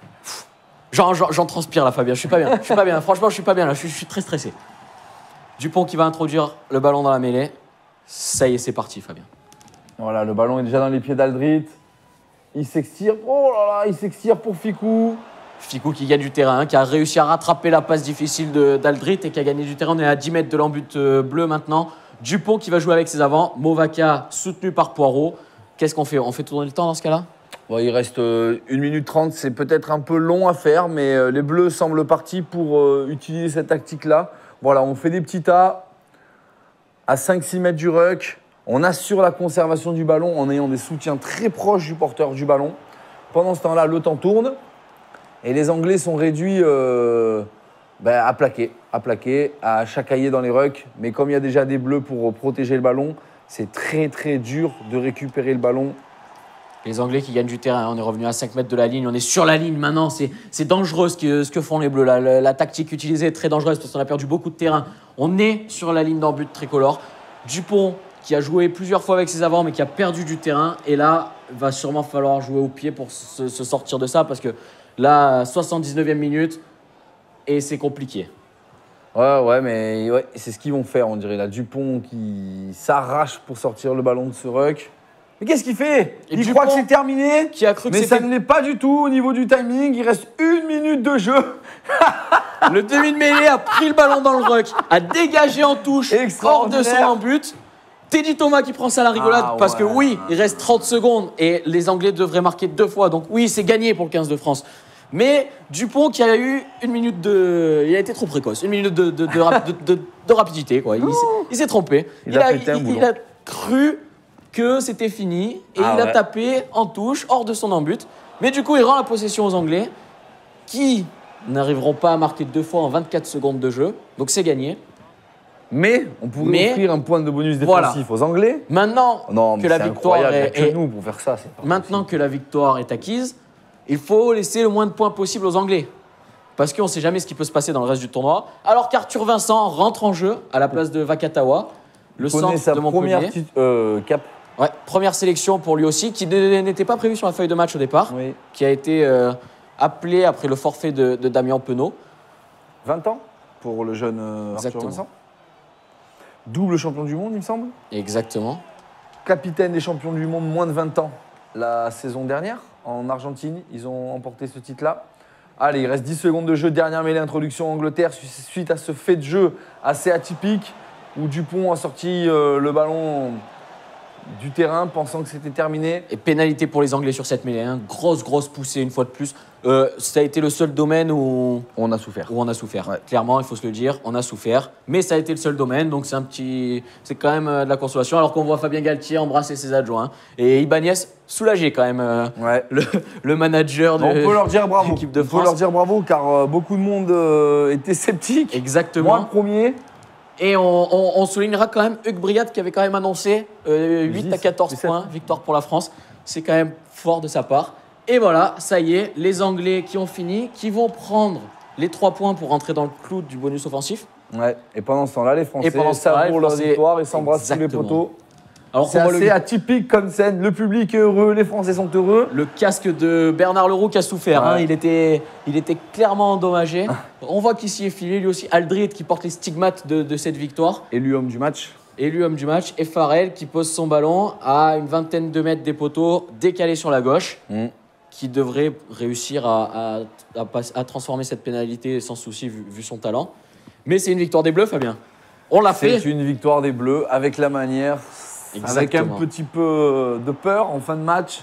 [SPEAKER 2] J'en, j'en- j'en transpire là, Fabien. Je suis pas bien. Je suis pas bien. Franchement, je suis pas bien là. Je suis, je suis très stressé. Dupont qui va introduire le ballon dans la mêlée. Ça y est, c'est parti, Fabien.
[SPEAKER 4] Voilà, le ballon est déjà dans les pieds d'Aldrit. Il s'extire. Oh là là, il s'extire pour Ficou.
[SPEAKER 2] Ficou qui gagne du terrain, hein, qui a réussi à rattraper la passe difficile de- d'Aldrit et qui a gagné du terrain. On est à dix mètres de l'embut euh, bleu maintenant. Dupont qui va jouer avec ses avants. Movaca soutenu par Poirot. Qu'est-ce qu'on fait? On fait tourner le temps dans ce cas-là?
[SPEAKER 4] Bon, il reste euh, une minute trente, c'est peut-être un peu long à faire, mais euh, les Bleus semblent partis pour euh, utiliser cette tactique-là. Voilà, on fait des petits tas à cinq six mètres du ruck. On assure la conservation du ballon en ayant des soutiens très proches du porteur du ballon. Pendant ce temps-là, le temps tourne et les Anglais sont réduits euh, ben, à plaquer, à plaquer, à chacailler dans les rucks. Mais comme il y a déjà des Bleus pour euh, protéger le ballon, c'est très très dur de récupérer le ballon.
[SPEAKER 2] Les Anglais qui gagnent du terrain. On est revenu à cinq mètres de la ligne. On est sur la ligne maintenant. C'est, c'est dangereux ce que, ce que font les Bleus. La, la, la tactique utilisée est très dangereuse parce qu'on a perdu beaucoup de terrain. On est sur la ligne d'en-but tricolore. Dupont qui a joué plusieurs fois avec ses avants mais qui a perdu du terrain. Et là, il va sûrement falloir jouer au pied pour se, se sortir de ça parce que là, soixante-dix-neuvième minute et c'est compliqué.
[SPEAKER 4] Ouais, ouais, mais ouais, c'est ce qu'ils vont faire, on dirait. Là, Dupont qui s'arrache pour sortir le ballon de ce ruck. Mais qu'est-ce qu'il fait?
[SPEAKER 2] Et
[SPEAKER 4] Il
[SPEAKER 2] Dupont
[SPEAKER 4] croit que c'est terminé,
[SPEAKER 2] Qui a cru que
[SPEAKER 4] mais ça
[SPEAKER 2] c'était
[SPEAKER 4] ne l'est pas du tout au niveau du timing. Il reste une minute de jeu.
[SPEAKER 2] le demi de mêlée a pris le ballon dans le ruck, a dégagé en touche hors de
[SPEAKER 4] Extraordinaire.
[SPEAKER 2] son en-but. Teddy Thomas qui prend ça à la rigolade
[SPEAKER 4] Ah,
[SPEAKER 2] parce que
[SPEAKER 4] ouais.
[SPEAKER 2] oui, il reste trente secondes et les Anglais devraient marquer deux fois. Donc oui, c'est gagné pour le quinze de France. Mais Dupont qui a eu une minute de... Il a été trop précoce, une minute de, de, de, rap- de- de- de rapidité. Quoi. Il, s'est- il s'est trompé.
[SPEAKER 4] Il a pété un
[SPEAKER 2] il-
[SPEAKER 4] boulon.
[SPEAKER 2] il a cru que c'était fini et
[SPEAKER 4] Ah
[SPEAKER 2] il a
[SPEAKER 4] ouais.
[SPEAKER 2] tapé en touche hors de son en-but. Mais du coup, il rend la possession aux Anglais qui n'arriveront pas à marquer deux fois en vingt-quatre secondes de jeu. Donc c'est gagné.
[SPEAKER 4] Mais on pourrait
[SPEAKER 2] Mais-
[SPEAKER 4] offrir un point de bonus
[SPEAKER 2] Voilà.
[SPEAKER 4] défensif aux Anglais.
[SPEAKER 2] Maintenant
[SPEAKER 4] Non, mais
[SPEAKER 2] que la
[SPEAKER 4] c'est
[SPEAKER 2] victoire
[SPEAKER 4] incroyable. Il y a
[SPEAKER 2] est,
[SPEAKER 4] que
[SPEAKER 2] est-
[SPEAKER 4] nous pour faire ça. c'est pas
[SPEAKER 2] maintenant
[SPEAKER 4] possible.
[SPEAKER 2] que la victoire est acquise, il faut laisser le moins de points possible aux Anglais. Parce qu'on ne sait jamais ce qui peut se passer dans le reste du tournoi. Alors qu'Arthur Vincent rentre en jeu à la place de Vakatawa, le
[SPEAKER 4] connaît
[SPEAKER 2] centre
[SPEAKER 4] sa
[SPEAKER 2] de
[SPEAKER 4] première
[SPEAKER 2] Montpellier.
[SPEAKER 4] tit- euh, cap.
[SPEAKER 2] Ouais, première sélection pour lui aussi, qui n'était pas prévu sur la feuille de match au départ,
[SPEAKER 4] Oui.
[SPEAKER 2] qui a été euh, appelé après le forfait de, de Damien Penaud.
[SPEAKER 4] vingt ans pour le jeune euh, Arthur
[SPEAKER 2] Exactement.
[SPEAKER 4] Vincent. Double champion du monde, il me semble.
[SPEAKER 2] Exactement.
[SPEAKER 4] Capitaine des champions du monde moins de vingt ans la saison dernière en Argentine. Ils ont emporté ce titre-là. Allez, il reste dix secondes de jeu. Dernière mêlée, introduction Angleterre suite à ce fait de jeu assez atypique où Dupont a sorti euh, le ballon du terrain pensant que c'était terminé.
[SPEAKER 2] Et pénalité pour les Anglais sur cette mêlée. Hein. Grosse, grosse poussée une fois de plus. Euh, ça a été le seul domaine où
[SPEAKER 4] On a souffert.
[SPEAKER 2] où on a souffert.
[SPEAKER 4] Ouais.
[SPEAKER 2] Clairement, il faut se le dire, on a souffert. Mais ça a été le seul domaine, donc c'est un petit, c'est quand même euh, de la consolation. Alors qu'on voit Fabien Galtier embrasser ses adjoints et Ibanez soulagé quand même, euh,
[SPEAKER 4] Ouais.
[SPEAKER 2] le, le manager de
[SPEAKER 4] On peut leur dire bravo.
[SPEAKER 2] l'équipe de
[SPEAKER 4] On peut
[SPEAKER 2] France.
[SPEAKER 4] leur dire bravo car euh, beaucoup de monde euh, était sceptique.
[SPEAKER 2] Exactement.
[SPEAKER 4] Moi le premier.
[SPEAKER 2] Et on, on- on soulignera quand même Hugues Briat qui avait quand même annoncé euh, huit à quatorze
[SPEAKER 4] dix-sept.
[SPEAKER 2] points, victoire pour la France. C'est quand même fort de sa part. Et voilà, ça y est, les Anglais qui ont fini, qui vont prendre les trois points pour rentrer dans le clou du bonus offensif.
[SPEAKER 4] Ouais. Et pendant ce temps-là, les Français
[SPEAKER 2] Et pendant ce temps-là, les
[SPEAKER 4] savourent leur
[SPEAKER 2] Français-
[SPEAKER 4] victoire et s'embrassent sous les
[SPEAKER 2] Exactement.
[SPEAKER 4] poteaux.
[SPEAKER 2] Alors
[SPEAKER 4] C'est
[SPEAKER 2] qu'on voit
[SPEAKER 4] assez
[SPEAKER 2] le,
[SPEAKER 4] atypique comme scène. Le public est heureux, les Français sont heureux.
[SPEAKER 2] le casque de Bernard Leroux qui a souffert. hein.
[SPEAKER 4] Ouais.
[SPEAKER 2] Il, était, il était clairement endommagé. On voit qu'il s'y est filé, lui aussi. Aldrit qui porte les stigmates de, de cette victoire.
[SPEAKER 4] Élu homme du match.
[SPEAKER 2] Élu homme du match. Et Farrell qui pose son ballon à une vingtaine de mètres des poteaux, décalé sur la gauche,
[SPEAKER 4] Mm.
[SPEAKER 2] qui devrait réussir à, à- à pas- à transformer cette pénalité sans souci vu, vu son talent. Mais c'est une victoire des Bleus, Fabien. On l'a fait.
[SPEAKER 4] C'est une victoire des Bleus avec la manière, avec un
[SPEAKER 2] Exactement.
[SPEAKER 4] petit peu de peur en fin de match.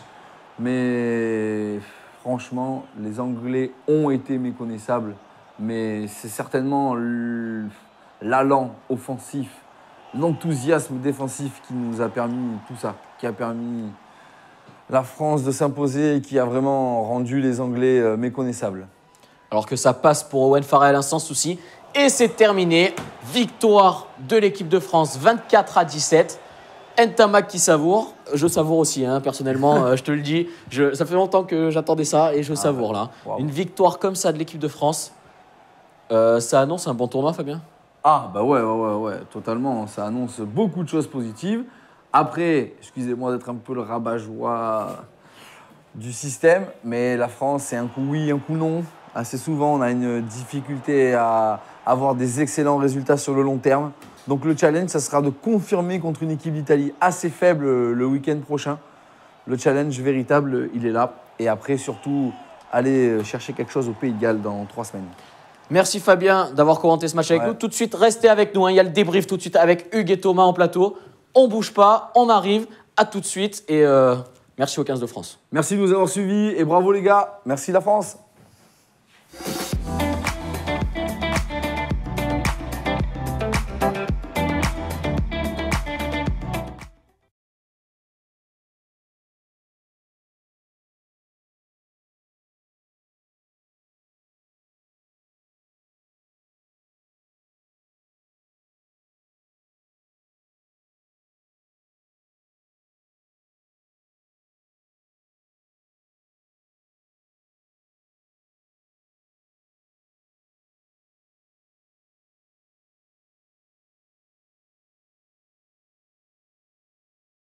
[SPEAKER 4] Mais franchement, les Anglais ont été méconnaissables. Mais c'est certainement l- l'allant offensif, l'enthousiasme défensif qui nous a permis tout ça, qui a permis la France de s'imposer et qui a vraiment rendu les Anglais euh, méconnaissables.
[SPEAKER 2] Alors que ça passe pour Owen Farrell hein, sans souci. Et c'est terminé. Victoire de l'équipe de France, vingt-quatre à dix-sept. Ntamak qui savoure. Je savoure aussi, hein, personnellement, euh, je te le dis. Je, ça fait longtemps que j'attendais ça et je savoure là.
[SPEAKER 4] Wow.
[SPEAKER 2] Une victoire comme ça de l'équipe de France, euh, ça annonce un bon tournoi, Fabien.
[SPEAKER 4] Ah, bah ouais, ouais, ouais, ouais, totalement. Ça annonce beaucoup de choses positives. Après, excusez-moi d'être un peu le rabat-joie du système, mais la France, c'est un coup oui, un coup non. Assez souvent, on a une difficulté à avoir des excellents résultats sur le long terme. Donc le challenge, ça sera de confirmer contre une équipe d'Italie assez faible le week-end prochain. Le challenge véritable, il est là. Et après, surtout, aller chercher quelque chose au Pays de Galles dans trois semaines.
[SPEAKER 2] Merci Fabien d'avoir commenté ce match avec
[SPEAKER 4] Ouais.
[SPEAKER 2] nous. Tout de suite, restez avec nous. hein. Il y a le débrief tout de suite avec Hugues et Thomas en plateau. On bouge pas, on arrive. À tout de suite et euh, merci au quinze de France.
[SPEAKER 4] Merci de nous avoir suivis et bravo les gars. Merci la France.